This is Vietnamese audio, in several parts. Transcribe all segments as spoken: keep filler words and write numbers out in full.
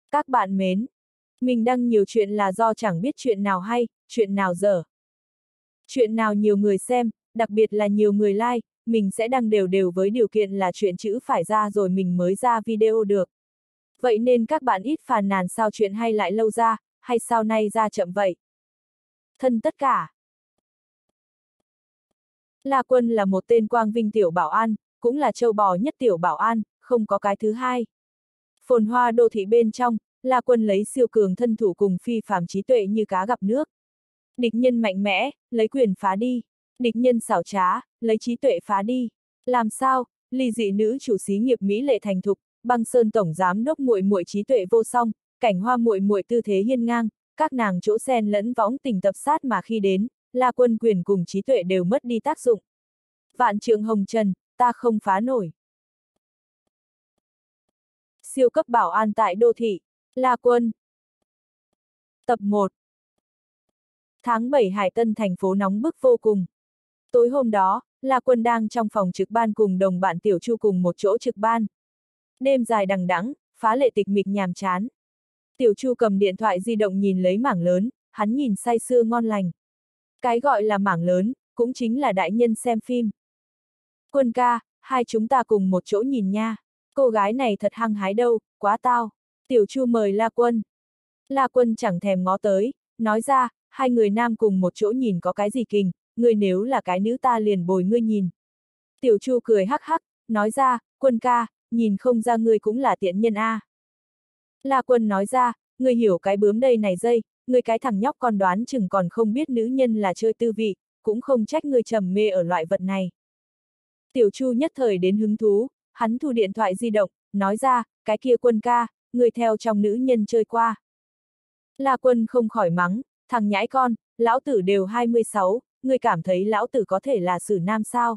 Các bạn mến, mình đăng nhiều chuyện là do chẳng biết chuyện nào hay, chuyện nào dở. Chuyện nào nhiều người xem, đặc biệt là nhiều người like, mình sẽ đăng đều đều với điều kiện là chuyện chữ phải ra rồi mình mới ra video được. Vậy nên các bạn ít phàn nàn sao chuyện hay lại lâu ra, hay sao nay ra chậm vậy. Thân tất cả. La Quân là một tên quang vinh tiểu bảo an, cũng là châu bò nhất tiểu bảo an, không có cái thứ hai. Phồn hoa đô thị bên trong, La Quân lấy siêu cường thân thủ cùng phi phàm trí tuệ như cá gặp nước. Địch nhân mạnh mẽ, lấy quyền phá đi. Địch nhân xảo trá, lấy trí tuệ phá đi. Làm sao? Ly dị nữ chủ xí nghiệp mỹ lệ thành thục, Băng Sơn tổng giám đốc muội muội trí tuệ vô song, Cảnh Hoa muội muội tư thế hiên ngang, các nàng chỗ xen lẫn võng tình tập sát mà khi đến, La Quân quyền cùng trí tuệ đều mất đi tác dụng. Vạn trượng hồng trần, ta không phá nổi. Siêu cấp bảo an tại đô thị, La Quân. Tập một. Tháng bảy Hải Tân thành phố nóng bức vô cùng. Tối hôm đó, La Quân đang trong phòng trực ban cùng đồng bạn Tiểu Chu cùng một chỗ trực ban. Đêm dài đằng đẵng, phá lệ tịch mịch nhàm chán. Tiểu Chu cầm điện thoại di động nhìn lấy mảng lớn, hắn nhìn say sưa ngon lành. Cái gọi là mảng lớn, cũng chính là đại nhân xem phim. Quân ca, hai chúng ta cùng một chỗ nhìn nha. Cô gái này thật hăng hái đâu, quá tao. Tiểu Chu mời La Quân. La Quân chẳng thèm ngó tới, nói ra, hai người nam cùng một chỗ nhìn có cái gì kình, ngươi nếu là cái nữ ta liền bồi ngươi nhìn. Tiểu Chu cười hắc hắc, nói ra, Quân ca, nhìn không ra ngươi cũng là tiện nhân a. La Quân nói ra, ngươi hiểu cái bướm đây này dây, ngươi cái thằng nhóc con đoán chừng còn không biết nữ nhân là chơi tư vị, cũng không trách ngươi trầm mê ở loại vật này. Tiểu Chu nhất thời đến hứng thú, hắn thu điện thoại di động, nói ra, cái kia Quân ca, ngươi theo trong nữ nhân chơi qua. La Quân không khỏi mắng, thằng nhãi con, lão tử đều hai mươi sáu, ngươi cảm thấy lão tử có thể là xử nam sao?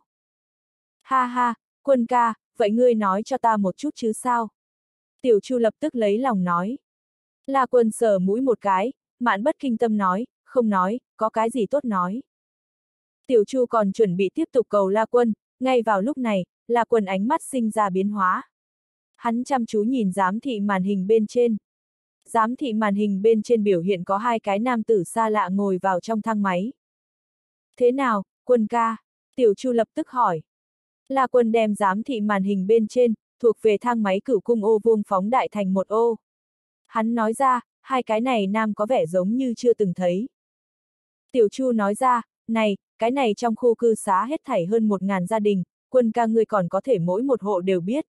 Ha ha, Quân ca, vậy ngươi nói cho ta một chút chứ sao? Tiểu Chu lập tức lấy lòng nói. La Quân sờ mũi một cái, mạn bất kinh tâm nói, không nói, có cái gì tốt nói. Tiểu Chu còn chuẩn bị tiếp tục cầu La Quân, ngay vào lúc này, La Quân ánh mắt sinh ra biến hóa. Hắn chăm chú nhìn giám thị màn hình bên trên. Giám thị màn hình bên trên biểu hiện có hai cái nam tử xa lạ ngồi vào trong thang máy. Thế nào, Quân ca? Tiểu Chu lập tức hỏi. La Quân đem giám thị màn hình bên trên, thuộc về thang máy cửu cung ô vuông phóng đại thành một ô. Hắn nói ra, hai cái này nam có vẻ giống như chưa từng thấy. Tiểu Chu nói ra, này, cái này trong khu cư xá hết thảy hơn một ngàn gia đình, Quân ca ngươi còn có thể mỗi một hộ đều biết.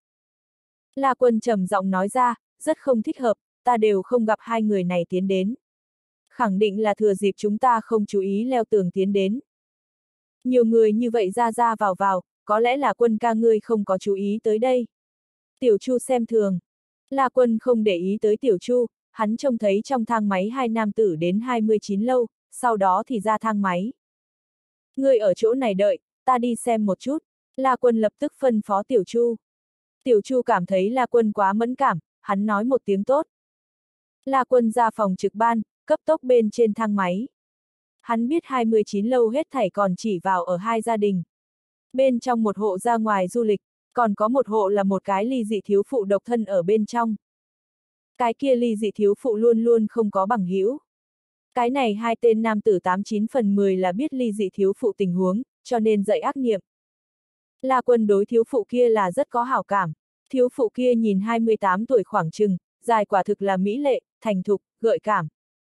La Quân trầm giọng nói ra, rất không thích hợp, ta đều không gặp hai người này tiến đến. Khẳng định là thừa dịp chúng ta không chú ý leo tường tiến đến. Nhiều người như vậy ra ra vào vào, có lẽ là Quân ca ngươi không có chú ý tới đây. Tiểu Chu xem thường. La Quân không để ý tới Tiểu Chu, hắn trông thấy trong thang máy hai nam tử đến hai mươi chín lâu, sau đó thì ra thang máy. Ngươi ở chỗ này đợi, ta đi xem một chút. La Quân lập tức phân phó Tiểu Chu. Tiểu Chu cảm thấy La Quân quá mẫn cảm, hắn nói một tiếng tốt. La Quân ra phòng trực ban, cấp tốc bên trên thang máy. Hắn biết hai mươi chín lâu hết thảy còn chỉ vào ở hai gia đình. Bên trong một hộ ra ngoài du lịch, còn có một hộ là một cái ly dị thiếu phụ độc thân ở bên trong. Cái kia ly dị thiếu phụ luôn luôn không có bằng hữu. Cái này hai tên nam tử tám chín phần mười là biết ly dị thiếu phụ tình huống, cho nên dạy ác niệm. La Quân đối thiếu phụ kia là rất có hảo cảm. Thiếu phụ kia nhìn hai mươi tám tuổi khoảng chừng, dài quả thực là mỹ lệ, thành thục, gợi cảm.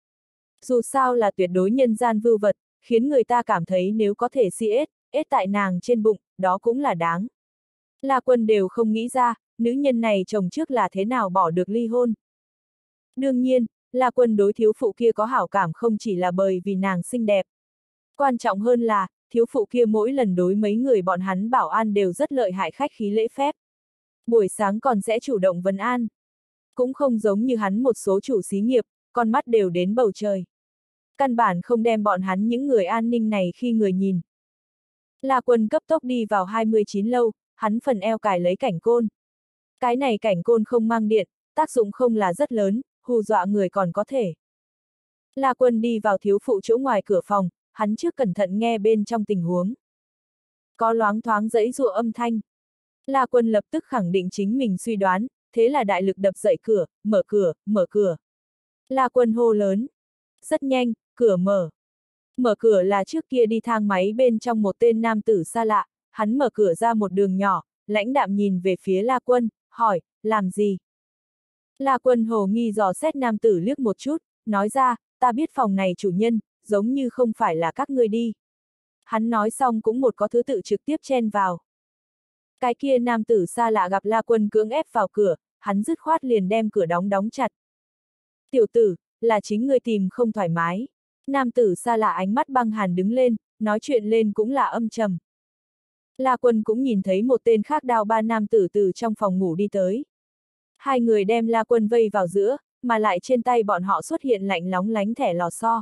Dù sao là tuyệt đối nhân gian vưu vật, khiến người ta cảm thấy nếu có thể si ết, ết tại nàng trên bụng, đó cũng là đáng. La Quân đều không nghĩ ra, nữ nhân này chồng trước là thế nào bỏ được ly hôn. Đương nhiên, La Quân đối thiếu phụ kia có hảo cảm không chỉ là bởi vì nàng xinh đẹp. Quan trọng hơn là, thiếu phụ kia mỗi lần đối mấy người bọn hắn bảo an đều rất lợi hại khách khí lễ phép. Buổi sáng còn sẽ chủ động vấn an. Cũng không giống như hắn một số chủ xí nghiệp, con mắt đều đến bầu trời. Căn bản không đem bọn hắn những người an ninh này khi người nhìn. La Quân cấp tốc đi vào hai mươi chín lâu, hắn phần eo cài lấy cảnh côn. Cái này cảnh côn không mang điện, tác dụng không là rất lớn, hù dọa người còn có thể. La Quân đi vào thiếu phụ chỗ ngoài cửa phòng, hắn trước cẩn thận nghe bên trong tình huống. Có loáng thoáng dãy dụa âm thanh. La Quân lập tức khẳng định chính mình suy đoán, thế là đại lực đập dậy cửa, mở cửa, mở cửa. La Quân hô lớn. Rất nhanh, cửa mở. Mở cửa là trước kia đi thang máy bên trong một tên nam tử xa lạ, hắn mở cửa ra một đường nhỏ, lãnh đạm nhìn về phía La Quân, hỏi, làm gì? La Quân hồ nghi dò xét nam tử liếc một chút, nói ra, ta biết phòng này chủ nhân, giống như không phải là các ngươi đi. Hắn nói xong cũng một có thứ tự trực tiếp chen vào. Cái kia nam tử xa lạ gặp La Quân cưỡng ép vào cửa, hắn dứt khoát liền đem cửa đóng đóng chặt. Tiểu tử, là chính ngươi tìm không thoải mái. Nam tử xa lạ ánh mắt băng hàn đứng lên, nói chuyện lên cũng là âm trầm. La Quân cũng nhìn thấy một tên khác đao ba nam tử từ trong phòng ngủ đi tới. Hai người đem La Quân vây vào giữa, mà lại trên tay bọn họ xuất hiện lạnh lóng lánh thẻ lò xo.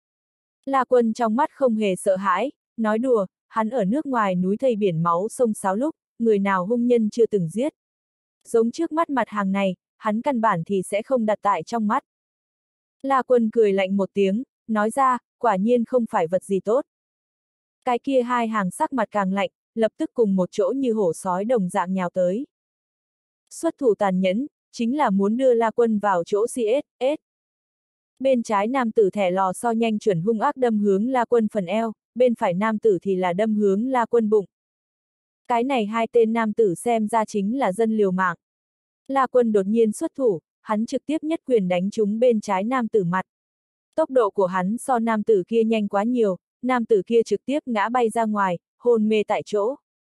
La Quân trong mắt không hề sợ hãi, nói đùa, hắn ở nước ngoài núi thây biển máu sông sáo lúc, người nào hung nhân chưa từng giết. Giống trước mắt mặt hàng này, hắn căn bản thì sẽ không đặt tại trong mắt. La Quân cười lạnh một tiếng, nói ra, quả nhiên không phải vật gì tốt. Cái kia hai hàng sắc mặt càng lạnh, lập tức cùng một chỗ như hổ sói đồng dạng nhào tới. Xuất thủ tàn nhẫn, chính là muốn đưa La Quân vào chỗ xê ét ét. Bên trái nam tử thẻ lò xo nhanh chuẩn hung ác đâm hướng La Quân phần eo, bên phải nam tử thì là đâm hướng La Quân bụng. Cái này hai tên nam tử xem ra chính là dân liều mạng. La Quân đột nhiên xuất thủ, hắn trực tiếp nhất quyền đánh trúng bên trái nam tử mặt. Tốc độ của hắn so nam tử kia nhanh quá nhiều, nam tử kia trực tiếp ngã bay ra ngoài, hôn mê tại chỗ.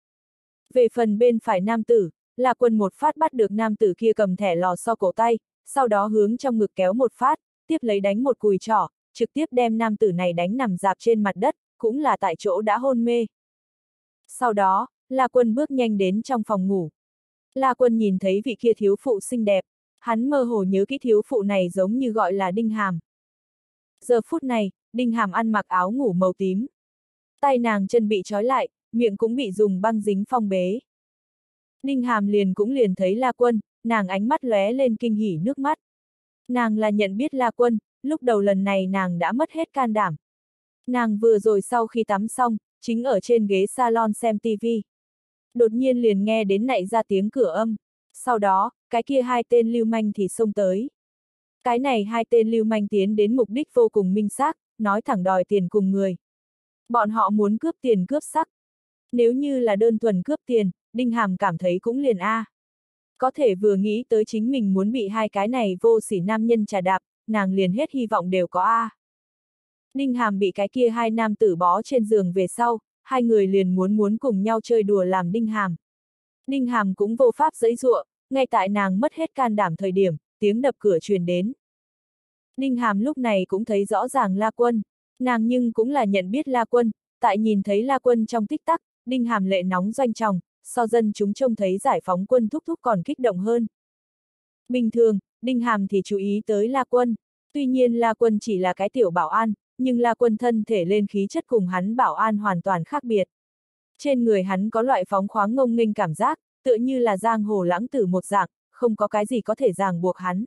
Về phần bên phải nam tử, La Quân một phát bắt được nam tử kia cầm thẻ lò xo cổ tay, sau đó hướng trong ngực kéo một phát, tiếp lấy đánh một cùi trỏ, trực tiếp đem nam tử này đánh nằm dạp trên mặt đất, cũng là tại chỗ đã hôn mê. Sau đó, La Quân bước nhanh đến trong phòng ngủ. La Quân nhìn thấy vị kia thiếu phụ xinh đẹp, hắn mơ hồ nhớ cái thiếu phụ này giống như gọi là Đinh Hàm. Giờ phút này, Đinh Hàm ăn mặc áo ngủ màu tím. Tay nàng chân bị trói lại, miệng cũng bị dùng băng dính phong bế. Đinh Hàm liền cũng liền thấy La Quân, nàng ánh mắt lóe lên kinh hỉ nước mắt. Nàng là nhận biết La Quân, lúc đầu lần này nàng đã mất hết can đảm. Nàng vừa rồi sau khi tắm xong, chính ở trên ghế salon xem tivi. Đột nhiên liền nghe đến nạy ra tiếng cửa âm. Sau đó, cái kia hai tên lưu manh thì xông tới. Cái này hai tên lưu manh tiến đến mục đích vô cùng minh xác, nói thẳng đòi tiền cùng người. Bọn họ muốn cướp tiền cướp sắc. Nếu như là đơn thuần cướp tiền, Đinh Hàm cảm thấy cũng liền a. Có thể vừa nghĩ tới chính mình muốn bị hai cái này vô sỉ nam nhân trà đạp, nàng liền hết hy vọng đều có a. Đinh Hàm bị cái kia hai nam tử bó trên giường về sau, hai người liền muốn muốn cùng nhau chơi đùa làm Đinh Hàm. Đinh Hàm cũng vô pháp giãy giụa, ngay tại nàng mất hết can đảm thời điểm, tiếng đập cửa truyền đến. Đinh Hàm lúc này cũng thấy rõ ràng La Quân, nàng nhưng cũng là nhận biết La Quân, tại nhìn thấy La Quân trong tích tắc, Đinh Hàm lệ nóng doanh tròng, so dân chúng trông thấy giải phóng quân thúc thúc còn kích động hơn. Bình thường, Đinh Hàm thì chú ý tới La Quân, tuy nhiên La Quân chỉ là cái tiểu bảo an, nhưng La Quân thân thể lên khí chất cùng hắn bảo an hoàn toàn khác biệt. Trên người hắn có loại phóng khoáng ngông nghênh cảm giác, tựa như là giang hồ lãng tử một dạng, không có cái gì có thể ràng buộc hắn.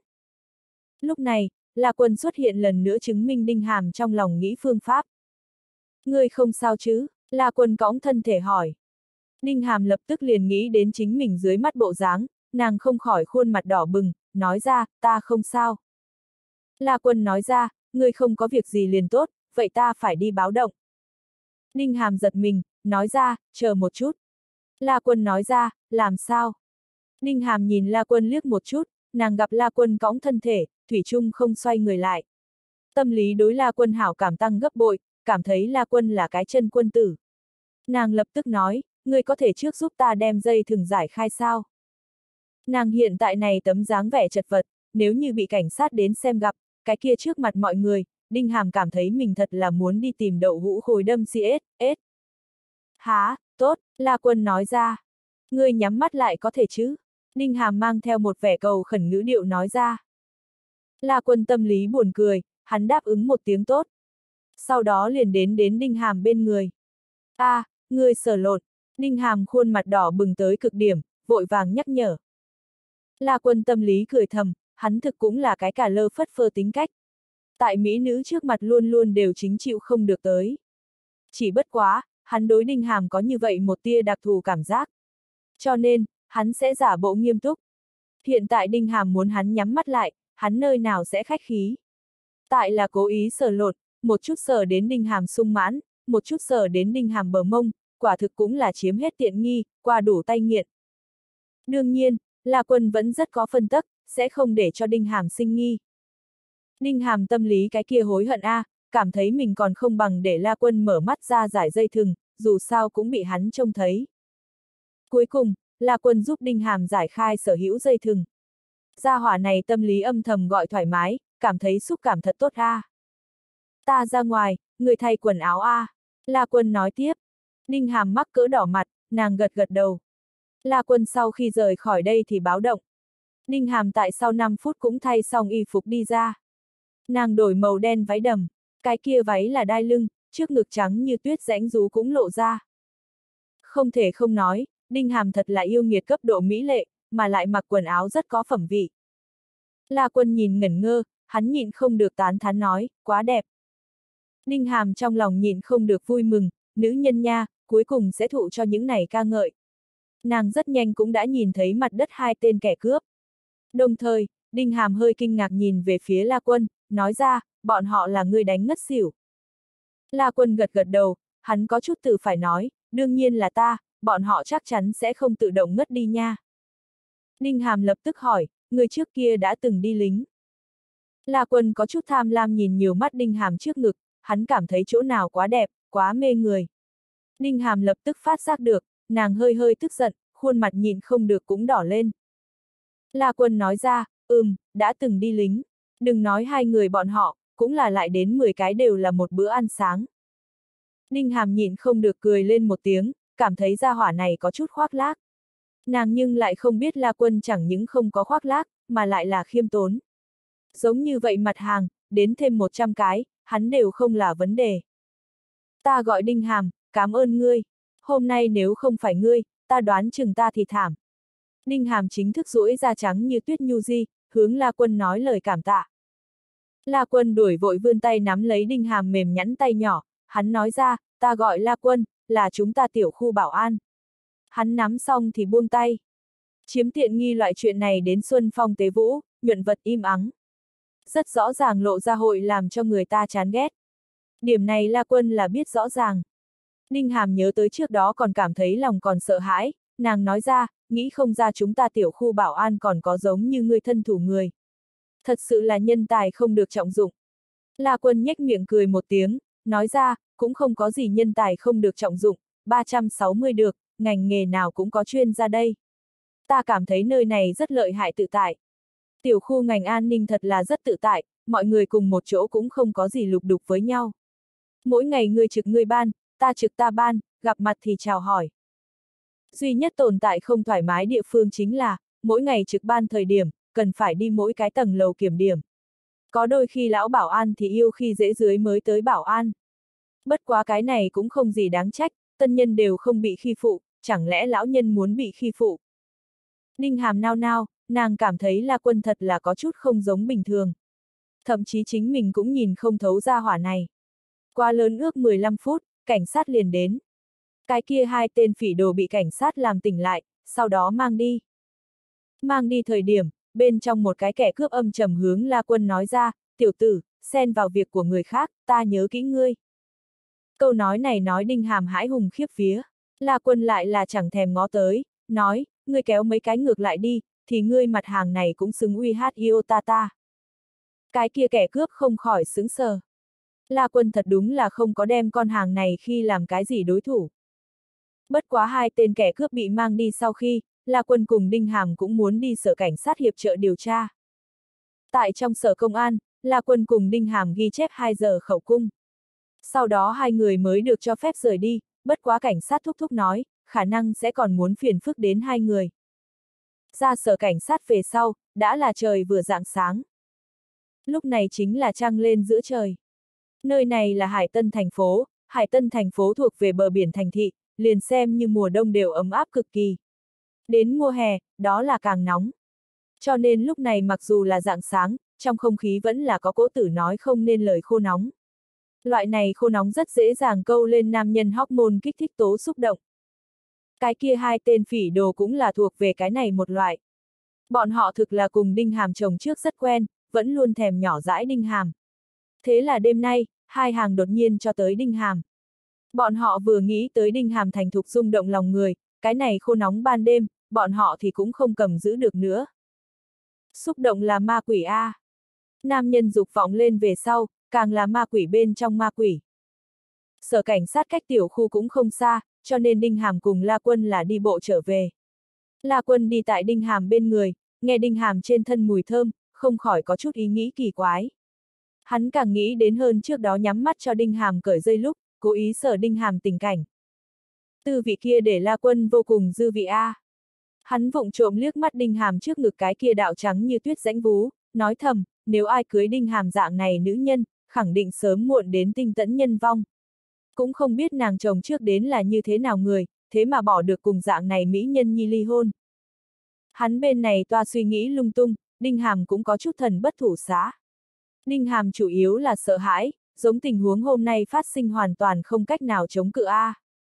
Lúc này, La Quân xuất hiện lần nữa chứng minh Đinh Hàm trong lòng nghĩ phương pháp. Ngươi không sao chứ? La Quân cõng thân thể hỏi. Đinh Hàm lập tức liền nghĩ đến chính mình dưới mắt bộ dáng, nàng không khỏi khuôn mặt đỏ bừng, nói ra, ta không sao. La Quân nói ra, ngươi không có việc gì liền tốt, vậy ta phải đi báo động. Đinh Hàm giật mình, nói ra, chờ một chút. La Quân nói ra, làm sao? Đinh Hàm nhìn La Quân liếc một chút, nàng gặp La Quân cõng thân thể, thủy chung không xoay người lại. Tâm lý đối La Quân hảo cảm tăng gấp bội, cảm thấy La Quân là cái chân quân tử. Nàng lập tức nói, ngươi có thể trước giúp ta đem dây thừng giải khai sao? Nàng hiện tại này tấm dáng vẻ chật vật, nếu như bị cảnh sát đến xem gặp, cái kia trước mặt mọi người, Đinh Hàm cảm thấy mình thật là muốn đi tìm đậu hũ khối đâm xê ét ét. Há, tốt, La Quân nói ra. Ngươi nhắm mắt lại có thể chứ? Đinh Hàm mang theo một vẻ cầu khẩn ngữ điệu nói ra. La Quân tâm lý buồn cười, hắn đáp ứng một tiếng tốt. Sau đó liền đến đến Đinh Hàm bên người. A, à, ngươi sở lột. Đinh Hàm khuôn mặt đỏ bừng tới cực điểm, vội vàng nhắc nhở. La Quân tâm lý cười thầm, hắn thực cũng là cái cả lơ phất phơ tính cách. Tại mỹ nữ trước mặt luôn luôn đều chính chịu không được tới. Chỉ bất quá, hắn đối Đinh Hàm có như vậy một tia đặc thù cảm giác. Cho nên, hắn sẽ giả bộ nghiêm túc. Hiện tại Đinh Hàm muốn hắn nhắm mắt lại, hắn nơi nào sẽ khách khí. Tại là cố ý sờ lột, một chút sờ đến Đinh Hàm sung mãn, một chút sờ đến Đinh Hàm bờ mông, quả thực cũng là chiếm hết tiện nghi, qua đủ tay nghiện. Đương nhiên, La Quân vẫn rất có phân tắc, sẽ không để cho Đinh Hàm sinh nghi. Đinh Hàm tâm lý cái kia hối hận a, à, cảm thấy mình còn không bằng để La Quân mở mắt ra giải dây thừng, dù sao cũng bị hắn trông thấy. Cuối cùng, La Quân giúp Đinh Hàm giải khai sở hữu dây thừng. Gia hỏa này tâm lý âm thầm gọi thoải mái, cảm thấy xúc cảm thật tốt a. À. Ta ra ngoài, người thay quần áo a. À. La Quân nói tiếp. Đinh Hàm mắc cỡ đỏ mặt, nàng gật gật đầu. La Quân sau khi rời khỏi đây thì báo động. Đinh Hàm tại sau năm phút cũng thay xong y phục đi ra. Nàng đổi màu đen váy đầm, cái kia váy là đai lưng, trước ngực trắng như tuyết rãnh rú cũng lộ ra. Không thể không nói, Đinh Hàm thật là yêu nghiệt cấp độ mỹ lệ, mà lại mặc quần áo rất có phẩm vị. La Quân nhìn ngẩn ngơ, hắn nhịn không được tán thán nói, quá đẹp. Đinh Hàm trong lòng nhịn không được vui mừng, nữ nhân nha, cuối cùng sẽ thụ cho những này ca ngợi. Nàng rất nhanh cũng đã nhìn thấy mặt đất hai tên kẻ cướp. Đồng thời, Đinh Hàm hơi kinh ngạc nhìn về phía La Quân, nói ra, bọn họ là người đánh ngất xỉu. La Quân gật gật đầu, hắn có chút tự phải nói, đương nhiên là ta, bọn họ chắc chắn sẽ không tự động ngất đi nha. Đinh Hàm lập tức hỏi, người trước kia đã từng đi lính. La Quân có chút tham lam nhìn nhiều mắt Đinh Hàm trước ngực, hắn cảm thấy chỗ nào quá đẹp, quá mê người. Đinh Hàm lập tức phát giác được, nàng hơi hơi tức giận, khuôn mặt nhìn không được cũng đỏ lên. La Quân nói ra, ừm, đã từng đi lính. Đừng nói hai người bọn họ, cũng là lại đến mười cái đều là một bữa ăn sáng. Đinh Hàm nhịn không được cười lên một tiếng, cảm thấy gia hỏa này có chút khoác lác. Nàng nhưng lại không biết La Quân chẳng những không có khoác lác, mà lại là khiêm tốn. Giống như vậy mặt hàng, đến thêm một trăm cái, hắn đều không là vấn đề. Ta gọi Đinh Hàm, cảm ơn ngươi. Hôm nay nếu không phải ngươi, ta đoán chừng ta thì thảm. Đinh Hàm chính thức duỗi da trắng như tuyết nhu di, hướng La Quân nói lời cảm tạ. La Quân đuổi vội vươn tay nắm lấy Đinh Hàm mềm nhẵn tay nhỏ, hắn nói ra, ta gọi La Quân, là chúng ta tiểu khu bảo an. Hắn nắm xong thì buông tay. Chiếm tiện nghi loại chuyện này đến Xuân Phong Tế Vũ, nhuận vật im ắng. Rất rõ ràng lộ ra hội làm cho người ta chán ghét. Điểm này La Quân là biết rõ ràng. Đinh Hàm nhớ tới trước đó còn cảm thấy lòng còn sợ hãi, nàng nói ra, nghĩ không ra chúng ta tiểu khu bảo an còn có giống như ngươi thân thủ người. Thật sự là nhân tài không được trọng dụng. La Quân nhếch miệng cười một tiếng, nói ra, cũng không có gì nhân tài không được trọng dụng, ba trăm sáu mươi được, ngành nghề nào cũng có chuyên gia đây. Ta cảm thấy nơi này rất lợi hại tự tại. Tiểu khu ngành an ninh thật là rất tự tại, mọi người cùng một chỗ cũng không có gì lục đục với nhau. Mỗi ngày ngươi trực ngươi ban, ta trực ta ban, gặp mặt thì chào hỏi. Duy nhất tồn tại không thoải mái địa phương chính là, mỗi ngày trực ban thời điểm, cần phải đi mỗi cái tầng lầu kiểm điểm. Có đôi khi lão bảo an thì yêu khi dễ dưới mới tới bảo an. Bất quá cái này cũng không gì đáng trách, tân nhân đều không bị khi phụ, chẳng lẽ lão nhân muốn bị khi phụ. Đinh Hàm nao nao, nàng cảm thấy La Quân thật là có chút không giống bình thường. Thậm chí chính mình cũng nhìn không thấu ra hỏa này. Qua lớn ước mười lăm phút, cảnh sát liền đến. Cái kia hai tên phỉ đồ bị cảnh sát làm tỉnh lại, sau đó mang đi. Mang đi thời điểm, bên trong một cái kẻ cướp âm trầm hướng La Quân nói ra, tiểu tử, xen vào việc của người khác, ta nhớ kỹ ngươi. Câu nói này nói Đinh Hàm hãi hùng khiếp vía. La Quân lại là chẳng thèm ngó tới, nói, ngươi kéo mấy cái ngược lại đi, thì ngươi mặt hàng này cũng xứng uy hát yêu ta ta. Cái kia kẻ cướp không khỏi sững sờ. La Quân thật đúng là không có đem con hàng này khi làm cái gì đối thủ. Bất quá hai tên kẻ cướp bị mang đi sau khi, La Quân cùng Đinh Hàm cũng muốn đi sở cảnh sát hiệp trợ điều tra. Tại trong sở công an, La Quân cùng Đinh Hàm ghi chép hai giờ khẩu cung. Sau đó hai người mới được cho phép rời đi, bất quá cảnh sát thúc thúc nói, khả năng sẽ còn muốn phiền phức đến hai người. Ra sở cảnh sát về sau, đã là trời vừa rạng sáng. Lúc này chính là trăng lên giữa trời. Nơi này là Hải Tân thành phố, Hải Tân thành phố thuộc về bờ biển thành thị, liền xem như mùa đông đều ấm áp cực kỳ. Đến mùa hè, đó là càng nóng. Cho nên lúc này mặc dù là rạng sáng, trong không khí vẫn là có cỗ tử nói không nên lời khô nóng. Loại này khô nóng rất dễ dàng câu lên nam nhân hormone kích thích tố xúc động. Cái kia hai tên phỉ đồ cũng là thuộc về cái này một loại. Bọn họ thực là cùng Đinh Hàm chồng trước rất quen, vẫn luôn thèm nhỏ dãi Đinh Hàm. Thế là đêm nay, hai hàng đột nhiên cho tới Đinh Hàm. Bọn họ vừa nghĩ tới Đinh Hàm thành thục rung động lòng người, cái này khô nóng ban đêm, bọn họ thì cũng không cầm giữ được nữa. Xúc động là ma quỷ a. Nam nhân dục vọng lên về sau, càng là ma quỷ bên trong ma quỷ. Sở cảnh sát cách tiểu khu cũng không xa, cho nên Đinh Hàm cùng La Quân là đi bộ trở về. La Quân đi tại Đinh Hàm bên người, nghe Đinh Hàm trên thân mùi thơm, không khỏi có chút ý nghĩ kỳ quái. Hắn càng nghĩ đến hơn trước đó nhắm mắt cho Đinh Hàm cởi dây lúc, cố ý sở Đinh Hàm tình cảnh. Tư vị kia để La Quân vô cùng dư vị a. Hắn vụng trộm liếc mắt Đinh Hàm trước ngực cái kia đạo trắng như tuyết rãnh vú, nói thầm, nếu ai cưới Đinh Hàm dạng này nữ nhân, khẳng định sớm muộn đến tinh tẫn nhân vong. Cũng không biết nàng chồng trước đến là như thế nào người, thế mà bỏ được cùng dạng này mỹ nhân nhi ly hôn. Hắn bên này toa suy nghĩ lung tung, Đinh Hàm cũng có chút thần bất thủ xá. Đinh Hàm chủ yếu là sợ hãi, giống tình huống hôm nay phát sinh hoàn toàn không cách nào chống cự a.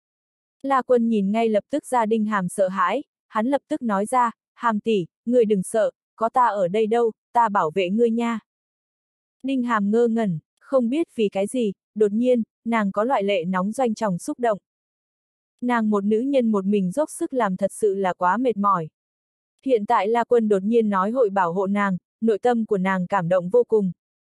La Quân nhìn ngay lập tức ra Đinh Hàm sợ hãi, hắn lập tức nói ra, Hàm tỷ, ngươi đừng sợ, có ta ở đây đâu, ta bảo vệ ngươi nha. Đinh Hàm ngơ ngẩn, không biết vì cái gì, đột nhiên, nàng có loại lệ nóng doanh tròng xúc động. Nàng một nữ nhân một mình dốc sức làm thật sự là quá mệt mỏi. Hiện tại La Quân đột nhiên nói hội bảo hộ nàng, nội tâm của nàng cảm động vô cùng.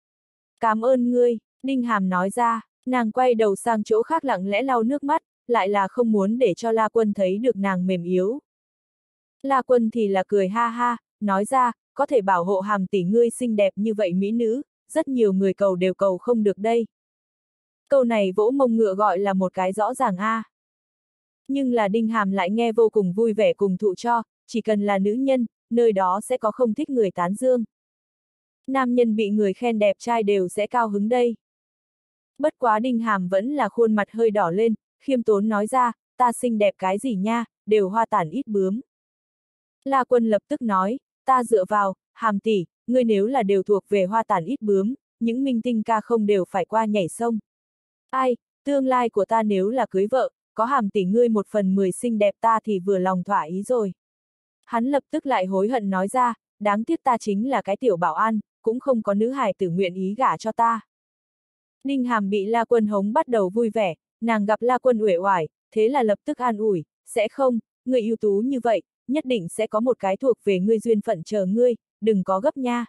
Cảm ơn ngươi, Đinh Hàm nói ra, nàng quay đầu sang chỗ khác lặng lẽ lau nước mắt, lại là không muốn để cho La Quân thấy được nàng mềm yếu. La Quân thì là cười ha ha, nói ra, có thể bảo hộ Hàm tỷ ngươi xinh đẹp như vậy mỹ nữ, rất nhiều người cầu đều cầu không được đây. Câu này vỗ mông ngựa gọi là một cái rõ ràng a. À. Nhưng là Đinh Hàm lại nghe vô cùng vui vẻ cùng thụ cho, chỉ cần là nữ nhân, nơi đó sẽ có không thích người tán dương. Nam nhân bị người khen đẹp trai đều sẽ cao hứng đây. Bất quá Đinh Hàm vẫn là khuôn mặt hơi đỏ lên, khiêm tốn nói ra, ta xinh đẹp cái gì nha, đều hoa tản ít bướm. La Quân lập tức nói, ta dựa vào, Hàm tỷ, ngươi nếu là đều thuộc về hoa tản ít bướm, những minh tinh ca không đều phải qua nhảy sông. Ai, tương lai của ta nếu là cưới vợ, có Hàm tỷ ngươi một phần mười xinh đẹp ta thì vừa lòng thỏa ý rồi. Hắn lập tức lại hối hận nói ra, đáng tiếc ta chính là cái tiểu bảo an, cũng không có nữ hài tử nguyện ý gả cho ta. Đinh Hàm bị La Quân hống bắt đầu vui vẻ, nàng gặp La Quân uể oải, thế là lập tức an ủi, sẽ không, người ưu tú như vậy, nhất định sẽ có một cái thuộc về ngươi duyên phận chờ ngươi, đừng có gấp nha.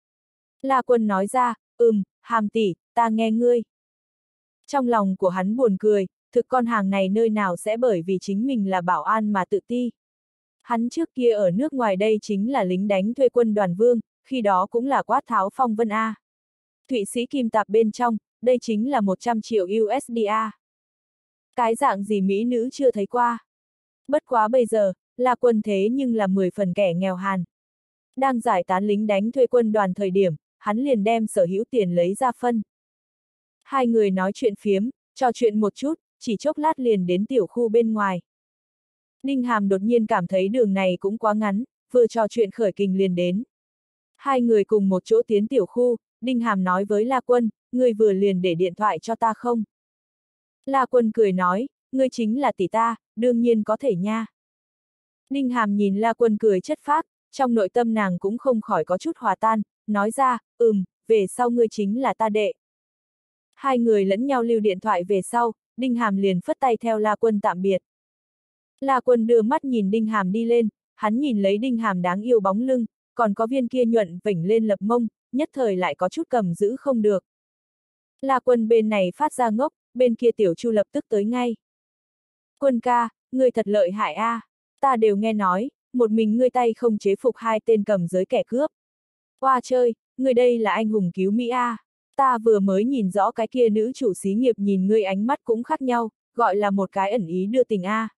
La Quân nói ra, ừm, Hàm tỷ, ta nghe ngươi. Trong lòng của hắn buồn cười, thực con hàng này nơi nào sẽ bởi vì chính mình là bảo an mà tự ti. Hắn trước kia ở nước ngoài đây chính là lính đánh thuê quân đoàn vương, khi đó cũng là quát tháo phong vân A. Thụy Sĩ kim tạp bên trong, đây chính là một trăm triệu u ét đê A. Cái dạng gì mỹ nữ chưa thấy qua. Bất quá bây giờ, là quân thế nhưng là mười phần kẻ nghèo hàn. Đang giải tán lính đánh thuê quân đoàn thời điểm, hắn liền đem sở hữu tiền lấy ra phân. Hai người nói chuyện phiếm, trò chuyện một chút, chỉ chốc lát liền đến tiểu khu bên ngoài. Đinh Hàm đột nhiên cảm thấy đường này cũng quá ngắn, vừa trò chuyện khởi kình liền đến. Hai người cùng một chỗ tiến tiểu khu, Đinh Hàm nói với La Quân, ngươi vừa liền để điện thoại cho ta không? La Quân cười nói, ngươi chính là tỷ ta, đương nhiên có thể nha. Đinh Hàm nhìn La Quân cười chất phác, trong nội tâm nàng cũng không khỏi có chút hòa tan, nói ra, ừm, về sau ngươi chính là ta đệ. Hai người lẫn nhau lưu điện thoại về sau, Đinh Hàm liền phất tay theo La Quân tạm biệt. La Quân đưa mắt nhìn Đinh Hàm đi lên, hắn nhìn lấy Đinh Hàm đáng yêu bóng lưng, còn có viên kia nhuận vểnh lên lập mông, nhất thời lại có chút cầm giữ không được. La Quân bên này phát ra ngốc, bên kia Tiểu Chu lập tức tới ngay. Quân ca, ngươi thật lợi hại a, à. Ta đều nghe nói, một mình ngươi tay không chế phục hai tên cầm giới kẻ cướp. Qua chơi, ngươi đây là anh hùng cứu Mỹ a. À. Ta vừa mới nhìn rõ cái kia nữ chủ xí nghiệp nhìn ngươi ánh mắt cũng khác nhau, gọi là một cái ẩn ý đưa tình a. À.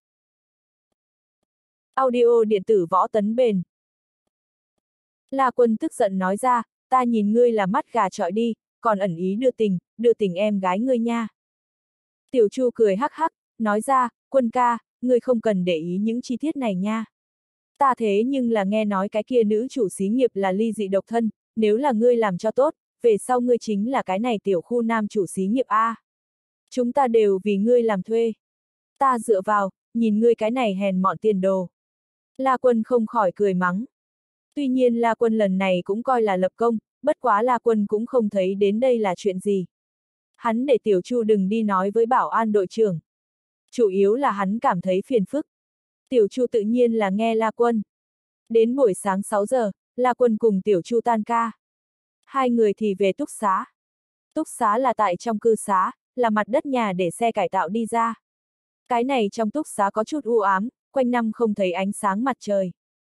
Audio điện tử võ tấn bền. La Quân tức giận nói ra, ta nhìn ngươi là mắt gà trọi đi, còn ẩn ý đưa tình, đưa tình em gái ngươi nha. Tiểu Chu cười hắc hắc, nói ra, Quân ca, ngươi không cần để ý những chi tiết này nha. Ta thế nhưng là nghe nói cái kia nữ chủ xí nghiệp là ly dị độc thân, nếu là ngươi làm cho tốt, về sau ngươi chính là cái này tiểu khu nam chủ xí nghiệp A. Chúng ta đều vì ngươi làm thuê. Ta dựa vào, nhìn ngươi cái này hèn mọn tiền đồ. La Quân không khỏi cười mắng. Tuy nhiên La Quân lần này cũng coi là lập công, bất quá La Quân cũng không thấy đến đây là chuyện gì. Hắn để Tiểu Chu đừng đi nói với bảo an đội trưởng. Chủ yếu là hắn cảm thấy phiền phức. Tiểu Chu tự nhiên là nghe La Quân. Đến buổi sáng sáu giờ, La Quân cùng Tiểu Chu tan ca. Hai người thì về túc xá. Túc xá là tại trong cư xá, là mặt đất nhà để xe cải tạo đi ra. Cái này trong túc xá có chút u ám, quanh năm không thấy ánh sáng mặt trời.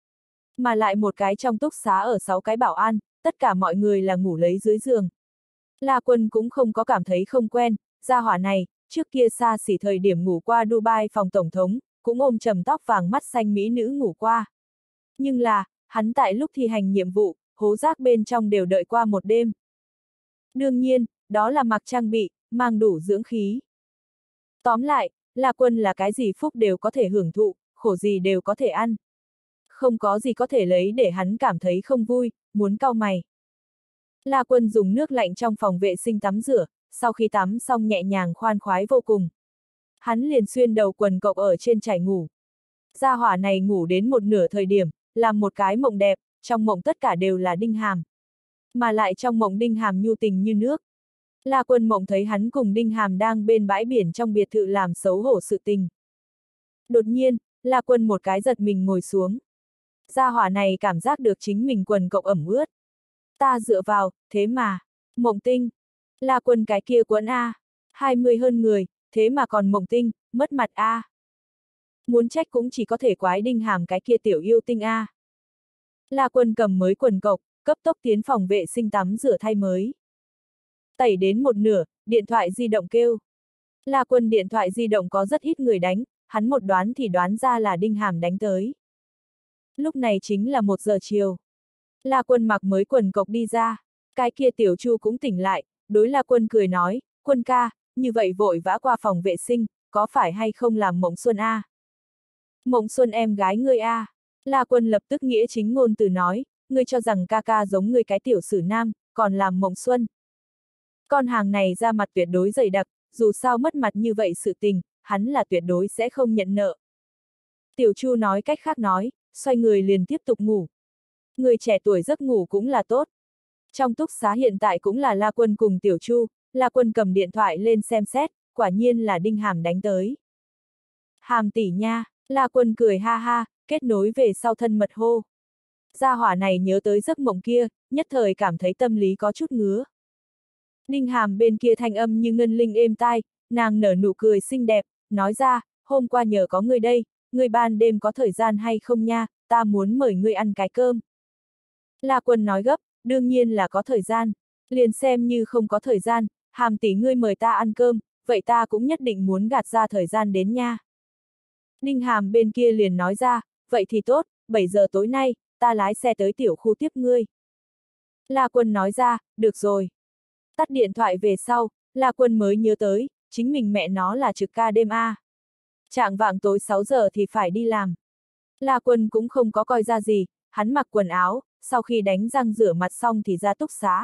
Mà lại một cái trong túc xá ở sáu cái bảo an, tất cả mọi người là ngủ lấy dưới giường. La Quân cũng không có cảm thấy không quen, gia hỏa này, trước kia xa xỉ thời điểm ngủ qua Dubai phòng tổng thống, cũng ôm trầm tóc vàng mắt xanh mỹ nữ ngủ qua. Nhưng là, hắn tại lúc thi hành nhiệm vụ, hố rác bên trong đều đợi qua một đêm. Đương nhiên, đó là mặc trang bị, mang đủ dưỡng khí. Tóm lại, La Quân là cái gì phúc đều có thể hưởng thụ, khổ gì đều có thể ăn. Không có gì có thể lấy để hắn cảm thấy không vui, muốn cau mày. La Quân dùng nước lạnh trong phòng vệ sinh tắm rửa, sau khi tắm xong nhẹ nhàng khoan khoái vô cùng. Hắn liền xuyên đầu quần cộc ở trên trải ngủ. Gia hỏa này ngủ đến một nửa thời điểm, làm một cái mộng đẹp, trong mộng tất cả đều là Đinh Hàm. Mà lại trong mộng Đinh Hàm nhu tình như nước. La Quân mộng thấy hắn cùng Đinh Hàm đang bên bãi biển trong biệt thự làm xấu hổ sự tình. Đột nhiên, La Quân một cái giật mình ngồi xuống. Gia hỏa này cảm giác được chính mình quần cộc ẩm ướt. Ta dựa vào, thế mà, mộng tinh. La Quân cái kia quấn A, hai mươi hơn người, thế mà còn mộng tinh, mất mặt A. Muốn trách cũng chỉ có thể quái Đinh Hàm cái kia tiểu yêu tinh A. La Quân cầm mới quần cộc, cấp tốc tiến phòng vệ sinh tắm rửa thay mới. Tẩy đến một nửa, điện thoại di động kêu. La Quân điện thoại di động có rất ít người đánh, hắn một đoán thì đoán ra là Đinh Hàm đánh tới. Lúc này chính là một giờ chiều. La Quân mặc mới quần cộc đi ra, cái kia Tiểu Chu cũng tỉnh lại, đối La Quân cười nói, Quân ca, như vậy vội vã qua phòng vệ sinh, có phải hay không làm Mộng Xuân A? Mộng Xuân em gái ngươi A. La Quân lập tức nghĩa chính ngôn từ nói, ngươi cho rằng ca ca giống ngươi cái tiểu sử nam, còn làm Mộng Xuân. Con hàng này ra mặt tuyệt đối dày đặc, dù sao mất mặt như vậy sự tình, hắn là tuyệt đối sẽ không nhận nợ. Tiểu Chu nói cách khác nói, xoay người liền tiếp tục ngủ. Người trẻ tuổi giấc ngủ cũng là tốt. Trong túc xá hiện tại cũng là La Quân cùng Tiểu Chu, La Quân cầm điện thoại lên xem xét, quả nhiên là Đinh Hàm đánh tới. Hàm tỷ nha, La Quân cười ha ha, kết nối về sau thân mật hô. Gia hỏa này nhớ tới giấc mộng kia, nhất thời cảm thấy tâm lý có chút ngứa. Đinh Hàm bên kia thanh âm như ngân linh êm tai, nàng nở nụ cười xinh đẹp, nói ra, hôm qua nhờ có ngươi đây, ngươi ban đêm có thời gian hay không nha, ta muốn mời ngươi ăn cái cơm. La Quân nói gấp, đương nhiên là có thời gian, liền xem như không có thời gian, Hàm tỷ ngươi mời ta ăn cơm, vậy ta cũng nhất định muốn gạt ra thời gian đến nha. Đinh Hàm bên kia liền nói ra, vậy thì tốt, bảy giờ tối nay, ta lái xe tới tiểu khu tiếp ngươi. La Quân nói ra, được rồi. Tắt điện thoại về sau, La Quân mới nhớ tới, chính mình mẹ nó là trực ca đêm A. Trạng vạng tối sáu giờ thì phải đi làm. La Quân cũng không có coi ra gì, hắn mặc quần áo, sau khi đánh răng rửa mặt xong thì ra túc xá.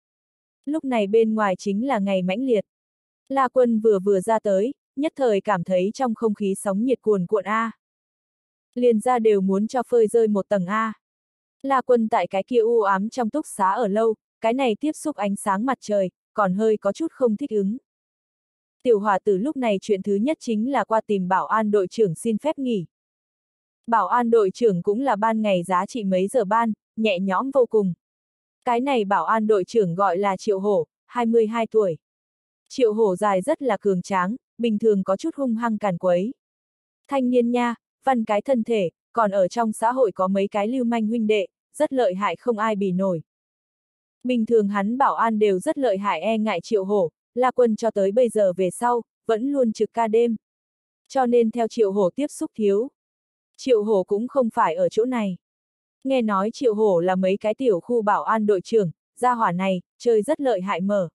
Lúc này bên ngoài chính là ngày mãnh liệt. La Quân vừa vừa ra tới, nhất thời cảm thấy trong không khí sóng nhiệt cuồn cuộn A. Liền ra đều muốn cho phơi rơi một tầng A. La Quân tại cái kia u ám trong túc xá ở lâu, cái này tiếp xúc ánh sáng mặt trời, còn hơi có chút không thích ứng. Tiểu Hỏa Tử lúc này chuyện thứ nhất chính là qua tìm bảo an đội trưởng xin phép nghỉ. Bảo an đội trưởng cũng là ban ngày giá trị mấy giờ ban, nhẹ nhõm vô cùng. Cái này bảo an đội trưởng gọi là Triệu Hổ, hai mươi hai tuổi. Triệu Hổ dài rất là cường tráng, bình thường có chút hung hăng càn quấy. Thanh niên nha, văn cái thân thể, còn ở trong xã hội có mấy cái lưu manh huynh đệ, rất lợi hại không ai bì nổi. Bình thường hắn bảo an đều rất lợi hại e ngại Triệu Hổ, La Quân cho tới bây giờ về sau, vẫn luôn trực ca đêm. Cho nên theo Triệu Hổ tiếp xúc thiếu. Triệu Hổ cũng không phải ở chỗ này. Nghe nói Triệu Hổ là mấy cái tiểu khu bảo an đội trưởng, gia hỏa này, chơi rất lợi hại mở.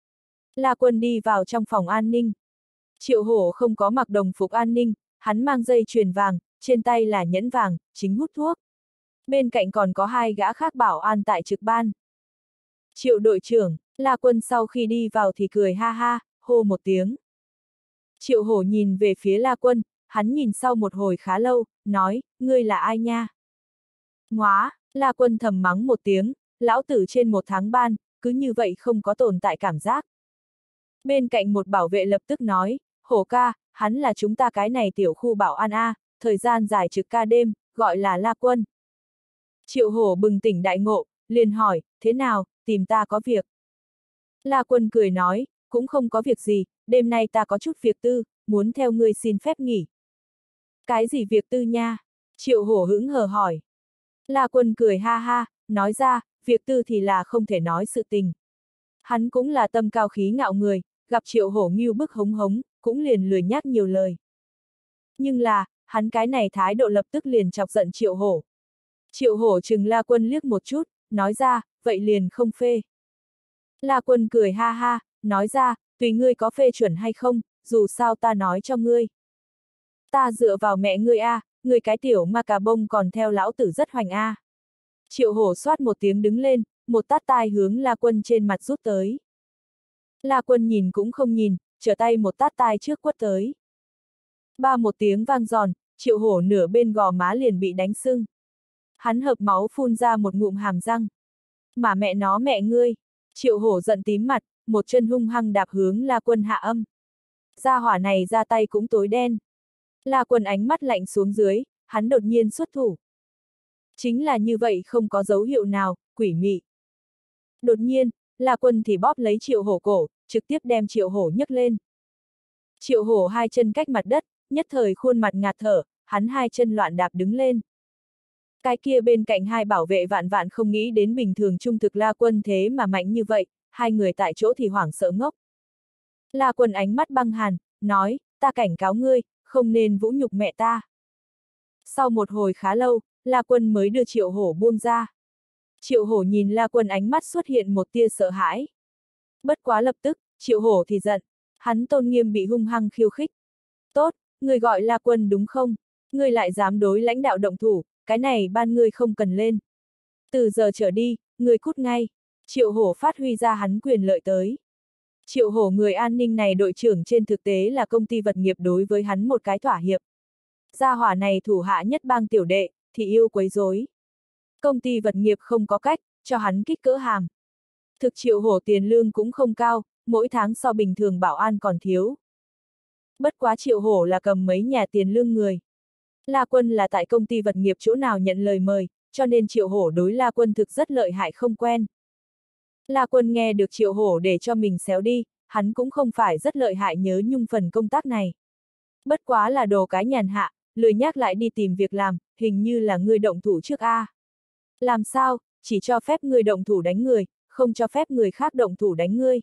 La Quân đi vào trong phòng an ninh. Triệu Hổ không có mặc đồng phục an ninh, hắn mang dây chuyền vàng, trên tay là nhẫn vàng, chính hút thuốc. Bên cạnh còn có hai gã khác bảo an tại trực ban. Triệu đội trưởng, La Quân sau khi đi vào thì cười ha ha, hô một tiếng. Triệu Hổ nhìn về phía La Quân, hắn nhìn sau một hồi khá lâu, nói, ngươi là ai nha? Ngoá, La Quân thầm mắng một tiếng, lão tử trên một tháng ban, cứ như vậy không có tồn tại cảm giác. Bên cạnh một bảo vệ lập tức nói, Hổ ca, hắn là chúng ta cái này tiểu khu bảo an A, thời gian dài trực ca đêm, gọi là La Quân. Triệu Hổ bừng tỉnh đại ngộ, liền hỏi, thế nào, tìm ta có việc. La Quân cười nói, cũng không có việc gì, đêm nay ta có chút việc tư, muốn theo ngươi xin phép nghỉ. Cái gì việc tư nha? Triệu Hổ hững hờ hỏi. La Quân cười ha ha, nói ra, việc tư thì là không thể nói sự tình. Hắn cũng là tâm cao khí ngạo người, gặp Triệu Hổ ngưu bức hống hống, cũng liền lười nhắc nhiều lời. Nhưng là, hắn cái này thái độ lập tức liền chọc giận Triệu Hổ. Triệu Hổ chừng La Quân liếc một chút, nói ra, vậy liền không phê. La Quân cười ha ha, nói ra, tùy ngươi có phê chuẩn hay không, dù sao ta nói cho ngươi. Ta dựa vào mẹ ngươi a, à, ngươi cái tiểu ma cà bông còn theo lão tử rất hoành a. À. Triệu Hổ xoát một tiếng đứng lên, một tát tai hướng La Quân trên mặt rút tới. La Quân nhìn cũng không nhìn, trở tay một tát tai trước quất tới. Ba một tiếng vang giòn, Triệu Hổ nửa bên gò má liền bị đánh sưng. Hắn hợp máu phun ra một ngụm hàm răng. Mà mẹ nó mẹ ngươi. Triệu Hổ giận tím mặt, một chân hung hăng đạp hướng La Quân hạ âm. Gia hỏa này ra tay cũng tối đen. La Quân ánh mắt lạnh xuống dưới, hắn đột nhiên xuất thủ. Chính là như vậy không có dấu hiệu nào, quỷ mị. Đột nhiên, La Quân thì bóp lấy Triệu Hổ cổ, trực tiếp đem Triệu Hổ nhấc lên. Triệu Hổ hai chân cách mặt đất, nhất thời khuôn mặt ngạt thở, hắn hai chân loạn đạp đứng lên. Cái kia bên cạnh hai bảo vệ vạn vạn không nghĩ đến bình thường trung thực La Quân thế mà mạnh như vậy, hai người tại chỗ thì hoảng sợ ngốc. La Quân ánh mắt băng hàn, nói, ta cảnh cáo ngươi, không nên vũ nhục mẹ ta. Sau một hồi khá lâu, La Quân mới đưa Triệu Hổ buông ra. Triệu Hổ nhìn La Quân ánh mắt xuất hiện một tia sợ hãi. Bất quá lập tức, Triệu Hổ thì giận, hắn tôn nghiêm bị hung hăng khiêu khích. Tốt, ngươi gọi La Quân đúng không? Ngươi lại dám đối lãnh đạo động thủ, cái này ban ngươi không cần lên. Từ giờ trở đi, ngươi cút ngay. Triệu Hổ phát huy ra hắn quyền lợi tới. Triệu Hổ người an ninh này đội trưởng trên thực tế là công ty vật nghiệp đối với hắn một cái thỏa hiệp. Gia hỏa này thủ hạ nhất bang tiểu đệ, thì yêu quấy rối. Công ty vật nghiệp không có cách, cho hắn kích cỡ hàm. Thực Triệu Hổ tiền lương cũng không cao, mỗi tháng so bình thường bảo an còn thiếu. Bất quá Triệu Hổ là cầm mấy nhà tiền lương người. La Quân là tại công ty vật nghiệp chỗ nào nhận lời mời, cho nên Triệu Hổ đối La Quân thực rất lợi hại không quen. La Quân nghe được Triệu Hổ để cho mình xéo đi, hắn cũng không phải rất lợi hại nhớ nhung phần công tác này. Bất quá là đồ cái nhàn hạ, lười nhắc lại đi tìm việc làm, hình như là ngươi động thủ trước a. Làm sao, chỉ cho phép ngươi động thủ đánh người, không cho phép người khác động thủ đánh ngươi.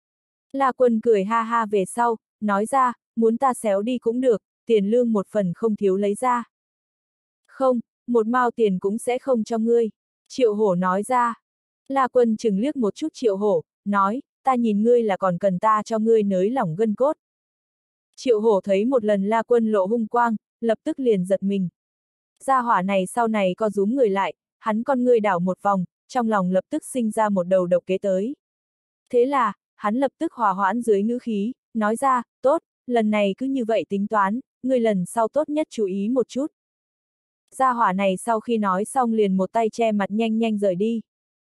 La Quân cười ha ha về sau, nói ra, muốn ta xéo đi cũng được, tiền lương một phần không thiếu lấy ra. Không, một mao tiền cũng sẽ không cho ngươi. Triệu Hổ nói ra. La Quân chừng liếc một chút Triệu Hổ, nói, ta nhìn ngươi là còn cần ta cho ngươi nới lỏng gân cốt. Triệu Hổ thấy một lần La Quân lộ hung quang, lập tức liền giật mình. Gia hỏa này sau này co rúm người lại, hắn con ngươi đảo một vòng, trong lòng lập tức sinh ra một đầu độc kế tới. Thế là, hắn lập tức hòa hoãn dưới ngữ khí, nói ra, tốt, lần này cứ như vậy tính toán, ngươi lần sau tốt nhất chú ý một chút. Gia hỏa này sau khi nói xong liền một tay che mặt nhanh nhanh rời đi.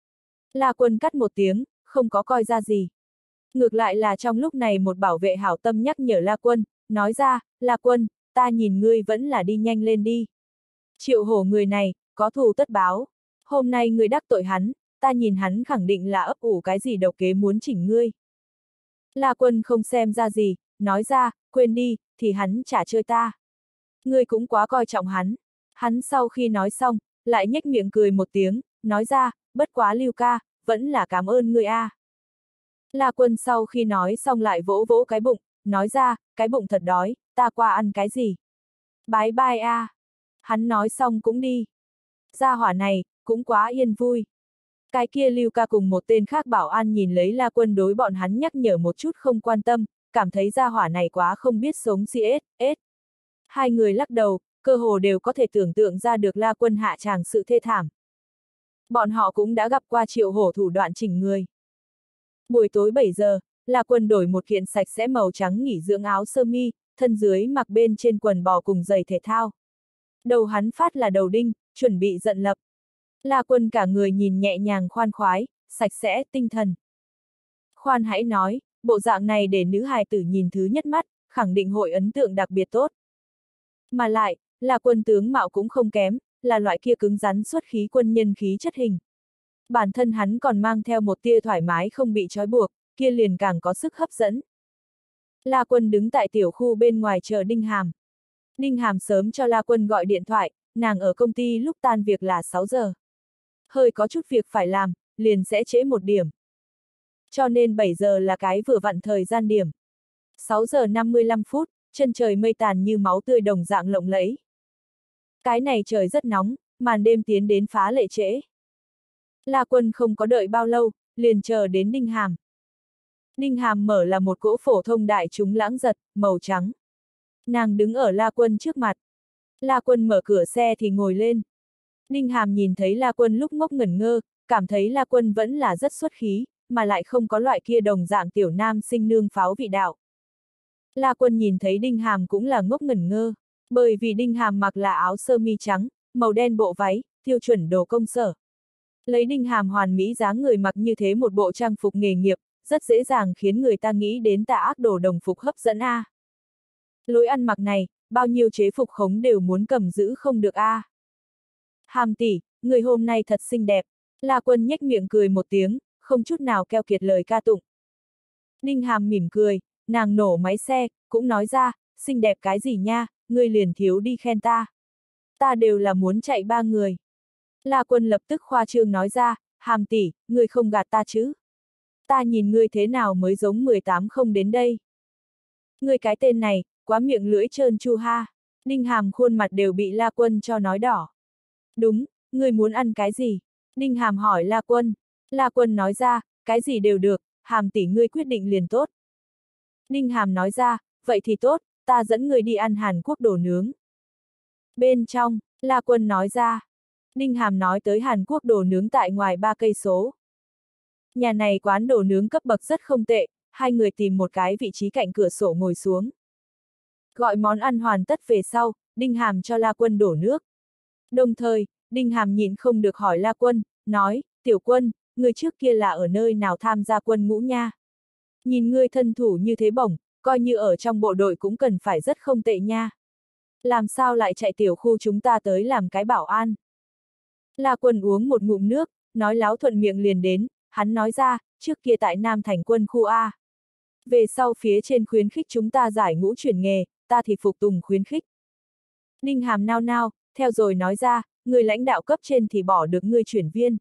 La Quân cắt một tiếng, không có coi ra gì. Ngược lại là trong lúc này một bảo vệ hảo tâm nhắc nhở La Quân, nói ra, La Quân, ta nhìn ngươi vẫn là đi nhanh lên đi. Triệu Hổ người này, có thù tất báo. Hôm nay ngươi đắc tội hắn, ta nhìn hắn khẳng định là ấp ủ cái gì độc kế muốn chỉnh ngươi. La Quân không xem ra gì, nói ra, quên đi, thì hắn chả chơi ta. Ngươi cũng quá coi trọng hắn. Hắn sau khi nói xong, lại nhếch miệng cười một tiếng, nói ra, bất quá Lưu ca, vẫn là cảm ơn ngươi a. À. La Quân sau khi nói xong lại vỗ vỗ cái bụng, nói ra, cái bụng thật đói, ta qua ăn cái gì. Bái bai a. À. Hắn nói xong cũng đi. Gia hỏa này, cũng quá yên vui. Cái kia Lưu ca cùng một tên khác bảo an nhìn lấy La Quân đối bọn hắn nhắc nhở một chút không quan tâm, cảm thấy gia hỏa này quá không biết sống xê ét, ết. Hai người lắc đầu, cơ hồ đều có thể tưởng tượng ra được La Quân hạ tràng sự thê thảm. Bọn họ cũng đã gặp qua Triệu Hổ thủ đoạn chỉnh người. Buổi tối bảy giờ, La Quân đổi một kiện sạch sẽ màu trắng nghỉ dưỡng áo sơ mi, thân dưới mặc bên trên quần bò cùng giày thể thao. Đầu hắn phát là đầu đinh, chuẩn bị giận lập. La Quân cả người nhìn nhẹ nhàng khoan khoái, sạch sẽ, tinh thần. Khoan hãy nói, bộ dạng này để nữ hài tử nhìn thứ nhất mắt, khẳng định hội ấn tượng đặc biệt tốt. Mà lại, La Quân tướng mạo cũng không kém, là loại kia cứng rắn xuất khí quân nhân khí chất hình. Bản thân hắn còn mang theo một tia thoải mái không bị trói buộc, kia liền càng có sức hấp dẫn. La Quân đứng tại tiểu khu bên ngoài chờ Đinh Hàm. Đinh Hàm sớm cho La Quân gọi điện thoại, nàng ở công ty lúc tan việc là sáu giờ. Hơi có chút việc phải làm, liền sẽ trễ một điểm. Cho nên bảy giờ là cái vừa vặn thời gian điểm. sáu giờ năm mươi lăm phút, chân trời mây tàn như máu tươi đồng dạng lộng lẫy. Cái này trời rất nóng, màn đêm tiến đến phá lệ trễ. La Quân không có đợi bao lâu, liền chờ đến Đinh Hàm. Đinh Hàm mở là một cỗ phổ thông đại chúng lãng giật, màu trắng. Nàng đứng ở La Quân trước mặt. La Quân mở cửa xe thì ngồi lên. Đinh Hàm nhìn thấy La Quân lúc ngốc ngẩn ngơ, cảm thấy La Quân vẫn là rất xuất khí, mà lại không có loại kia đồng dạng tiểu nam sinh nương pháo vị đạo. La Quân nhìn thấy Đinh Hàm cũng là ngốc ngẩn ngơ, bởi vì Đinh Hàm mặc là áo sơ mi trắng, màu đen bộ váy, tiêu chuẩn đồ công sở. Lấy Đinh Hàm hoàn mỹ dáng người mặc như thế một bộ trang phục nghề nghiệp, rất dễ dàng khiến người ta nghĩ đến tà ác đồ đồng phục hấp dẫn a. À. Lối ăn mặc này, bao nhiêu chế phục khống đều muốn cầm giữ không được a. À. Hàm tỷ, người hôm nay thật xinh đẹp. La Quân nhếch miệng cười một tiếng, không chút nào keo kiệt lời ca tụng. Đinh Hàm mỉm cười, nàng nổ máy xe, cũng nói ra, xinh đẹp cái gì nha, ngươi liền thiếu đi khen ta. Ta đều là muốn chạy ba người. La Quân lập tức khoa trương nói ra, Hàm tỷ, ngươi không gạt ta chứ. Ta nhìn ngươi thế nào mới giống mười tám không đến đây. Ngươi cái tên này, quá miệng lưỡi trơn chu ha. Đinh Hàm khuôn mặt đều bị La Quân cho nói đỏ. Đúng, ngươi muốn ăn cái gì? Đinh Hàm hỏi La Quân. La Quân nói ra, cái gì đều được, Hàm tỷ ngươi quyết định liền tốt. Đinh Hàm nói ra, vậy thì tốt, ta dẫn người đi ăn Hàn Quốc đồ nướng. Bên trong, La Quân nói ra. Đinh Hàm nói tới Hàn Quốc đồ nướng tại ngoài ba cây số. Nhà này quán đồ nướng cấp bậc rất không tệ, hai người tìm một cái vị trí cạnh cửa sổ ngồi xuống. Gọi món ăn hoàn tất về sau, Đinh Hàm cho La Quân đổ nước. Đồng thời, Đinh Hàm nhịn không được hỏi La Quân, nói, Tiểu Quân, người trước kia là ở nơi nào tham gia quân ngũ nha? Nhìn ngươi thân thủ như thế bổng, coi như ở trong bộ đội cũng cần phải rất không tệ nha. Làm sao lại chạy tiểu khu chúng ta tới làm cái bảo an? La Quân uống một ngụm nước, nói láo thuận miệng liền đến, hắn nói ra, trước kia tại Nam Thành quân khu A. Về sau phía trên khuyến khích chúng ta giải ngũ chuyển nghề, ta thì phục tùng khuyến khích. Đinh Hàm nao nao, theo rồi nói ra, người lãnh đạo cấp trên thì bỏ được ngươi chuyển viên.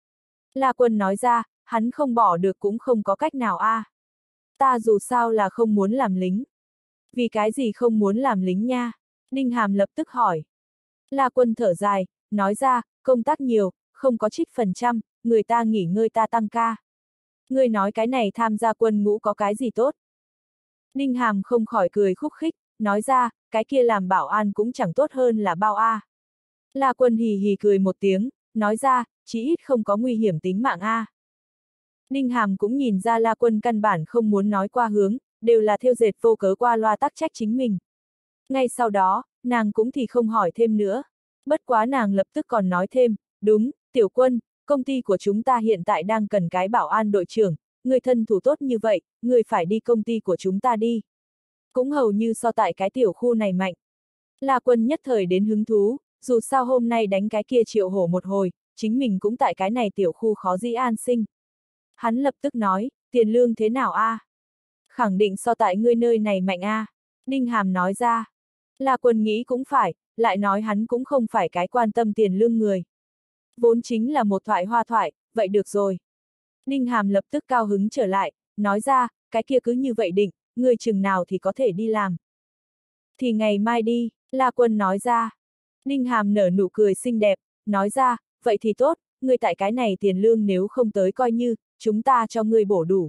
La Quân nói ra, hắn không bỏ được cũng không có cách nào a. À. Ta dù sao là không muốn làm lính. Vì cái gì không muốn làm lính nha? Đinh Hàm lập tức hỏi. La Quân thở dài, nói ra, công tác nhiều, không có trích phần trăm, người ta nghỉ ngơi ta tăng ca. Ngươi nói cái này tham gia quân ngũ có cái gì tốt? Đinh Hàm không khỏi cười khúc khích, nói ra, cái kia làm bảo an cũng chẳng tốt hơn là bao a. À. La Quân hì hì cười một tiếng, nói ra, chí ít không có nguy hiểm tính mạng a. À. Đinh Hàm cũng nhìn ra La Quân căn bản không muốn nói qua hướng, đều là thêu dệt vô cớ qua loa tắc trách chính mình. Ngay sau đó, nàng cũng thì không hỏi thêm nữa. Bất quá nàng lập tức còn nói thêm, đúng, Tiểu Quân, công ty của chúng ta hiện tại đang cần cái bảo an đội trưởng, người thân thủ tốt như vậy, người phải đi công ty của chúng ta đi. Cũng hầu như so tại cái tiểu khu này mạnh. La Quân nhất thời đến hứng thú, dù sao hôm nay đánh cái kia Triệu Hổ một hồi, chính mình cũng tại cái này tiểu khu khó dĩ an sinh. Hắn lập tức nói, tiền lương thế nào a? À? Khẳng định so tại ngươi nơi này mạnh a. À? Đinh Hàm nói ra. La Quân nghĩ cũng phải, lại nói hắn cũng không phải cái quan tâm tiền lương người. Vốn chính là một thoại hoa thoại, vậy được rồi. Đinh Hàm lập tức cao hứng trở lại, nói ra, cái kia cứ như vậy định, ngươi chừng nào thì có thể đi làm. Thì ngày mai đi, La Quân nói ra. Đinh Hàm nở nụ cười xinh đẹp, nói ra, vậy thì tốt, ngươi tại cái này tiền lương nếu không tới coi như, chúng ta cho ngươi bổ đủ.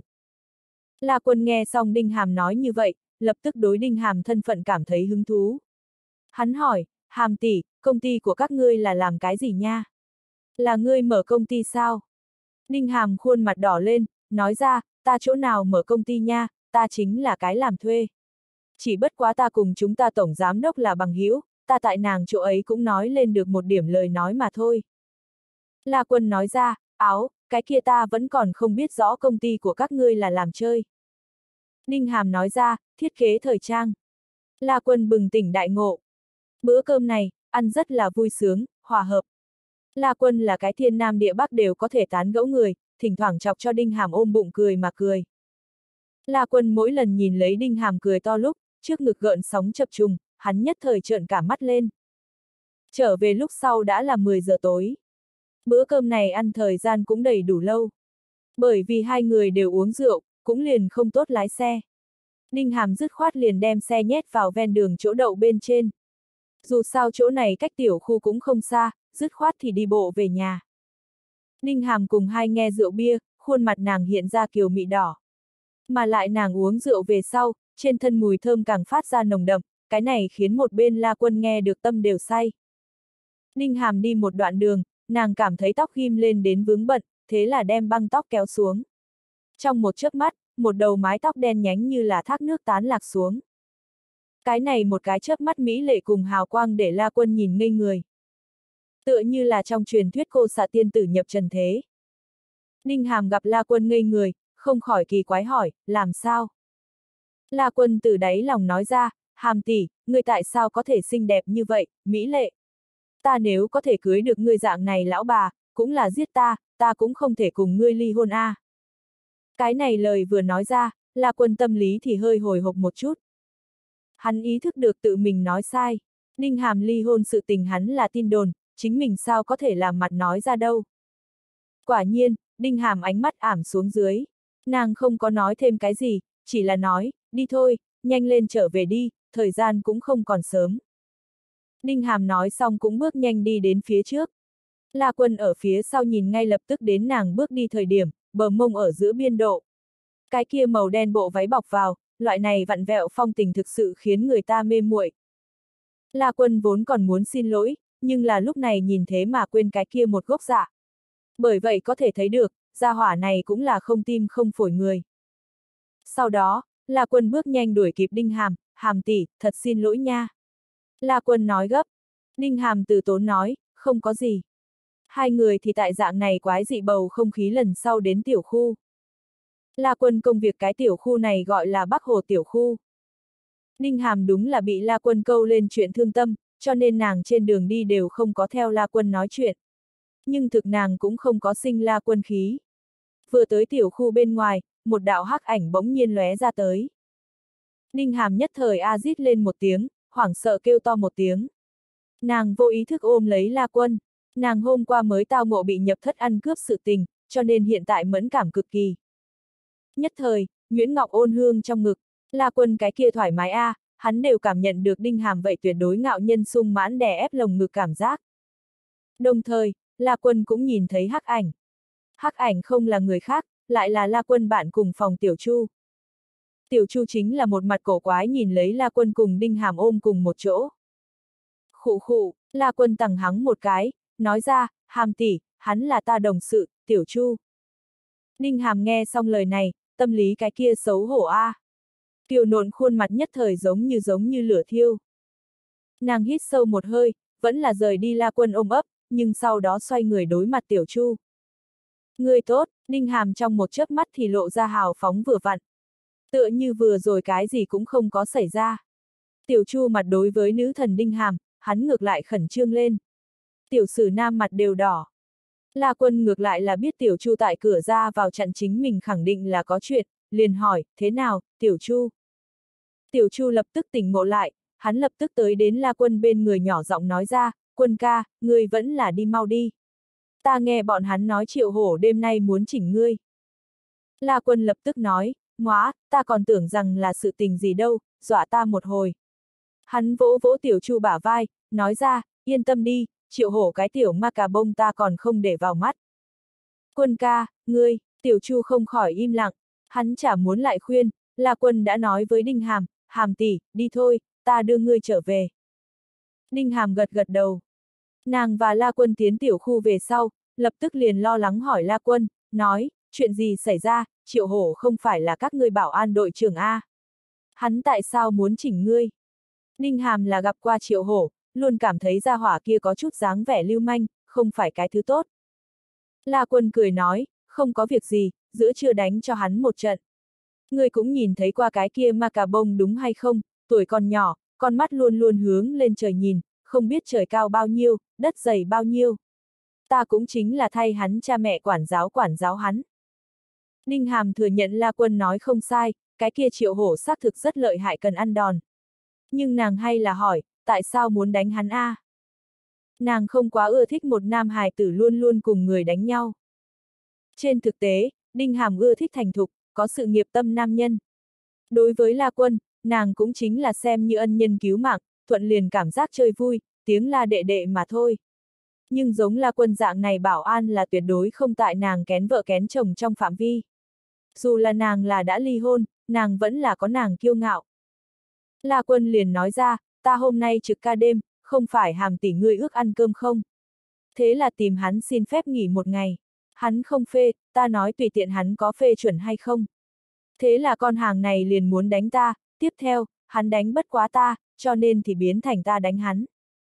La Quân nghe xong Đinh Hàm nói như vậy, lập tức đối Đinh Hàm thân phận cảm thấy hứng thú. Hắn hỏi, Hàm tỷ, công ty của các ngươi là làm cái gì nha? Là ngươi mở công ty sao? Đinh Hàm khuôn mặt đỏ lên, nói ra, ta chỗ nào mở công ty nha, ta chính là cái làm thuê. Chỉ bất quá ta cùng chúng ta tổng giám đốc là bằng hữu, ta tại nàng chỗ ấy cũng nói lên được một điểm lời nói mà thôi. La Quân nói ra, áo, cái kia ta vẫn còn không biết rõ công ty của các ngươi là làm chơi. Đinh Hàm nói ra, thiết kế thời trang. La Quân bừng tỉnh đại ngộ. Bữa cơm này, ăn rất là vui sướng, hòa hợp. La Quân là cái thiên nam địa bắc đều có thể tán gẫu người, thỉnh thoảng chọc cho Đinh Hàm ôm bụng cười mà cười. La Quân mỗi lần nhìn lấy Đinh Hàm cười to lúc, trước ngực gợn sóng chập trùng, hắn nhất thời trợn cả mắt lên. Trở về lúc sau đã là mười giờ tối. Bữa cơm này ăn thời gian cũng đầy đủ lâu. Bởi vì hai người đều uống rượu, cũng liền không tốt lái xe. Đinh Hàm dứt khoát liền đem xe nhét vào ven đường chỗ đậu bên trên. Dù sao chỗ này cách tiểu khu cũng không xa, dứt khoát thì đi bộ về nhà. Đinh Hàm cùng hai nghe rượu bia, khuôn mặt nàng hiện ra kiều mị đỏ. Mà lại nàng uống rượu về sau, trên thân mùi thơm càng phát ra nồng đậm, cái này khiến một bên La Quân nghe được tâm đều say. Đinh Hàm đi một đoạn đường, nàng cảm thấy tóc ghim lên đến vướng bận, thế là đem băng tóc kéo xuống. Trong một chớp mắt, một đầu mái tóc đen nhánh như là thác nước tán lạc xuống. Cái này một cái chớp mắt mỹ lệ cùng hào quang để La Quân nhìn ngây người. Tựa như là trong truyền thuyết cô xạ tiên tử nhập trần thế. Đinh Hàm gặp La Quân ngây người, không khỏi kỳ quái hỏi, làm sao? La Quân từ đáy lòng nói ra, Hàm tỷ, ngươi tại sao có thể xinh đẹp như vậy, mỹ lệ? Ta nếu có thể cưới được ngươi dạng này lão bà, cũng là giết ta, ta cũng không thể cùng ngươi ly hôn a. À. Cái này lời vừa nói ra, La Quân tâm lý thì hơi hồi hộp một chút. Hắn ý thức được tự mình nói sai. Đinh Hàm ly hôn sự tình hắn là tin đồn, chính mình sao có thể làm mặt nói ra đâu. Quả nhiên, Đinh Hàm ánh mắt ảm xuống dưới. Nàng không có nói thêm cái gì, chỉ là nói, đi thôi, nhanh lên trở về đi, thời gian cũng không còn sớm. Đinh Hàm nói xong cũng bước nhanh đi đến phía trước. La Quân ở phía sau nhìn ngay lập tức đến nàng bước đi thời điểm, bờ mông ở giữa biên độ. Cái kia màu đen bộ váy bọc vào, loại này vặn vẹo phong tình thực sự khiến người ta mê muội. La Quân vốn còn muốn xin lỗi, nhưng là lúc này nhìn thế mà quên cái kia một gốc dạ. Bởi vậy có thể thấy được, gia hỏa này cũng là không tim không phổi người. Sau đó, La Quân bước nhanh đuổi kịp Đinh Hàm, Hàm tỷ, thật xin lỗi nha. La Quân nói gấp. Đinh Hàm từ tốn nói, không có gì. Hai người thì tại dạng này quái dị bầu không khí lần sau đến tiểu khu. La Quân công việc cái tiểu khu này gọi là Bắc Hồ tiểu khu. Đinh Hàm đúng là bị La Quân câu lên chuyện thương tâm, cho nên nàng trên đường đi đều không có theo La Quân nói chuyện. Nhưng thực nàng cũng không có sinh La Quân khí. Vừa tới tiểu khu bên ngoài, một đạo hắc ảnh bỗng nhiên lóe ra tới. Đinh Hàm nhất thời a rít lên một tiếng, hoảng sợ kêu to một tiếng. Nàng vô ý thức ôm lấy La Quân. Nàng hôm qua mới tao ngộ bị nhập thất ăn cướp sự tình, cho nên hiện tại mẫn cảm cực kỳ. Nhất thời, Nguyễn Ngọc ôn hương trong ngực, La Quân cái kia thoải mái a, à, hắn đều cảm nhận được Đinh Hàm vậy tuyệt đối ngạo nhân sung mãn đè ép lồng ngực cảm giác. Đồng thời, La Quân cũng nhìn thấy hắc ảnh. Hắc ảnh không là người khác, lại là La Quân bạn cùng phòng Tiểu Chu. Tiểu Chu chính là một mặt cổ quái nhìn lấy La Quân cùng Đinh Hàm ôm cùng một chỗ. Khụ khụ, La Quân tằng hắng một cái, nói ra, Hàm tỷ, hắn là ta đồng sự, Tiểu Chu. Đinh Hàm nghe xong lời này, tâm lý cái kia xấu hổ a. À. Kiều nộn khuôn mặt nhất thời giống như giống như lửa thiêu. Nàng hít sâu một hơi, vẫn là rời đi La Quân ôm ấp, nhưng sau đó xoay người đối mặt Tiểu Chu. Người tốt, Đinh Hàm trong một chớp mắt thì lộ ra hào phóng vừa vặn. Tựa như vừa rồi cái gì cũng không có xảy ra. Tiểu Chu mặt đối với nữ thần Đinh Hàm, hắn ngược lại khẩn trương lên. Tiểu Sử Nam mặt đều đỏ. La Quân ngược lại là biết Tiểu Chu tại cửa ra vào chặn chính mình khẳng định là có chuyện, liền hỏi, thế nào, Tiểu Chu? Tiểu Chu lập tức tỉnh ngộ lại, hắn lập tức tới đến La Quân bên người nhỏ giọng nói ra, Quân ca, ngươi vẫn là đi mau đi. Ta nghe bọn hắn nói Triệu Hổ đêm nay muốn chỉnh ngươi. La Quân lập tức nói, ngóa, ta còn tưởng rằng là sự tình gì đâu, dọa ta một hồi. Hắn vỗ vỗ Tiểu Chu bả vai, nói ra, yên tâm đi, Triệu Hổ cái tiểu ma cà bông ta còn không để vào mắt. Quân ca, ngươi, Tiểu Chu không khỏi im lặng, hắn chả muốn lại khuyên, La Quân đã nói với Đinh Hàm, Hàm tỷ, đi thôi, ta đưa ngươi trở về. Đinh Hàm gật gật đầu. Nàng và La Quân tiến tiểu khu về sau, lập tức liền lo lắng hỏi La Quân, nói, chuyện gì xảy ra, Triệu Hổ không phải là các ngươi bảo an đội trưởng A. Hắn tại sao muốn chỉnh ngươi? Đinh Hàm là gặp qua Triệu Hổ, luôn cảm thấy gia hỏa kia có chút dáng vẻ lưu manh, không phải cái thứ tốt. La Quân cười nói, không có việc gì, giữa trưa đánh cho hắn một trận. Ngươi cũng nhìn thấy qua cái kia ma cà bông đúng hay không, tuổi còn nhỏ, con mắt luôn luôn hướng lên trời nhìn, không biết trời cao bao nhiêu, đất dày bao nhiêu. Ta cũng chính là thay hắn cha mẹ quản giáo quản giáo hắn. Ninh Hàm thừa nhận La Quân nói không sai, cái kia Triệu Hổ xác thực rất lợi hại cần ăn đòn. Nhưng nàng hay là hỏi, tại sao muốn đánh hắn a? À? Nàng không quá ưa thích một nam hài tử luôn luôn cùng người đánh nhau. Trên thực tế, Ninh Hàm ưa thích thành thục, có sự nghiệp tâm nam nhân. Đối với La Quân, nàng cũng chính là xem như ân nhân cứu mạng, thuận liền cảm giác chơi vui, tiếng la đệ đệ mà thôi. Nhưng giống La Quân dạng này bảo an là tuyệt đối không tại nàng kén vợ kén chồng trong phạm vi. Dù là nàng là đã ly hôn, nàng vẫn là có nàng kiêu ngạo. La Quân liền nói ra, ta hôm nay trực ca đêm, không phải Hàm tỷ ngươi ước ăn cơm không? Thế là tìm hắn xin phép nghỉ một ngày. Hắn không phê, ta nói tùy tiện hắn có phê chuẩn hay không. Thế là con hàng này liền muốn đánh ta, tiếp theo, hắn đánh bất quá ta, cho nên thì biến thành ta đánh hắn.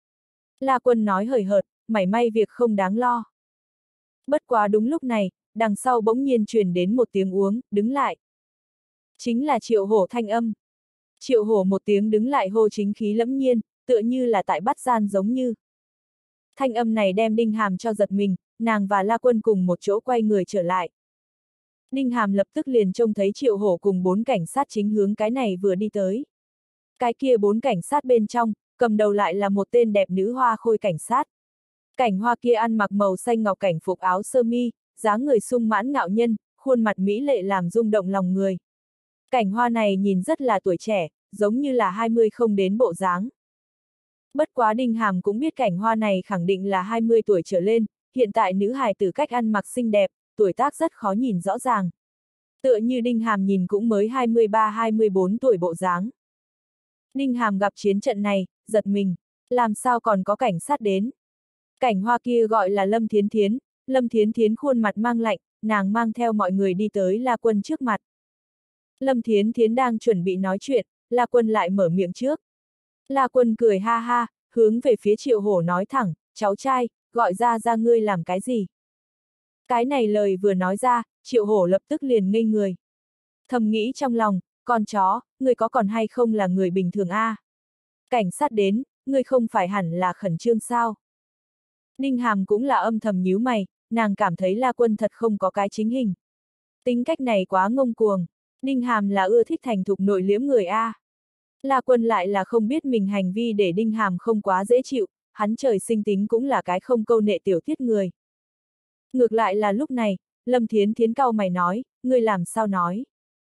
La Quân nói hời hợt, mảy may việc không đáng lo. Bất quá đúng lúc này, đằng sau bỗng nhiên truyền đến một tiếng uống, đứng lại. Chính là Triệu Hổ thanh âm. Triệu Hổ một tiếng đứng lại hô chính khí lẫm nhiên, tựa như là tại bắt gian giống như. Thanh âm này đem Đinh Hàm cho giật mình, nàng và La Quân cùng một chỗ quay người trở lại. Đinh Hàm lập tức liền trông thấy Triệu Hổ cùng bốn cảnh sát chính hướng cái này vừa đi tới. Cái kia bốn cảnh sát bên trong, cầm đầu lại là một tên đẹp nữ hoa khôi cảnh sát. Cảnh hoa kia ăn mặc màu xanh ngọc cảnh phục áo sơ mi, dáng người sung mãn ngạo nhân, khuôn mặt mỹ lệ làm rung động lòng người. Cảnh hoa này nhìn rất là tuổi trẻ, giống như là hai mươi không đến bộ dáng. Bất quá Đinh Hàm cũng biết cảnh hoa này khẳng định là hai mươi tuổi trở lên, hiện tại nữ hài tử cách ăn mặc xinh đẹp, tuổi tác rất khó nhìn rõ ràng. Tựa như Đinh Hàm nhìn cũng mới hai mươi ba hai mươi bốn tuổi bộ dáng. Đinh Hàm gặp chiến trận này, giật mình, làm sao còn có cảnh sát đến. Cảnh hoa kia gọi là Lâm Thiến Thiến, Lâm Thiến Thiến khuôn mặt mang lạnh, nàng mang theo mọi người đi tới La Quân trước mặt. Lâm Thiến Thiến đang chuẩn bị nói chuyện, La Quân lại mở miệng trước. La Quân cười ha ha, hướng về phía Triệu Hổ nói thẳng, cháu trai, gọi ra ra ngươi làm cái gì? Cái này lời vừa nói ra, Triệu Hổ lập tức liền ngây người. Thầm nghĩ trong lòng, con chó, ngươi có còn hay không là người bình thường a? À? Cảnh sát đến, ngươi không phải hẳn là khẩn trương sao? Đinh Hàm cũng là âm thầm nhíu mày, nàng cảm thấy La Quân thật không có cái chính hình. Tính cách này quá ngông cuồng, Đinh Hàm là ưa thích thành thục nội liễm người a. À. La Quân lại là không biết mình hành vi để Đinh Hàm không quá dễ chịu, hắn trời sinh tính cũng là cái không câu nệ tiểu tiết người. Ngược lại là lúc này, Lâm Thiến Thiến cau mày nói, ngươi làm sao nói?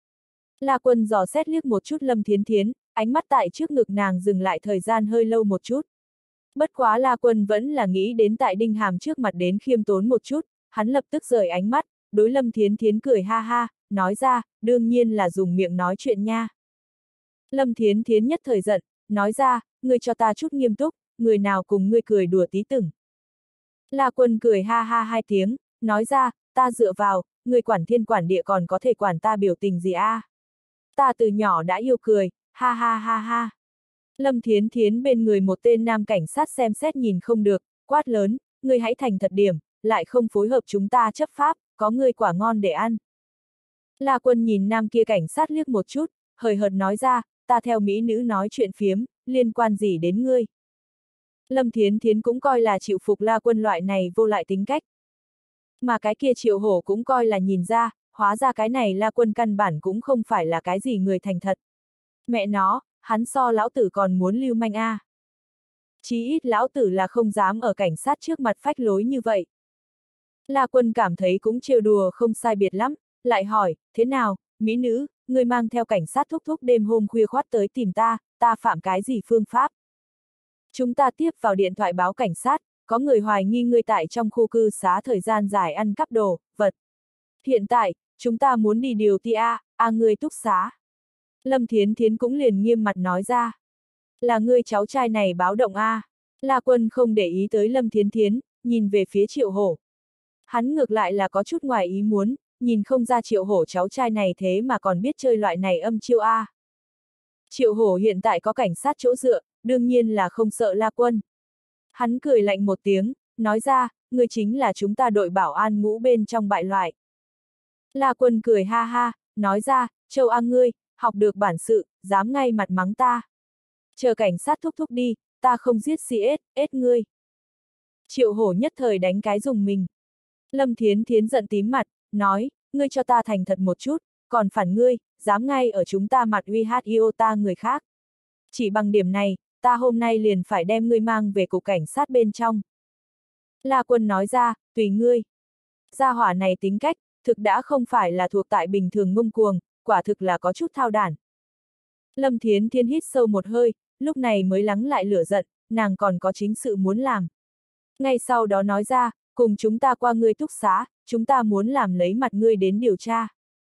La Quân dò xét liếc một chút Lâm Thiến Thiến, ánh mắt tại trước ngực nàng dừng lại thời gian hơi lâu một chút. Bất quá La Quân vẫn là nghĩ đến tại Đinh Hàm trước mặt đến khiêm tốn một chút, hắn lập tức rời ánh mắt, đối Lâm Thiến Thiến cười ha ha, nói ra, đương nhiên là dùng miệng nói chuyện nha. Lâm Thiến Thiến nhất thời giận, nói ra, ngươi cho ta chút nghiêm túc, người nào cùng ngươi cười đùa tí từng. La Quân cười ha ha hai tiếng, nói ra, ta dựa vào, ngươi quản thiên quản địa còn có thể quản ta biểu tình gì a? À? Ta từ nhỏ đã yêu cười, ha ha ha ha. Lâm Thiến Thiến bên người một tên nam cảnh sát xem xét nhìn không được, quát lớn, ngươi hãy thành thật điểm, lại không phối hợp chúng ta chấp pháp, có ngươi quả ngon để ăn. La Quân nhìn nam kia cảnh sát liếc một chút, hời hợt nói ra, ta theo mỹ nữ nói chuyện phiếm, liên quan gì đến ngươi. Lâm Thiến Thiến cũng coi là chịu phục La Quân loại này vô lại tính cách. Mà cái kia Triệu Hổ cũng coi là nhìn ra, hóa ra cái này La Quân căn bản cũng không phải là cái gì người thành thật. Mẹ nó, hắn so lão tử còn muốn lưu manh a. À. Chí ít lão tử là không dám ở cảnh sát trước mặt phách lối như vậy. La Quân cảm thấy cũng trêu đùa không sai biệt lắm, lại hỏi, thế nào, mỹ nữ, ngươi mang theo cảnh sát thúc thúc đêm hôm khuya khoắt tới tìm ta, ta phạm cái gì phương pháp? Chúng ta tiếp vào điện thoại báo cảnh sát, có người hoài nghi ngươi tại trong khu cư xá thời gian dài ăn cắp đồ, vật. Hiện tại, chúng ta muốn đi điều ti a, a ngươi túc xá. Lâm Thiến Thiến cũng liền nghiêm mặt nói ra. Là ngươi cháu trai này báo động a. À. La Quân không để ý tới Lâm Thiến Thiến, nhìn về phía Triệu Hổ. Hắn ngược lại là có chút ngoài ý muốn, nhìn không ra Triệu Hổ cháu trai này thế mà còn biết chơi loại này âm chiêu a. À. Triệu Hổ hiện tại có cảnh sát chỗ dựa, đương nhiên là không sợ La Quân. Hắn cười lạnh một tiếng, nói ra, ngươi chính là chúng ta đội bảo an ngũ bên trong bại loại. La Quân cười ha ha, nói ra, Châu A ngươi, học được bản sự, dám ngay mặt mắng ta. Chờ cảnh sát thúc thúc đi, ta không giết xê ét, ết ngươi. Triệu Hổ nhất thời đánh cái dùng mình. Lâm Thiến Thiến giận tím mặt, nói, ngươi cho ta thành thật một chút, còn phản ngươi, dám ngay ở chúng ta mặt uy hát iota người khác. Chỉ bằng điểm này, ta hôm nay liền phải đem ngươi mang về cục cảnh sát bên trong. La Quân nói ra, tùy ngươi. Gia hỏa này tính cách, thực đã không phải là thuộc tại bình thường ngông cuồng, quả thực là có chút thao đản. Lâm Thiến Thiến hít sâu một hơi, lúc này mới lắng lại lửa giận, nàng còn có chính sự muốn làm. Ngay sau đó nói ra, cùng chúng ta qua ngươi túc xá, chúng ta muốn làm lấy mặt ngươi đến điều tra.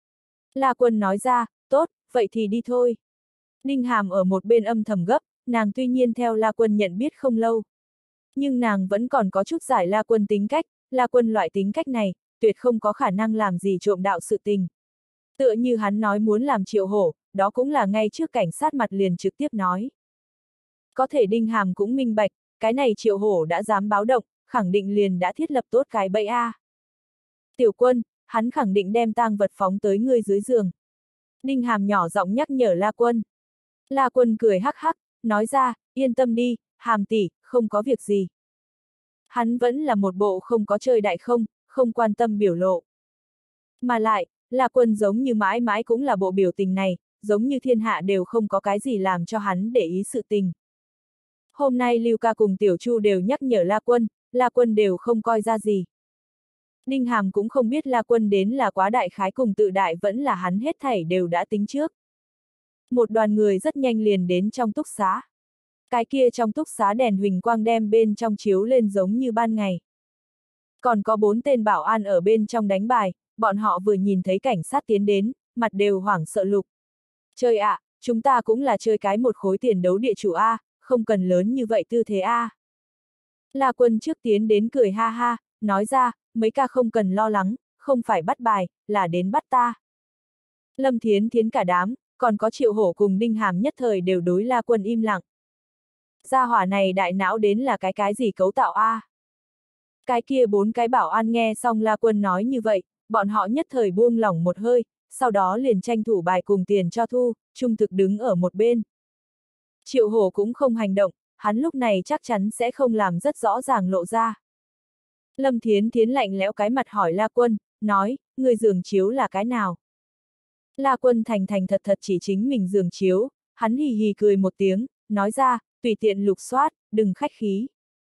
La Quân nói ra, tốt, vậy thì đi thôi. Đinh Hàm ở một bên âm thầm gấp, nàng tuy nhiên theo La Quân nhận biết không lâu. Nhưng nàng vẫn còn có chút giải La Quân tính cách, La Quân loại tính cách này, tuyệt không có khả năng làm gì trộm đạo sự tình. Tựa như hắn nói muốn làm Triệu Hổ, đó cũng là ngay trước cảnh sát mặt liền trực tiếp nói. Có thể Đinh Hàm cũng minh bạch, cái này Triệu Hổ đã dám báo động, khẳng định liền đã thiết lập tốt cái bẫy A. Tiểu Quân, hắn khẳng định đem tang vật phóng tới ngươi dưới giường. Đinh Hàm nhỏ giọng nhắc nhở La Quân. La Quân cười hắc hắc, nói ra, yên tâm đi, Hàm tỷ, không có việc gì. Hắn vẫn là một bộ không có chơi đại không, không quan tâm biểu lộ. Mà lại, La Quân giống như mãi mãi cũng là bộ biểu tình này, giống như thiên hạ đều không có cái gì làm cho hắn để ý sự tình. Hôm nay Lưu Ca cùng Tiểu Chu đều nhắc nhở La Quân, La Quân đều không coi ra gì. Đinh Hàm cũng không biết La Quân đến là quá đại khái cùng tự đại vẫn là hắn hết thảy đều đã tính trước. Một đoàn người rất nhanh liền đến trong túc xá. Cái kia trong túc xá đèn huỳnh quang đem bên trong chiếu lên giống như ban ngày. Còn có bốn tên bảo an ở bên trong đánh bài, bọn họ vừa nhìn thấy cảnh sát tiến đến, mặt đều hoảng sợ lục. Chơi ạ, à, chúng ta cũng là chơi cái một khối tiền đấu địa chủ A, không cần lớn như vậy tư thế A. La Quân trước tiến đến cười ha ha, nói ra, mấy ca không cần lo lắng, không phải bắt bài, là đến bắt ta. Lâm Thiến Thiến cả đám, còn có Triệu Hổ cùng Đinh Hàm nhất thời đều đối La Quân im lặng. Gia hỏa này đại não đến là cái cái gì cấu tạo A. Cái kia bốn cái bảo an nghe xong La Quân nói như vậy, bọn họ nhất thời buông lỏng một hơi, sau đó liền tranh thủ bài cùng tiền cho thu, trung thực đứng ở một bên. Triệu Hổ cũng không hành động, hắn lúc này chắc chắn sẽ không làm rất rõ ràng lộ ra. Lâm Thiến Thiến lạnh lẽo cái mặt hỏi La Quân, nói, người giường chiếu là cái nào? La Quân thành thành thật thật chỉ chính mình giường chiếu, hắn hì hì cười một tiếng, nói ra, tùy tiện lục soát, đừng khách khí.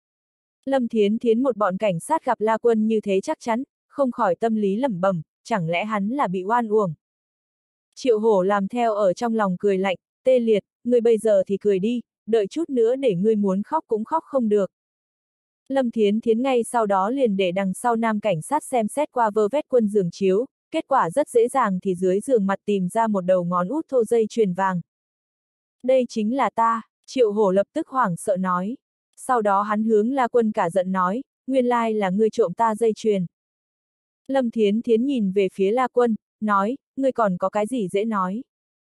Lâm Thiến Thiến một bọn cảnh sát gặp La Quân như thế chắc chắn, không khỏi tâm lý lẩm bẩm, chẳng lẽ hắn là bị oan uổng. Triệu Hổ làm theo ở trong lòng cười lạnh, tê liệt, ngươi bây giờ thì cười đi, đợi chút nữa để ngươi muốn khóc cũng khóc không được. Lâm Thiến Thiến ngay sau đó liền để đằng sau nam cảnh sát xem xét qua vơ vét Quân giường chiếu, kết quả rất dễ dàng thì dưới giường mặt tìm ra một đầu ngón út thô dây chuyền vàng. Đây chính là ta, Triệu Hổ lập tức hoảng sợ nói. Sau đó hắn hướng La Quân cả giận nói, nguyên lai là ngươi trộm ta dây chuyền. Lâm Thiến Thiến nhìn về phía La Quân, nói, ngươi còn có cái gì dễ nói.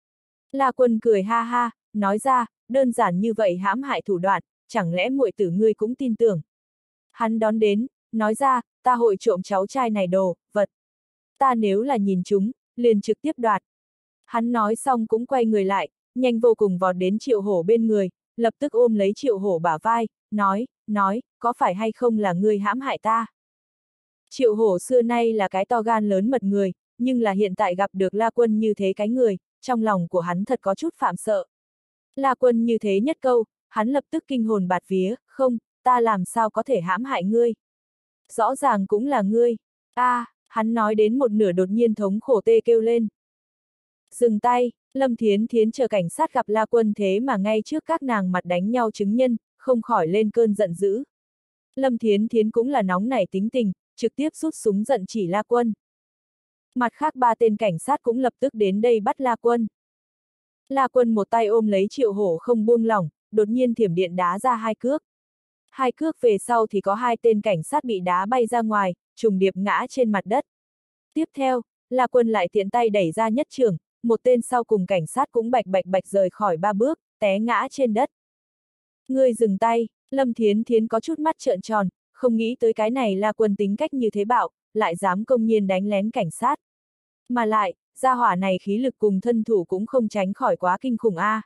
La Quân cười ha ha, nói ra, đơn giản như vậy hãm hại thủ đoạn, chẳng lẽ muội tử ngươi cũng tin tưởng. Hắn đón đến, nói ra, ta hội trộm cháu trai này đồ, vật. Ta nếu là nhìn chúng, liền trực tiếp đoạt. Hắn nói xong cũng quay người lại, nhanh vô cùng vọt đến Triệu Hổ bên người, lập tức ôm lấy Triệu Hổ bả vai, nói, nói, có phải hay không là ngươi hãm hại ta. Triệu Hổ xưa nay là cái to gan lớn mật người, nhưng là hiện tại gặp được La Quân như thế cái người, trong lòng của hắn thật có chút phạm sợ. La Quân như thế nhất câu, hắn lập tức kinh hồn bạt vía, không, ta làm sao có thể hãm hại ngươi. Rõ ràng cũng là ngươi. A, à, hắn nói đến một nửa đột nhiên thống khổ tê kêu lên. Dừng tay, Lâm Thiến Thiến chờ cảnh sát gặp La Quân thế mà ngay trước các nàng mặt đánh nhau chứng nhân, không khỏi lên cơn giận dữ. Lâm Thiến Thiến cũng là nóng nảy tính tình, trực tiếp rút súng giận chỉ La Quân. Mặt khác ba tên cảnh sát cũng lập tức đến đây bắt La Quân. La Quân một tay ôm lấy Triệu Hổ không buông lỏng, đột nhiên thiểm điện đá ra hai cước. Hai cước về sau thì có hai tên cảnh sát bị đá bay ra ngoài, trùng điệp ngã trên mặt đất. Tiếp theo, La Quân lại tiện tay đẩy ra nhất trường, một tên sau cùng cảnh sát cũng bạch bạch bạch rời khỏi ba bước, té ngã trên đất. Ngươi dừng tay, Lâm Thiến Thiến có chút mắt trợn tròn, không nghĩ tới cái này La Quân tính cách như thế bạo, lại dám công nhiên đánh lén cảnh sát. Mà lại, gia hỏa này khí lực cùng thân thủ cũng không tránh khỏi quá kinh khủng a. À.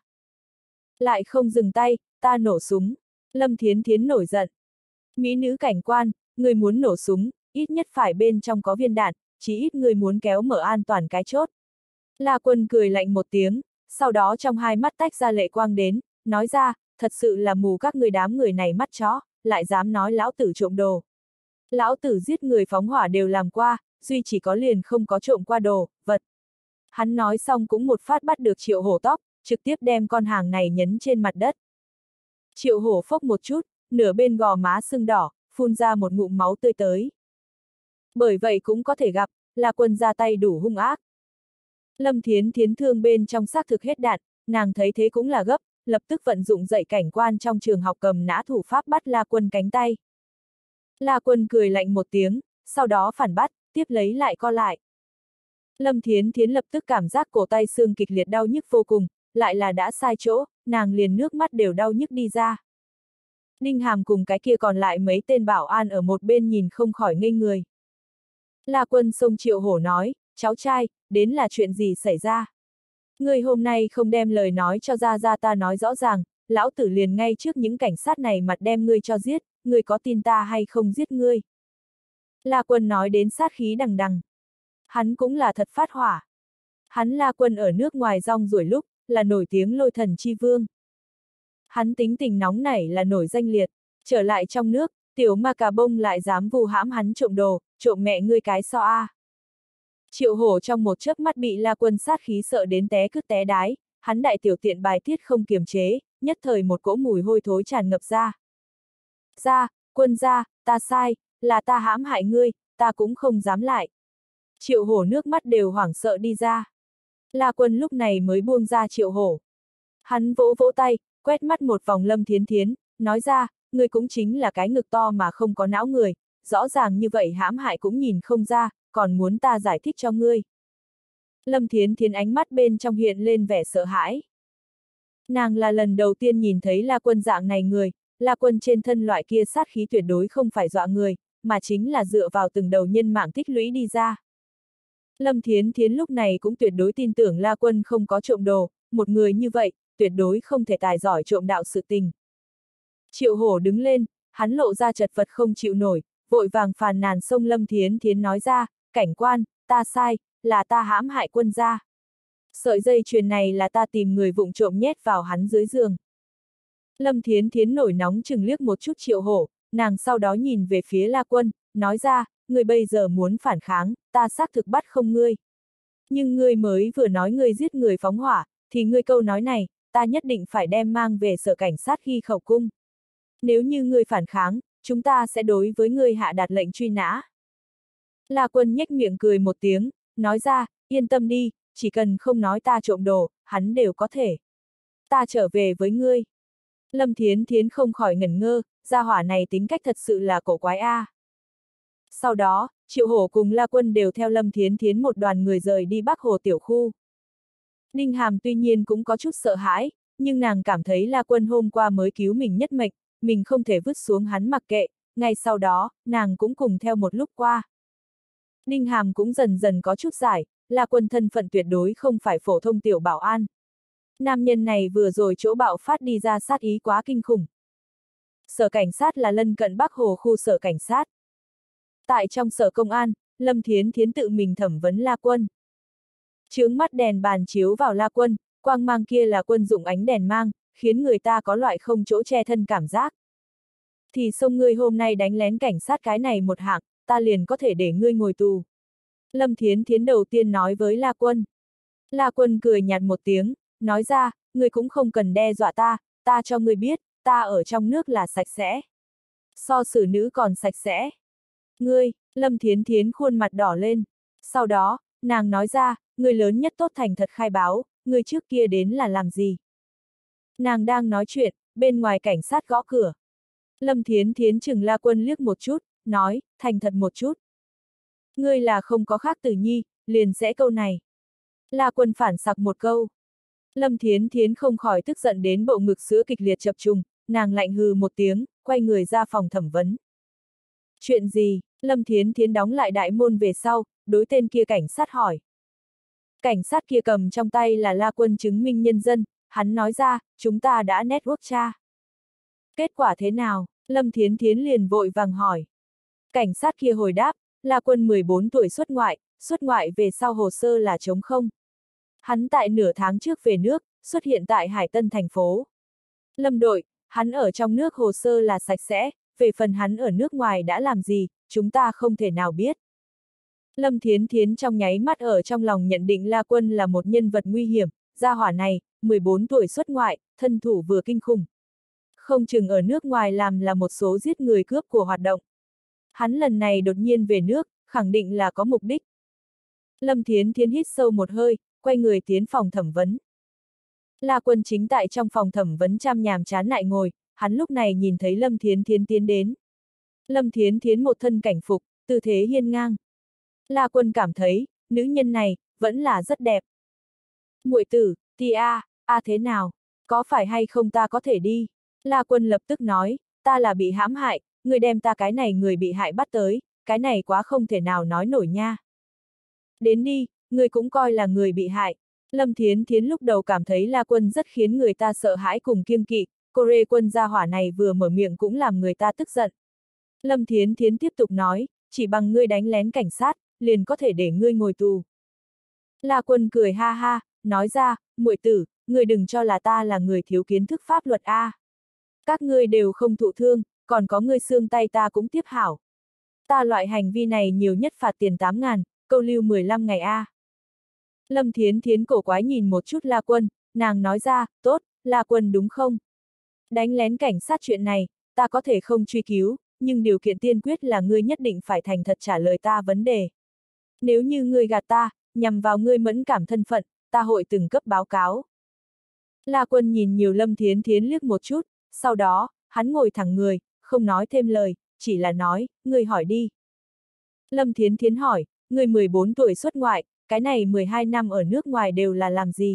Lại không dừng tay, ta nổ súng. Lâm Thiến Thiến nổi giận. Mỹ nữ cảnh quan, người muốn nổ súng, ít nhất phải bên trong có viên đạn, chỉ ít người muốn kéo mở an toàn cái chốt. La Quân cười lạnh một tiếng, sau đó trong hai mắt tách ra lệ quang đến, nói ra, thật sự là mù các người đám người này mắt chó, lại dám nói lão tử trộm đồ. Lão tử giết người phóng hỏa đều làm qua, duy chỉ có liền không có trộm qua đồ, vật. Hắn nói xong cũng một phát bắt được Triệu Hổ tóc, trực tiếp đem con hàng này nhấn trên mặt đất. Triệu Hổ phốc một chút, nửa bên gò má sưng đỏ, phun ra một ngụm máu tươi tới. Bởi vậy cũng có thể gặp, La Quân ra tay đủ hung ác. Lâm Thiến Thiến thương bên trong xác thực hết đạn, nàng thấy thế cũng là gấp, lập tức vận dụng dạy cảnh quan trong trường học cầm nã thủ pháp bắt La Quân cánh tay. La Quân cười lạnh một tiếng, sau đó phản bắt, tiếp lấy lại co lại. Lâm Thiến Thiến lập tức cảm giác cổ tay xương kịch liệt đau nhức vô cùng, lại là đã sai chỗ, nàng liền nước mắt đều đau nhức đi ra. Ninh Hàm cùng cái kia còn lại mấy tên bảo an ở một bên nhìn không khỏi ngây người. La Quân xông Triệu Hổ nói, cháu trai, đến là chuyện gì xảy ra? Ngươi hôm nay không đem lời nói cho ra ra ta nói rõ ràng, lão tử liền ngay trước những cảnh sát này mặt đem ngươi cho giết, ngươi có tin ta hay không giết ngươi? La Quân nói đến sát khí đằng đằng. Hắn cũng là thật phát hỏa. Hắn La Quân ở nước ngoài rong ruổi lúc, là nổi tiếng lôi thần chi vương. Hắn tính tình nóng nảy là nổi danh liệt, trở lại trong nước, tiểu ma cà bông lại dám vu hãm hắn trộm đồ, trộm mẹ ngươi cái so a. Triệu Hổ trong một chớp mắt bị La Quân sát khí sợ đến té cứt té đái, hắn đại tiểu tiện bài tiết không kiềm chế, nhất thời một cỗ mùi hôi thối tràn ngập ra. Ra, Quân ra, ta sai, là ta hãm hại ngươi, ta cũng không dám lại. Triệu Hổ nước mắt đều hoảng sợ đi ra. La Quân lúc này mới buông ra Triệu Hổ. Hắn vỗ vỗ tay, quét mắt một vòng Lâm Thiến Thiến, nói ra, ngươi cũng chính là cái ngực to mà không có não người, rõ ràng như vậy hãm hại cũng nhìn không ra, còn muốn ta giải thích cho ngươi. Lâm Thiến Thiến ánh mắt bên trong hiện lên vẻ sợ hãi. Nàng là lần đầu tiên nhìn thấy La Quân dạng này người, La Quân trên thân loại kia sát khí tuyệt đối không phải dọa người, mà chính là dựa vào từng đầu nhân mạng tích lũy đi ra. Lâm Thiến Thiến lúc này cũng tuyệt đối tin tưởng La Quân không có trộm đồ, một người như vậy, tuyệt đối không thể tài giỏi trộm đạo sự tình. Triệu Hổ đứng lên, hắn lộ ra chật vật không chịu nổi, vội vàng phàn nàn xông Lâm Thiến Thiến nói ra, cảnh quan, ta sai, là ta hãm hại Quân gia. Sợi dây chuyền này là ta tìm người vụng trộm nhét vào hắn dưới giường. Lâm Thiến Thiến nổi nóng chừng liếc một chút Triệu Hổ, nàng sau đó nhìn về phía La Quân, nói ra, ngươi bây giờ muốn phản kháng, ta xác thực bắt không ngươi. Nhưng ngươi mới vừa nói ngươi giết người phóng hỏa, thì ngươi câu nói này, ta nhất định phải đem mang về sở cảnh sát ghi khẩu cung. Nếu như ngươi phản kháng, chúng ta sẽ đối với ngươi hạ đạt lệnh truy nã. La Quân nhếch miệng cười một tiếng, nói ra, yên tâm đi, chỉ cần không nói ta trộm đồ, hắn đều có thể. Ta trở về với ngươi. Lâm Thiến Thiến không khỏi ngẩn ngơ, gia hỏa này tính cách thật sự là cổ quái a. À. Sau đó, Triệu Hổ cùng La Quân đều theo Lâm Thiến Thiến một đoàn người rời đi Bắc Hồ tiểu khu. Ninh Hàm tuy nhiên cũng có chút sợ hãi, nhưng nàng cảm thấy La Quân hôm qua mới cứu mình nhất mệnh, mình không thể vứt xuống hắn mặc kệ, ngay sau đó, nàng cũng cùng theo một lúc qua. Ninh Hàm cũng dần dần có chút giải, La Quân thân phận tuyệt đối không phải phổ thông tiểu bảo an. Nam nhân này vừa rồi chỗ bạo phát đi ra sát ý quá kinh khủng. Sở cảnh sát là lân cận Bắc Hồ khu sở cảnh sát. Tại trong sở công an, Lâm Thiến Thiến tự mình thẩm vấn La Quân. Chướng mắt đèn bàn chiếu vào La Quân, quang mang kia là quân dụng ánh đèn mang, khiến người ta có loại không chỗ che thân cảm giác. Thì xông ngươi hôm nay đánh lén cảnh sát cái này một hạng, ta liền có thể để ngươi ngồi tù. Lâm Thiến Thiến đầu tiên nói với La Quân. La Quân cười nhạt một tiếng, nói ra, ngươi cũng không cần đe dọa ta, ta cho ngươi biết, ta ở trong nước là sạch sẽ. So xử nữ còn sạch sẽ. Ngươi, Lâm Thiến Thiến khuôn mặt đỏ lên. Sau đó, nàng nói ra, ngươi lớn nhất tốt thành thật khai báo, ngươi trước kia đến là làm gì? Nàng đang nói chuyện, bên ngoài cảnh sát gõ cửa. Lâm Thiến Thiến chừng La Quân liếc một chút, nói, thành thật một chút. Ngươi là không có khác tử nhi, liền sẽ câu này. La Quân phản sặc một câu. Lâm Thiến Thiến không khỏi tức giận đến bộ ngực sữa kịch liệt chập trùng, nàng lạnh hừ một tiếng, quay người ra phòng thẩm vấn. Chuyện gì? Lâm Thiến Thiến đóng lại đại môn về sau, đối tên kia cảnh sát hỏi. Cảnh sát kia cầm trong tay là La Quân chứng minh nhân dân, hắn nói ra, chúng ta đã network tra. Kết quả thế nào? Lâm Thiến Thiến liền vội vàng hỏi. Cảnh sát kia hồi đáp, La Quân mười bốn tuổi xuất ngoại, xuất ngoại về sau hồ sơ là trống không. Hắn tại nửa tháng trước về nước, xuất hiện tại Hải Tân thành phố. Lâm đội, hắn ở trong nước hồ sơ là sạch sẽ, về phần hắn ở nước ngoài đã làm gì, chúng ta không thể nào biết. Lâm Thiến Thiến trong nháy mắt ở trong lòng nhận định La Quân là một nhân vật nguy hiểm, gia hỏa này, mười bốn tuổi xuất ngoại, thân thủ vừa kinh khủng. Không chừng ở nước ngoài làm là một số giết người cướp của hoạt động. Hắn lần này đột nhiên về nước, khẳng định là có mục đích. Lâm Thiến Thiến hít sâu một hơi, quay người tiến phòng thẩm vấn. La Quân chính tại trong phòng thẩm vấn chăm nhàm chán lại ngồi, hắn lúc này nhìn thấy Lâm Thiến Thiến tiến đến. Lâm Thiến Thiến một thân cảnh phục, tư thế hiên ngang. La Quân cảm thấy, nữ nhân này, vẫn là rất đẹp. Muội tử, ti a, a thế nào? Có phải hay không ta có thể đi? La Quân lập tức nói, ta là bị hãm hại, người đem ta cái này người bị hại bắt tới, cái này quá không thể nào nói nổi nha. Đến đi, người cũng coi là người bị hại. Lâm Thiến Thiến lúc đầu cảm thấy La Quân rất khiến người ta sợ hãi cùng kiêng kỵ, cô rê quân gia hỏa này vừa mở miệng cũng làm người ta tức giận. Lâm Thiến Thiến tiếp tục nói, chỉ bằng ngươi đánh lén cảnh sát, liền có thể để ngươi ngồi tù. La Quân cười ha ha, nói ra, muội tử, ngươi đừng cho là ta là người thiếu kiến thức pháp luật a. À. Các ngươi đều không thụ thương, còn có ngươi xương tay ta cũng tiếp hảo. Ta loại hành vi này nhiều nhất phạt tiền tám ngàn, câu lưu mười lăm ngày a. À. Lâm Thiến Thiến cổ quái nhìn một chút La Quân, nàng nói ra, tốt, La Quân đúng không? Đánh lén cảnh sát chuyện này, ta có thể không truy cứu, nhưng điều kiện tiên quyết là ngươi nhất định phải thành thật trả lời ta vấn đề. Nếu như ngươi gạt ta, nhằm vào ngươi mẫn cảm thân phận, ta hội từng cấp báo cáo. La Quân nhìn nhiều Lâm Thiến Thiến liếc một chút, sau đó, hắn ngồi thẳng người, không nói thêm lời, chỉ là nói, ngươi hỏi đi. Lâm Thiến Thiến hỏi, ngươi mười bốn tuổi xuất ngoại, cái này mười hai năm ở nước ngoài đều là làm gì?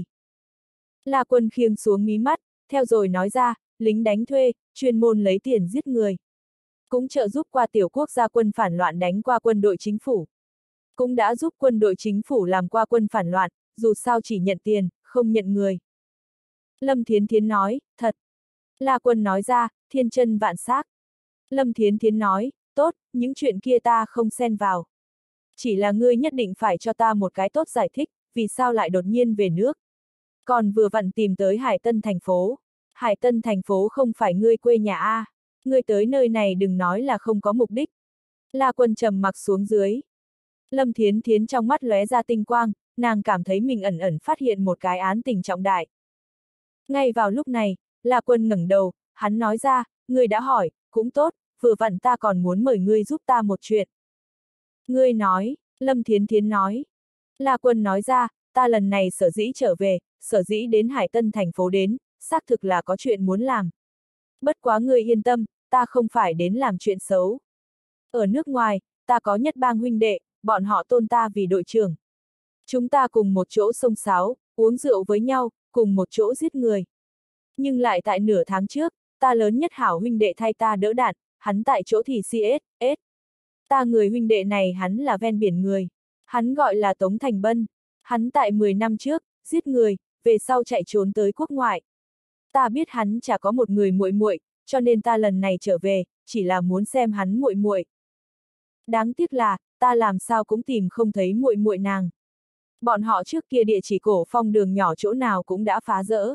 La Quân khiêng xuống mí mắt, theo rồi nói ra, lính đánh thuê, chuyên môn lấy tiền giết người. Cũng trợ giúp qua tiểu quốc gia quân phản loạn đánh qua quân đội chính phủ. Cũng đã giúp quân đội chính phủ làm qua quân phản loạn, dù sao chỉ nhận tiền, không nhận người. Lâm Thiến Thiến nói, thật. La Quân nói ra, thiên chân vạn xác. Lâm Thiến Thiến nói, tốt, những chuyện kia ta không xen vào. Chỉ là ngươi nhất định phải cho ta một cái tốt giải thích, vì sao lại đột nhiên về nước. Còn vừa vặn tìm tới Hải Tân thành phố. Hải Tân thành phố không phải ngươi quê nhà a. Ngươi tới nơi này đừng nói là không có mục đích. La Quân trầm mặc xuống dưới. Lâm Thiến Thiến trong mắt lóe ra tinh quang, nàng cảm thấy mình ẩn ẩn phát hiện một cái án tình trọng đại. Ngay vào lúc này, La Quân ngẩng đầu, hắn nói ra, ngươi đã hỏi, cũng tốt, vừa vặn ta còn muốn mời ngươi giúp ta một chuyện. Ngươi nói, Lâm Thiến Thiến nói. La Quân nói ra, ta lần này sở dĩ trở về, sở dĩ đến Hải Tân thành phố đến, xác thực là có chuyện muốn làm. Bất quá ngươi yên tâm, ta không phải đến làm chuyện xấu. Ở nước ngoài, ta có nhất bang huynh đệ, bọn họ tôn ta vì đội trưởng. Chúng ta cùng một chỗ xông xáo, uống rượu với nhau, cùng một chỗ giết người. Nhưng lại tại nửa tháng trước, ta lớn nhất hảo huynh đệ thay ta đỡ đạn, hắn tại chỗ thì xê ét, ét. Ta người huynh đệ này hắn là ven biển người. Hắn gọi là Tống Thành Bân. Hắn tại mười năm trước, giết người, về sau chạy trốn tới quốc ngoại. Ta biết hắn chả có một người muội muội, cho nên ta lần này trở về, chỉ là muốn xem hắn muội muội. Đáng tiếc là, ta làm sao cũng tìm không thấy muội muội nàng. Bọn họ trước kia địa chỉ cổ phong đường nhỏ chỗ nào cũng đã phá rỡ.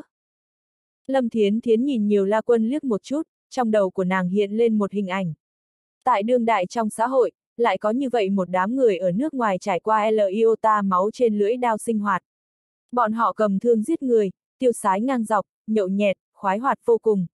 Lâm Thiến Thiến nhìn nhiều La Quân liếc một chút, trong đầu của nàng hiện lên một hình ảnh. Tại đương đại trong xã hội, lại có như vậy một đám người ở nước ngoài trải qua lờ iota máu trên lưỡi đao sinh hoạt. Bọn họ cầm thương giết người, tiêu sái ngang dọc, nhậu nhẹt, khoái hoạt vô cùng.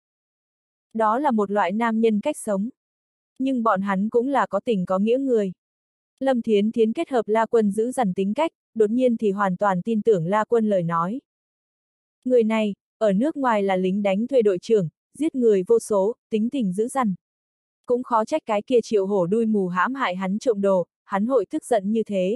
Đó là một loại nam nhân cách sống. Nhưng bọn hắn cũng là có tình có nghĩa người. Lâm Thiến Thiến kết hợp La Quân giữ dằn tính cách, đột nhiên thì hoàn toàn tin tưởng La Quân lời nói. Người này, ở nước ngoài là lính đánh thuê đội trưởng, giết người vô số, tính tình dữ dằn. Cũng khó trách cái kia Triệu Hổ đuôi mù hãm hại hắn trộm đồ, hắn hội tức giận như thế.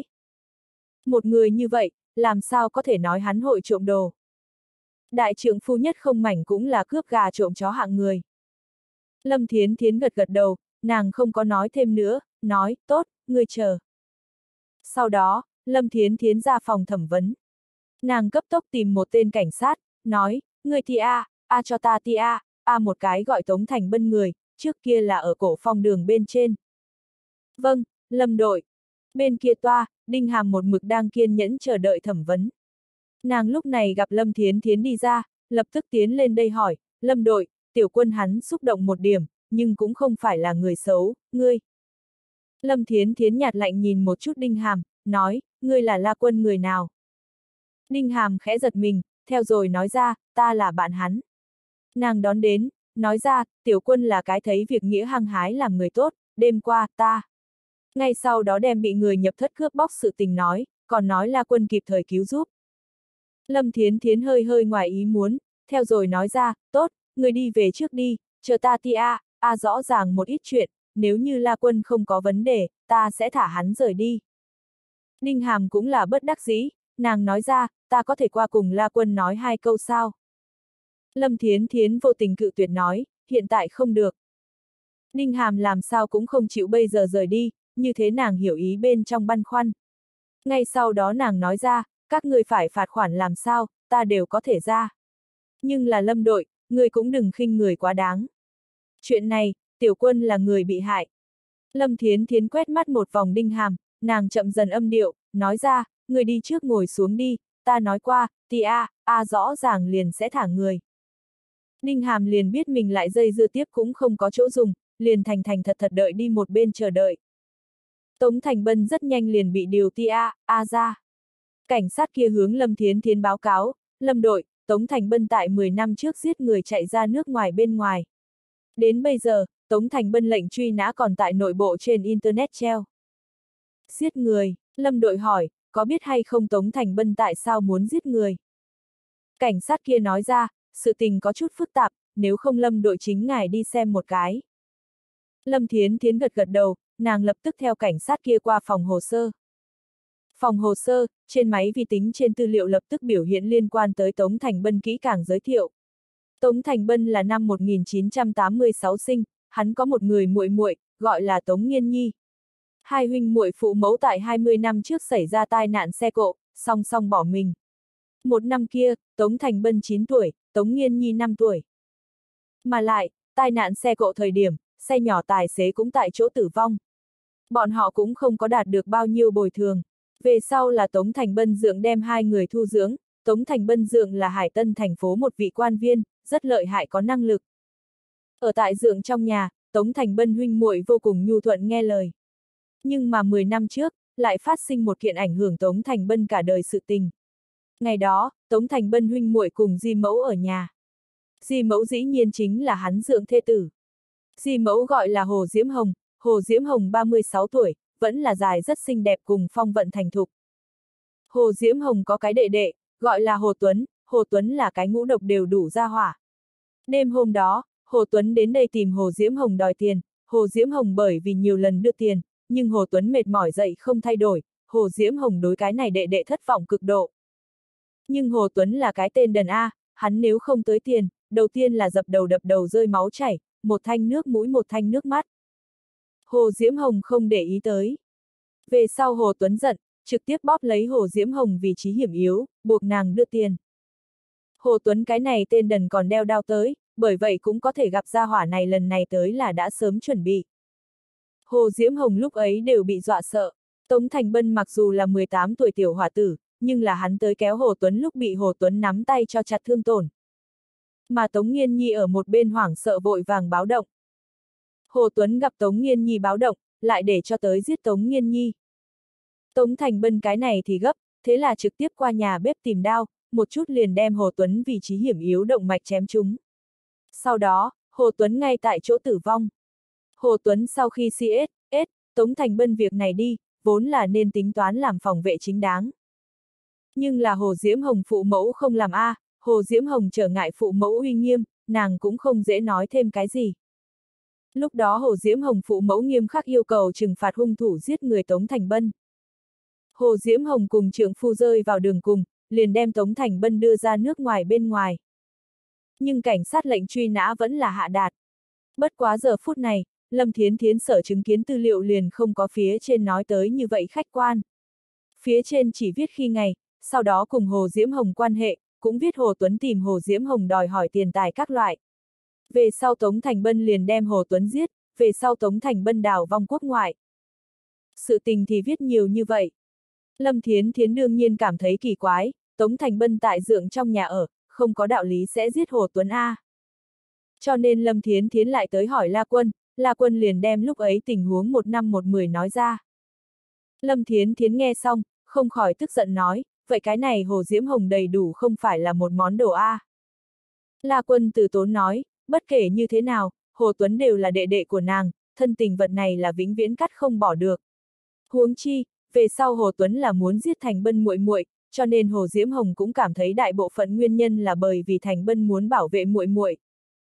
Một người như vậy, làm sao có thể nói hắn hội trộm đồ. Đại trượng phu nhất không mảnh cũng là cướp gà trộm chó hạng người. Lâm Thiến Thiến gật gật đầu, nàng không có nói thêm nữa, nói, tốt, ngươi chờ. Sau đó, Lâm Thiến Thiến ra phòng thẩm vấn. Nàng cấp tốc tìm một tên cảnh sát, nói, ngươi ti a, a cho ta ti a, a một cái gọi Tống Thành Bân người, trước kia là ở cổ phong đường bên trên. Vâng, Lâm đội. Bên kia toa, Đinh Hàm một mực đang kiên nhẫn chờ đợi thẩm vấn. Nàng lúc này gặp Lâm Thiến Thiến đi ra, lập tức tiến lên đây hỏi, Lâm đội, tiểu quân hắn xúc động một điểm, nhưng cũng không phải là người xấu, ngươi. Lâm Thiến Thiến nhạt lạnh nhìn một chút Đinh Hàm, nói, ngươi là La Quân người nào? Đinh Hàm khẽ giật mình, theo rồi nói ra, ta là bạn hắn. Nàng đón đến, nói ra, tiểu quân là cái thấy việc nghĩa hăng hái làm người tốt, đêm qua, ta. Ngay sau đó đem bị người nhập thất cướp bóc sự tình nói, còn nói La Quân kịp thời cứu giúp. Lâm Thiến Thiến hơi hơi ngoài ý muốn, theo rồi nói ra, tốt, người đi về trước đi, chờ ta ti a, a rõ ràng một ít chuyện, nếu như La Quân không có vấn đề, ta sẽ thả hắn rời đi. Đinh Hàm cũng là bất đắc dĩ, nàng nói ra, ta có thể qua cùng La Quân nói hai câu sao? Lâm Thiến Thiến vô tình cự tuyệt nói, hiện tại không được. Đinh Hàm làm sao cũng không chịu bây giờ rời đi, như thế nàng hiểu ý bên trong băn khoăn. Ngay sau đó nàng nói ra, các người phải phạt khoản làm sao, ta đều có thể ra. Nhưng là Lâm đội, người cũng đừng khinh người quá đáng. Chuyện này, tiểu quân là người bị hại. Lâm Thiến Thiến quét mắt một vòng Đinh Hàm, nàng chậm dần âm điệu, nói ra, người đi trước ngồi xuống đi, ta nói qua, ti a, a rõ ràng liền sẽ thả người. Đinh Hàm liền biết mình lại dây dưa tiếp cũng không có chỗ dùng, liền thành thành thật thật đợi đi một bên chờ đợi. Tống Thành Bân rất nhanh liền bị điều ti a, a ra. Cảnh sát kia hướng Lâm Thiến Thiến báo cáo, Lâm đội, Tống Thành Bân tại mười năm trước giết người chạy ra nước ngoài bên ngoài. Đến bây giờ, Tống Thành Bân lệnh truy nã còn tại nội bộ trên Internet treo. Giết người, Lâm đội hỏi, có biết hay không Tống Thành Bân tại sao muốn giết người? Cảnh sát kia nói ra, sự tình có chút phức tạp, nếu không Lâm đội chính ngài đi xem một cái. Lâm Thiến Thiến gật gật đầu, nàng lập tức theo cảnh sát kia qua phòng hồ sơ. Phòng hồ sơ, trên máy vi tính trên tư liệu lập tức biểu hiện liên quan tới Tống Thành Bân kỹ càng giới thiệu. Tống Thành Bân là năm một nghìn chín trăm tám mươi sáu sinh, hắn có một người muội muội, gọi là Tống Nghiên Nhi. Hai huynh muội phụ mẫu tại hai mươi năm trước xảy ra tai nạn xe cộ, song song bỏ mình. Một năm kia, Tống Thành Bân chín tuổi, Tống Nghiên Nhi năm tuổi. Mà lại, tai nạn xe cộ thời điểm, xe nhỏ tài xế cũng tại chỗ tử vong. Bọn họ cũng không có đạt được bao nhiêu bồi thường. Về sau là Tống Thành Bân Dượng đem hai người thu dưỡng, Tống Thành Bân Dượng là Hải Tân thành phố một vị quan viên, rất lợi hại có năng lực. Ở tại Dượng trong nhà, Tống Thành Bân huynh muội vô cùng nhu thuận nghe lời. Nhưng mà mười năm trước, lại phát sinh một kiện ảnh hưởng Tống Thành Bân cả đời sự tình. Ngày đó, Tống Thành Bân huynh muội cùng Di Mẫu ở nhà. Di Mẫu dĩ nhiên chính là hắn Dượng thê tử. Di Mẫu gọi là Hồ Diễm Hồng, Hồ Diễm Hồng ba mươi sáu tuổi, vẫn là dài rất xinh đẹp cùng phong vận thành thục. Hồ Diễm Hồng có cái đệ đệ, gọi là Hồ Tuấn, Hồ Tuấn là cái ngũ độc đều đủ ra hỏa. Đêm hôm đó, Hồ Tuấn đến đây tìm Hồ Diễm Hồng đòi tiền, Hồ Diễm Hồng bởi vì nhiều lần đưa tiền, nhưng Hồ Tuấn mệt mỏi dậy không thay đổi, Hồ Diễm Hồng đối cái này đệ đệ thất vọng cực độ. Nhưng Hồ Tuấn là cái tên đần A, hắn nếu không tới tiền, đầu tiên là dập đầu đập đầu rơi máu chảy, một thanh nước mũi một thanh nước mắt. Hồ Diễm Hồng không để ý tới. Về sau Hồ Tuấn giận, trực tiếp bóp lấy Hồ Diễm Hồng vị trí hiểm yếu, buộc nàng đưa tiền. Hồ Tuấn cái này tên đần còn đeo đao tới, bởi vậy cũng có thể gặp gia hỏa này lần này tới là đã sớm chuẩn bị. Hồ Diễm Hồng lúc ấy đều bị dọa sợ. Tống Thành Bân mặc dù là mười tám tuổi tiểu hỏa tử, nhưng là hắn tới kéo Hồ Tuấn lúc bị Hồ Tuấn nắm tay cho chặt thương tổn. Mà Tống Nghiên Nhi ở một bên hoảng sợ vội vàng báo động. Hồ Tuấn gặp Tống Nghiên Nhi báo động, lại để cho tới giết Tống Nghiên Nhi. Tống Thành Bân cái này thì gấp, thế là trực tiếp qua nhà bếp tìm đao, một chút liền đem Hồ Tuấn vị trí hiểm yếu động mạch chém trúng. Sau đó, Hồ Tuấn ngay tại chỗ tử vong. Hồ Tuấn sau khi xê ét, ét, Tống Thành Bân việc này đi, vốn là nên tính toán làm phòng vệ chính đáng. Nhưng là Hồ Diễm Hồng phụ mẫu không làm a, Hồ Diễm Hồng trở ngại phụ mẫu uy nghiêm, nàng cũng không dễ nói thêm cái gì. Lúc đó Hồ Diễm Hồng phụ mẫu nghiêm khắc yêu cầu trừng phạt hung thủ giết người Tống Thành Bân. Hồ Diễm Hồng cùng trượng phu rơi vào đường cùng, liền đem Tống Thành Bân đưa ra nước ngoài bên ngoài. Nhưng cảnh sát lệnh truy nã vẫn là hạ đạt. Bất quá giờ phút này, Lâm Thiến Thiến sở chứng kiến tư liệu liền không có phía trên nói tới như vậy khách quan. Phía trên chỉ viết khi ngày, sau đó cùng Hồ Diễm Hồng quan hệ, cũng viết Hồ Tuấn tìm Hồ Diễm Hồng đòi hỏi tiền tài các loại. Về sau Tống Thành Bân liền đem Hồ Tuấn giết, về sau Tống Thành Bân đào vong quốc ngoại. Sự tình thì viết nhiều như vậy. Lâm Thiến Thiến đương nhiên cảm thấy kỳ quái, Tống Thành Bân tại dượng trong nhà ở, không có đạo lý sẽ giết Hồ Tuấn A. Cho nên Lâm Thiến Thiến lại tới hỏi La Quân, La Quân liền đem lúc ấy tình huống một năm một mười nói ra. Lâm Thiến Thiến nghe xong, không khỏi tức giận nói, vậy cái này Hồ Diễm Hồng đầy đủ không phải là một món đồ A. La Quân từ tốn nói, bất kể như thế nào, Hồ Tuấn đều là đệ đệ của nàng, thân tình vật này là vĩnh viễn cắt không bỏ được. Huống chi, về sau Hồ Tuấn là muốn giết Thành Bân muội muội, cho nên Hồ Diễm Hồng cũng cảm thấy đại bộ phận nguyên nhân là bởi vì Thành Bân muốn bảo vệ muội muội.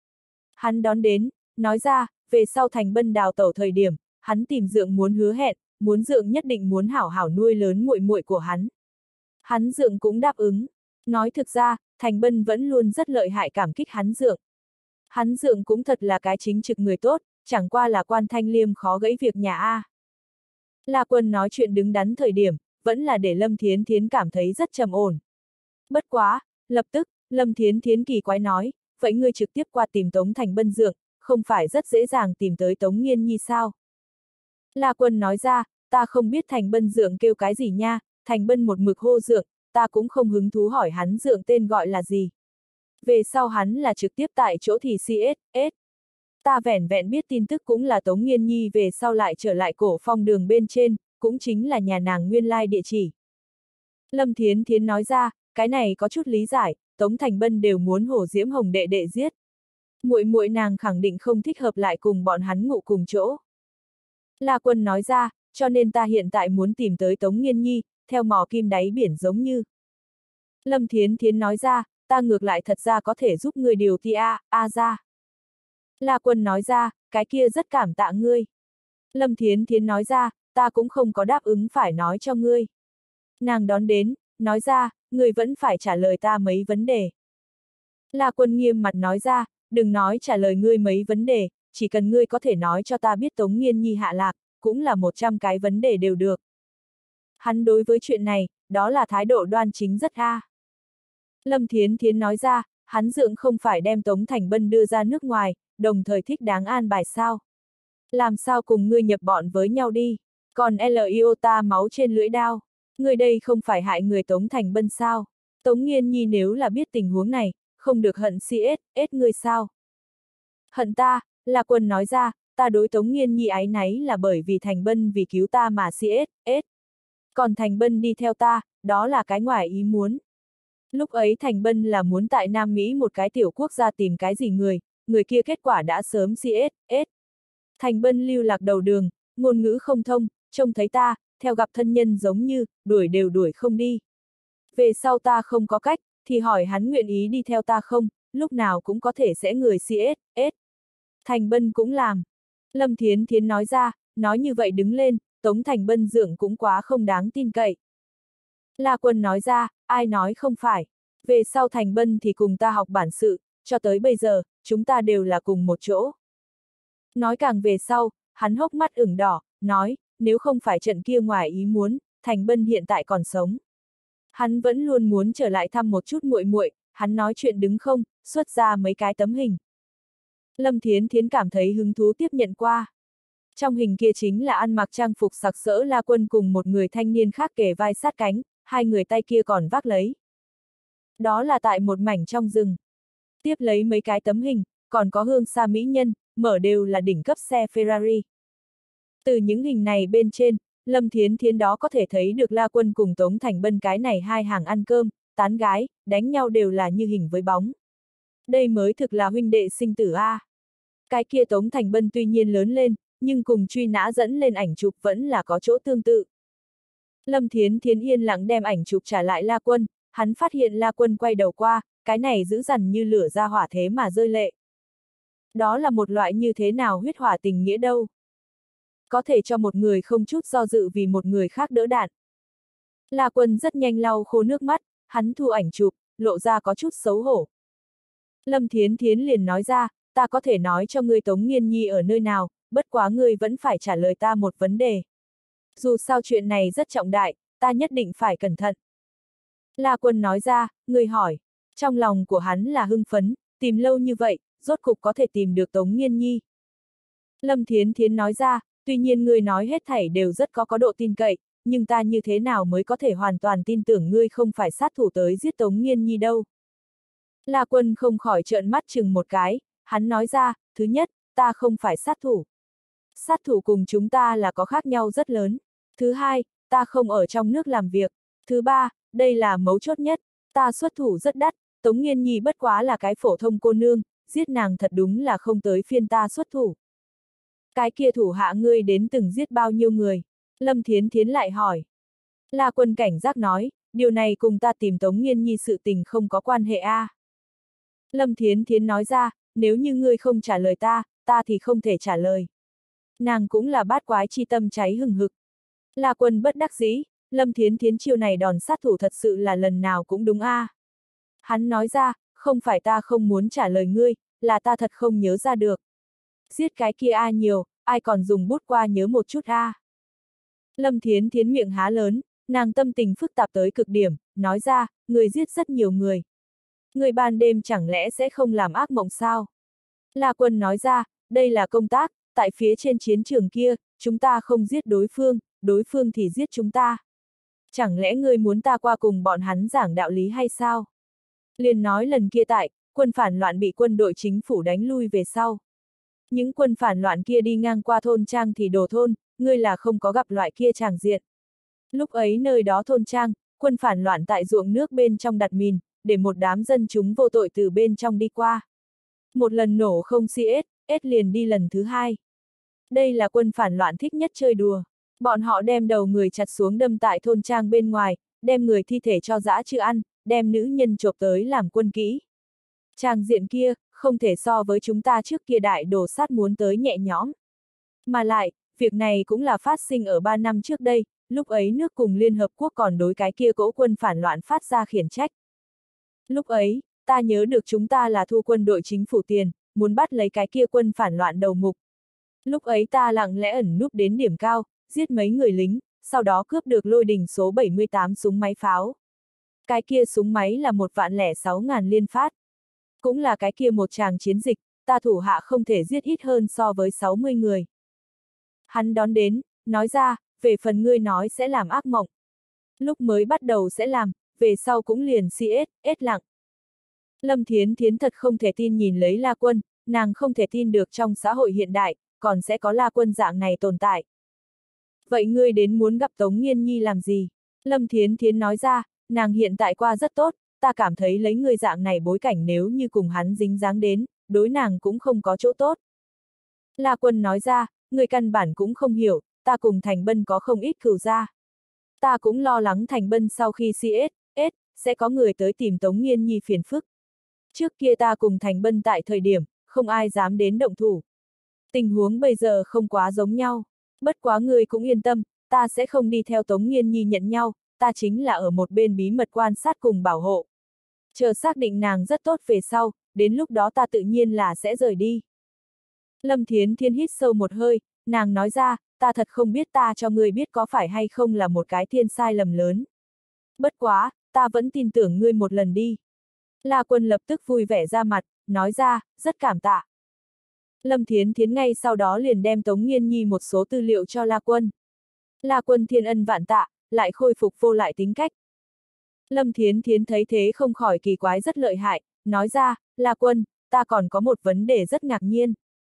Hắn đón đến, nói ra, về sau Thành Bân đào tẩu thời điểm, hắn tìm dượng muốn hứa hẹn, muốn dượng nhất định muốn hảo hảo nuôi lớn muội muội của hắn. Hắn dượng cũng đáp ứng. Nói thực ra, Thành Bân vẫn luôn rất lợi hại cảm kích hắn dượng. Hắn dượng cũng thật là cái chính trực người tốt, chẳng qua là Quan Thanh Liêm khó gãy việc nhà A. La Quân nói chuyện đứng đắn thời điểm, vẫn là để Lâm Thiến Thiến cảm thấy rất trầm ổn. Bất quá, lập tức, Lâm Thiến Thiến kỳ quái nói, vậy ngươi trực tiếp qua tìm Tống Thành Bân dượng, không phải rất dễ dàng tìm tới Tống Nghiên Nhi sao? La Quân nói ra, ta không biết Thành Bân dượng kêu cái gì nha, Thành Bân một mực hô dượng, ta cũng không hứng thú hỏi hắn dượng tên gọi là gì. Về sau hắn là trực tiếp tại chỗ thì xê ét ét. Ta vẻn vẹn biết tin tức cũng là Tống Nghiên Nhi về sau lại trở lại Cổ Phong đường bên trên, cũng chính là nhà nàng nguyên lai địa chỉ. Lâm Thiến Thiến nói ra, cái này có chút lý giải, Tống Thành Bân đều muốn Hồ Diễm Hồng đệ đệ giết. Muội muội nàng khẳng định không thích hợp lại cùng bọn hắn ngủ cùng chỗ. La Quân nói ra, cho nên ta hiện tại muốn tìm tới Tống Nghiên Nhi, theo mò kim đáy biển giống như. Lâm Thiến Thiến nói ra, ta ngược lại thật ra có thể giúp người điều ti a, a ra. La Quân nói ra, cái kia rất cảm tạ ngươi. Lâm Thiến Thiến nói ra, ta cũng không có đáp ứng phải nói cho ngươi. Nàng đón đến, nói ra, ngươi vẫn phải trả lời ta mấy vấn đề. La Quân nghiêm mặt nói ra, đừng nói trả lời ngươi mấy vấn đề, chỉ cần ngươi có thể nói cho ta biết Tống Nghiên Nhi hạ lạc, cũng là một trăm cái vấn đề đều được. Hắn đối với chuyện này, đó là thái độ đoan chính rất a. Lâm Thiến Thiến nói ra, hắn dượng không phải đem Tống Thành Bân đưa ra nước ngoài, đồng thời thích đáng an bài sao. Làm sao cùng ngươi nhập bọn với nhau đi, còn lờ iota máu trên lưỡi đao, ngươi đây không phải hại người Tống Thành Bân sao. Tống Nghiên Nhi nếu là biết tình huống này, không được hận xê ét ét ngươi sao. Hận ta, La Quân nói ra, ta đối Tống Nghiên Nhi áy náy là bởi vì Thành Bân vì cứu ta mà xê ét ét. Còn Thành Bân đi theo ta, đó là cái ngoài ý muốn. Lúc ấy Thành Bân là muốn tại Nam Mỹ một cái tiểu quốc gia tìm cái gì người, người kia kết quả đã sớm xê ét ét. Thành Bân lưu lạc đầu đường, ngôn ngữ không thông, trông thấy ta, theo gặp thân nhân giống như, đuổi đều đuổi không đi. Về sau ta không có cách, thì hỏi hắn nguyện ý đi theo ta không, lúc nào cũng có thể sẽ người xê ét ét. Thành Bân cũng làm. Lâm Thiến Thiến nói ra, nói như vậy đứng lên, Tống Thành Bân dượng cũng quá không đáng tin cậy. La Quân nói ra, ai nói không phải. Về sau Thành Bân thì cùng ta học bản sự, cho tới bây giờ, chúng ta đều là cùng một chỗ. Nói càng về sau, hắn hốc mắt ửng đỏ, nói, nếu không phải trận kia ngoài ý muốn, Thành Bân hiện tại còn sống. Hắn vẫn luôn muốn trở lại thăm một chút muội muội, hắn nói chuyện đứng không, xuất ra mấy cái tấm hình. Lâm Thiến Thiến cảm thấy hứng thú tiếp nhận qua. Trong hình kia chính là ăn mặc trang phục sặc sỡ La Quân cùng một người thanh niên khác kề vai sát cánh, hai người tay kia còn vác lấy. Đó là tại một mảnh trong rừng. Tiếp lấy mấy cái tấm hình, còn có hương xa mỹ nhân, mở đều là đỉnh cấp xe Ferrari. Từ những hình này bên trên, Lâm Thiến Thiến đó có thể thấy được La Quân cùng Tống Thành Bân cái này hai hàng ăn cơm, tán gái, đánh nhau đều là như hình với bóng. Đây mới thực là huynh đệ sinh tử A. Cái kia Tống Thành Bân tuy nhiên lớn lên, nhưng cùng truy nã dẫn lên ảnh chụp vẫn là có chỗ tương tự. Lâm Thiến Thiến yên lặng đem ảnh chụp trả lại La Quân, hắn phát hiện La Quân quay đầu qua, cái này dữ dằn như lửa ra hỏa thế mà rơi lệ. Đó là một loại như thế nào huyết hỏa tình nghĩa đâu. Có thể cho một người không chút do dự vì một người khác đỡ đạn. La Quân rất nhanh lau khô nước mắt, hắn thu ảnh chụp, lộ ra có chút xấu hổ. Lâm Thiến Thiến liền nói ra, ta có thể nói cho ngươi Tống Nghiên Nhi ở nơi nào, bất quá ngươi vẫn phải trả lời ta một vấn đề. Dù sao chuyện này rất trọng đại, ta nhất định phải cẩn thận. La Quân nói ra, ngươi hỏi. Trong lòng của hắn là hưng phấn, tìm lâu như vậy, rốt cục có thể tìm được Tống Nghiên Nhi. Lâm Thiến Thiến nói ra, tuy nhiên ngươi nói hết thảy đều rất có có độ tin cậy, nhưng ta như thế nào mới có thể hoàn toàn tin tưởng ngươi không phải sát thủ tới giết Tống Nghiên Nhi đâu. La Quân không khỏi trợn mắt chừng một cái, hắn nói ra, thứ nhất, ta không phải sát thủ. Sát thủ cùng chúng ta là có khác nhau rất lớn. Thứ hai, ta không ở trong nước làm việc. Thứ ba, đây là mấu chốt nhất, ta xuất thủ rất đắt, Tống Nghiên Nhi bất quá là cái phổ thông cô nương, giết nàng thật đúng là không tới phiên ta xuất thủ. Cái kia thủ hạ ngươi đến từng giết bao nhiêu người? Lâm Thiến Thiến lại hỏi. La Quân cảnh giác nói, điều này cùng ta tìm Tống Nghiên Nhi sự tình không có quan hệ a. À. Lâm Thiến Thiến nói ra, nếu như ngươi không trả lời ta, ta thì không thể trả lời. Nàng cũng là bát quái chi tâm cháy hừng hực. La Quân bất đắc dĩ, Lâm Thiến Thiến chiêu này đòn sát thủ thật sự là lần nào cũng đúng a. À. Hắn nói ra, không phải ta không muốn trả lời ngươi, là ta thật không nhớ ra được. Giết cái kia a nhiều, ai còn dùng bút qua nhớ một chút a. À. Lâm Thiến Thiến miệng há lớn, nàng tâm tình phức tạp tới cực điểm, nói ra, người giết rất nhiều người. Người ban đêm chẳng lẽ sẽ không làm ác mộng sao? La Quân nói ra, đây là công tác, tại phía trên chiến trường kia, chúng ta không giết đối phương, đối phương thì giết chúng ta. Chẳng lẽ ngươi muốn ta qua cùng bọn hắn giảng đạo lý hay sao? Liền nói lần kia tại, quân phản loạn bị quân đội chính phủ đánh lui về sau. Những quân phản loạn kia đi ngang qua thôn trang thì đổ thôn, ngươi là không có gặp loại kia tràng diện. Lúc ấy nơi đó thôn trang, quân phản loạn tại ruộng nước bên trong đặt mìn, để một đám dân chúng vô tội từ bên trong đi qua. Một lần nổ không xê ét, ét liền đi lần thứ hai. Đây là quân phản loạn thích nhất chơi đùa. Bọn họ đem đầu người chặt xuống đâm tại thôn trang bên ngoài, đem người thi thể cho dã chư ăn, đem nữ nhân chộp tới làm quân kỹ. Tràng diện kia, không thể so với chúng ta trước kia đại đồ sát muốn tới nhẹ nhõm. Mà lại, việc này cũng là phát sinh ở ba năm trước đây, lúc ấy nước cùng Liên Hợp Quốc còn đối cái kia cỗ quân phản loạn phát ra khiển trách. Lúc ấy, ta nhớ được chúng ta là thu quân đội chính phủ tiền, muốn bắt lấy cái kia quân phản loạn đầu mục. Lúc ấy ta lặng lẽ ẩn núp đến điểm cao, giết mấy người lính, sau đó cướp được lôi đình số bảy mươi tám súng máy pháo. Cái kia súng máy là một vạn lẻ sáu ngàn liên phát. Cũng là cái kia một tràng chiến dịch, ta thủ hạ không thể giết ít hơn so với sáu mươi người. Hắn đón đến, nói ra, về phần ngươi nói sẽ làm ác mộng. Lúc mới bắt đầu sẽ làm, về sau cũng liền xê ét, ét lặng. Lâm Thiến Thiến thật không thể tin nhìn lấy La Quân, nàng không thể tin được trong xã hội hiện đại, còn sẽ có La Quân dạng này tồn tại. Vậy ngươi đến muốn gặp Tống Nghiên Nhi làm gì? Lâm Thiến Thiến nói ra, nàng hiện tại qua rất tốt, ta cảm thấy lấy ngươi dạng này bối cảnh nếu như cùng hắn dính dáng đến, đối nàng cũng không có chỗ tốt. La Quân nói ra, ngươi căn bản cũng không hiểu, ta cùng Thành Bân có không ít cừu gia. Ta cũng lo lắng Thành Bân sau khi xê ét, ét, sẽ có người tới tìm Tống Nghiên Nhi phiền phức. Trước kia ta cùng Thành Bân tại thời điểm, không ai dám đến động thủ. Tình huống bây giờ không quá giống nhau. Bất quá ngươi cũng yên tâm, ta sẽ không đi theo Tống Nghiên Nhi nhận nhau, ta chính là ở một bên bí mật quan sát cùng bảo hộ. Chờ xác định nàng rất tốt về sau, đến lúc đó ta tự nhiên là sẽ rời đi. Lâm Thiến Thiến hít sâu một hơi, nàng nói ra, ta thật không biết ta cho ngươi biết có phải hay không là một cái thiên sai lầm lớn. Bất quá, ta vẫn tin tưởng ngươi một lần đi. La Quân lập tức vui vẻ ra mặt, nói ra, rất cảm tạ. Lâm Thiến Thiến ngay sau đó liền đem Tống Nghiên Nhi một số tư liệu cho La Quân. La Quân thiên ân vạn tạ, lại khôi phục vô lại tính cách. Lâm Thiến Thiến thấy thế không khỏi kỳ quái rất lợi hại, nói ra, La Quân, ta còn có một vấn đề rất ngạc nhiên.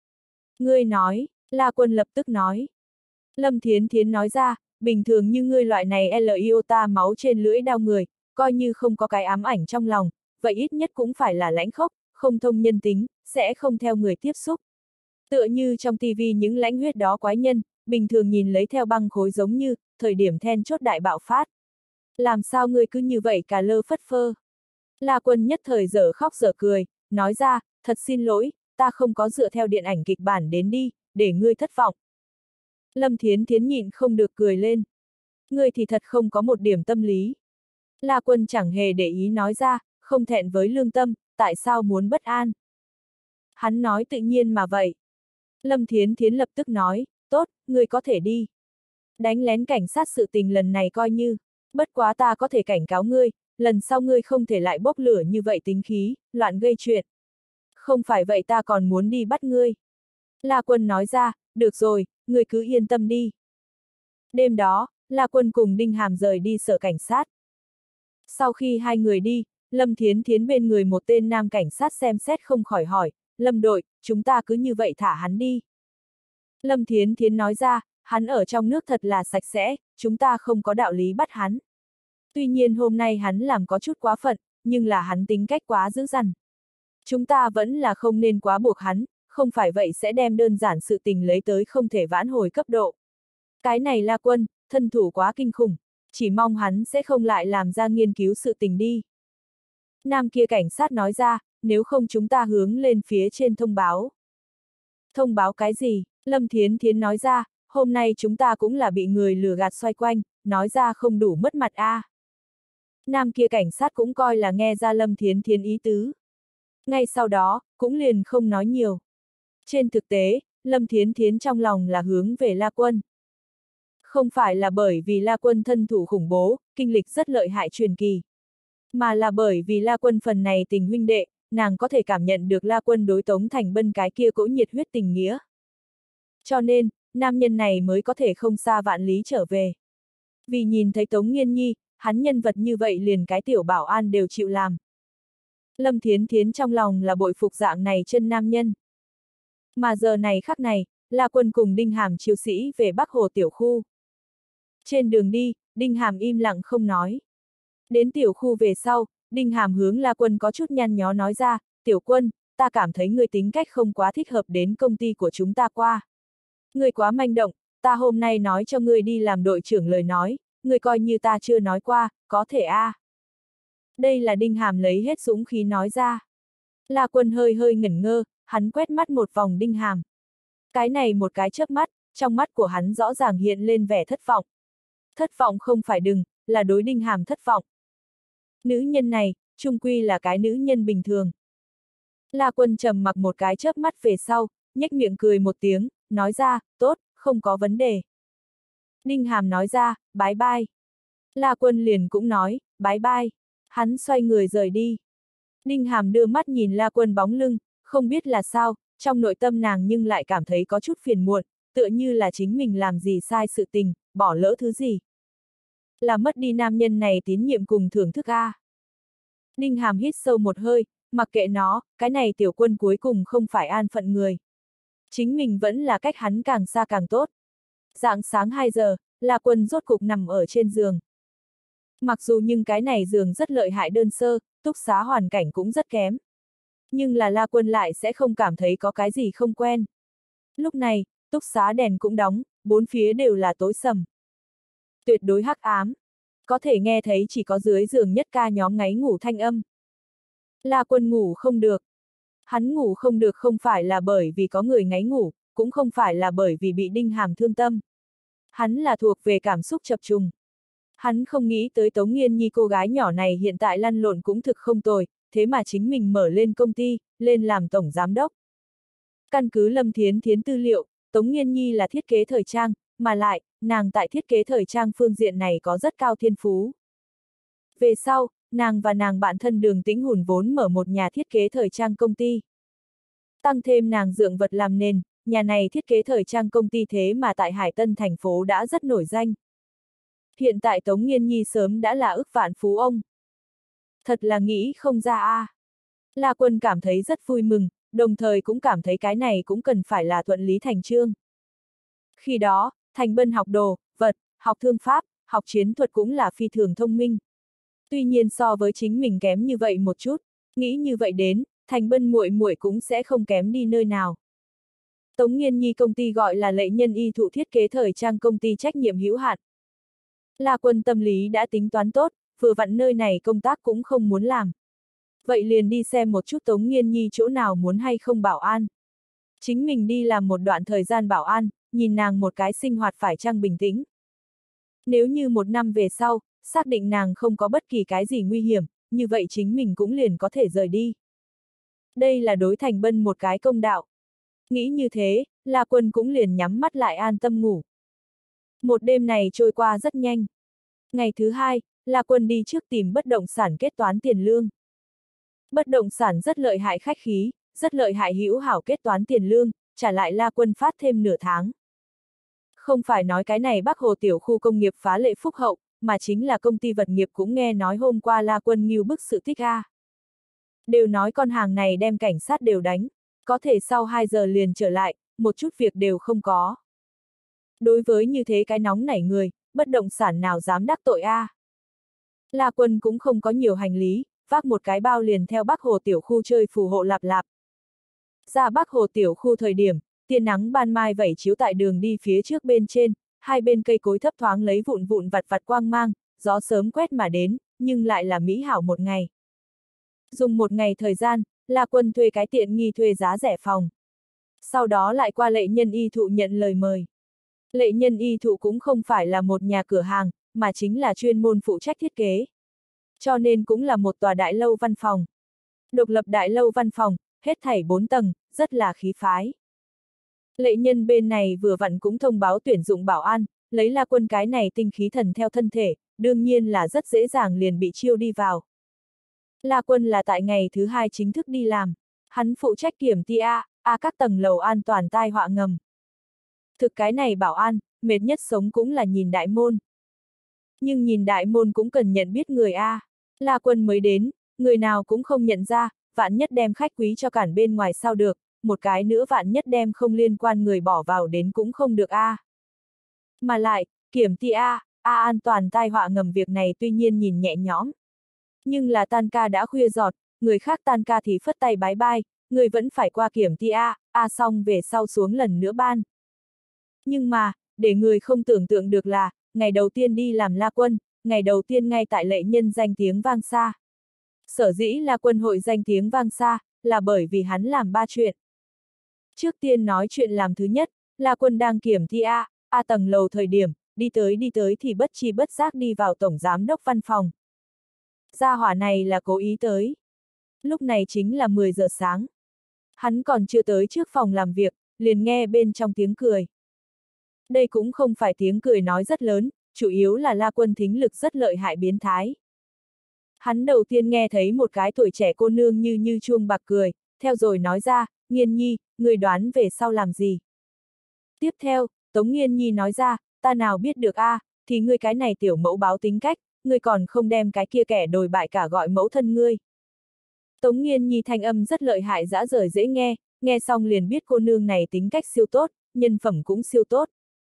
Ngươi nói, La Quân lập tức nói. Lâm Thiến Thiến nói ra, bình thường như ngươi loại này lờ iota máu trên lưỡi đao người, coi như không có cái ám ảnh trong lòng, vậy ít nhất cũng phải là lãnh khốc, không thông nhân tính, sẽ không theo người tiếp xúc. Tựa như trong tivi những lãnh huyết đó quái nhân, bình thường nhìn lấy theo băng khối giống như, thời điểm then chốt đại bạo phát. Làm sao ngươi cứ như vậy cả lơ phất phơ? La Quân nhất thời dở khóc dở cười, nói ra, thật xin lỗi, ta không có dựa theo điện ảnh kịch bản đến đi, để ngươi thất vọng. Lâm Thiến Thiến nhịn không được cười lên. Ngươi thì thật không có một điểm tâm lý. La Quân chẳng hề để ý nói ra, không thẹn với lương tâm, tại sao muốn bất an? Hắn nói tự nhiên mà vậy. Lâm Thiến Thiến lập tức nói, tốt, ngươi có thể đi. Đánh lén cảnh sát sự tình lần này coi như, bất quá ta có thể cảnh cáo ngươi, lần sau ngươi không thể lại bốc lửa như vậy tính khí, loạn gây chuyện. Không phải vậy ta còn muốn đi bắt ngươi. La Quân nói ra, được rồi, ngươi cứ yên tâm đi. Đêm đó, La Quân cùng Đinh Hàm rời đi sở cảnh sát. Sau khi hai người đi, Lâm Thiến Thiến bên người một tên nam cảnh sát xem xét không khỏi hỏi, Lâm đội, chúng ta cứ như vậy thả hắn đi. Lâm Thiến Thiến nói ra, hắn ở trong nước thật là sạch sẽ, chúng ta không có đạo lý bắt hắn. Tuy nhiên hôm nay hắn làm có chút quá phận, nhưng là hắn tính cách quá dữ dằn. Chúng ta vẫn là không nên quá buộc hắn, không phải vậy sẽ đem đơn giản sự tình lấy tới không thể vãn hồi cấp độ. Cái này La Quân, thân thủ quá kinh khủng, chỉ mong hắn sẽ không lại làm ra nghiên cứu sự tình đi. Nam kia cảnh sát nói ra, nếu không chúng ta hướng lên phía trên thông báo. Thông báo cái gì? Lâm Thiến Thiến nói ra, hôm nay chúng ta cũng là bị người lừa gạt xoay quanh, nói ra không đủ mất mặt a. À. Nam kia cảnh sát cũng coi là nghe ra Lâm Thiến Thiến ý tứ. Ngay sau đó, cũng liền không nói nhiều. Trên thực tế, Lâm Thiến Thiến trong lòng là hướng về La Quân. Không phải là bởi vì La Quân thân thủ khủng bố, kinh lịch rất lợi hại truyền kỳ. Mà là bởi vì La Quân phần này tình huynh đệ, nàng có thể cảm nhận được La Quân đối Tống Thành Bân cái kia cỗ nhiệt huyết tình nghĩa. Cho nên, nam nhân này mới có thể không xa vạn lý trở về. Vì nhìn thấy Tống Nghiên Nhi, hắn nhân vật như vậy liền cái tiểu bảo an đều chịu làm. Lâm Thiến Thiến trong lòng là bội phục dạng này chân nam nhân. Mà giờ này khắc này, La Quân cùng Đinh Hàm chiêu sĩ về Bắc Hồ tiểu khu. Trên đường đi, Đinh Hàm im lặng không nói. Đến tiểu khu về sau, Đinh Hàm hướng La Quân có chút nhăn nhó nói ra, tiểu Quân, ta cảm thấy ngươi tính cách không quá thích hợp đến công ty của chúng ta qua. Ngươi quá manh động, ta hôm nay nói cho ngươi đi làm đội trưởng lời nói, ngươi coi như ta chưa nói qua, có thể a. À. Đây là Đinh Hàm lấy hết dũng khí nói ra. La Quân hơi hơi ngẩn ngơ, hắn quét mắt một vòng Đinh Hàm. Cái này một cái chớp mắt, trong mắt của hắn rõ ràng hiện lên vẻ thất vọng. Thất vọng không phải đừng, là đối Đinh Hàm thất vọng. Nữ nhân này, chung quy là cái nữ nhân bình thường. La Quân trầm mặc một cái chớp mắt về sau, nhếch miệng cười một tiếng, nói ra, tốt, không có vấn đề. Đinh Hàm nói ra, bái bai. La Quân liền cũng nói, bái bai. Hắn xoay người rời đi. Đinh Hàm đưa mắt nhìn La Quân bóng lưng, không biết là sao, trong nội tâm nàng nhưng lại cảm thấy có chút phiền muộn, tựa như là chính mình làm gì sai sự tình, bỏ lỡ thứ gì. Là mất đi nam nhân này tín nhiệm cùng thưởng thức a. À. Đinh Hàm hít sâu một hơi, mặc kệ nó, cái này tiểu Quân cuối cùng không phải an phận người. Chính mình vẫn là cách hắn càng xa càng tốt. Rạng sáng hai giờ, La Quân rốt cục nằm ở trên giường. Mặc dù nhưng cái này giường rất lợi hại đơn sơ, túc xá hoàn cảnh cũng rất kém. Nhưng là La Quân lại sẽ không cảm thấy có cái gì không quen. Lúc này, túc xá đèn cũng đóng, bốn phía đều là tối sầm. Tuyệt đối hắc ám. Có thể nghe thấy chỉ có dưới giường nhất ca nhóm ngáy ngủ thanh âm. La Quân ngủ không được. Hắn ngủ không được không phải là bởi vì có người ngáy ngủ, cũng không phải là bởi vì bị Đinh Hàm thương tâm. Hắn là thuộc về cảm xúc chập trùng. Hắn không nghĩ tới Tống Nghiên Nhi cô gái nhỏ này hiện tại lăn lộn cũng thực không tồi, thế mà chính mình mở lên công ty, lên làm tổng giám đốc. Căn cứ Lâm Thiến Thiến tư liệu, Tống Nghiên Nhi là thiết kế thời trang, mà lại, nàng tại thiết kế thời trang phương diện này có rất cao thiên phú. Về sau, nàng và nàng bạn thân Đường Tĩnh Hùn vốn mở một nhà thiết kế thời trang công ty. Tăng thêm nàng dượng vật làm nền, nhà này thiết kế thời trang công ty thế mà tại Hải Tân thành phố đã rất nổi danh. Hiện tại Tống Nghiên Nhi sớm đã là ức vạn phú ông. Thật là nghĩ không ra a. À. La Quân cảm thấy rất vui mừng, đồng thời cũng cảm thấy cái này cũng cần phải là thuận lý thành chương. Khi đó, Thành Bân học đồ, vật, học thương pháp, học chiến thuật cũng là phi thường thông minh. Tuy nhiên so với chính mình kém như vậy một chút, nghĩ như vậy đến, Thành Bân muội muội cũng sẽ không kém đi nơi nào. Tống Nghiên Nhi công ty gọi là Lệ Nhân Y Thụ thiết kế thời trang công ty trách nhiệm hữu hạn. La Quân tâm lý đã tính toán tốt, vừa vặn nơi này công tác cũng không muốn làm. Vậy liền đi xem một chút Tống Nghiên Nhi chỗ nào muốn hay không bảo an. Chính mình đi làm một đoạn thời gian bảo an, nhìn nàng một cái sinh hoạt phải chăng bình tĩnh. Nếu như một năm về sau, xác định nàng không có bất kỳ cái gì nguy hiểm, như vậy chính mình cũng liền có thể rời đi. Đây là đối Thành Bân một cái công đạo. Nghĩ như thế, La Quân cũng liền nhắm mắt lại an tâm ngủ. Một đêm này trôi qua rất nhanh. Ngày thứ hai, La Quân đi trước tìm bất động sản kết toán tiền lương. Bất động sản rất lợi hại khách khí, rất lợi hại hữu hảo kết toán tiền lương, trả lại La Quân phát thêm nửa tháng. Không phải nói cái này Bắc Hồ tiểu khu công nghiệp phá lệ phúc hậu, mà chính là công ty vật nghiệp cũng nghe nói hôm qua La Quân ngưu bức sự tích a. Đều nói con hàng này đem cảnh sát đều đánh, có thể sau hai giờ liền trở lại, một chút việc đều không có. Đối với như thế cái nóng nảy người, bất động sản nào dám đắc tội a. La Quân cũng không có nhiều hành lý, vác một cái bao liền theo Bắc Hồ tiểu khu chơi phù hộ lạp lạp. Ra Bắc Hồ tiểu khu thời điểm, tia nắng ban mai vẩy chiếu tại đường đi phía trước bên trên, hai bên cây cối thấp thoáng lấy vụn vụn vặt vặt quang mang, gió sớm quét mà đến, nhưng lại là mỹ hảo một ngày. Dùng một ngày thời gian, La Quân thuê cái tiện nghi thuê giá rẻ phòng. Sau đó lại qua Lệ Nhân Y Thụ nhận lời mời. Lệ Nhân Y Thụ cũng không phải là một nhà cửa hàng, mà chính là chuyên môn phụ trách thiết kế. Cho nên cũng là một tòa đại lâu văn phòng. Độc lập đại lâu văn phòng, hết thảy bốn tầng, rất là khí phái. Lệ Nhân bên này vừa vặn cũng thông báo tuyển dụng bảo an, lấy La Quân cái này tinh khí thần theo thân thể, đương nhiên là rất dễ dàng liền bị chiêu đi vào. La Quân là tại ngày thứ hai chính thức đi làm, hắn phụ trách kiểm tia A, A các tầng lầu an toàn tai họa ngầm. Thực cái này bảo an, mệt nhất sống cũng là nhìn đại môn. Nhưng nhìn đại môn cũng cần nhận biết người A. La Quân mới đến, người nào cũng không nhận ra, vạn nhất đem khách quý cho cản bên ngoài sao được, một cái nữa vạn nhất đem không liên quan người bỏ vào đến cũng không được A. Mà lại, kiểm tia A, A an toàn tai họa ngầm việc này tuy nhiên nhìn nhẹ nhõm. Nhưng là tan ca đã khuya giọt, người khác tan ca thì phất tay bái bai, người vẫn phải qua kiểm tia A, A xong về sau xuống lần nữa ban. Nhưng mà, để người không tưởng tượng được là, ngày đầu tiên đi làm La Quân, ngày đầu tiên ngay tại Lệ Nhân danh tiếng vang xa. Sở dĩ La Quân hội danh tiếng vang xa, là bởi vì hắn làm ba chuyện. Trước tiên nói chuyện làm thứ nhất, La Quân đang kiểm thi A, A tầng lầu thời điểm, đi tới đi tới thì bất chi bất giác đi vào tổng giám đốc văn phòng. Gia hỏa này là cố ý tới. Lúc này chính là mười giờ sáng. Hắn còn chưa tới trước phòng làm việc, liền nghe bên trong tiếng cười. Đây cũng không phải tiếng cười nói rất lớn, chủ yếu là La Quân thính lực rất lợi hại biến thái. Hắn đầu tiên nghe thấy một cái tuổi trẻ cô nương như như chuông bạc cười, theo rồi nói ra, Nghiên Nhi, người đoán về sau làm gì? Tiếp theo, Tống Nghiên Nhi nói ra, ta nào biết được a, à, thì ngươi cái này tiểu mẫu báo tính cách, ngươi còn không đem cái kia kẻ đồi bại cả gọi mẫu thân ngươi. Tống Nghiên Nhi thanh âm rất lợi hại dã rời dễ nghe, nghe xong liền biết cô nương này tính cách siêu tốt, nhân phẩm cũng siêu tốt.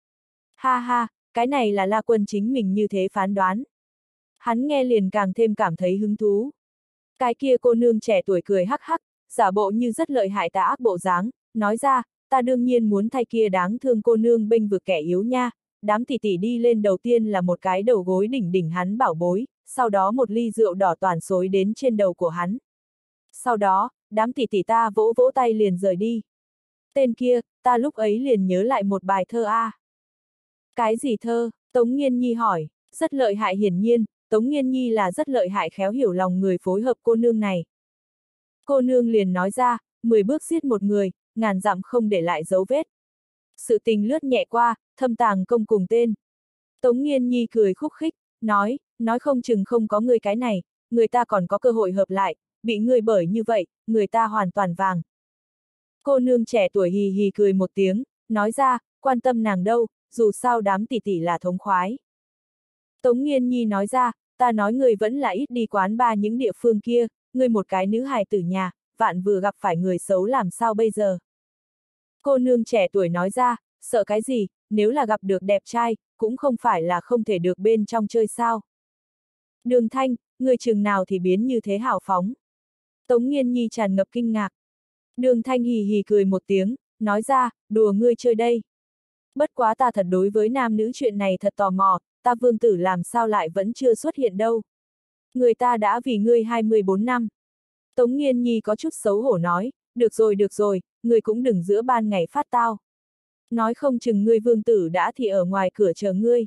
Ha ha, cái này là La Quân chính mình như thế phán đoán. Hắn nghe liền càng thêm cảm thấy hứng thú. Cái kia cô nương trẻ tuổi cười hắc hắc, giả bộ như rất lợi hại tà ác bộ dáng, nói ra, ta đương nhiên muốn thay kia đáng thương cô nương bênh vực kẻ yếu nha, đám tỷ tỷ đi lên đầu tiên là một cái đầu gối đỉnh đỉnh hắn bảo bối, sau đó một ly rượu đỏ toàn xối đến trên đầu của hắn. Sau đó, đám tỷ tỷ ta vỗ vỗ tay liền rời đi. Tên kia, ta lúc ấy liền nhớ lại một bài thơ a. À. Cái gì thơ? Tống Nghiên Nhi hỏi, rất lợi hại hiển nhiên, Tống Nghiên Nhi là rất lợi hại khéo hiểu lòng người phối hợp cô nương này. Cô nương liền nói ra, mười bước giết một người, ngàn dặm không để lại dấu vết. Sự tình lướt nhẹ qua, thâm tàng công cùng tên. Tống Nghiên Nhi cười khúc khích, nói, nói không chừng không có người cái này, người ta còn có cơ hội hợp lại, bị người bởi như vậy, người ta hoàn toàn vàng. Cô nương trẻ tuổi hì hì cười một tiếng, nói ra, quan tâm nàng đâu, dù sao đám tỷ tỷ là thống khoái. Tống Nghiên Nhi nói ra, ta nói người vẫn là ít đi quán ba những địa phương kia, người một cái nữ hài tử nhà, vạn vừa gặp phải người xấu làm sao bây giờ. Cô nương trẻ tuổi nói ra, sợ cái gì, nếu là gặp được đẹp trai, cũng không phải là không thể được bên trong chơi sao. Đường Thanh, người chừng nào thì biến như thế hào phóng. Tống Nghiên Nhi tràn ngập kinh ngạc. Đường Thanh hì hì cười một tiếng, nói ra, đùa ngươi chơi đây. Bất quá ta thật đối với nam nữ chuyện này thật tò mò, ta vương tử làm sao lại vẫn chưa xuất hiện đâu. Người ta đã vì ngươi hai mươi bốn năm. Tống Nghiên Nhi có chút xấu hổ nói, được rồi được rồi, ngươi cũng đừng giữa ban ngày phát tao. Nói không chừng ngươi vương tử đã thì ở ngoài cửa chờ ngươi.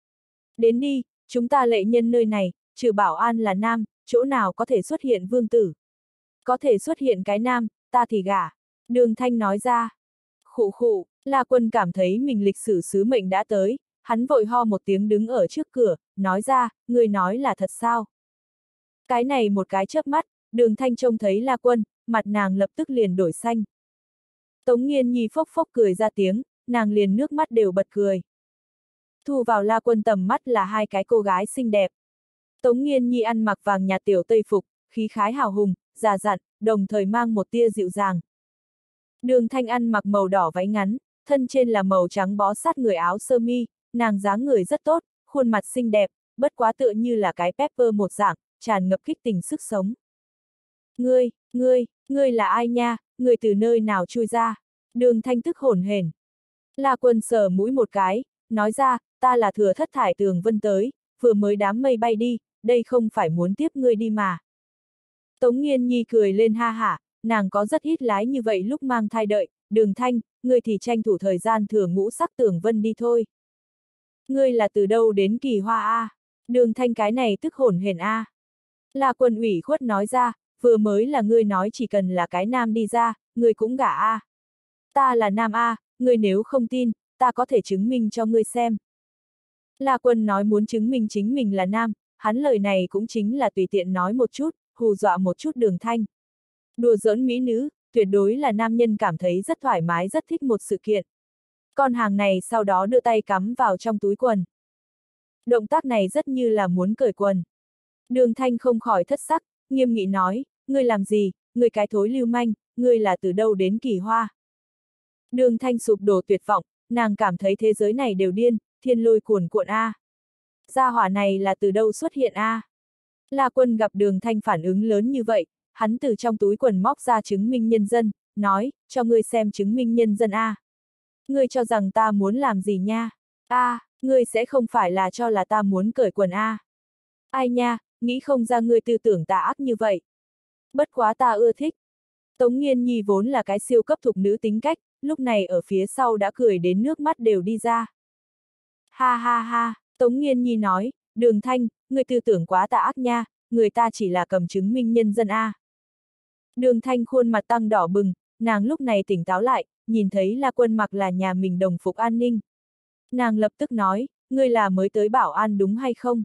Đến đi, chúng ta Lệ Nhân nơi này, trừ bảo an là nam, chỗ nào có thể xuất hiện vương tử. Có thể xuất hiện cái nam, ta thì gả. Đường Thanh nói ra. Khụ khụ, La Quân cảm thấy mình lịch sử sứ mệnh đã tới, hắn vội ho một tiếng đứng ở trước cửa, nói ra, người nói là thật sao? Cái này một cái chớp mắt, Đường Thanh trông thấy La Quân, mặt nàng lập tức liền đổi xanh. Tống Nghiên Nhi phốc phốc cười ra tiếng, nàng liền nước mắt đều bật cười. Thu vào La Quân tầm mắt là hai cái cô gái xinh đẹp. Tống Nghiên Nhi ăn mặc vàng nhạt tiểu tây phục, khí khái hào hùng, già dặn, đồng thời mang một tia dịu dàng. Đường Thanh ăn mặc màu đỏ váy ngắn, thân trên là màu trắng bó sát người áo sơ mi, nàng dáng người rất tốt, khuôn mặt xinh đẹp, bất quá tựa như là cái pepper một dạng, tràn ngập kích tình sức sống. Ngươi, ngươi, ngươi là ai nha, ngươi từ nơi nào chui ra? Đường Thanh tức hổn hển. La Quân sờ mũi một cái, nói ra, ta là Thừa Thất Thải Tường Vân tới, vừa mới đám mây bay đi, đây không phải muốn tiếp ngươi đi mà. Tống Nghiên Nhi cười lên ha hả, nàng có rất ít lái như vậy lúc mang thai đợi, Đường Thanh, ngươi thì tranh thủ thời gian thừa ngũ sắc Tường Vân đi thôi. Ngươi là từ đâu đến Kỳ Hoa a? Đường Thanh cái này tức hổn hển a. La Quân ủy khuất nói ra, vừa mới là ngươi nói chỉ cần là cái nam đi ra, ngươi cũng gả a. Ta là nam a, ngươi nếu không tin, ta có thể chứng minh cho ngươi xem. La Quân nói muốn chứng minh chính mình là nam, hắn lời này cũng chính là tùy tiện nói một chút, hù dọa một chút Đường Thanh. Đùa giỡn mỹ nữ, tuyệt đối là nam nhân cảm thấy rất thoải mái rất thích một sự kiện. Con hàng này sau đó đưa tay cắm vào trong túi quần. Động tác này rất như là muốn cởi quần. Đường Thanh không khỏi thất sắc, nghiêm nghị nói, ngươi làm gì, ngươi cái thối lưu manh, ngươi là từ đâu đến Kỳ Hoa. Đường Thanh sụp đổ tuyệt vọng, nàng cảm thấy thế giới này đều điên, thiên lôi cuồn cuộn a. Gia hỏa này là từ đâu xuất hiện a? La Quân gặp Đường Thanh phản ứng lớn như vậy, hắn từ trong túi quần móc ra chứng minh nhân dân, nói, cho ngươi xem chứng minh nhân dân a. Ngươi cho rằng ta muốn làm gì nha? A, ngươi sẽ không phải là cho là ta muốn cởi quần a? Ai nha, nghĩ không ra ngươi tư tưởng tà ác như vậy. Bất quá ta ưa thích. Tống Nghiên Nhi vốn là cái siêu cấp thục nữ tính cách, lúc này ở phía sau đã cười đến nước mắt đều đi ra. Ha ha ha, Tống Nghiên Nhi nói, Đường Thanh, ngươi tư tưởng quá tà ác nha, người ta chỉ là cầm chứng minh nhân dân a. Đường Thanh khuôn mặt tăng đỏ bừng, nàng lúc này tỉnh táo lại, nhìn thấy La Quân mặc là nhà mình đồng phục an ninh. Nàng lập tức nói, ngươi là mới tới bảo an đúng hay không?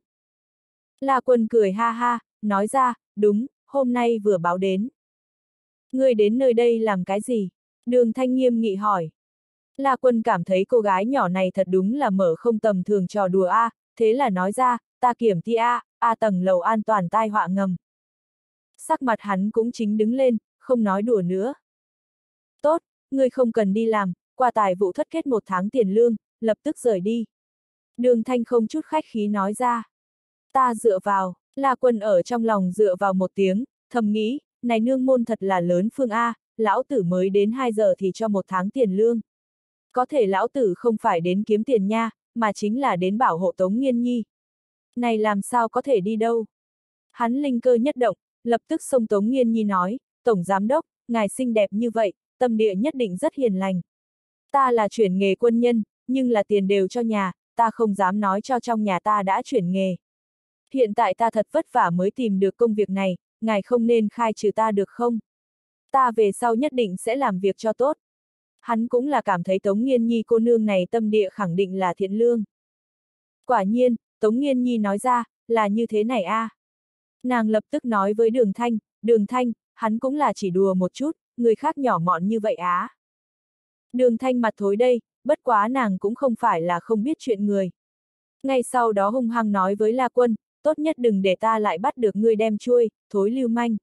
La Quân cười ha ha, nói ra, đúng, hôm nay vừa báo đến. Ngươi đến nơi đây làm cái gì? Đường Thanh nghiêm nghị hỏi. La Quân cảm thấy cô gái nhỏ này thật đúng là mở không tầm thường trò đùa a, thế là nói ra, ta kiểm thi a, a tầng lầu an toàn tai họa ngầm. Sắc mặt hắn cũng chính đứng lên, không nói đùa nữa. Tốt, ngươi không cần đi làm, qua tài vụ thất kết một tháng tiền lương, lập tức rời đi. Đường Thanh không chút khách khí nói ra. Ta dựa vào, La Quân ở trong lòng dựa vào một tiếng, thầm nghĩ, này nương môn thật là lớn phương A, lão tử mới đến hai giờ thì cho một tháng tiền lương. Có thể lão tử không phải đến kiếm tiền nha, mà chính là đến bảo hộ Tống Nghiên Nhi. Này làm sao có thể đi đâu? Hắn linh cơ nhất động, lập tức xông Tống Nghiên Nhi nói, Tổng Giám Đốc, ngài xinh đẹp như vậy, tâm địa nhất định rất hiền lành. Ta là chuyển nghề quân nhân, nhưng là tiền đều cho nhà, ta không dám nói cho trong nhà ta đã chuyển nghề. Hiện tại ta thật vất vả mới tìm được công việc này, ngài không nên khai trừ ta được không? Ta về sau nhất định sẽ làm việc cho tốt. Hắn cũng là cảm thấy Tống Nghiên Nhi cô nương này tâm địa khẳng định là thiện lương. Quả nhiên, Tống Nghiên Nhi nói ra, là như thế này a. À. Nàng lập tức nói với Đường Thanh, Đường Thanh, hắn cũng là chỉ đùa một chút, người khác nhỏ mọn như vậy á. Đường Thanh mặt thối đây, bất quá nàng cũng không phải là không biết chuyện người. Ngay sau đó hung hăng nói với La Quân, tốt nhất đừng để ta lại bắt được ngươi đem chuôi, thối lưu manh.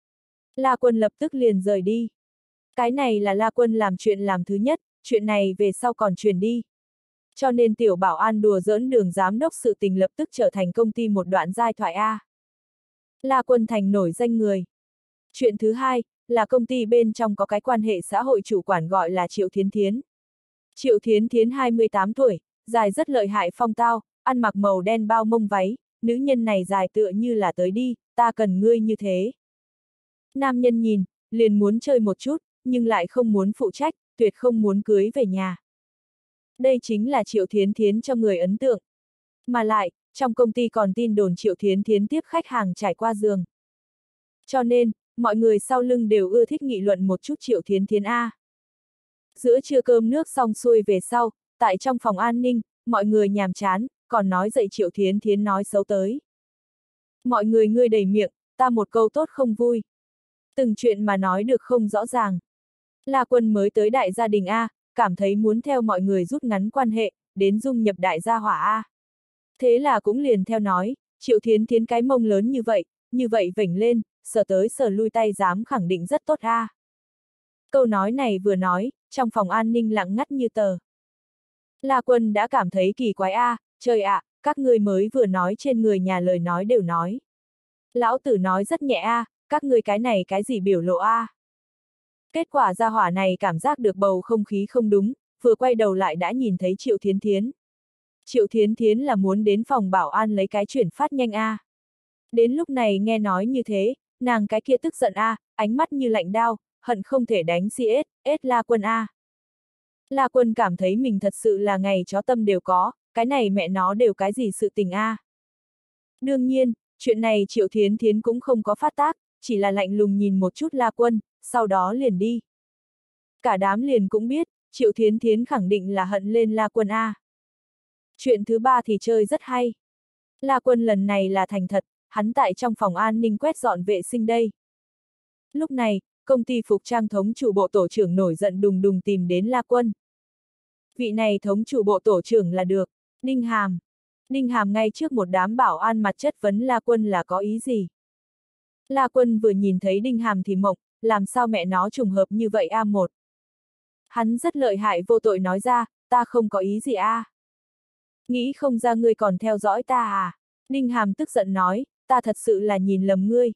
La Quân lập tức liền rời đi. Cái này là La Quân làm chuyện làm thứ nhất, chuyện này về sau còn truyền đi. Cho nên tiểu bảo an đùa giỡn Đường giám đốc sự tình lập tức trở thành công ty một đoạn giai thoại A. La Quân thành nổi danh người. Chuyện thứ hai, là công ty bên trong có cái quan hệ xã hội chủ quản gọi là Triệu Thiến Thiến. Triệu Thiến Thiến hai mươi tám tuổi, dài rất lợi hại phong tao, ăn mặc màu đen bao mông váy, nữ nhân này dài tựa như là tới đi, ta cần ngươi như thế. Nam nhân nhìn, liền muốn chơi một chút, nhưng lại không muốn phụ trách, tuyệt không muốn cưới về nhà. Đây chính là Triệu Thiến Thiến cho người ấn tượng. Mà lại, trong công ty còn tin đồn Triệu Thiến Thiến tiếp khách hàng trải qua giường. Cho nên, mọi người sau lưng đều ưa thích nghị luận một chút Triệu Thiến Thiến A. Giữa trưa cơm nước xong xuôi về sau, tại trong phòng an ninh, mọi người nhàm chán, còn nói dậy Triệu Thiến Thiến nói xấu tới. Mọi người ngươi đầy miệng, ta một câu tốt không vui. Từng chuyện mà nói được không rõ ràng. La Quân mới tới đại gia đình A, cảm thấy muốn theo mọi người rút ngắn quan hệ, đến dung nhập đại gia hỏa A. Thế là cũng liền theo nói, Triệu Thiến Thiến cái mông lớn như vậy, như vậy vểnh lên, sờ tới sờ lui tay dám khẳng định rất tốt A. Câu nói này vừa nói, trong phòng an ninh lặng ngắt như tờ. La Quân đã cảm thấy kỳ quái A, trời ạ, các ngươi mới vừa nói trên người nhà lời nói đều nói. Lão tử nói rất nhẹ A, các ngươi cái này cái gì biểu lộ A. Kết quả gia hỏa này cảm giác được bầu không khí không đúng, vừa quay đầu lại đã nhìn thấy Triệu Thiến Thiến. Triệu Thiến Thiến là muốn đến phòng bảo an lấy cái chuyển phát nhanh A. Đến lúc này nghe nói như thế, nàng cái kia tức giận A, ánh mắt như lạnh đao, hận không thể đánh xê ét, ét La Quân A. La Quân cảm thấy mình thật sự là ngày chó tâm đều có, cái này mẹ nó đều cái gì sự tình A. Đương nhiên, chuyện này Triệu Thiến Thiến cũng không có phát tác, chỉ là lạnh lùng nhìn một chút La Quân, sau đó liền đi. Cả đám liền cũng biết, Triệu Thiến Thiến khẳng định là hận lên La Quân A. Chuyện thứ ba thì chơi rất hay. La Quân lần này là thành thật, hắn tại trong phòng an ninh quét dọn vệ sinh đây. Lúc này, công ty phục trang thống chủ bộ tổ trưởng nổi giận đùng đùng tìm đến La Quân. Vị này thống chủ bộ tổ trưởng là được, Đinh Hàm. Đinh Hàm ngay trước một đám bảo an mặt chất vấn La Quân là có ý gì. La Quân vừa nhìn thấy Đinh Hàm thì mộng, làm sao mẹ nó trùng hợp như vậy A một. Hắn rất lợi hại vô tội nói ra, ta không có ý gì A. Nghĩ không ra ngươi còn theo dõi ta à? Đinh Hàm tức giận nói, ta thật sự là nhìn lầm ngươi.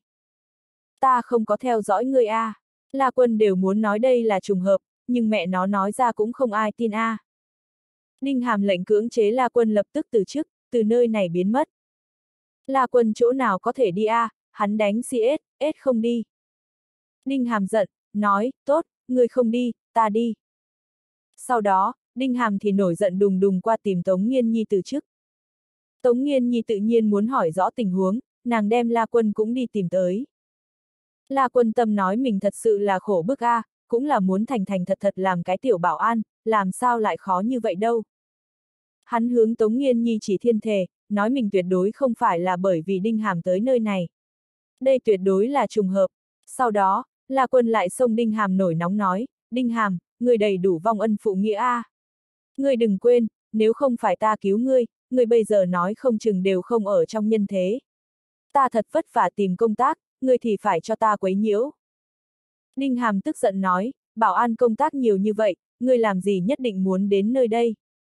Ta không có theo dõi ngươi A. La Quân đều muốn nói đây là trùng hợp, nhưng mẹ nó nói ra cũng không ai tin A. Đinh Hàm lệnh cưỡng chế La Quân lập tức từ chức, từ nơi này biến mất. La Quân chỗ nào có thể đi A, hắn đánh xê ét, ét không đi. Đinh Hàm giận, nói, tốt, ngươi không đi, ta đi. Sau đó, Đinh Hàm thì nổi giận đùng đùng qua tìm Tống Nghiên Nhi từ chức. Tống Nghiên Nhi tự nhiên muốn hỏi rõ tình huống, nàng đem La Quân cũng đi tìm tới. La Quân tâm nói mình thật sự là khổ bức A, cũng là muốn thành thành thật thật làm cái tiểu bảo an, làm sao lại khó như vậy đâu. Hắn hướng Tống Nghiên Nhi chỉ thiên thề, nói mình tuyệt đối không phải là bởi vì Đinh Hàm tới nơi này. Đây tuyệt đối là trùng hợp. Sau đó, La Quân lại xông Đinh Hàm nổi nóng nói, Đinh Hàm, ngươi đầy đủ vong ân phụ nghĩa A. Ngươi đừng quên, nếu không phải ta cứu ngươi, ngươi bây giờ nói không chừng đều không ở trong nhân thế. Ta thật vất vả tìm công tác, ngươi thì phải cho ta quấy nhiễu. Đinh Hàm tức giận nói, bảo an công tác nhiều như vậy, ngươi làm gì nhất định muốn đến nơi đây.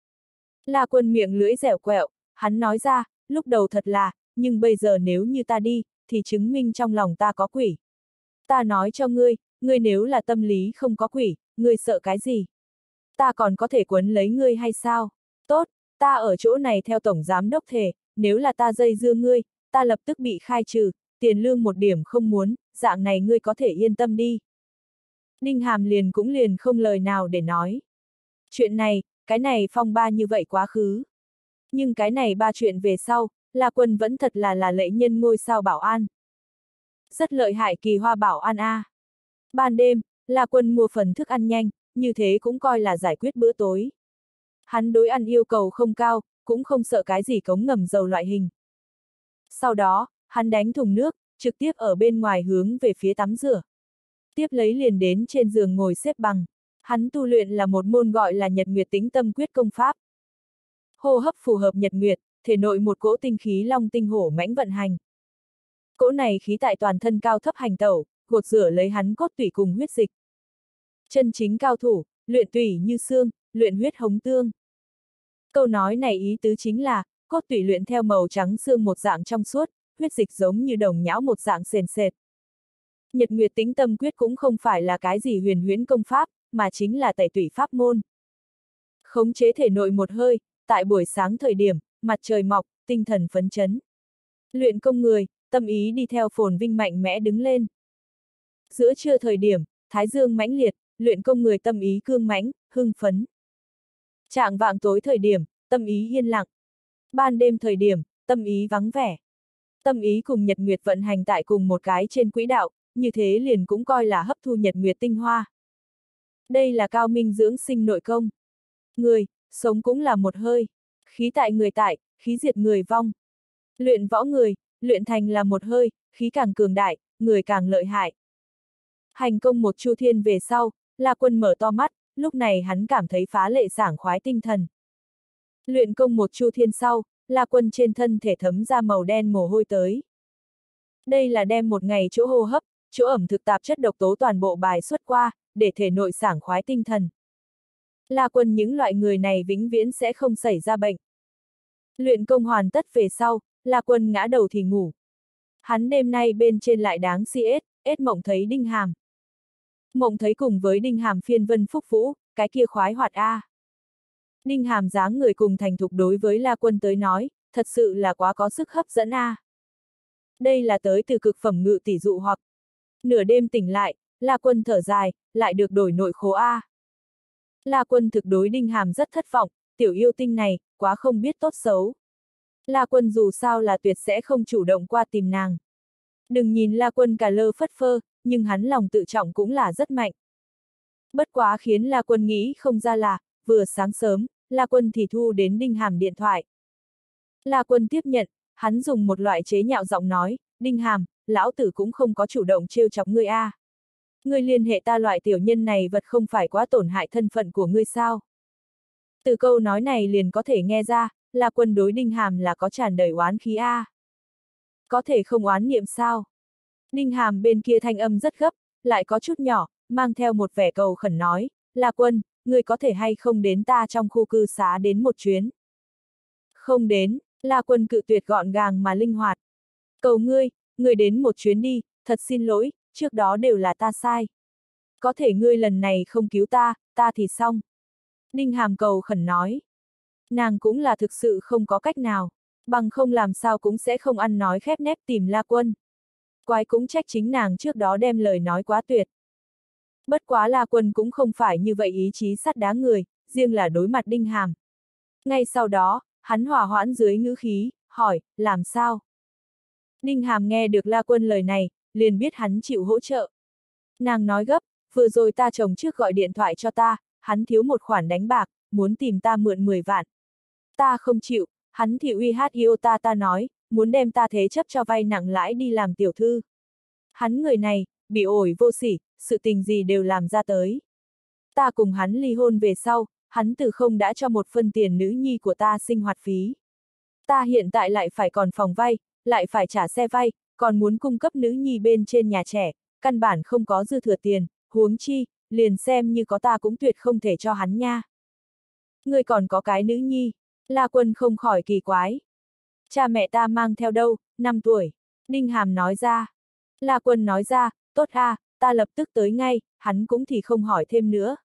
La Quân miệng lưỡi dẻo quẹo, hắn nói ra, lúc đầu thật là, nhưng bây giờ nếu như ta đi, thì chứng minh trong lòng ta có quỷ. Ta nói cho ngươi, ngươi nếu là tâm lý không có quỷ, ngươi sợ cái gì? Ta còn có thể quấn lấy ngươi hay sao? Tốt, ta ở chỗ này theo tổng giám đốc thề, nếu là ta dây dưa ngươi, ta lập tức bị khai trừ, tiền lương một điểm không muốn, dạng này ngươi có thể yên tâm đi. Đinh Hàm liền cũng liền không lời nào để nói. Chuyện này, cái này phong ba như vậy quá khứ. Nhưng cái này ba chuyện về sau, La Quân vẫn thật là là lệ nhân ngôi sao bảo an. Rất lợi hại kỳ hoa bảo an A. Ban đêm, La Quân mua phần thức ăn nhanh, như thế cũng coi là giải quyết bữa tối. Hắn đối ăn yêu cầu không cao, cũng không sợ cái gì cống ngầm dầu loại hình. Sau đó, hắn đánh thùng nước, trực tiếp ở bên ngoài hướng về phía tắm rửa. Tiếp lấy liền đến trên giường ngồi xếp bằng. Hắn tu luyện là một môn gọi là Nhật Nguyệt Tĩnh Tâm Quyết công pháp. Hô hấp phù hợp Nhật Nguyệt, thể nội một cỗ tinh khí long tinh hổ mãnh vận hành. Cỗ này khí tại toàn thân cao thấp hành tẩu, gột rửa lấy hắn cốt tủy cùng huyết dịch. Chân chính cao thủ, luyện tủy như xương, luyện huyết hống tương. Câu nói này ý tứ chính là, cốt tủy luyện theo màu trắng xương một dạng trong suốt, huyết dịch giống như đồng nhão một dạng sền sệt. Nhật Nguyệt Tĩnh Tâm Quyết cũng không phải là cái gì huyền huyễn công pháp, mà chính là tẩy tủy pháp môn. Khống chế thể nội một hơi, tại buổi sáng thời điểm, mặt trời mọc, tinh thần phấn chấn. Luyện công người, tâm ý đi theo phồn vinh mạnh mẽ đứng lên. Giữa trưa thời điểm, thái dương mãnh liệt, luyện công người tâm ý cương mãnh, hưng phấn. Trạng vạng tối thời điểm, tâm ý yên lặng. Ban đêm thời điểm, tâm ý vắng vẻ. Tâm ý cùng Nhật Nguyệt vận hành tại cùng một cái trên quỹ đạo, như thế liền cũng coi là hấp thu Nhật Nguyệt tinh hoa. Đây là cao minh dưỡng sinh nội công. Người, sống cũng là một hơi. Khí tại người tại, khí diệt người vong. Luyện võ người, luyện thành là một hơi, khí càng cường đại, người càng lợi hại. Hành công một chu thiên về sau, La Quân mở to mắt, lúc này hắn cảm thấy phá lệ sảng khoái tinh thần. Luyện công một chu thiên sau, La Quân trên thân thể thấm ra màu đen mồ hôi tới. Đây là đem một ngày chỗ hô hấp, chỗ ẩm thực tạp chất độc tố toàn bộ bài xuất qua, để thể nội sảng khoái tinh thần. La Quân những loại người này vĩnh viễn sẽ không xảy ra bệnh. Luyện công hoàn tất về sau, La Quân ngã đầu thì ngủ. Hắn đêm nay bên trên lại đáng si ết, ết mộng thấy Đinh Hàm. Mộng thấy cùng với Đinh Hàm phiên vân phúc vũ, cái kia khoái hoạt a. À. Đinh Hàm dáng người cùng thành thục đối với La Quân tới nói, thật sự là quá có sức hấp dẫn a. À. Đây là tới từ cực phẩm ngự tỷ dụ hoặc. Nửa đêm tỉnh lại, La Quân thở dài, lại được đổi nội khố a. À. La Quân thực đối Đinh Hàm rất thất vọng, tiểu yêu tinh này, quá không biết tốt xấu. La Quân dù sao là tuyệt sẽ không chủ động qua tìm nàng. Đừng nhìn La Quân cà lơ phất phơ, nhưng hắn lòng tự trọng cũng là rất mạnh. Bất quá khiến La Quân nghĩ không ra là, vừa sáng sớm, La Quân thì thu đến Đinh Hàm điện thoại. La Quân tiếp nhận, hắn dùng một loại chế nhạo giọng nói, Đinh Hàm, lão tử cũng không có chủ động trêu chọc ngươi a. À. Ngươi liên hệ ta loại tiểu nhân này vật không phải quá tổn hại thân phận của ngươi sao? Từ câu nói này liền có thể nghe ra, La Quân đối Đinh Hàm là có tràn đầy oán khí a. À. Có thể không oán niệm sao? Đinh Hàm bên kia thanh âm rất gấp, lại có chút nhỏ, mang theo một vẻ cầu khẩn nói, La Quân, ngươi có thể hay không đến ta trong khu cư xá đến một chuyến? Không đến, La Quân cự tuyệt gọn gàng mà linh hoạt. Cầu ngươi, ngươi đến một chuyến đi, thật xin lỗi, trước đó đều là ta sai. Có thể ngươi lần này không cứu ta, ta thì xong. Đinh Hàm cầu khẩn nói. Nàng cũng là thực sự không có cách nào, bằng không làm sao cũng sẽ không ăn nói khép nép tìm La Quân. Quái cũng trách chính nàng trước đó đem lời nói quá tuyệt. Bất quá La Quân cũng không phải như vậy ý chí sắt đá người, riêng là đối mặt Đinh Hàm. Ngay sau đó, hắn hòa hoãn dưới ngữ khí, hỏi, làm sao? Đinh Hàm nghe được La Quân lời này, liền biết hắn chịu hỗ trợ. Nàng nói gấp, vừa rồi ta chồng trước gọi điện thoại cho ta, hắn thiếu một khoản đánh bạc, muốn tìm ta mượn mười vạn. Ta không chịu, hắn thì uy hát yêu ta ta nói, muốn đem ta thế chấp cho vay nặng lãi đi làm tiểu thư. Hắn người này, bị ổi vô sỉ, sự tình gì đều làm ra tới. Ta cùng hắn ly hôn về sau, hắn từ không đã cho một phần tiền nữ nhi của ta sinh hoạt phí. Ta hiện tại lại phải còn phòng vay, lại phải trả xe vay, còn muốn cung cấp nữ nhi bên trên nhà trẻ, căn bản không có dư thừa tiền, huống chi, liền xem như có ta cũng tuyệt không thể cho hắn nha. Ngươi còn có cái nữ nhi, La Quân không khỏi kỳ quái. Cha mẹ ta mang theo đâu, năm tuổi, Đinh Hàm nói ra. La Quân nói ra, tốt a, à, ta lập tức tới ngay, hắn cũng thì không hỏi thêm nữa.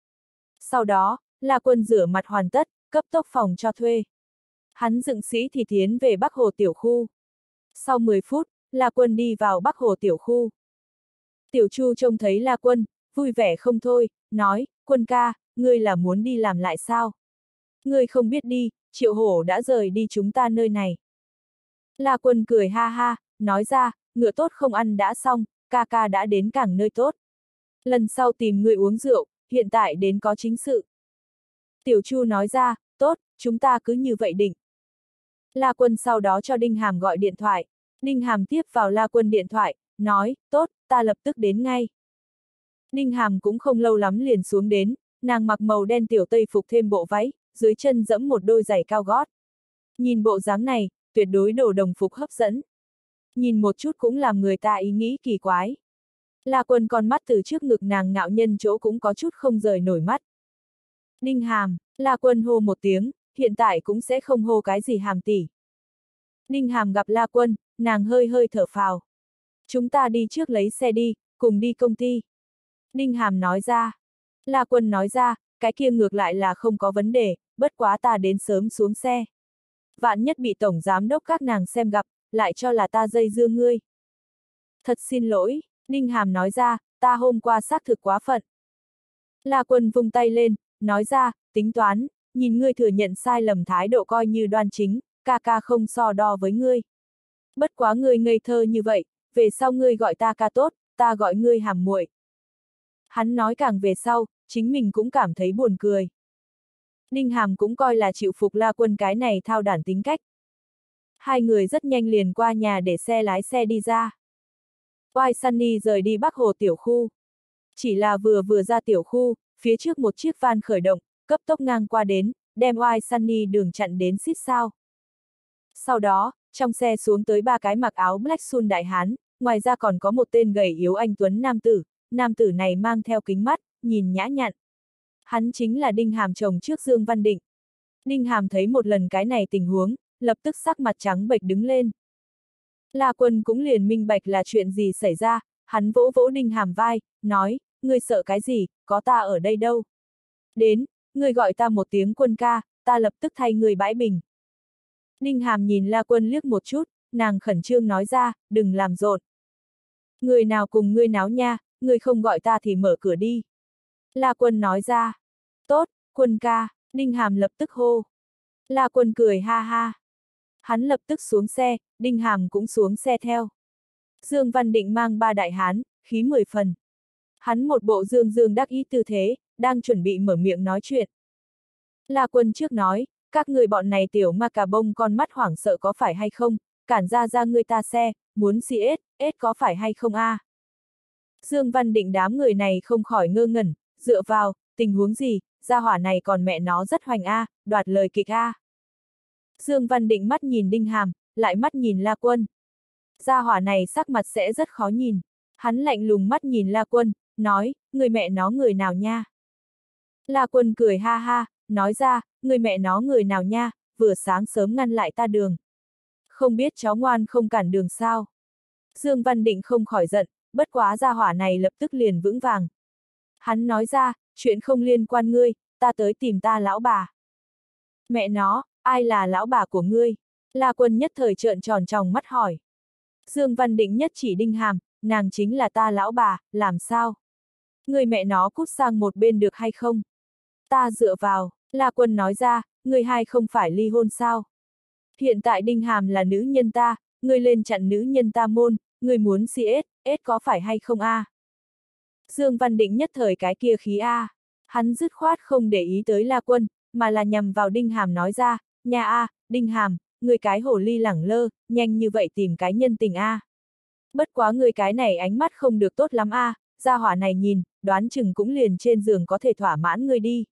Sau đó, La Quân rửa mặt hoàn tất, cấp tốc phòng cho thuê. Hắn dựng sĩ thì tiến về Bắc Hồ tiểu khu. Sau mười phút, La Quân đi vào Bắc Hồ tiểu khu. Tiểu Chu trông thấy La Quân, vui vẻ không thôi, nói, Quân ca, ngươi là muốn đi làm lại sao? Ngươi không biết đi, Triệu Hổ đã rời đi chúng ta nơi này. La Quân cười ha ha, nói ra, ngựa tốt không ăn đã xong, ca ca đã đến cảng nơi tốt. Lần sau tìm người uống rượu, hiện tại đến có chính sự. Tiểu Chu nói ra, tốt, chúng ta cứ như vậy định. La Quân sau đó cho Đinh Hàm gọi điện thoại. Đinh Hàm tiếp vào La Quân điện thoại, nói, tốt, ta lập tức đến ngay. Đinh Hàm cũng không lâu lắm liền xuống đến, nàng mặc màu đen tiểu tây phục thêm bộ váy, dưới chân dẫm một đôi giày cao gót. Nhìn bộ dáng này, tuyệt đối đồ đồng phục hấp dẫn. Nhìn một chút cũng làm người ta ý nghĩ kỳ quái. La Quân con mắt từ trước ngực nàng ngạo nhân chỗ cũng có chút không rời nổi mắt. Đinh Hàm, La Quân hô một tiếng, hiện tại cũng sẽ không hô cái gì Hàm tỷ. Đinh Hàm gặp La Quân, nàng hơi hơi thở phào. Chúng ta đi trước lấy xe đi, cùng đi công ty. Đinh Hàm nói ra. La Quân nói ra, cái kia ngược lại là không có vấn đề, bất quá ta đến sớm xuống xe. Vạn nhất bị tổng giám đốc các nàng xem gặp, lại cho là ta dây dưa ngươi. Thật xin lỗi, Đinh Hàm nói ra, ta hôm qua xác thực quá phận. La Quân vung tay lên, nói ra, tính toán, nhìn ngươi thừa nhận sai lầm thái độ coi như đoan chính, ca ca không so đo với ngươi. Bất quá ngươi ngây thơ như vậy, về sau ngươi gọi ta ca tốt, ta gọi ngươi Hàm muội. Hắn nói càng về sau, chính mình cũng cảm thấy buồn cười. Đinh Hàm cũng coi là chịu phục La Quân cái này thao đản tính cách. Hai người rất nhanh liền qua nhà để xe lái xe đi ra. Oai Sunny rời đi Bắc Hồ tiểu khu. Chỉ là vừa vừa ra tiểu khu, phía trước một chiếc van khởi động, cấp tốc ngang qua đến, đem Oai Sunny đường chặn đến xít sao. Sau đó, trong xe xuống tới ba cái mặc áo Black Sun đại hán, ngoài ra còn có một tên gầy yếu anh tuấn nam tử, nam tử này mang theo kính mắt, nhìn nhã nhặn. Hắn chính là Đinh Hàm chồng trước Dương Văn Định. Đinh Hàm thấy một lần cái này tình huống, lập tức sắc mặt trắng bệch đứng lên. La Quân cũng liền minh bạch là chuyện gì xảy ra, hắn vỗ vỗ Đinh Hàm vai, nói, ngươi sợ cái gì, có ta ở đây đâu. Đến, ngươi gọi ta một tiếng Quân ca, ta lập tức thay ngươi bãi bình. Đinh Hàm nhìn La Quân liếc một chút, nàng khẩn trương nói ra, đừng làm rộn. Người nào cùng ngươi náo nha, ngươi không gọi ta thì mở cửa đi. La Quân nói ra, tốt, Quân ca, Đinh Hàm lập tức hô. La Quân cười ha ha. Hắn lập tức xuống xe, Đinh Hàm cũng xuống xe theo. Dương Văn Định mang ba đại hán, khí mười phần. Hắn một bộ dương dương đắc ý tư thế, đang chuẩn bị mở miệng nói chuyện. La Quân trước nói, các người bọn này tiểu ma cà bông con mắt hoảng sợ có phải hay không, cản ra ra người ta xe, muốn xì ết, ết có phải hay không a? À? Dương Văn Định đám người này không khỏi ngơ ngẩn, dựa vào, tình huống gì, gia hỏa này còn mẹ nó rất hoành a, à, đoạt lời kịch a. À. Dương Văn Định mắt nhìn Đinh Hàm, lại mắt nhìn La Quân. Gia hỏa này sắc mặt sẽ rất khó nhìn. Hắn lạnh lùng mắt nhìn La Quân, nói, người mẹ nó người nào nha. La Quân cười ha ha, nói ra, người mẹ nó người nào nha, vừa sáng sớm ngăn lại ta đường. Không biết cháu ngoan không cản đường sao. Dương Văn Định không khỏi giận, bất quá gia hỏa này lập tức liền vững vàng. Hắn nói ra, chuyện không liên quan ngươi, ta tới tìm ta lão bà. Mẹ nó, ai là lão bà của ngươi? La Quân nhất thời trợn tròn tròng mắt hỏi. Dương Văn Định nhất chỉ Đinh Hàm, nàng chính là ta lão bà, làm sao? Người mẹ nó cút sang một bên được hay không? Ta dựa vào, La Quân nói ra, người hai không phải ly hôn sao? Hiện tại Đinh Hàm là nữ nhân ta, người lên chặn nữ nhân ta môn, người muốn xì ết, ết có phải hay không a? À? Dương Văn Định nhất thời cái kia khí a, à. Hắn dứt khoát không để ý tới La Quân, mà là nhằm vào Đinh Hàm nói ra, nhà a, à, Đinh Hàm, người cái hồ ly lẳng lơ, nhanh như vậy tìm cái nhân tình a. À. Bất quá người cái này ánh mắt không được tốt lắm a, à, gia hỏa này nhìn, đoán chừng cũng liền trên giường có thể thỏa mãn người đi.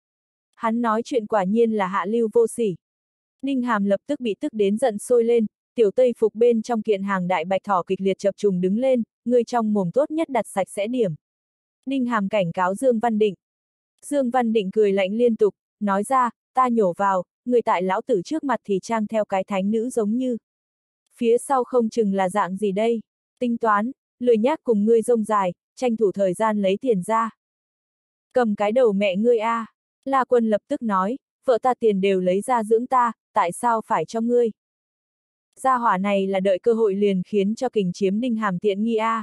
Hắn nói chuyện quả nhiên là hạ lưu vô sỉ. Đinh Hàm lập tức bị tức đến giận sôi lên, tiểu tây phục bên trong kiện hàng đại bạch thỏ kịch liệt chập trùng đứng lên, người trong mồm tốt nhất đặt sạch sẽ điểm. Đinh Hàm cảnh cáo Dương Văn Định. Dương Văn Định cười lạnh liên tục, nói ra, ta nhổ vào, người tại lão tử trước mặt thì trang theo cái thánh nữ giống như. Phía sau không chừng là dạng gì đây, tính toán, lười nhác cùng ngươi rông dài, tranh thủ thời gian lấy tiền ra. Cầm cái đầu mẹ ngươi a, à. La Quân lập tức nói, vợ ta tiền đều lấy ra dưỡng ta, tại sao phải cho ngươi? Gia hỏa này là đợi cơ hội liền khiến cho kình chiếm Đinh Hàm tiện nghi a. À.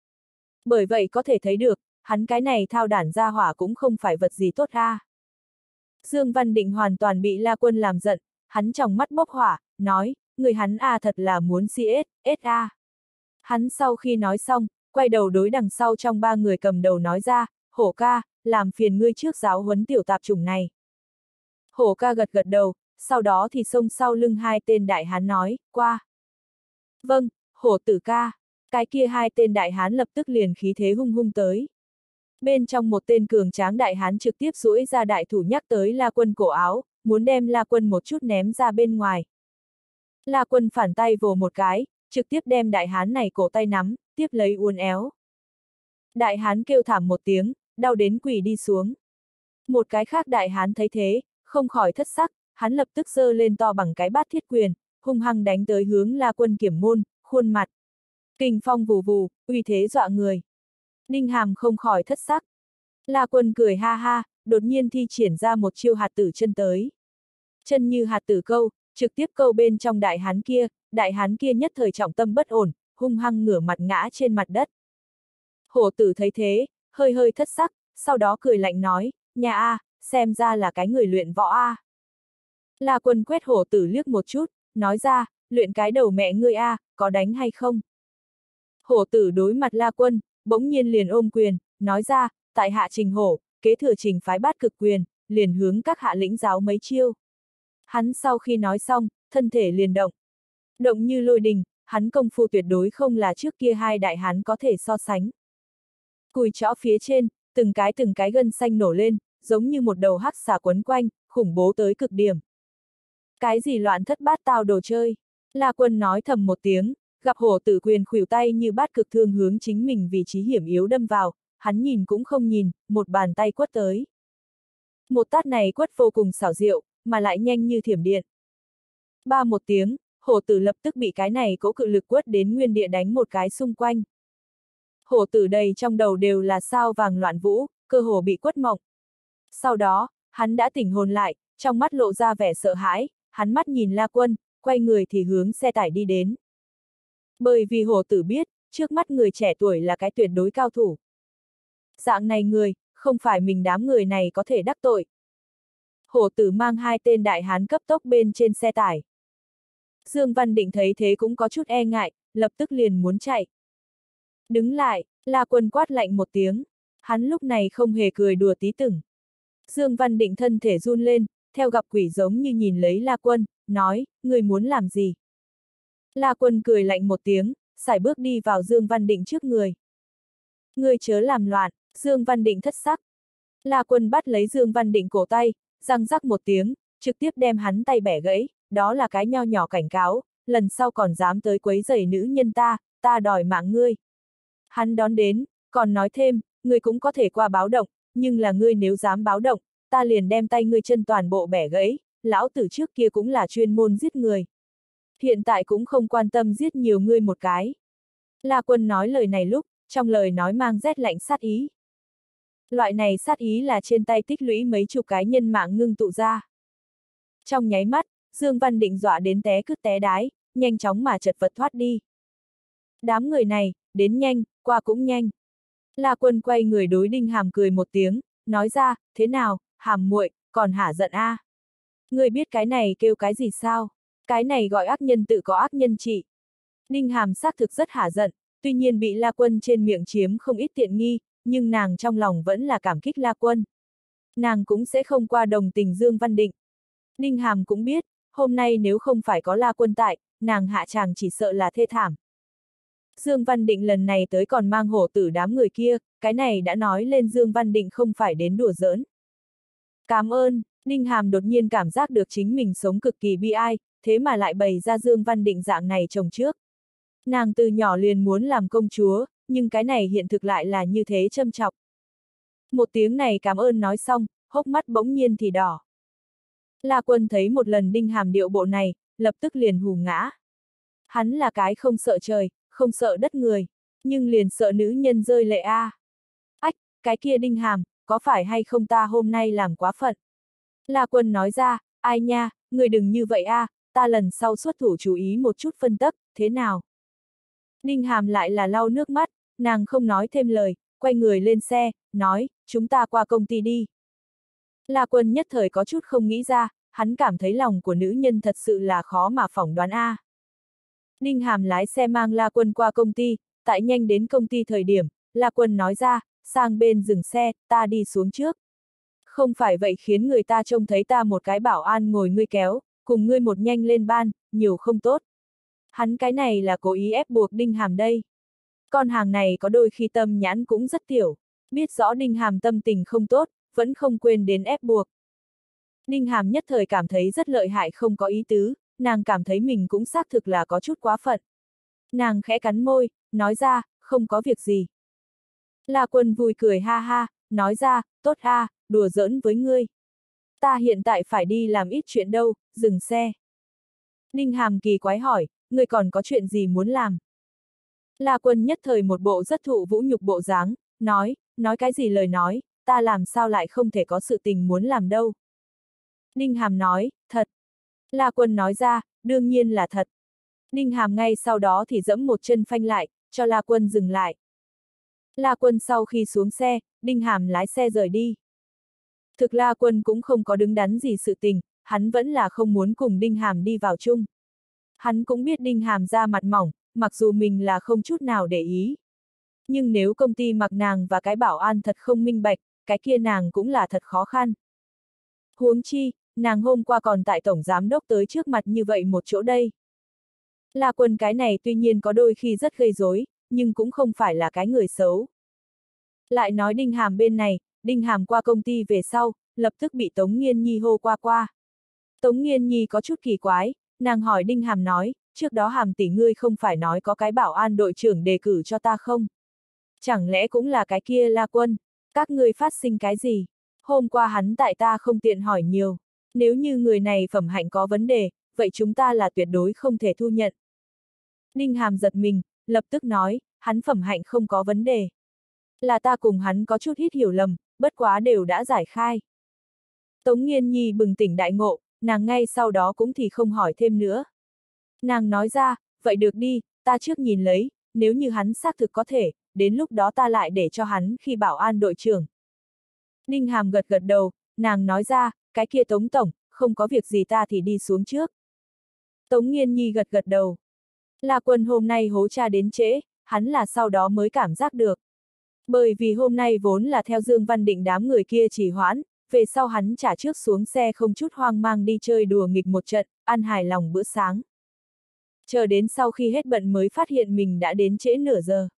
Bởi vậy có thể thấy được, hắn cái này thao đản gia hỏa cũng không phải vật gì tốt a. À. Dương Văn Định hoàn toàn bị La Quân làm giận, hắn trong mắt bốc hỏa, nói, người hắn a à thật là muốn xê ét, ét a. Hắn sau khi nói xong, quay đầu đối đằng sau trong ba người cầm đầu nói ra, Hổ ca, làm phiền ngươi trước giáo huấn tiểu tạp chủng này. Hổ ca gật gật đầu, sau đó thì xông sau lưng hai tên đại hán nói, qua. Vâng, Hổ tử ca, cái kia hai tên đại hán lập tức liền khí thế hung hung tới. Bên trong một tên cường tráng đại hán trực tiếp duỗi ra đại thủ nhắc tới La Quân cổ áo, muốn đem La Quân một chút ném ra bên ngoài. La Quân phản tay vồ một cái, trực tiếp đem đại hán này cổ tay nắm, tiếp lấy uốn éo. Đại hán kêu thảm một tiếng, đau đến quỳ đi xuống. Một cái khác đại hán thấy thế, không khỏi thất sắc, hắn lập tức giơ lên to bằng cái bát thiết quyền, hung hăng đánh tới hướng La Quân kiểm môn, khuôn mặt. Kình phong vù vù, uy thế dọa người. Đinh Hàm không khỏi thất sắc. La Quân cười ha ha, đột nhiên thi triển ra một chiêu hạt tử chân tới. Chân như hạt tử câu, trực tiếp câu bên trong đại hán kia, đại hán kia nhất thời trọng tâm bất ổn, hung hăng ngửa mặt ngã trên mặt đất. Hổ tử thấy thế, hơi hơi thất sắc, sau đó cười lạnh nói, nhà a, xem ra là cái người luyện võ a. La Quân quét hổ tử liếc một chút, nói ra, luyện cái đầu mẹ ngươi a, có đánh hay không? Hổ tử đối mặt La Quân, bỗng nhiên liền ôm quyền, nói ra, tại hạ Trình Hổ, kế thừa Trình phái bát cực quyền, liền hướng các hạ lĩnh giáo mấy chiêu. Hắn sau khi nói xong, thân thể liền động. Động như lôi đình, hắn công phu tuyệt đối không là trước kia hai đại hán có thể so sánh. Cùi chõ phía trên, từng cái từng cái gân xanh nổ lên, giống như một đầu hắc xà quấn quanh, khủng bố tới cực điểm. Cái gì loạn thất bát tao đồ chơi? La Quân nói thầm một tiếng, gặp hổ tử quyền khuỷu tay như bát cực thương hướng chính mình vị trí hiểm yếu đâm vào, hắn nhìn cũng không nhìn, một bàn tay quất tới. Một tát này quất vô cùng xảo diệu, mà lại nhanh như thiểm điện. Ba một tiếng, hổ tử lập tức bị cái này cỗ cự lực quất đến nguyên địa đánh một cái xung quanh. Hổ tử đầy trong đầu đều là sao vàng loạn vũ, cơ hồ bị quất mộng. Sau đó, hắn đã tỉnh hồn lại, trong mắt lộ ra vẻ sợ hãi, hắn mắt nhìn La Quân, quay người thì hướng xe tải đi đến. Bởi vì hổ tử biết, trước mắt người trẻ tuổi là cái tuyệt đối cao thủ. Dạng này người, không phải mình đám người này có thể đắc tội. Hổ tử mang hai tên đại hán cấp tốc bên trên xe tải. Dương Văn Định thấy thế cũng có chút e ngại, lập tức liền muốn chạy. Đứng lại, La Quân quát lạnh một tiếng. Hắn lúc này không hề cười đùa tí từng. Dương Văn Định thân thể run lên, theo gặp quỷ giống như nhìn lấy La Quân, nói, người muốn làm gì? La Quân cười lạnh một tiếng, sải bước đi vào Dương Văn Định trước người. Người chớ làm loạn, Dương Văn Định thất sắc. La Quân bắt lấy Dương Văn Định cổ tay, răng rắc một tiếng, trực tiếp đem hắn tay bẻ gãy, đó là cái nho nhỏ cảnh cáo, lần sau còn dám tới quấy rầy nữ nhân ta, ta đòi mạng ngươi. Hắn đón đến, còn nói thêm, ngươi cũng có thể qua báo động, nhưng là ngươi nếu dám báo động, ta liền đem tay ngươi chân toàn bộ bẻ gãy, lão tử trước kia cũng là chuyên môn giết người. Hiện tại cũng không quan tâm giết nhiều ngươi một cái. La Quân nói lời này lúc, trong lời nói mang rét lạnh sát ý. Loại này sát ý là trên tay tích lũy mấy chục cái nhân mạng ngưng tụ ra. Trong nháy mắt, Dương Văn Định dọa đến té cứt té đái, nhanh chóng mà chật vật thoát đi. Đám người này, đến nhanh, qua cũng nhanh. La Quân quay người đối Đinh Hàm cười một tiếng, nói ra, thế nào, Hàm muội, còn hả giận a? À? Ngươi biết cái này kêu cái gì sao? Cái này gọi ác nhân tự có ác nhân trị. Đinh Hàm xác thực rất hả giận, tuy nhiên bị La Quân trên miệng chiếm không ít tiện nghi, nhưng nàng trong lòng vẫn là cảm kích La Quân. Nàng cũng sẽ không qua đồng tình Dương Văn Định. Đinh Hàm cũng biết, hôm nay nếu không phải có La Quân tại, nàng hạ tràng chỉ sợ là thê thảm. Dương Văn Định lần này tới còn mang hổ tử đám người kia, cái này đã nói lên Dương Văn Định không phải đến đùa giỡn. Cảm ơn, Đinh Hàm đột nhiên cảm giác được chính mình sống cực kỳ bi ai, thế mà lại bày ra Dương Văn Định dạng này chồng trước. Nàng từ nhỏ liền muốn làm công chúa, nhưng cái này hiện thực lại là như thế châm chọc. Một tiếng này cảm ơn nói xong, hốc mắt bỗng nhiên thì đỏ. La Quân thấy một lần Đinh Hàm điệu bộ này, lập tức liền hù ngã. Hắn là cái không sợ trời, không sợ đất người, nhưng liền sợ nữ nhân rơi lệ a. À. Ách, cái kia Đinh Hàm, có phải hay không ta hôm nay làm quá phận? La Quân nói ra, ai nha, người đừng như vậy a, à, ta lần sau xuất thủ chú ý một chút phân tắc, thế nào? Đinh Hàm lại là lau nước mắt, nàng không nói thêm lời, quay người lên xe, nói, chúng ta qua công ty đi. La Quân nhất thời có chút không nghĩ ra, hắn cảm thấy lòng của nữ nhân thật sự là khó mà phỏng đoán a. À. Đinh Hàm lái xe mang La Quân qua công ty, tại nhanh đến công ty thời điểm, La Quân nói ra, sang bên dừng xe, ta đi xuống trước. Không phải vậy khiến người ta trông thấy ta một cái bảo an ngồi ngươi kéo, cùng ngươi một nhanh lên ban, nhiều không tốt. Hắn cái này là cố ý ép buộc Đinh Hàm đây. Con hàng này có đôi khi tâm nhãn cũng rất tiểu, biết rõ Đinh Hàm tâm tình không tốt, vẫn không quên đến ép buộc. Đinh Hàm nhất thời cảm thấy rất lợi hại không có ý tứ, nàng cảm thấy mình cũng xác thực là có chút quá phận. Nàng khẽ cắn môi, nói ra, không có việc gì. La Quân vui cười ha ha, nói ra, tốt ha, đùa giỡn với ngươi. Ta hiện tại phải đi làm ít chuyện đâu, dừng xe. Đinh Hàm kỳ quái hỏi, ngươi còn có chuyện gì muốn làm? La Quân nhất thời một bộ rất thụ vũ nhục bộ dáng, nói, nói cái gì lời nói, ta làm sao lại không thể có sự tình muốn làm đâu. Đinh Hàm nói, thật. La Quân nói ra, đương nhiên là thật. Đinh Hàm ngay sau đó thì giẫm một chân phanh lại, cho La Quân dừng lại. La Quân sau khi xuống xe, Đinh Hàm lái xe rời đi. Thực La Quân cũng không có đứng đắn gì sự tình, hắn vẫn là không muốn cùng Đinh Hàm đi vào chung. Hắn cũng biết Đinh Hàm ra mặt mỏng, mặc dù mình là không chút nào để ý. Nhưng nếu công ty mặc nàng và cái bảo an thật không minh bạch, cái kia nàng cũng là thật khó khăn. Huống chi, nàng hôm qua còn tại tổng giám đốc tới trước mặt như vậy một chỗ đây. La Quân cái này tuy nhiên có đôi khi rất gây rối, nhưng cũng không phải là cái người xấu. Lại nói Đinh Hàm bên này, Đinh Hàm qua công ty về sau, lập tức bị Tống Nghiên Nhi hô qua qua. Tống Nghiên Nhi có chút kỳ quái, nàng hỏi Đinh Hàm nói, trước đó Hàm tỷ ngươi không phải nói có cái bảo an đội trưởng đề cử cho ta không? Chẳng lẽ cũng là cái kia La Quân? Các ngươi phát sinh cái gì? Hôm qua hắn tại ta không tiện hỏi nhiều. Nếu như người này phẩm hạnh có vấn đề, vậy chúng ta là tuyệt đối không thể thu nhận. Đinh Hàm giật mình, lập tức nói, hắn phẩm hạnh không có vấn đề. Là ta cùng hắn có chút ít hiểu lầm, bất quá đều đã giải khai. Tống Nghiên Nhi bừng tỉnh đại ngộ, nàng ngay sau đó cũng thì không hỏi thêm nữa. Nàng nói ra, vậy được đi, ta trước nhìn lấy, nếu như hắn xác thực có thể, đến lúc đó ta lại để cho hắn khi bảo an đội trưởng. Đinh Hàm gật gật đầu, nàng nói ra, cái kia Tống Tổng, không có việc gì ta thì đi xuống trước. Tống Nghiên Nhi gật gật đầu. La Quân hôm nay hố cha đến trễ, hắn là sau đó mới cảm giác được. Bởi vì hôm nay vốn là theo Dương Văn Định đám người kia trì hoãn, về sau hắn trả trước xuống xe không chút hoang mang đi chơi đùa nghịch một trận, ăn hài lòng bữa sáng. Chờ đến sau khi hết bận mới phát hiện mình đã đến trễ nửa giờ.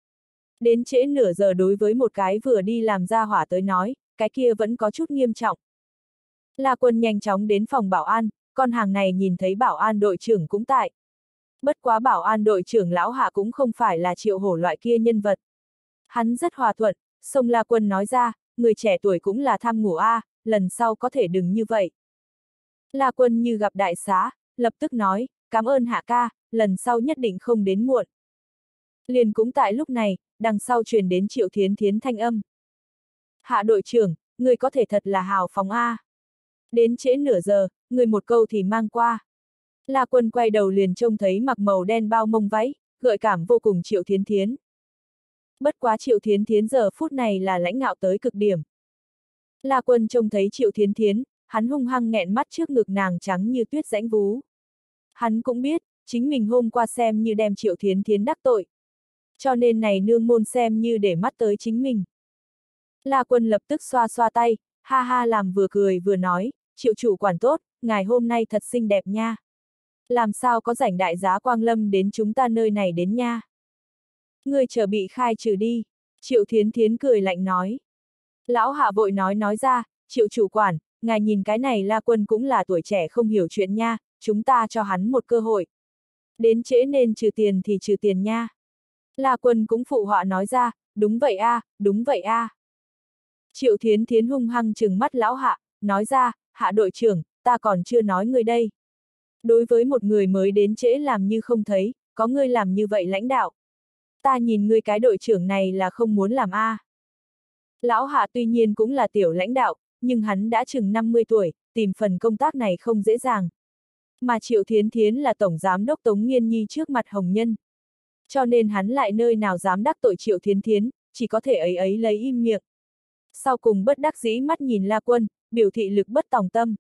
Đến trễ nửa giờ đối với một cái vừa đi làm ra hỏa tới nói, cái kia vẫn có chút nghiêm trọng. La Quân nhanh chóng đến phòng bảo an, con hàng này nhìn thấy bảo an đội trưởng cũng tại. Bất quá bảo an đội trưởng lão hạ cũng không phải là Triệu Hổ loại kia nhân vật. Hắn rất hòa thuận, xông La Quân nói ra, người trẻ tuổi cũng là tham ngủ a, à, lần sau có thể đừng như vậy. La Quân như gặp đại xá, lập tức nói, cảm ơn hạ ca, lần sau nhất định không đến muộn. Liền cũng tại lúc này, đằng sau truyền đến Triệu Thiến Thiến thanh âm. Hạ đội trưởng, người có thể thật là hào phóng a. À. Đến trễ nửa giờ, người một câu thì mang qua. La Quân quay đầu liền trông thấy mặc màu đen bao mông váy, gợi cảm vô cùng Triệu Thiến Thiến. Bất quá Triệu Thiến Thiến giờ phút này là lãnh ngạo tới cực điểm. La Quân trông thấy Triệu Thiến Thiến, hắn hung hăng nghẹn mắt trước ngực nàng trắng như tuyết rãnh vú. Hắn cũng biết, chính mình hôm qua xem như đem Triệu Thiến Thiến đắc tội. Cho nên này nương môn xem như để mắt tới chính mình. La Quân lập tức xoa xoa tay, ha ha làm vừa cười vừa nói, Triệu chủ quản tốt, ngài hôm nay thật xinh đẹp nha. Làm sao có rảnh đại giá Quang Lâm đến chúng ta nơi này đến nha. Người chờ bị khai trừ đi, Triệu Thiến Thiến cười lạnh nói. Lão hạ vội nói nói ra, Triệu chủ quản, ngài nhìn cái này La Quân cũng là tuổi trẻ không hiểu chuyện nha, chúng ta cho hắn một cơ hội. Đến trễ nên trừ tiền thì trừ tiền nha. La Quân cũng phụ họa nói ra, đúng vậy a, à, đúng vậy a. À. Triệu Thiến Thiến hung hăng trừng mắt lão hạ, nói ra, hạ đội trưởng, ta còn chưa nói ngươi đây. Đối với một người mới đến trễ làm như không thấy, có ngươi làm như vậy lãnh đạo. Ta nhìn ngươi cái đội trưởng này là không muốn làm a. À. Lão hạ tuy nhiên cũng là tiểu lãnh đạo, nhưng hắn đã chừng năm mươi tuổi, tìm phần công tác này không dễ dàng. Mà Triệu Thiến Thiến là tổng giám đốc Tống Nghiên Nhi trước mặt hồng nhân. Cho nên hắn lại nơi nào dám đắc tội Triệu Thiến Thiến, chỉ có thể ấy ấy lấy im miệng. Sau cùng bất đắc dĩ mắt nhìn La Quân, biểu thị lực bất tòng tâm.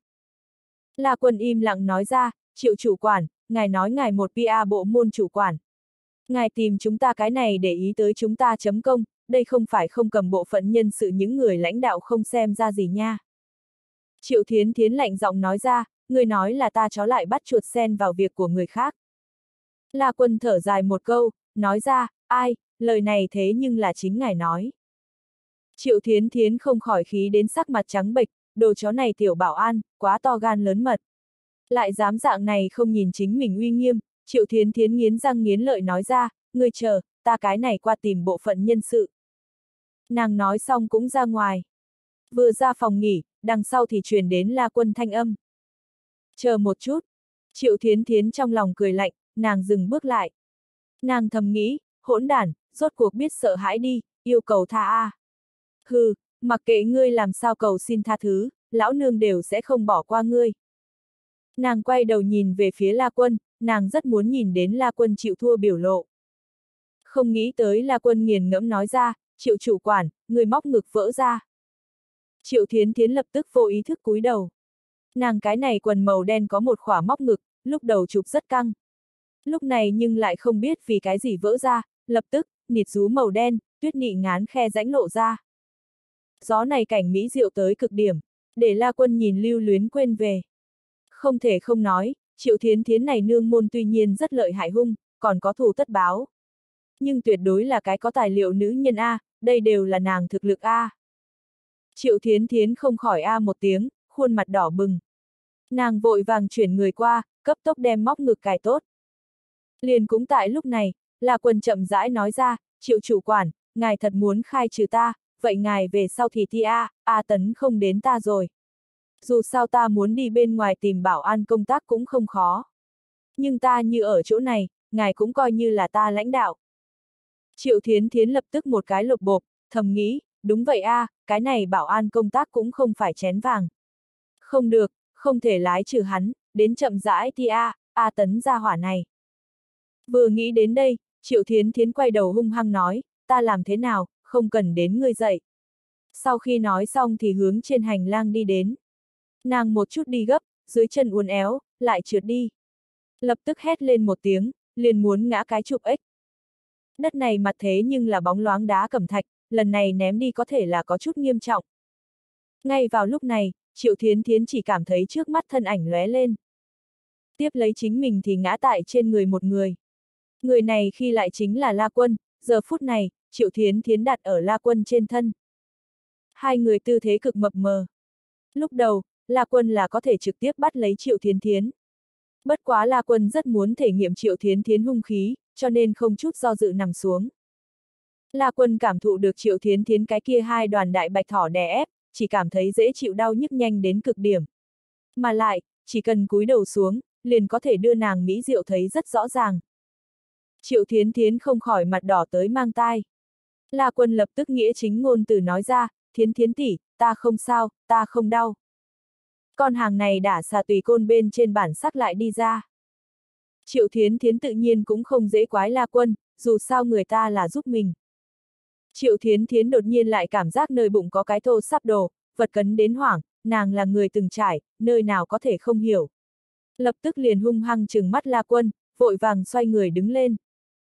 La Quân im lặng nói ra, Triệu chủ quản, ngài nói ngài một pê a bộ môn chủ quản. Ngài tìm chúng ta cái này để ý tới chúng ta chấm công, đây không phải không cầm bộ phận nhân sự những người lãnh đạo không xem ra gì nha. Triệu Thiến Thiến lạnh giọng nói ra, người nói là ta chó lại bắt chuột sen vào việc của người khác. La Quân thở dài một câu, nói ra, ai, lời này thế nhưng là chính ngài nói. Triệu Thiến Thiến không khỏi khí đến sắc mặt trắng bệch, đồ chó này tiểu bảo an, quá to gan lớn mật. Lại dám dạng này không nhìn chính mình uy nghiêm, Triệu Thiến Thiến nghiến răng nghiến lợi nói ra, ngươi chờ, ta cái này qua tìm bộ phận nhân sự. Nàng nói xong cũng ra ngoài. Vừa ra phòng nghỉ, đằng sau thì truyền đến La Quân thanh âm. Chờ một chút. Triệu Thiến Thiến trong lòng cười lạnh, nàng dừng bước lại. Nàng thầm nghĩ, hỗn đản, rốt cuộc biết sợ hãi đi, yêu cầu tha a. Hừ, mặc kệ ngươi làm sao cầu xin tha thứ, lão nương đều sẽ không bỏ qua ngươi. Nàng quay đầu nhìn về phía La Quân, nàng rất muốn nhìn đến La Quân chịu thua biểu lộ. Không nghĩ tới La Quân nghiền ngẫm nói ra, Triệu chủ quản, người móc ngực vỡ ra. Triệu Thiến Thiến lập tức vô ý thức cúi đầu. Nàng cái này quần màu đen có một khỏa móc ngực, lúc đầu chụp rất căng. Lúc này nhưng lại không biết vì cái gì vỡ ra, lập tức, nịt rú màu đen, tuyết nị ngán khe rãnh lộ ra. Gió này cảnh mỹ diệu tới cực điểm, để La Quân nhìn lưu luyến quên về. Không thể không nói, Triệu Thiến Thiến này nương môn tuy nhiên rất lợi hại hung, còn có thù tất báo. Nhưng tuyệt đối là cái có tài liệu nữ nhân A, đây đều là nàng thực lực A. Triệu Thiến Thiến không khỏi A một tiếng, khuôn mặt đỏ bừng. Nàng vội vàng chuyển người qua, cấp tốc đem móc ngực cài tốt. Liền cũng tại lúc này, La Quân chậm rãi nói ra, Triệu chủ quản, ngài thật muốn khai trừ ta, vậy ngài về sau thì thi A, A tấn không đến ta rồi. Dù sao ta muốn đi bên ngoài tìm bảo an công tác cũng không khó. Nhưng ta như ở chỗ này, ngài cũng coi như là ta lãnh đạo. Triệu Thiến Thiến lập tức một cái lục bộp, thầm nghĩ, đúng vậy a, cái này bảo an công tác cũng không phải chén vàng. Không được, không thể lái trừ hắn, đến chậm rãi thì a, A tấn ra hỏa này. Vừa nghĩ đến đây, Triệu Thiến Thiến quay đầu hung hăng nói, ta làm thế nào, không cần đến ngươi dậy. Sau khi nói xong thì hướng trên hành lang đi đến. Nàng một chút đi gấp, dưới chân uốn éo, lại trượt đi. Lập tức hét lên một tiếng, liền muốn ngã cái chụp ếch. Đất này mặt thế nhưng là bóng loáng đá cẩm thạch, lần này ném đi có thể là có chút nghiêm trọng. Ngay vào lúc này, Triệu Thiến Thiến chỉ cảm thấy trước mắt thân ảnh lóe lên. Tiếp lấy chính mình thì ngã tại trên người một người. Người này khi lại chính là La Quân, giờ phút này, Triệu Thiến Thiến đặt ở La Quân trên thân. Hai người tư thế cực mập mờ. Lúc đầu, La Quân là có thể trực tiếp bắt lấy Triệu Thiến Thiến. Bất quá La Quân rất muốn thể nghiệm Triệu Thiến Thiến hung khí, cho nên không chút do dự nằm xuống. La Quân cảm thụ được Triệu Thiến Thiến cái kia hai đoàn đại bạch thỏ đè ép, chỉ cảm thấy dễ chịu đau nhức nhanh đến cực điểm. Mà lại, chỉ cần cúi đầu xuống, liền có thể đưa nàng mỹ diệu thấy rất rõ ràng. Triệu Thiến Thiến không khỏi mặt đỏ tới mang tai. La Quân lập tức nghĩa chính ngôn từ nói ra, Thiến Thiến tỷ, ta không sao, ta không đau. Con hàng này đã xà tùy côn bên trên bản sắc lại đi ra. Triệu Thiến Thiến tự nhiên cũng không dễ quái La Quân, dù sao người ta là giúp mình. Triệu Thiến Thiến đột nhiên lại cảm giác nơi bụng có cái thô sắp đổ, vật cấn đến hoảng, nàng là người từng trải, nơi nào có thể không hiểu. Lập tức liền hung hăng trừng mắt La Quân, vội vàng xoay người đứng lên.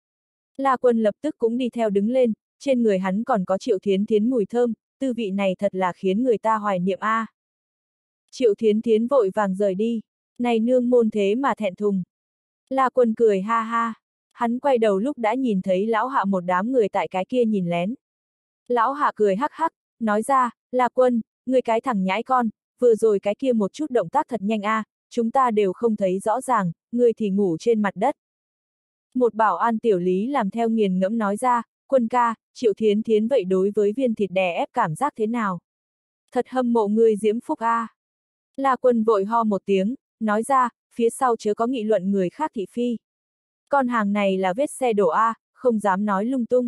La Quân lập tức cũng đi theo đứng lên, trên người hắn còn có Triệu Thiến Thiến mùi thơm, tư vị này thật là khiến người ta hoài niệm a. À. Triệu Thiến Thiến vội vàng rời đi, này nương môn thế mà thẹn thùng. La Quân cười ha ha, hắn quay đầu lúc đã nhìn thấy lão hạ một đám người tại cái kia nhìn lén. Lão hạ cười hắc hắc, nói ra, La Quân, người cái thằng nhãi con, vừa rồi cái kia một chút động tác thật nhanh a, à, chúng ta đều không thấy rõ ràng, người thì ngủ trên mặt đất. Một bảo an tiểu lý làm theo nghiền ngẫm nói ra, Quân ca, Triệu Thiến Thiến vậy đối với viên thịt đè ép cảm giác thế nào? Thật hâm mộ người diễm phúc a. À. La Quân vội ho một tiếng, nói ra, phía sau chớ có nghị luận người khác thị phi. Con hàng này là vết xe đổ a, à, không dám nói lung tung.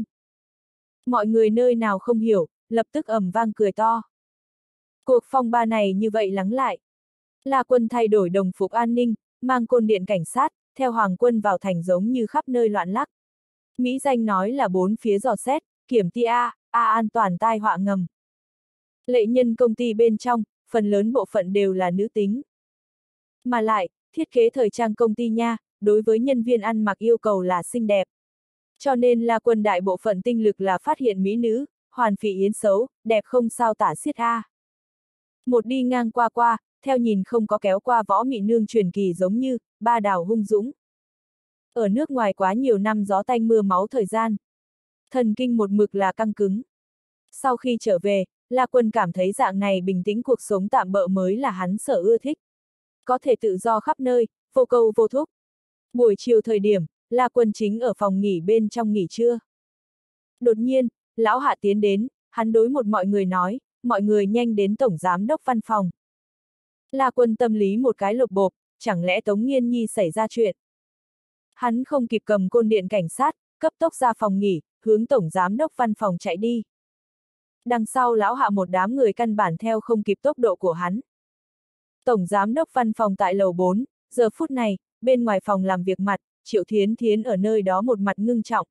Mọi người nơi nào không hiểu, lập tức ầm vang cười to. Cuộc phong ba này như vậy lắng lại. La Quân thay đổi đồng phục an ninh, mang côn điện cảnh sát, theo Hoàng Quân vào thành giống như khắp nơi loạn lắc. Mỹ danh nói là bốn phía dò xét, kiểm tia, a, a an toàn tai họa ngầm. Lệ nhân công ty bên trong, phần lớn bộ phận đều là nữ tính. Mà lại, thiết kế thời trang công ty nha, đối với nhân viên ăn mặc yêu cầu là xinh đẹp. Cho nên La Quân đại bộ phận tinh lực là phát hiện mỹ nữ, hoàn phỉ yến xấu, đẹp không sao tả xiết a. Một đi ngang qua qua, theo nhìn không có kéo qua võ mị nương truyền kỳ giống như, ba đào hung dũng. Ở nước ngoài quá nhiều năm gió tanh mưa máu thời gian. Thần kinh một mực là căng cứng. Sau khi trở về, La Quân cảm thấy dạng này bình tĩnh cuộc sống tạm bợ mới là hắn sở ưa thích. Có thể tự do khắp nơi, vô câu vô thúc. Buổi chiều thời điểm, La Quân chính ở phòng nghỉ bên trong nghỉ trưa. Đột nhiên, lão hạ tiến đến, hắn đối một mọi người nói, mọi người nhanh đến tổng giám đốc văn phòng. La Quân tâm lý một cái lục bộp, chẳng lẽ Tống Nghiên Nhi xảy ra chuyện. Hắn không kịp cầm côn điện cảnh sát, cấp tốc ra phòng nghỉ, hướng tổng giám đốc văn phòng chạy đi. Đằng sau lão hạ một đám người căn bản theo không kịp tốc độ của hắn. Tổng giám đốc văn phòng tại lầu bốn, giờ phút này, bên ngoài phòng làm việc mặt, Triệu Thiến Thiến ở nơi đó một mặt ngưng trọng.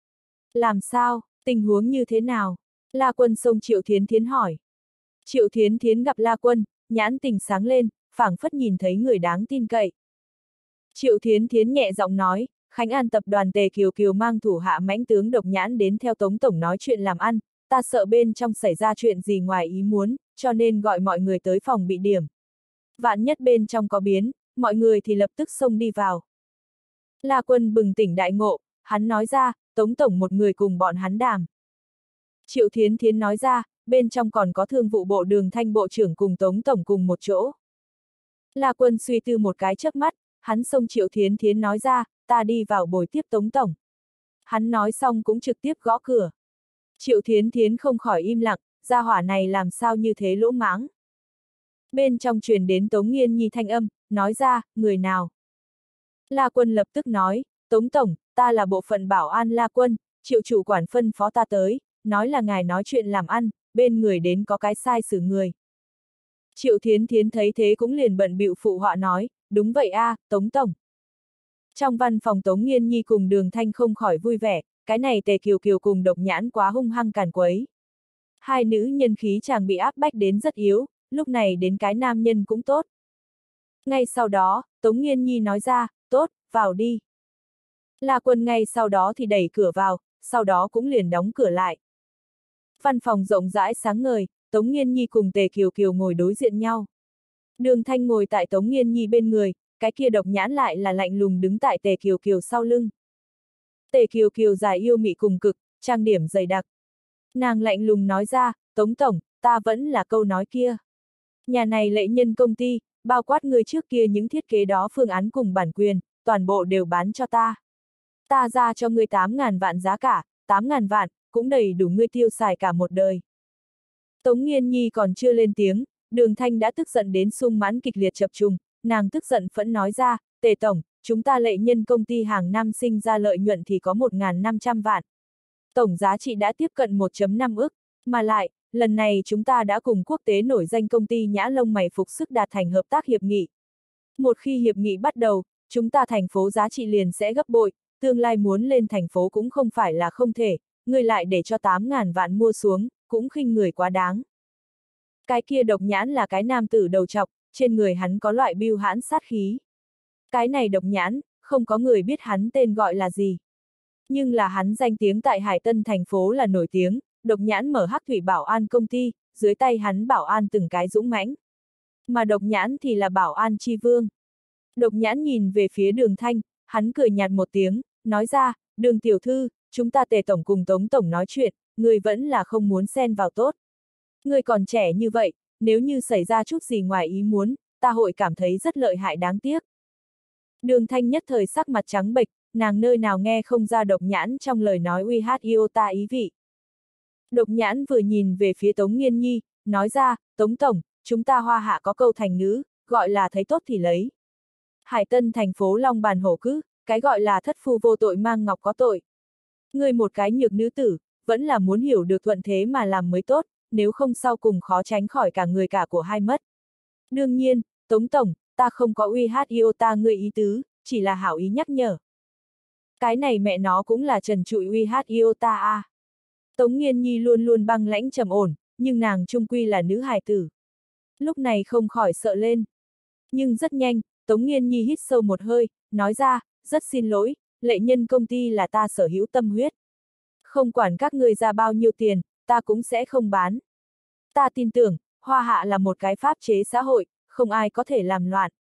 Làm sao, tình huống như thế nào? La Quân xông Triệu Thiến Thiến hỏi. Triệu Thiến Thiến gặp La Quân, nhãn tình sáng lên, phảng phất nhìn thấy người đáng tin cậy. Triệu Thiến Thiến nhẹ giọng nói, Khánh An tập đoàn Tề Kiều Kiều mang thủ hạ mãnh tướng độc nhãn đến theo Tống Tổng nói chuyện làm ăn, ta sợ bên trong xảy ra chuyện gì ngoài ý muốn, cho nên gọi mọi người tới phòng bị điểm. Vạn nhất bên trong có biến, mọi người thì lập tức xông đi vào. La Quân bừng tỉnh đại ngộ, hắn nói ra, Tống Tổng một người cùng bọn hắn đàm. Triệu Thiến Thiến nói ra, bên trong còn có Thương vụ bộ Đường Thanh bộ trưởng cùng Tống Tổng cùng một chỗ. La Quân suy tư một cái chớp mắt, hắn xông Triệu Thiến Thiến nói ra, ta đi vào bồi tiếp Tống Tổng. Hắn nói xong cũng trực tiếp gõ cửa. Triệu Thiến Thiến không khỏi im lặng, gia hỏa này làm sao như thế lỗ mãng. Bên trong truyền đến Tống Nghiên Nhi thanh âm, nói ra, người nào? La Quân lập tức nói, Tống Tổng, ta là bộ phận bảo an La Quân, Triệu chủ quản phân phó ta tới, nói là ngài nói chuyện làm ăn, bên người đến có cái sai xử người. Triệu Thiến Thiến thấy thế cũng liền bận bịu phụ họa nói, đúng vậy a, à, Tống Tổng. Trong văn phòng Tống Nghiên Nhi cùng Đường Thanh không khỏi vui vẻ, cái này Tề Kiều Kiều cùng Độc Nhãn quá hung hăng càn quấy. Hai nữ nhân khí chàng bị áp bách đến rất yếu, lúc này đến cái nam nhân cũng tốt. Ngay sau đó, Tống Nghiên Nhi nói ra, tốt, vào đi. La Quân ngay sau đó thì đẩy cửa vào, sau đó cũng liền đóng cửa lại. Văn phòng rộng rãi sáng ngời, Tống Nghiên Nhi cùng Tề Kiều Kiều ngồi đối diện nhau. Đường Thanh ngồi tại Tống Nghiên Nhi bên người, cái kia Độc Nhãn lại là lạnh lùng đứng tại Tề Kiều Kiều sau lưng. Tề Kiều Kiều dài yêu mị cùng cực, trang điểm dày đặc. Nàng lạnh lùng nói ra, Tống Tổng, ta vẫn là câu nói kia. Nhà này Lệ Nhân công ty, bao quát người trước kia những thiết kế đó phương án cùng bản quyền, toàn bộ đều bán cho ta. Ta ra cho ngươi tám ngàn vạn giá cả, tám ngàn vạn, cũng đầy đủ ngươi tiêu xài cả một đời. Tống Nghiên Nhi còn chưa lên tiếng, Đường Thanh đã tức giận đến sung mãn kịch liệt chập trùng, nàng tức giận phẫn nói ra, Tề Tổng, chúng ta Lệ Nhân công ty hàng năm sinh ra lợi nhuận thì có một nghìn năm trăm vạn. Tổng giá trị đã tiếp cận một phẩy năm ức, mà lại, lần này chúng ta đã cùng quốc tế nổi danh công ty Nhã Lông Mày Phục Sức đạt thành hợp tác hiệp nghị. Một khi hiệp nghị bắt đầu, chúng ta thành phố giá trị liền sẽ gấp bội, tương lai muốn lên thành phố cũng không phải là không thể, người lại để cho tám ngàn vạn mua xuống, cũng khinh người quá đáng. Cái kia Độc Nhãn là cái nam tử đầu trọc, trên người hắn có loại bưu hãn sát khí. Cái này Độc Nhãn, không có người biết hắn tên gọi là gì. Nhưng là hắn danh tiếng tại Hải Tân thành phố là nổi tiếng, Độc Nhãn mở Hắc Thủy Bảo An công ty, dưới tay hắn bảo an từng cái dũng mãnh. Mà Độc Nhãn thì là bảo an chi vương. Độc Nhãn nhìn về phía Đường Thanh, hắn cười nhạt một tiếng, nói ra, Đường tiểu thư, chúng ta Tề Tổng cùng Tống Tổng nói chuyện, người vẫn là không muốn xen vào tốt. Người còn trẻ như vậy, nếu như xảy ra chút gì ngoài ý muốn, ta hội cảm thấy rất lợi hại đáng tiếc. Đường Thanh nhất thời sắc mặt trắng bệch, nàng nơi nào nghe không ra Độc Nhãn trong lời nói uy hát iota ý vị. Độc Nhãn vừa nhìn về phía Tống Nghiên Nhi, nói ra, Tống Tổng, chúng ta Hoa Hạ có câu thành ngữ, gọi là thấy tốt thì lấy. Hải Tân thành phố Long Bàn Hổ Cứ, cái gọi là thất phu vô tội mang ngọc có tội. Người một cái nhược nữ tử, vẫn là muốn hiểu được thuận thế mà làm mới tốt, nếu không sau cùng khó tránh khỏi cả người cả của hai mất. Đương nhiên, Tống Tổng, ta không có uy hát iota ngươi ý tứ, chỉ là hảo ý nhắc nhở. Cái này mẹ nó cũng là trần trụi uy hát iota a. Tống Nghiên Nhi luôn luôn băng lãnh trầm ổn, nhưng nàng trung quy là nữ hài tử. Lúc này không khỏi sợ lên. Nhưng rất nhanh, Tống Nghiên Nhi hít sâu một hơi, nói ra, rất xin lỗi, Lệ Nhân công ty là ta sở hữu tâm huyết. Không quản các ngươi ra bao nhiêu tiền, ta cũng sẽ không bán. Ta tin tưởng, Hoa Hạ là một cái pháp chế xã hội, không ai có thể làm loạn.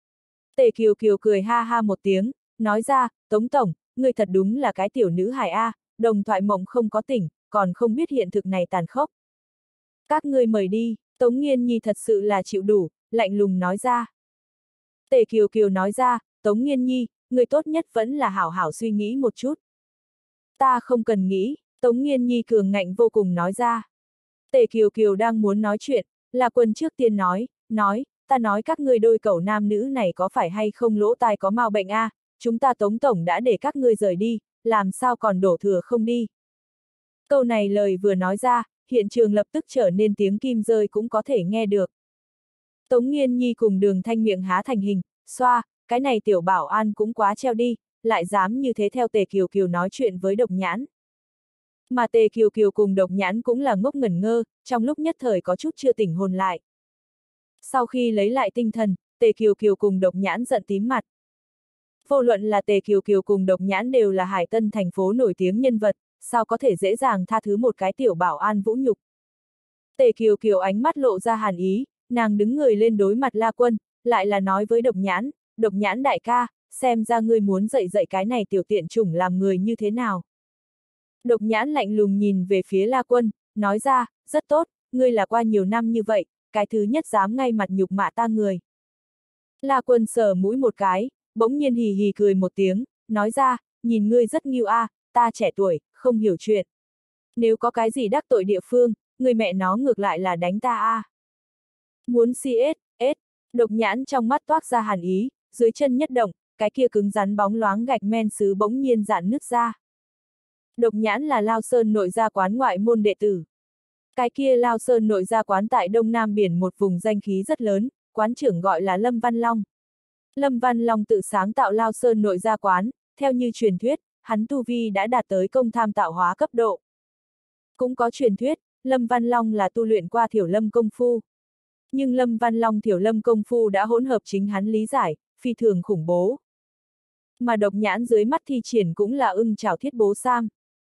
Tề Kiều Kiều cười ha ha một tiếng, nói ra, Tống Tổng, ngươi thật đúng là cái tiểu nữ hài A, đồng thoại mộng không có tỉnh, còn không biết hiện thực này tàn khốc. Các ngươi mời đi, Tống Nghiên Nhi thật sự là chịu đủ, lạnh lùng nói ra. Tề Kiều Kiều nói ra, Tống Nghiên Nhi, ngươi tốt nhất vẫn là hảo hảo suy nghĩ một chút. Ta không cần nghĩ, Tống Nghiên Nhi cường ngạnh vô cùng nói ra. Tề Kiều Kiều đang muốn nói chuyện, La Quân trước tiên nói, nói, ta nói các ngươi đôi cẩu nam nữ này có phải hay không lỗ tai có mau bệnh a, à? Chúng ta Tống Tổng đã để các ngươi rời đi, làm sao còn đổ thừa không đi. Câu này lời vừa nói ra, hiện trường lập tức trở nên tiếng kim rơi cũng có thể nghe được. Tống Nghiên Nhi cùng Đường Thanh miệng há thành hình, xoa, cái này tiểu bảo an cũng quá treo đi, lại dám như thế theo Tề Kiều Kiều nói chuyện với Độc Nhãn. Mà Tề Kiều Kiều cùng Độc Nhãn cũng là ngốc ngẩn ngơ, trong lúc nhất thời có chút chưa tỉnh hồn lại. Sau khi lấy lại tinh thần, Tề Kiều Kiều cùng Độc Nhãn giận tím mặt. Vô luận là Tề Kiều Kiều cùng Độc Nhãn đều là Hải Tân thành phố nổi tiếng nhân vật, sao có thể dễ dàng tha thứ một cái tiểu bảo an vũ nhục. Tề Kiều Kiều ánh mắt lộ ra hàn ý, nàng đứng người lên đối mặt La Quân, lại là nói với Độc Nhãn, Độc Nhãn đại ca, xem ra ngươi muốn dạy dạy cái này tiểu tiện chủng làm người như thế nào. Độc Nhãn lạnh lùng nhìn về phía La Quân, nói ra, rất tốt, ngươi là qua nhiều năm như vậy, cái thứ nhất dám ngay mặt nhục mạ ta người. La Quân sờ mũi một cái, bỗng nhiên hì hì cười một tiếng, nói ra, nhìn ngươi rất nghiêu a, à, ta trẻ tuổi, không hiểu chuyện. Nếu có cái gì đắc tội địa phương, người mẹ nó ngược lại là đánh ta a. À. Muốn xê ét, ét, Độc Nhãn trong mắt toát ra hàn ý, dưới chân nhất động, cái kia cứng rắn bóng loáng gạch men sứ bỗng nhiên dạn nứt ra. Độc Nhãn là Lao Sơn nội gia quán ngoại môn đệ tử. Cái kia Lao Sơn nội gia quán tại Đông Nam Biển một vùng danh khí rất lớn, quán trưởng gọi là Lâm Văn Long. Lâm Văn Long tự sáng tạo Lao Sơn nội gia quán, theo như truyền thuyết, hắn tu vi đã đạt tới công tham tạo hóa cấp độ. Cũng có truyền thuyết, Lâm Văn Long là tu luyện qua Thiểu Lâm công phu. Nhưng Lâm Văn Long Thiểu Lâm công phu đã hỗn hợp chính hắn lý giải, phi thường khủng bố. Mà Độc Nhãn dưới mắt thi triển cũng là ưng chảo thiết bố sam.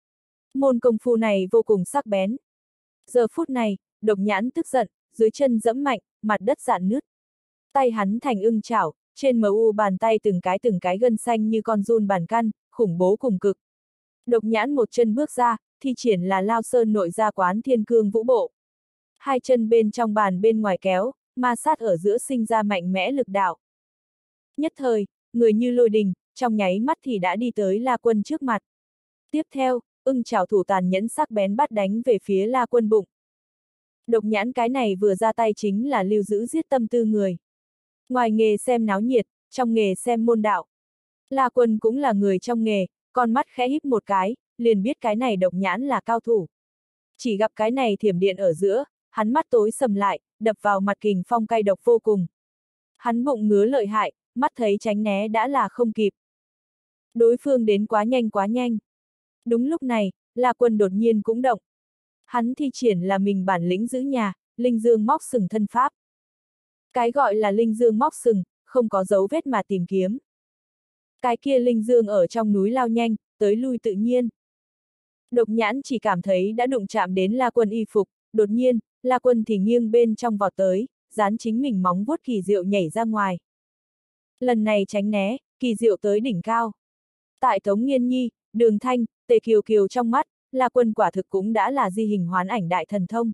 Môn công phu này vô cùng sắc bén. Giờ phút này, Độc Nhãn tức giận, dưới chân dẫm mạnh, mặt đất dạn nứt. Tay hắn thành ưng chảo, trên mờ u bàn tay từng cái từng cái gân xanh như con giun bàn căn, khủng bố cùng cực. Độc Nhãn một chân bước ra, thi triển là Lao Sơn nội gia quán thiên cương vũ bộ. Hai chân bên trong bàn bên ngoài kéo, ma sát ở giữa sinh ra mạnh mẽ lực đạo. Nhất thời, người như lôi đình, trong nháy mắt thì đã đi tới La Quân trước mặt. Tiếp theo, ưng chảo thủ tàn nhẫn sắc bén bắt đánh về phía La Quân bụng. Độc Nhãn cái này vừa ra tay chính là lưu giữ giết tâm tư người. Ngoài nghề xem náo nhiệt, trong nghề xem môn đạo. La Quân cũng là người trong nghề, con mắt khẽ híp một cái, liền biết cái này Độc Nhãn là cao thủ. Chỉ gặp cái này thiểm điện ở giữa, hắn mắt tối sầm lại, đập vào mặt kình phong cay độc vô cùng. Hắn bụng ngứa lợi hại, mắt thấy tránh né đã là không kịp. Đối phương đến quá nhanh quá nhanh. Đúng lúc này, La Quân đột nhiên cũng động. Hắn thi triển là mình bản lĩnh giữ nhà, linh dương móc sừng thân pháp. Cái gọi là linh dương móc sừng, không có dấu vết mà tìm kiếm. Cái kia linh dương ở trong núi lao nhanh, tới lui tự nhiên. Độc Nhãn chỉ cảm thấy đã đụng chạm đến La Quân y phục, đột nhiên, La Quân thì nghiêng bên trong vọt tới, dán chính mình móng vuốt kỳ diệu nhảy ra ngoài. Lần này tránh né, kỳ diệu tới đỉnh cao. Tại Tống Nghiên Nhi, Đường Thanh, Tề Kiều Kiều trong mắt, La Quân quả thực cũng đã là di hình hoán ảnh đại thần thông.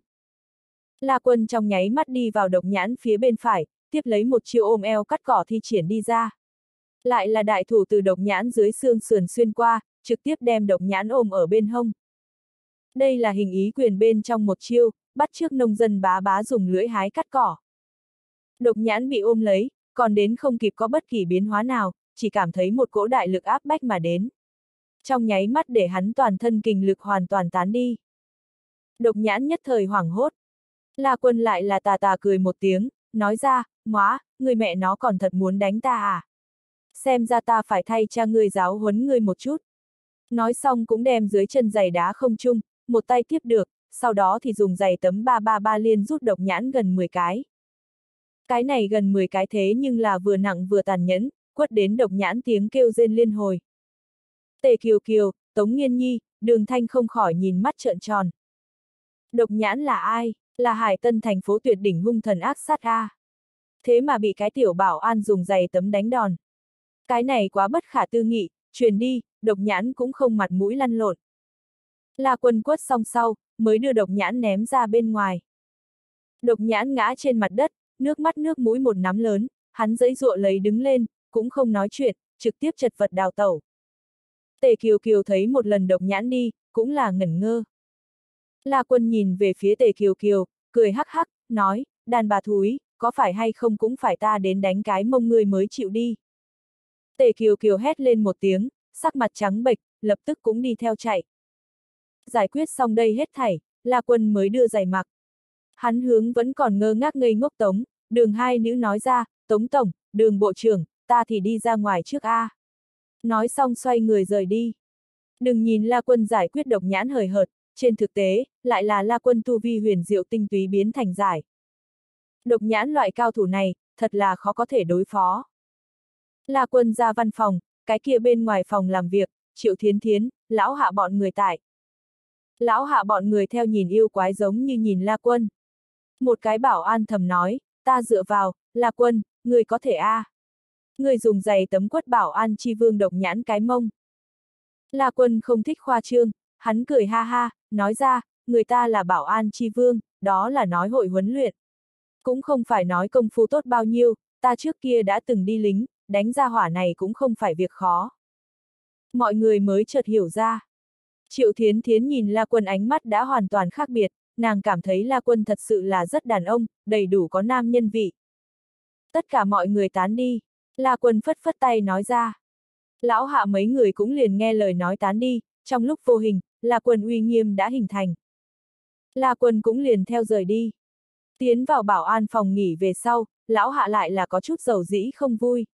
La Quân trong nháy mắt đi vào Độc Nhãn phía bên phải, tiếp lấy một chiêu ôm eo cắt cỏ thi triển đi ra. Lại là đại thủ từ Độc Nhãn dưới xương sườn xuyên qua, trực tiếp đem Độc Nhãn ôm ở bên hông. Đây là hình ý quyền bên trong một chiêu, bắt chước nông dân bá bá dùng lưỡi hái cắt cỏ. Độc Nhãn bị ôm lấy, còn đến không kịp có bất kỳ biến hóa nào, chỉ cảm thấy một cỗ đại lực áp bách mà đến. Trong nháy mắt để hắn toàn thân kình lực hoàn toàn tán đi. Độc Nhãn nhất thời hoảng hốt. La Quân lại là tà tà cười một tiếng, nói ra, móa, người mẹ nó còn thật muốn đánh ta à? Xem ra ta phải thay cha ngươi giáo huấn ngươi một chút. Nói xong cũng đem dưới chân giày đá không trung, một tay tiếp được, sau đó thì dùng giày tấm ba ba ba liên rút Độc Nhãn gần mười cái. Cái này gần mười cái thế nhưng là vừa nặng vừa tàn nhẫn, quất đến Độc Nhãn tiếng kêu rên liên hồi. Tề Kiều Kiều, Tống Nghiên Nhi, Đường Thanh không khỏi nhìn mắt trợn tròn. Độc Nhãn là ai? Là Hải Tân thành phố tuyệt đỉnh hung thần ác sát a. Thế mà bị cái tiểu bảo an dùng giày tấm đánh đòn. Cái này quá bất khả tư nghị, truyền đi, Độc Nhãn cũng không mặt mũi lăn lộn. La Quân quất xong sau, mới đưa Độc Nhãn ném ra bên ngoài. Độc Nhãn ngã trên mặt đất, nước mắt nước mũi một nắm lớn, hắn giãy giụa lấy đứng lên, cũng không nói chuyện, trực tiếp chật vật đào tẩu. Tề Kiều Kiều thấy một lần Độc Nhãn đi, cũng là ngẩn ngơ. La Quân nhìn về phía Tề Kiều Kiều, cười hắc hắc, nói, đàn bà thúi, có phải hay không cũng phải ta đến đánh cái mông ngươi mới chịu đi. Tề Kiều Kiều hét lên một tiếng, sắc mặt trắng bệch, lập tức cũng đi theo chạy. Giải quyết xong đây hết thảy, La Quân mới đưa giày mặc. Hắn hướng vẫn còn ngơ ngác ngây ngốc Tống, Đường hai nữ nói ra, Tống Tổng, Đường Bộ trưởng, ta thì đi ra ngoài trước a. Nói xong xoay người rời đi. Đừng nhìn La Quân giải quyết Độc Nhãn hời hợt, trên thực tế, lại là La Quân tu vi huyền diệu tinh túy biến thành giải. Độc Nhãn loại cao thủ này, thật là khó có thể đối phó. La Quân ra văn phòng, cái kia bên ngoài phòng làm việc, Triệu Thiến Thiến, lão hạ bọn người tại. Lão Hạ bọn người theo nhìn yêu quái giống như nhìn La Quân. Một cái bảo an thầm nói, ta dựa vào, La Quân, người có thể a. À. Người dùng giày tấm quất bảo an chi vương độc nhãn cái mông. La Quân không thích khoa trương, hắn cười ha ha, nói ra, người ta là bảo an chi vương, đó là nói hội huấn luyện. Cũng không phải nói công phu tốt bao nhiêu, ta trước kia đã từng đi lính, đánh ra hỏa này cũng không phải việc khó. Mọi người mới chợt hiểu ra. Triệu Thiến Thiến nhìn La Quân ánh mắt đã hoàn toàn khác biệt, nàng cảm thấy La Quân thật sự là rất đàn ông, đầy đủ có nam nhân vị. Tất cả mọi người tán đi, La Quân phất phất tay nói ra. Lão Hạ mấy người cũng liền nghe lời nói tán đi, trong lúc vô hình, La Quân uy nghiêm đã hình thành. La Quân cũng liền theo rời đi. Tiến vào bảo an phòng nghỉ về sau, Lão Hạ lại là có chút dầu dĩ không vui.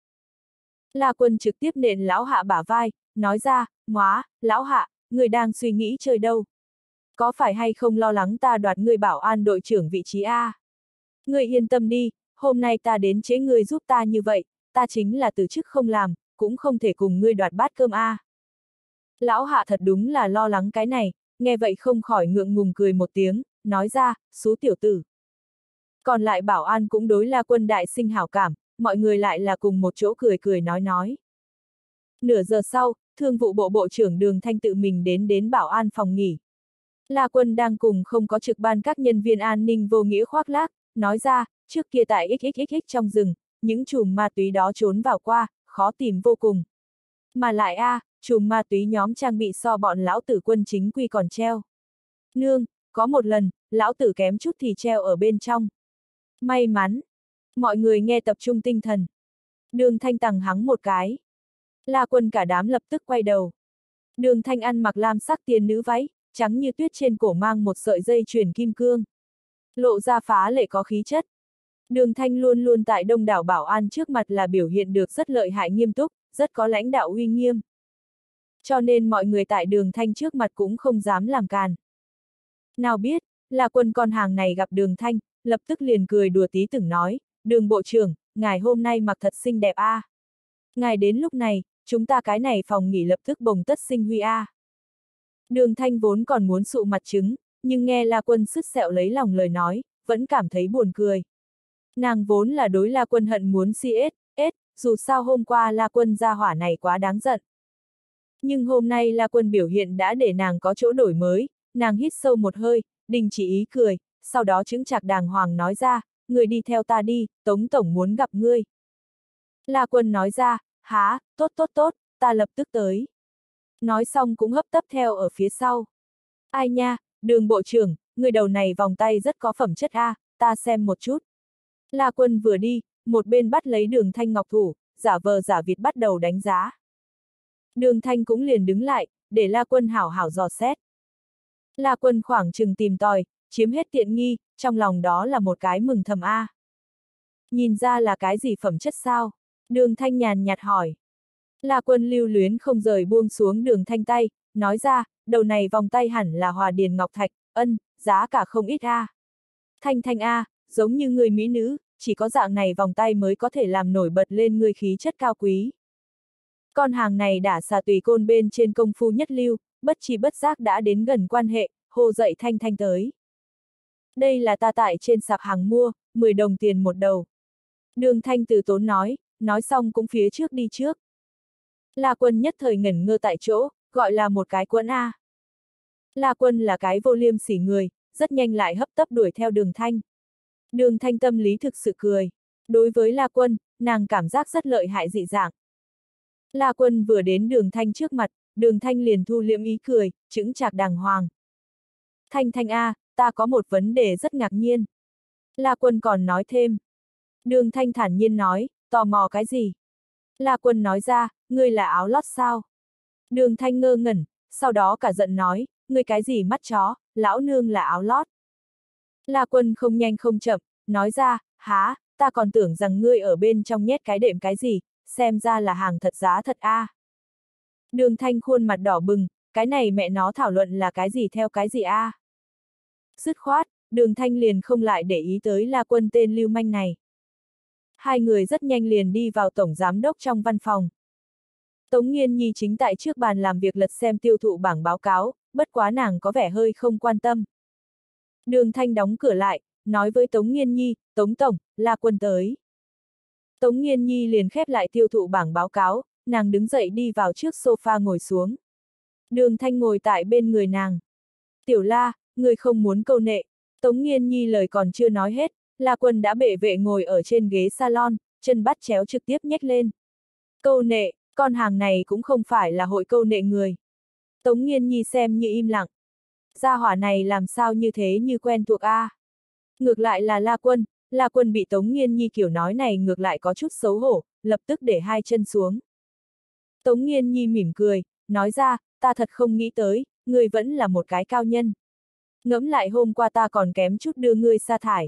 La Quân trực tiếp nện Lão Hạ bả vai, nói ra, ngóa, Lão Hạ, người đang suy nghĩ chơi đâu? Có phải hay không lo lắng ta đoạt người bảo an đội trưởng vị trí a? Người yên tâm đi, hôm nay ta đến chế người giúp ta như vậy, ta chính là từ chức không làm, cũng không thể cùng ngươi đoạt bát cơm a. Lão Hạ thật đúng là lo lắng cái này, nghe vậy không khỏi ngượng ngùng cười một tiếng, nói ra, xú tiểu tử. Còn lại bảo an cũng đối La Quân đại sinh hảo cảm, mọi người lại là cùng một chỗ cười cười nói nói. Nửa giờ sau, Thương vụ bộ bộ trưởng Đường Thanh tự mình đến đến bảo an phòng nghỉ. La Quân đang cùng không có trực ban các nhân viên an ninh vô nghĩa khoác lác, nói ra, trước kia tại ích ích ích ích trong rừng, những chùm ma túy đó trốn vào qua, khó tìm vô cùng. Mà lại a, à, chùm ma túy nhóm trang bị so bọn lão tử quân chính quy còn treo. Nương, có một lần, lão tử kém chút thì treo ở bên trong. May mắn. Mọi người nghe tập trung tinh thần. Đường Thanh tằng hắng một cái. La Quân cả đám lập tức quay đầu. Đường Thanh ăn mặc lam sắc tiên nữ váy, trắng như tuyết trên cổ mang một sợi dây chuyền kim cương. Lộ ra phá lệ có khí chất. Đường Thanh luôn luôn tại đông đảo bảo an trước mặt là biểu hiện được rất lợi hại nghiêm túc, rất có lãnh đạo uy nghiêm. Cho nên mọi người tại Đường Thanh trước mặt cũng không dám làm càn. Nào biết, là Quân con hàng này gặp Đường Thanh, lập tức liền cười đùa tí từng nói, Đường bộ trưởng, ngài hôm nay mặc thật xinh đẹp a. À. Ngài đến lúc này, chúng ta cái này phòng nghỉ lập tức bồng tất sinh huy a. À. Đường Thanh vốn còn muốn sụ mặt trứng, nhưng nghe La Quân sứt sẹo lấy lòng lời nói, vẫn cảm thấy buồn cười. Nàng vốn là đối La Quân hận muốn xê ét, ét, dù sao hôm qua La Quân ra hỏa này quá đáng giận. Nhưng hôm nay La Quân biểu hiện đã để nàng có chỗ đổi mới, nàng hít sâu một hơi, đình chỉ ý cười, sau đó chững chạc đàng hoàng nói ra, người đi theo ta đi, Tống Tổng muốn gặp ngươi. La Quân nói ra, há, tốt tốt tốt, ta lập tức tới. Nói xong cũng hấp tấp theo ở phía sau. Ai nha, Đường bộ trưởng, người đầu này vòng tay rất có phẩm chất a, ta xem một chút. La Quân vừa đi, một bên bắt lấy Đường Thanh ngọc thủ, giả vờ giả vịt bắt đầu đánh giá. Đường Thanh cũng liền đứng lại, để La Quân hảo hảo dò xét. La Quân khoảng chừng tìm tòi, chiếm hết tiện nghi, trong lòng đó là một cái mừng thầm a. Nhìn ra là cái gì phẩm chất sao? Đường Thanh nhàn nhạt hỏi. La Quân lưu luyến không rời buông xuống Đường Thanh tay, nói ra, đầu này vòng tay hẳn là Hòa Điền Ngọc Thạch, ân, giá cả không ít a. Thanh Thanh a, giống như người mỹ nữ, chỉ có dạng này vòng tay mới có thể làm nổi bật lên người khí chất cao quý. Con hàng này đã xà tùy côn bên trên công phu nhất lưu, bất chi bất giác đã đến gần quan hệ, hô dậy Thanh Thanh tới. Đây là ta tại trên sạp hàng mua, mười đồng tiền một đầu. Đường Thanh từ tốn nói, nói xong cũng phía trước đi trước. La Quân nhất thời ngẩn ngơ tại chỗ, gọi là một cái quẫn a. La Quân là cái vô liêm sỉ người, rất nhanh lại hấp tấp đuổi theo Đường Thanh. Đường Thanh tâm lý thực sự cười. Đối với La Quân, nàng cảm giác rất lợi hại dị dạng. La Quân vừa đến Đường Thanh trước mặt, Đường Thanh liền thu liễm ý cười, chững chạc đàng hoàng. Thanh Thanh a, ta có một vấn đề rất ngạc nhiên. La Quân còn nói thêm. Đường Thanh thản nhiên nói, tò mò cái gì? La Quân nói ra, ngươi là áo lót sao? Đường Thanh ngơ ngẩn, sau đó cả giận nói, ngươi cái gì mắt chó, lão nương là áo lót. La Quân không nhanh không chậm, nói ra, há, ta còn tưởng rằng ngươi ở bên trong nhét cái đệm cái gì, xem ra là hàng thật giá thật a. À. Đường Thanh khuôn mặt đỏ bừng, cái này mẹ nó thảo luận là cái gì theo cái gì a. À. Dứt khoát, Đường Thanh liền không lại để ý tới La Quân tên lưu manh này. Hai người rất nhanh liền đi vào tổng giám đốc trong văn phòng. Tống Nghiên Nhi chính tại trước bàn làm việc lật xem tiêu thụ bảng báo cáo, bất quá nàng có vẻ hơi không quan tâm. Đường Thanh đóng cửa lại, nói với Tống Nghiên Nhi, Tống Tổng, La Quân tới. Tống Nghiên Nhi liền khép lại tiêu thụ bảng báo cáo, nàng đứng dậy đi vào trước sofa ngồi xuống. Đường Thanh ngồi tại bên người nàng. Tiểu La, người không muốn câu nệ. Tống Nghiên Nhi lời còn chưa nói hết, La Quân đã bệ vệ ngồi ở trên ghế salon, chân bắt chéo trực tiếp nhếch lên. Câu nệ, con hàng này cũng không phải là hội câu nệ người. Tống Nghiên Nhi xem như im lặng. Gia hỏa này làm sao như thế như quen thuộc a? À? Ngược lại là La Quân, La Quân bị Tống Nghiên Nhi kiểu nói này ngược lại có chút xấu hổ, lập tức để hai chân xuống. Tống Nghiên Nhi mỉm cười, nói ra, ta thật không nghĩ tới, ngươi vẫn là một cái cao nhân. Ngẫm lại hôm qua ta còn kém chút đưa ngươi sa thải.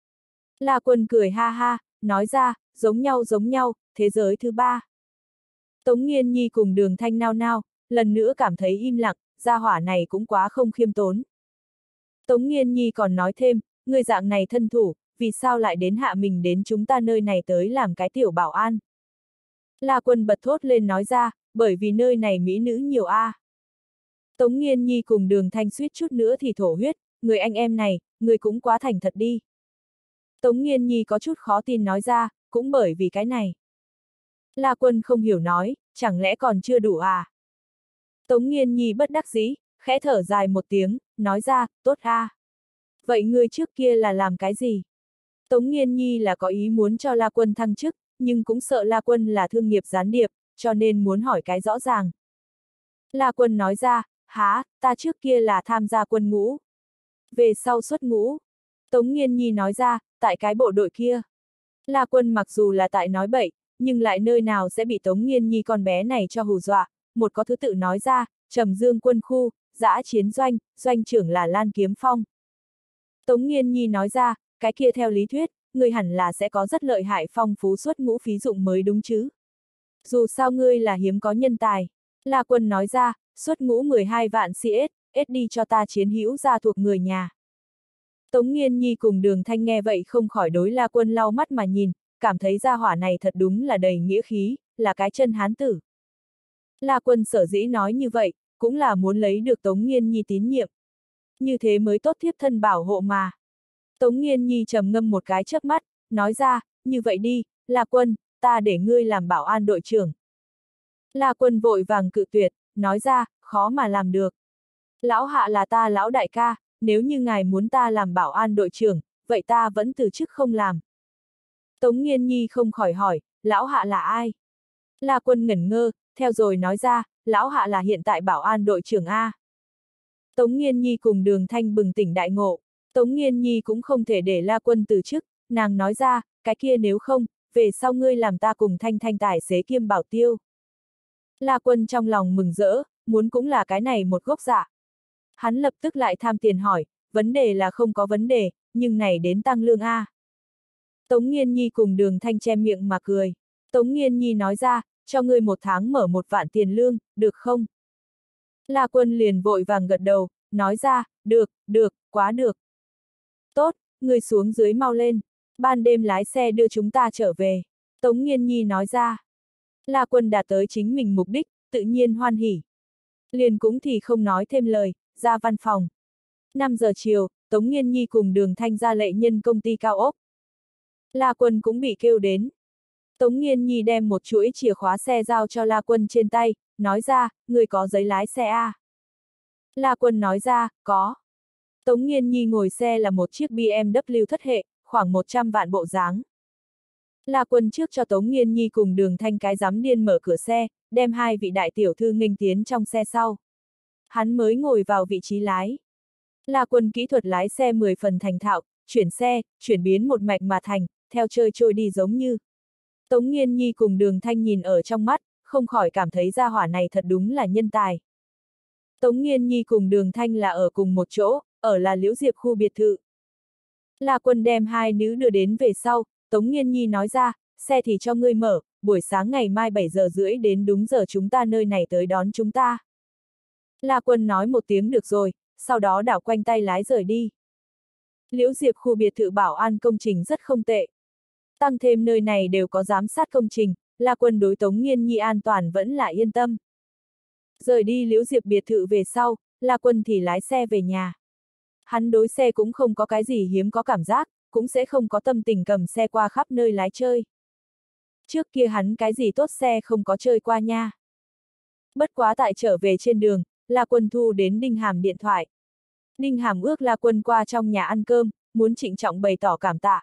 La Quân cười ha ha, nói ra, giống nhau giống nhau, thế giới thứ ba. Tống Nghiên Nhi cùng Đường Thanh nao nao, lần nữa cảm thấy im lặng, gia hỏa này cũng quá không khiêm tốn. Tống Nghiên Nhi còn nói thêm, người dạng này thân thủ, vì sao lại đến hạ mình đến chúng ta nơi này tới làm cái tiểu bảo an. La Quân bật thốt lên nói ra, bởi vì nơi này mỹ nữ nhiều a. À. Tống Nghiên Nhi cùng Đường Thanh suýt chút nữa thì thổ huyết, người anh em này, người cũng quá thành thật đi. Tống Nghiên Nhi có chút khó tin nói ra, cũng bởi vì cái này. La Quân không hiểu nói, chẳng lẽ còn chưa đủ à? Tống Nghiên Nhi bất đắc dĩ, khẽ thở dài một tiếng, nói ra, tốt a. À. Vậy ngươi trước kia là làm cái gì? Tống Nghiên Nhi là có ý muốn cho La Quân thăng chức, nhưng cũng sợ La Quân là thương nghiệp gián điệp, cho nên muốn hỏi cái rõ ràng. La Quân nói ra, há, ta trước kia là tham gia quân ngũ. Về sau xuất ngũ. Tống Nghiên Nhi nói ra, tại cái bộ đội kia. La Quân mặc dù là tại nói bậy, nhưng lại nơi nào sẽ bị Tống Nghiên Nhi con bé này cho hù dọa, một có thứ tự nói ra, Trầm Dương quân khu, dã chiến doanh, doanh trưởng là Lan Kiếm Phong. Tống Nghiên Nhi nói ra, cái kia theo lý thuyết, ngươi hẳn là sẽ có rất lợi hại phong phú xuất ngũ phí dụng mới đúng chứ. Dù sao ngươi là hiếm có nhân tài. La Quân nói ra, xuất ngũ mười hai vạn xê ét, ét đi cho ta chiến hữu gia thuộc người nhà. Tống Nghiên Nhi cùng Đường Thanh nghe vậy không khỏi đối La Quân lau mắt mà nhìn, cảm thấy gia hỏa này thật đúng là đầy nghĩa khí, là cái chân hán tử. La Quân sở dĩ nói như vậy, cũng là muốn lấy được Tống Nghiên Nhi tín nhiệm. Như thế mới tốt thiếp thân bảo hộ mà. Tống Nghiên Nhi trầm ngâm một cái chớp mắt, nói ra, như vậy đi, La Quân, ta để ngươi làm bảo an đội trưởng. La Quân vội vàng cự tuyệt, nói ra, khó mà làm được. Lão hạ là ta lão đại ca, nếu như ngài muốn ta làm bảo an đội trưởng, vậy ta vẫn từ chức không làm. Tống Nghiên Nhi không khỏi hỏi, lão hạ là ai? La Quân ngẩn ngơ, theo rồi nói ra, lão hạ là hiện tại bảo an đội trưởng A. Tống Nghiên Nhi cùng Đường Thanh bừng tỉnh đại ngộ. Tống Nghiên Nhi cũng không thể để La Quân từ chức, nàng nói ra, cái kia nếu không, về sau ngươi làm ta cùng Thanh Thanh tài xế kiêm bảo tiêu. La Quân trong lòng mừng rỡ, muốn cũng là cái này một gốc dạ. Hắn lập tức lại tham tiền hỏi, vấn đề là không có vấn đề, nhưng này đến tăng lương A. Tống Nghiên Nhi cùng Đường Thanh che miệng mà cười. Tống Nghiên Nhi nói ra, cho ngươi một tháng mở một vạn tiền lương, được không? La Quân liền vội vàng gật đầu, nói ra, được, được, quá được. Tốt, người xuống dưới mau lên, ban đêm lái xe đưa chúng ta trở về. Tống Nghiên Nhi nói ra. La Quân đạt tới chính mình mục đích, tự nhiên hoan hỉ. Liền cũng thì không nói thêm lời, ra văn phòng. năm giờ chiều, Tống Nghiên Nhi cùng Đường Thanh ra lệ nhân công ty cao ốc. La Quân cũng bị kêu đến. Tống Nghiên Nhi đem một chuỗi chìa khóa xe giao cho La Quân trên tay, nói ra, người có giấy lái xe à? La Quân nói ra, có. Tống Nghiên Nhi ngồi xe là một chiếc B M W thất hệ, khoảng một trăm vạn bộ dáng. La Quân trước cho Tống Nghiên Nhi cùng Đường Thanh cái dám điên mở cửa xe, đem hai vị đại tiểu thư nghênh tiến trong xe sau. Hắn mới ngồi vào vị trí lái. La Quân kỹ thuật lái xe mười phần thành thạo, chuyển xe, chuyển biến một mạch mà thành, theo chơi trôi đi giống như. Tống Nghiên Nhi cùng Đường Thanh nhìn ở trong mắt, không khỏi cảm thấy gia hỏa này thật đúng là nhân tài. Tống Nghiên Nhi cùng Đường Thanh là ở cùng một chỗ, ở là Liễu Diệp khu biệt thự. La Quân đem hai nữ đưa đến về sau, Tống Nghiên Nhi nói ra, xe thì cho ngươi mở, buổi sáng ngày mai bảy giờ rưỡi đến đúng giờ chúng ta nơi này tới đón chúng ta. La Quân nói một tiếng được rồi, sau đó đảo quanh tay lái rời đi. Liễu Diệp khu biệt thự bảo an công trình rất không tệ. Tăng thêm nơi này đều có giám sát công trình, La Quân đối Tống Nghiên Nhi an toàn vẫn là yên tâm. Rời đi Liễu Diệp biệt thự về sau, La Quân thì lái xe về nhà. Hắn đối xe cũng không có cái gì hiếm có cảm giác, cũng sẽ không có tâm tình cầm xe qua khắp nơi lái chơi. Trước kia hắn cái gì tốt xe không có chơi qua nha. Bất quá tại trở về trên đường, La Quân thu đến Đinh Hàm điện thoại. Đinh Hàm ước La Quân qua trong nhà ăn cơm, muốn trịnh trọng bày tỏ cảm tạ.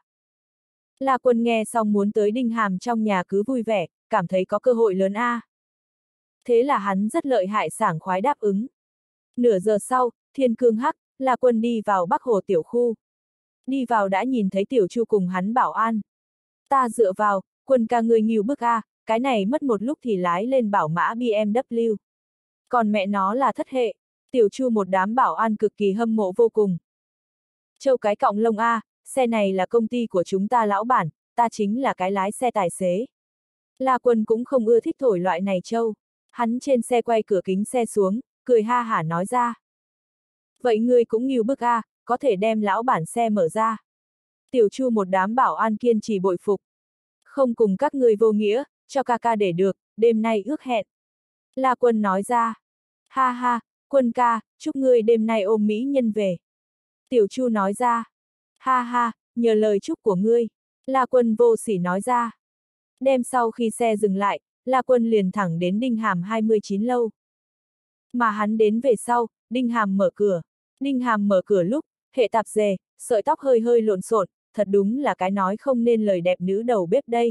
La Quân nghe xong muốn tới Đinh Hàm trong nhà cứ vui vẻ, cảm thấy có cơ hội lớn a. À. Thế là hắn rất lợi hại sảng khoái đáp ứng. Nửa giờ sau, thiên cương hắc, La Quân đi vào Bắc Hồ tiểu khu. Đi vào đã nhìn thấy Tiểu Chu cùng hắn bảo an. Ta dựa vào, Quân ca người nghiêu bức a, cái này mất một lúc thì lái lên bảo mã B M W. Còn mẹ nó là thất hệ, Tiểu Chu một đám bảo an cực kỳ hâm mộ vô cùng. Châu cái cọng lông a, xe này là công ty của chúng ta lão bản, ta chính là cái lái xe tài xế. La Quân cũng không ưa thích thổi loại này châu. Hắn trên xe quay cửa kính xe xuống, cười ha hả nói ra. Vậy ngươi cũng nghiêu bức a, có thể đem lão bản xe mở ra. Tiểu Chu một đám bảo an kiên trì bội phục. Không cùng các ngươi vô nghĩa, cho ca ca để được, đêm nay ước hẹn. La Quân nói ra. Ha ha, Quân ca, chúc ngươi đêm nay ôm mỹ nhân về. Tiểu Chu nói ra. Ha ha, nhờ lời chúc của ngươi. La Quân vô sỉ nói ra. Đêm sau khi xe dừng lại, La Quân liền thẳng đến Đinh Hàm hai mươi chín lâu. Mà hắn đến về sau, Đinh Hàm mở cửa. Đinh Hàm mở cửa lúc, hệ tạp dề, sợi tóc hơi hơi lộn xộn, thật đúng là cái nói không nên lời đẹp nữ đầu bếp đây.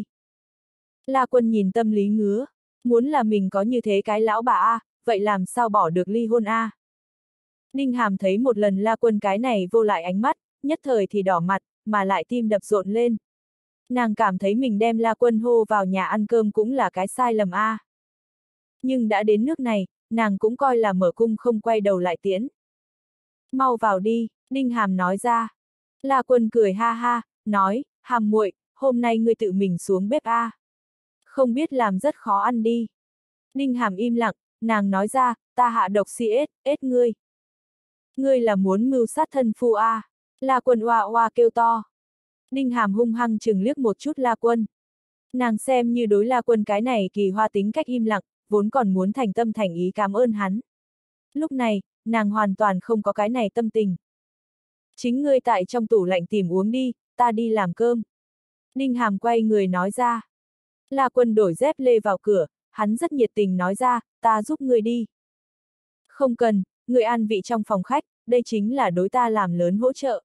La Quân nhìn tâm lý ngứa, muốn là mình có như thế cái lão bà a, vậy làm sao bỏ được ly hôn a? Đinh Hàm thấy một lần La Quân cái này vô lại ánh mắt, nhất thời thì đỏ mặt, mà lại tim đập rộn lên. Nàng cảm thấy mình đem La Quân hô vào nhà ăn cơm cũng là cái sai lầm a. Nhưng đã đến nước này, nàng cũng coi là mở cung không quay đầu lại tiễn. Mau vào đi, Đinh Hàm nói ra. La Quân cười ha ha, nói, Hàm muội, hôm nay ngươi tự mình xuống bếp a. Không biết làm rất khó ăn đi. Đinh Hàm im lặng, nàng nói ra, ta hạ độc si ết, ết ngươi. Ngươi là muốn mưu sát thân phu a. La Quân oa oa kêu to. Đinh Hàm hung hăng chừng liếc một chút La Quân. Nàng xem như đối La Quân cái này kỳ hoa tính cách im lặng, vốn còn muốn thành tâm thành ý cảm ơn hắn. Lúc này, nàng hoàn toàn không có cái này tâm tình. Chính ngươi tại trong tủ lạnh tìm uống đi, ta đi làm cơm. Đinh Hàm quay người nói ra. La Quân đổi dép lê vào cửa, hắn rất nhiệt tình nói ra, ta giúp ngươi đi. Không cần, ngươi an vị trong phòng khách, đây chính là đối ta làm lớn hỗ trợ.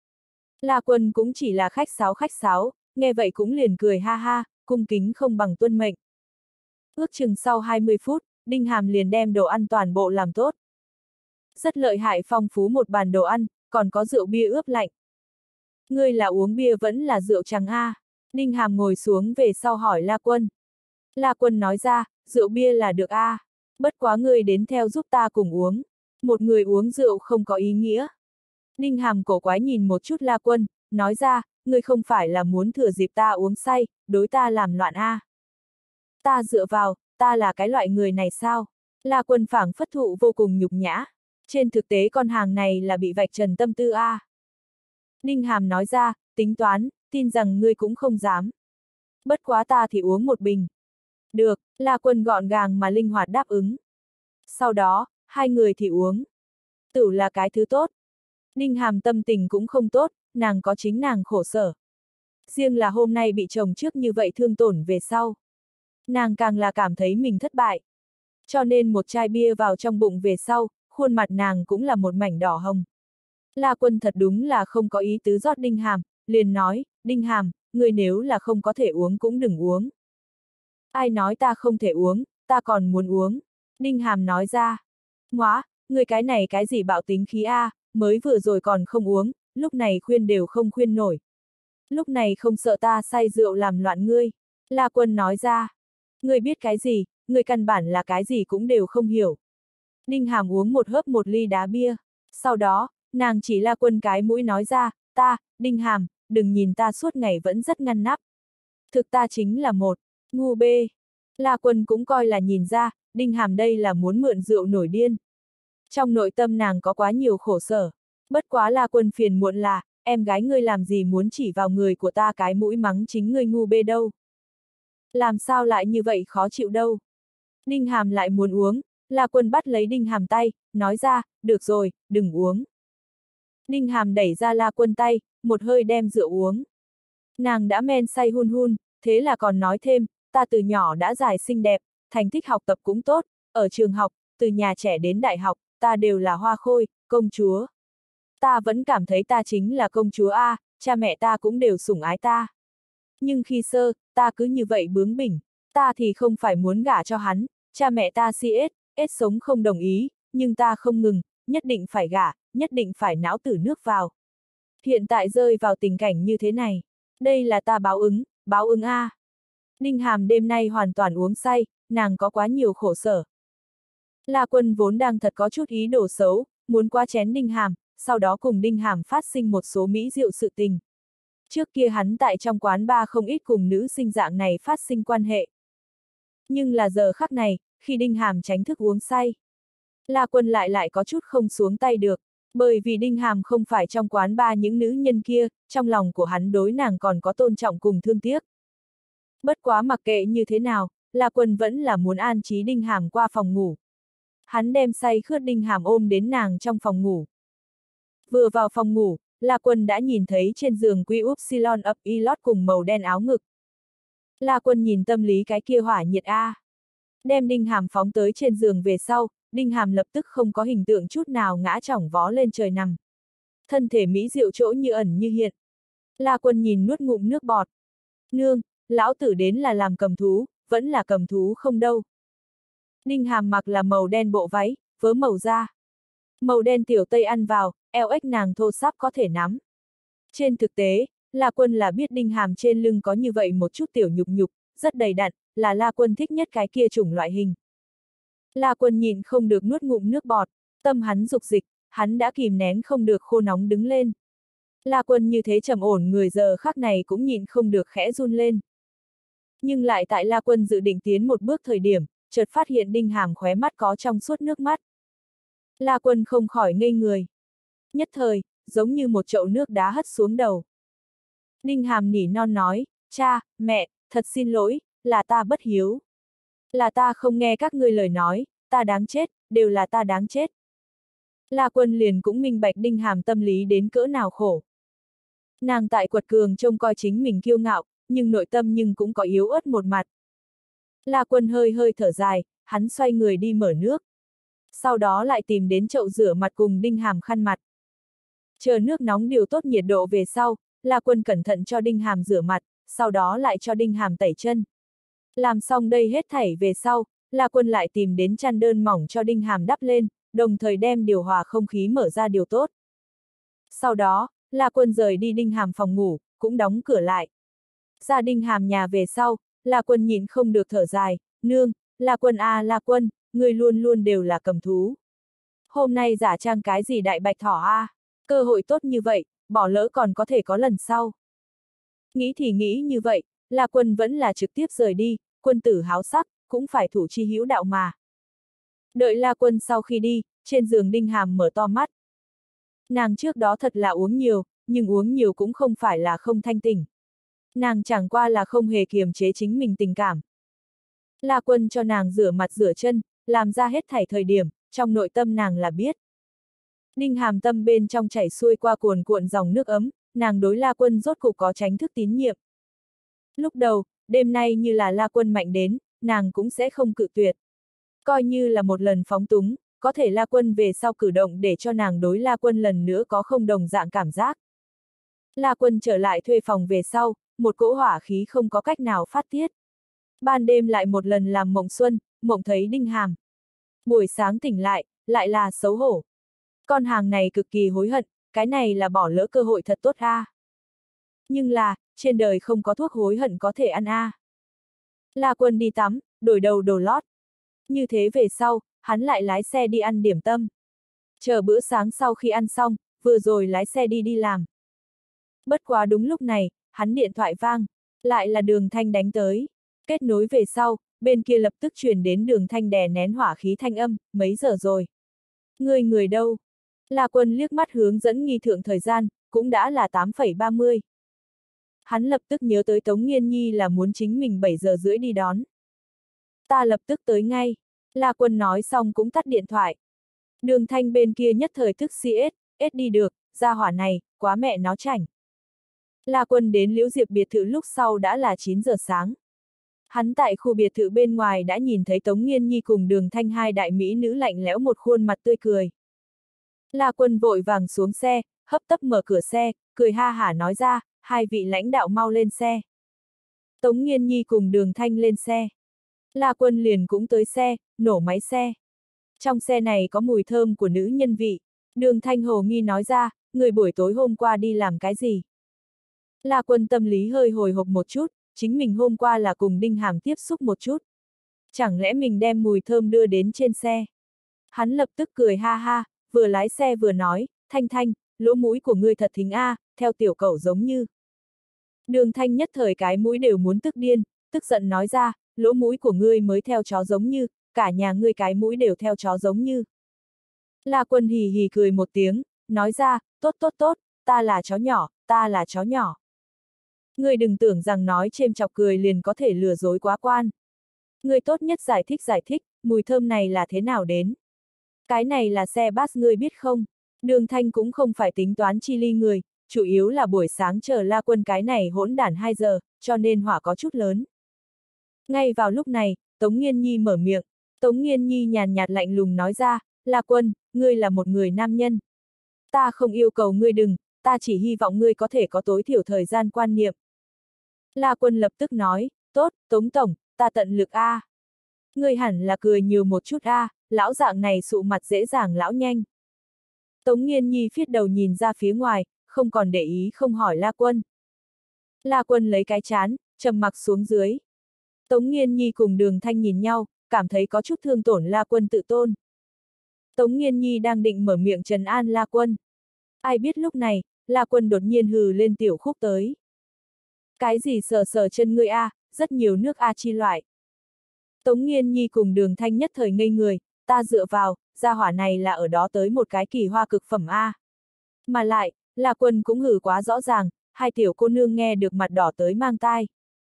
La Quân cũng chỉ là khách sáo khách sáo, nghe vậy cũng liền cười ha ha, cung kính không bằng tuân mệnh. Ước chừng sau hai mươi phút, Đinh Hàm liền đem đồ ăn toàn bộ làm tốt. Rất lợi hại phong phú một bàn đồ ăn, còn có rượu bia ướp lạnh. Ngươi là uống bia vẫn là rượu trắng a? Đinh Hàm ngồi xuống về sau hỏi La Quân. La Quân nói ra, rượu bia là được a, bất quá ngươi đến theo giúp ta cùng uống. Một người uống rượu không có ý nghĩa. Đinh Hàm cổ quái nhìn một chút La Quân, nói ra, ngươi không phải là muốn thừa dịp ta uống say, đối ta làm loạn a? Ta dựa vào, ta là cái loại người này sao? La Quân phảng phất thụ vô cùng nhục nhã. Trên thực tế con hàng này là bị vạch trần tâm tư a. Đinh Hàm nói ra, tính toán, tin rằng ngươi cũng không dám. Bất quá ta thì uống một bình. Được, La Quân gọn gàng mà linh hoạt đáp ứng. Sau đó, hai người thì uống. Tử là cái thứ tốt. Đinh Hàm tâm tình cũng không tốt, nàng có chính nàng khổ sở. Riêng là hôm nay bị chồng trước như vậy thương tổn về sau. Nàng càng là cảm thấy mình thất bại. Cho nên một chai bia vào trong bụng về sau, khuôn mặt nàng cũng là một mảnh đỏ hồng. La Quân thật đúng là không có ý tứ rót Đinh Hàm, liền nói, Đinh Hàm, người nếu là không có thể uống cũng đừng uống. Ai nói ta không thể uống, ta còn muốn uống. Đinh Hàm nói ra, ngóa, người cái này cái gì bạo tính khí a, mới vừa rồi còn không uống, lúc này khuyên đều không khuyên nổi. Lúc này không sợ ta say rượu làm loạn ngươi. La Quân nói ra, ngươi biết cái gì, ngươi căn bản là cái gì cũng đều không hiểu. Đinh Hàm uống một hớp một ly đá bia, sau đó, nàng chỉ La Quân cái mũi nói ra, ta, Đinh Hàm, đừng nhìn ta suốt ngày vẫn rất ngăn nắp. Thực ta chính là một, ngu bê. La Quân cũng coi là nhìn ra, Đinh Hàm đây là muốn mượn rượu nổi điên. Trong nội tâm nàng có quá nhiều khổ sở. Bất quá La Quân phiền muộn là, em gái ngươi làm gì muốn chỉ vào người của ta cái mũi mắng chính ngươi ngu bê đâu. Làm sao lại như vậy khó chịu đâu. Đinh Hàm lại muốn uống, La Quân bắt lấy Đinh Hàm tay, nói ra, được rồi, đừng uống. Đinh Hàm đẩy ra La Quân tay, một hơi đem rượu uống. Nàng đã men say hun hun, thế là còn nói thêm, ta từ nhỏ đã dài xinh đẹp, thành tích học tập cũng tốt, ở trường học, từ nhà trẻ đến đại học, ta đều là hoa khôi, công chúa. Ta vẫn cảm thấy ta chính là công chúa A, cha mẹ ta cũng đều sủng ái ta. Nhưng khi sơ, ta cứ như vậy bướng bỉnh, ta thì không phải muốn gả cho hắn, cha mẹ ta si ết, ết sống không đồng ý, nhưng ta không ngừng, nhất định phải gả, nhất định phải não tử nước vào. Hiện tại rơi vào tình cảnh như thế này, đây là ta báo ứng, báo ứng A. Đinh Hàm đêm nay hoàn toàn uống say, nàng có quá nhiều khổ sở. La Quân vốn đang thật có chút ý đồ xấu, muốn qua chén Đinh Hàm, sau đó cùng Đinh Hàm phát sinh một số mỹ diệu sự tình. Trước kia hắn tại trong quán bar không ít cùng nữ sinh dạng này phát sinh quan hệ. Nhưng là giờ khắc này, khi Đinh Hàm tránh thức uống say, La Quân lại lại có chút không xuống tay được, bởi vì Đinh Hàm không phải trong quán bar những nữ nhân kia, trong lòng của hắn đối nàng còn có tôn trọng cùng thương tiếc. Bất quá mặc kệ như thế nào, La Quân vẫn là muốn an trí Đinh Hàm qua phòng ngủ. Hắn đem say khướt Đinh Hàm ôm đến nàng trong phòng ngủ. Vừa vào phòng ngủ, La Quân đã nhìn thấy trên giường Quy Upsilon ập y lót cùng màu đen áo ngực. La Quân nhìn tâm lý cái kia hỏa nhiệt A. Đem Đinh Hàm phóng tới trên giường về sau, Đinh Hàm lập tức không có hình tượng chút nào ngã chỏng vó lên trời nằm. Thân thể mỹ diệu chỗ như ẩn như hiện. La Quân nhìn nuốt ngụm nước bọt. Nương, lão tử đến là làm cầm thú, vẫn là cầm thú không đâu. Đinh Hàm mặc là màu đen bộ váy, vớ màu da. Màu đen tiểu tây ăn vào, eo ếch nàng thô sáp có thể nắm. Trên thực tế, La Quân là biết Đinh Hàm trên lưng có như vậy một chút tiểu nhục nhục, rất đầy đặn, là La Quân thích nhất cái kia chủng loại hình. La Quân nhịn không được nuốt ngụm nước bọt, tâm hắn dục dịch, hắn đã kìm nén không được khô nóng đứng lên. La Quân như thế trầm ổn người giờ khắc này cũng nhịn không được khẽ run lên. Nhưng lại tại La Quân dự định tiến một bước thời điểm, chợt phát hiện Đinh Hàm khóe mắt có trong suốt nước mắt. La Quân không khỏi ngây người. Nhất thời, giống như một chậu nước đá hất xuống đầu. Đinh Hàm nỉ non nói, cha, mẹ, thật xin lỗi, là ta bất hiếu. Là ta không nghe các ngươi lời nói, ta đáng chết, đều là ta đáng chết. La Quân liền cũng minh bạch Đinh Hàm tâm lý đến cỡ nào khổ. Nàng tại quật cường trông coi chính mình kiêu ngạo, nhưng nội tâm nhưng cũng có yếu ớt một mặt. La Quân hơi hơi thở dài, hắn xoay người đi mở nước. Sau đó lại tìm đến chậu rửa mặt cùng Đinh Hàm khăn mặt. Chờ nước nóng điều tốt nhiệt độ về sau, La Quân cẩn thận cho Đinh Hàm rửa mặt, sau đó lại cho Đinh Hàm tẩy chân. Làm xong đây hết thảy về sau, La Quân lại tìm đến chăn đơn mỏng cho Đinh Hàm đắp lên, đồng thời đem điều hòa không khí mở ra điều tốt. Sau đó, La Quân rời đi Đinh Hàm phòng ngủ, cũng đóng cửa lại. Ra Đinh Hàm nhà về sau, La Quân nhịn không được thở dài, nương, La Quân a à, La Quân, người luôn luôn đều là cầm thú. Hôm nay giả trang cái gì đại bạch thỏ a, à? Cơ hội tốt như vậy, bỏ lỡ còn có thể có lần sau. Nghĩ thì nghĩ như vậy, La Quân vẫn là trực tiếp rời đi, quân tử háo sắc, cũng phải thủ chi hữu đạo mà. Đợi La Quân sau khi đi, trên giường Đinh Hàm mở to mắt. Nàng trước đó thật là uống nhiều, nhưng uống nhiều cũng không phải là không thanh tỉnh. Nàng chẳng qua là không hề kiềm chế chính mình tình cảm. La Quân cho nàng rửa mặt rửa chân, làm ra hết thảy thời điểm, trong nội tâm nàng là biết. Đinh Hàm tâm bên trong chảy xuôi qua cuồn cuộn dòng nước ấm, nàng đối La Quân rốt cục có tránh thức tín nhiệm. Lúc đầu, đêm nay như là La Quân mạnh đến, nàng cũng sẽ không cự tuyệt. Coi như là một lần phóng túng, có thể La Quân về sau cử động để cho nàng đối La Quân lần nữa có không đồng dạng cảm giác. La Quân trở lại thuê phòng về sau, một cỗ hỏa khí không có cách nào phát tiết. Ban đêm lại một lần làm mộng xuân, mộng thấy Đinh Hàm. Buổi sáng tỉnh lại, lại là xấu hổ. Con hàng này cực kỳ hối hận, cái này là bỏ lỡ cơ hội thật tốt a. À. Nhưng là, trên đời không có thuốc hối hận có thể ăn a. À. La Quân đi tắm, đổi đầu đồ lót. Như thế về sau, hắn lại lái xe đi ăn điểm tâm. Chờ bữa sáng sau khi ăn xong, vừa rồi lái xe đi đi làm. Bất quá đúng lúc này, hắn điện thoại vang, lại là Đường Thanh đánh tới. Kết nối về sau, bên kia lập tức truyền đến Đường Thanh đè nén hỏa khí thanh âm, mấy giờ rồi? Người người đâu? La Quân liếc mắt hướng dẫn nghi thượng thời gian, cũng đã là tám phẩy ba mươi. Hắn lập tức nhớ tới Tống Nghiên Nhi là muốn chính mình bảy giờ rưỡi đi đón. Ta lập tức tới ngay. La Quân nói xong cũng tắt điện thoại. Đường Thanh bên kia nhất thời tức xê ét, ét đi được, gia hỏa này, quá mẹ nó chảnh. La Quân đến Liễu Diệp biệt thự lúc sau đã là chín giờ sáng. Hắn tại khu biệt thự bên ngoài đã nhìn thấy Tống Nghiên Nhi cùng Đường Thanh hai đại mỹ nữ lạnh lẽo một khuôn mặt tươi cười. La Quân vội vàng xuống xe, hấp tấp mở cửa xe, cười ha hả nói ra, hai vị lãnh đạo mau lên xe. Tống Nghiên Nhi cùng Đường Thanh lên xe. La Quân liền cũng tới xe, nổ máy xe. Trong xe này có mùi thơm của nữ nhân vị. Đường Thanh hồ nghi nói ra, người buổi tối hôm qua đi làm cái gì? La Quân tâm lý hơi hồi hộp một chút, chính mình hôm qua là cùng Đinh Hàm tiếp xúc một chút. Chẳng lẽ mình đem mùi thơm đưa đến trên xe? Hắn lập tức cười ha ha, vừa lái xe vừa nói, Thanh Thanh, lỗ mũi của ngươi thật thính a, theo tiểu cẩu giống như. Đường Thanh nhất thời cái mũi đều muốn tức điên, tức giận nói ra, lỗ mũi của ngươi mới theo chó giống như, cả nhà ngươi cái mũi đều theo chó giống như. La Quân hì hì cười một tiếng, nói ra, tốt tốt tốt, ta là chó nhỏ, ta là chó nhỏ. Ngươi đừng tưởng rằng nói chêm chọc cười liền có thể lừa dối quá quan. Ngươi tốt nhất giải thích giải thích, mùi thơm này là thế nào đến. Cái này là xe bus ngươi biết không? Đường Thanh cũng không phải tính toán chi ly người, chủ yếu là buổi sáng chờ La Quân cái này hỗn đản hai giờ, cho nên hỏa có chút lớn. Ngay vào lúc này, Tống Nghiên Nhi mở miệng. Tống Nghiên Nhi nhàn nhạt lạnh lùng nói ra, La Quân, ngươi là một người nam nhân. Ta không yêu cầu ngươi đừng, ta chỉ hy vọng ngươi có thể có tối thiểu thời gian quan niệm. La Quân lập tức nói, tốt, Tống Tổng, ta tận lực a. À. Ngươi hẳn là cười nhiều một chút a, à, lão dạng này sụ mặt dễ dàng lão nhanh. Tống Nghiên Nhi phiết đầu nhìn ra phía ngoài, không còn để ý không hỏi La Quân. La Quân lấy cái chán, trầm mặc xuống dưới. Tống Nghiên Nhi cùng Đường Thanh nhìn nhau, cảm thấy có chút thương tổn La Quân tự tôn. Tống Nghiên Nhi đang định mở miệng trấn an La Quân. Ai biết lúc này, La Quân đột nhiên hừ lên tiểu khúc tới. Cái gì sờ sờ chân ngươi a, rất nhiều nước a chi loại. Tống Nghiên Nhi cùng Đường Thanh nhất thời ngây người, ta dựa vào, gia hỏa này là ở đó tới một cái kỳ hoa cực phẩm a. Mà lại, La Quân cũng hừ quá rõ ràng, hai tiểu cô nương nghe được mặt đỏ tới mang tai.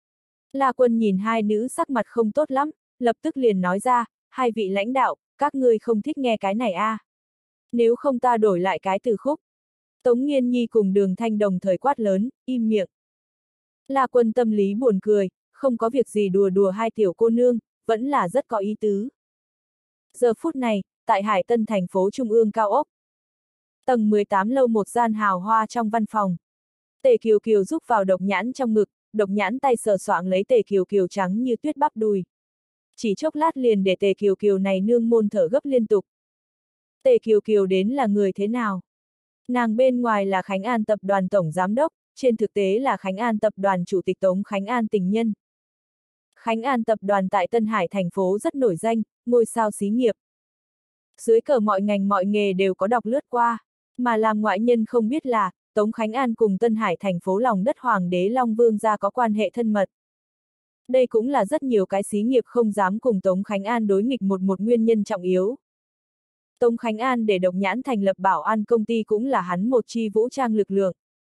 La Quân nhìn hai nữ sắc mặt không tốt lắm, lập tức liền nói ra, hai vị lãnh đạo, các ngươi không thích nghe cái này a. Nếu không ta đổi lại cái từ khúc. Tống Nghiên Nhi cùng Đường Thanh đồng thời quát lớn, im miệng. La Quân tâm lý buồn cười, không có việc gì đùa đùa hai tiểu cô nương, vẫn là rất có ý tứ. Giờ phút này, tại Hải Tân thành phố Trung ương cao ốc. Tầng mười tám lâu một gian hào hoa trong văn phòng. Tề Kiều Kiều rúc vào Độc Nhãn trong ngực, Độc Nhãn tay sờ soạng lấy Tề Kiều Kiều trắng như tuyết bắp đùi. Chỉ chốc lát liền để Tề Kiều Kiều này nương môn thở gấp liên tục. Tề Kiều Kiều đến là người thế nào? Nàng bên ngoài là Khánh An tập đoàn tổng giám đốc, trên thực tế là Khánh An tập đoàn chủ tịch Tống Khánh An tình nhân. Khánh An tập đoàn tại Tân Hải thành phố rất nổi danh, ngôi sao xí nghiệp. Dưới cờ mọi ngành mọi nghề đều có đọc lướt qua, mà làm ngoại nhân không biết là, Tống Khánh An cùng Tân Hải thành phố lòng đất Hoàng đế Long Vương gia có quan hệ thân mật. Đây cũng là rất nhiều cái xí nghiệp không dám cùng Tống Khánh An đối nghịch một một nguyên nhân trọng yếu. Tống Khánh An để Độc Nhãn thành lập bảo an công ty cũng là hắn một chi vũ trang lực lượng.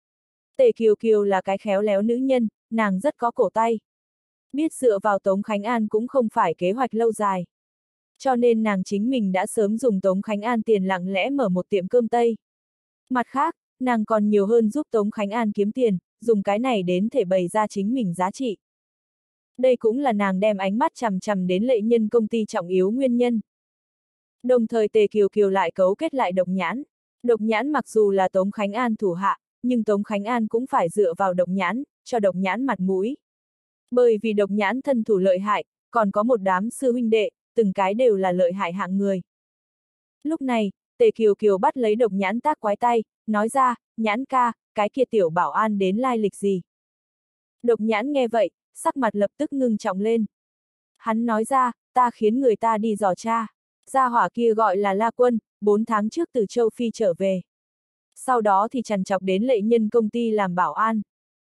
Tề Kiều Kiều là cái khéo léo nữ nhân, nàng rất có cổ tay. Biết dựa vào Tống Khánh An cũng không phải kế hoạch lâu dài. Cho nên nàng chính mình đã sớm dùng Tống Khánh An tiền lặng lẽ mở một tiệm cơm Tây. Mặt khác, nàng còn nhiều hơn giúp Tống Khánh An kiếm tiền, dùng cái này đến thể bày ra chính mình giá trị. Đây cũng là nàng đem ánh mắt chằm chằm đến lệ nhân công ty trọng yếu nguyên nhân. Đồng thời Tề Kiều Kiều lại cấu kết lại Độc Nhãn. Độc Nhãn mặc dù là Tống Khánh An thủ hạ, nhưng Tống Khánh An cũng phải dựa vào Độc Nhãn, cho Độc Nhãn mặt mũi. Bởi vì Độc Nhãn thân thủ lợi hại, còn có một đám sư huynh đệ, từng cái đều là lợi hại hạng người. Lúc này, Tề Kiều Kiều bắt lấy Độc Nhãn tác quái tay, nói ra, Nhãn ca, cái kia tiểu bảo an đến lai lịch gì. Độc Nhãn nghe vậy, sắc mặt lập tức ngưng trọng lên. Hắn nói ra, ta khiến người ta đi dò tra. Gia hỏa kia gọi là La Quân, bốn tháng trước từ châu Phi trở về. Sau đó thì trằn trọc đến lệ nhân công ty làm bảo an.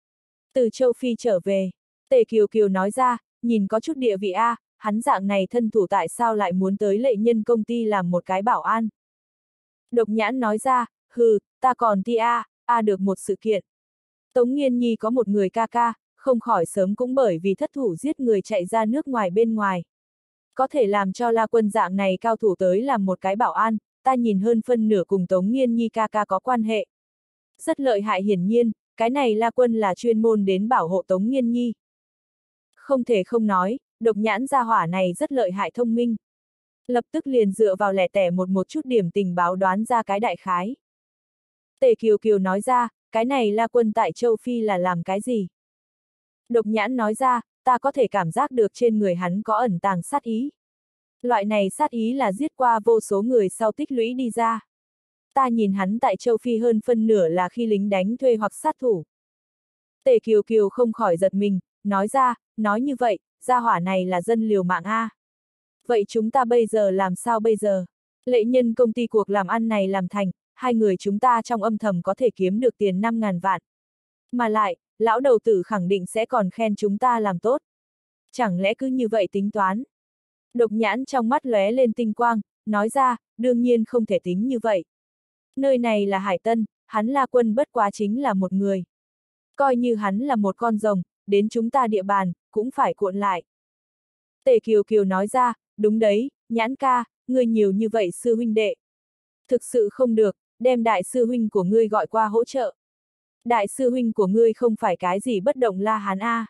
Từ châu Phi trở về, Tề Kiều Kiều nói ra, nhìn có chút địa vị a, hắn dạng này thân thủ tại sao lại muốn tới lệ nhân công ty làm một cái bảo an. Độc Nhãn nói ra, hừ, ta còn ti a, a được một sự kiện. Tống Nghiên Nhi có một người ca ca, không khỏi sớm cũng bởi vì thất thủ giết người chạy ra nước ngoài bên ngoài. Có thể làm cho La Quân dạng này cao thủ tới làm một cái bảo an, ta nhìn hơn phân nửa cùng Tống Nghiên Nhi ca ca có quan hệ. Rất lợi hại, hiển nhiên, cái này La Quân là chuyên môn đến bảo hộ Tống Nghiên Nhi. Không thể không nói, độc nhãn gia hỏa này rất lợi hại thông minh. Lập tức liền dựa vào lẻ tẻ một một chút điểm tình báo đoán ra cái đại khái. Tề Kiều Kiều nói ra, cái này La Quân tại châu Phi là làm cái gì? Độc nhãn nói ra, ta có thể cảm giác được trên người hắn có ẩn tàng sát ý. Loại này sát ý là giết qua vô số người sau tích lũy đi ra. Ta nhìn hắn tại châu Phi hơn phân nửa là khi lính đánh thuê hoặc sát thủ. Tề Kiều Kiều không khỏi giật mình, nói ra, nói như vậy, gia hỏa này là dân liều mạng a. Vậy chúng ta bây giờ làm sao bây giờ? Lệ nhân công ty cuộc làm ăn này làm thành, hai người chúng ta trong âm thầm có thể kiếm được tiền năm ngàn vạn. Mà lại, lão đầu tử khẳng định sẽ còn khen chúng ta làm tốt. Chẳng lẽ cứ như vậy tính toán? Độc nhãn trong mắt lóe lên tinh quang, nói ra, đương nhiên không thể tính như vậy. Nơi này là Hải Tân, hắn La Quân bất quá chính là một người. Coi như hắn là một con rồng, đến chúng ta địa bàn, cũng phải cuộn lại. Tề Kiều Kiều nói ra, đúng đấy, nhãn ca, ngươi nhiều như vậy sư huynh đệ. Thực sự không được, đem đại sư huynh của ngươi gọi qua hỗ trợ. Đại sư huynh của ngươi không phải cái gì bất động La Hán A.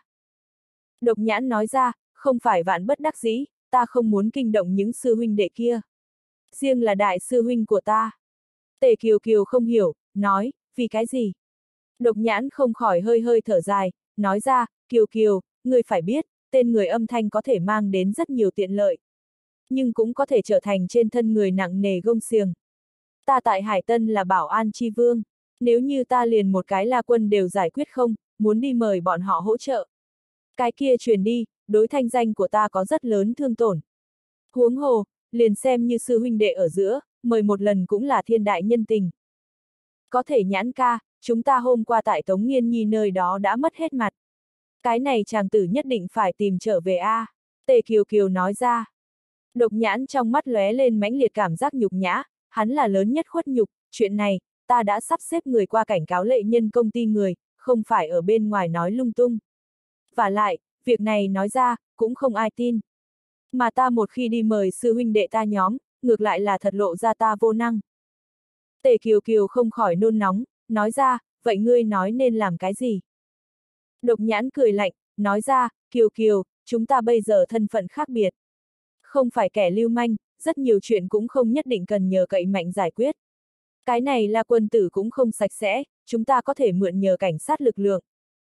Độc nhãn nói ra, không phải vạn bất đắc dĩ, ta không muốn kinh động những sư huynh đệ kia. Riêng là đại sư huynh của ta. Tề Kiều Kiều không hiểu, nói, vì cái gì? Độc nhãn không khỏi hơi hơi thở dài, nói ra, Kiều Kiều, ngươi phải biết, tên người âm thanh có thể mang đến rất nhiều tiện lợi. Nhưng cũng có thể trở thành trên thân người nặng nề gông xiềng. Ta tại Hải Tân là bảo an chi vương, nếu như ta liền một cái La Quân đều giải quyết không, muốn đi mời bọn họ hỗ trợ. Cái kia truyền đi, đối thanh danh của ta có rất lớn thương tổn. Huống hồ, liền xem như sư huynh đệ ở giữa, mời một lần cũng là thiên đại nhân tình. Có thể nhãn ca, chúng ta hôm qua tại Tống Nghiên Nhi nơi đó đã mất hết mặt. Cái này chàng tử nhất định phải tìm trở về a. Tề Kiều Kiều nói ra. Độc nhãn trong mắt lóe lên mãnh liệt cảm giác nhục nhã, hắn là lớn nhất khuất nhục, chuyện này, ta đã sắp xếp người qua cảnh cáo lệ nhân công ty người, không phải ở bên ngoài nói lung tung. Và lại, việc này nói ra, cũng không ai tin. Mà ta một khi đi mời sư huynh đệ ta nhóm, ngược lại là thật lộ ra ta vô năng. Tề Kiều Kiều không khỏi nôn nóng, nói ra, vậy ngươi nói nên làm cái gì? Độc nhãn cười lạnh, nói ra, Kiều Kiều, chúng ta bây giờ thân phận khác biệt. Không phải kẻ lưu manh, rất nhiều chuyện cũng không nhất định cần nhờ cậy mạnh giải quyết. Cái này là quân tử cũng không sạch sẽ, chúng ta có thể mượn nhờ cảnh sát lực lượng.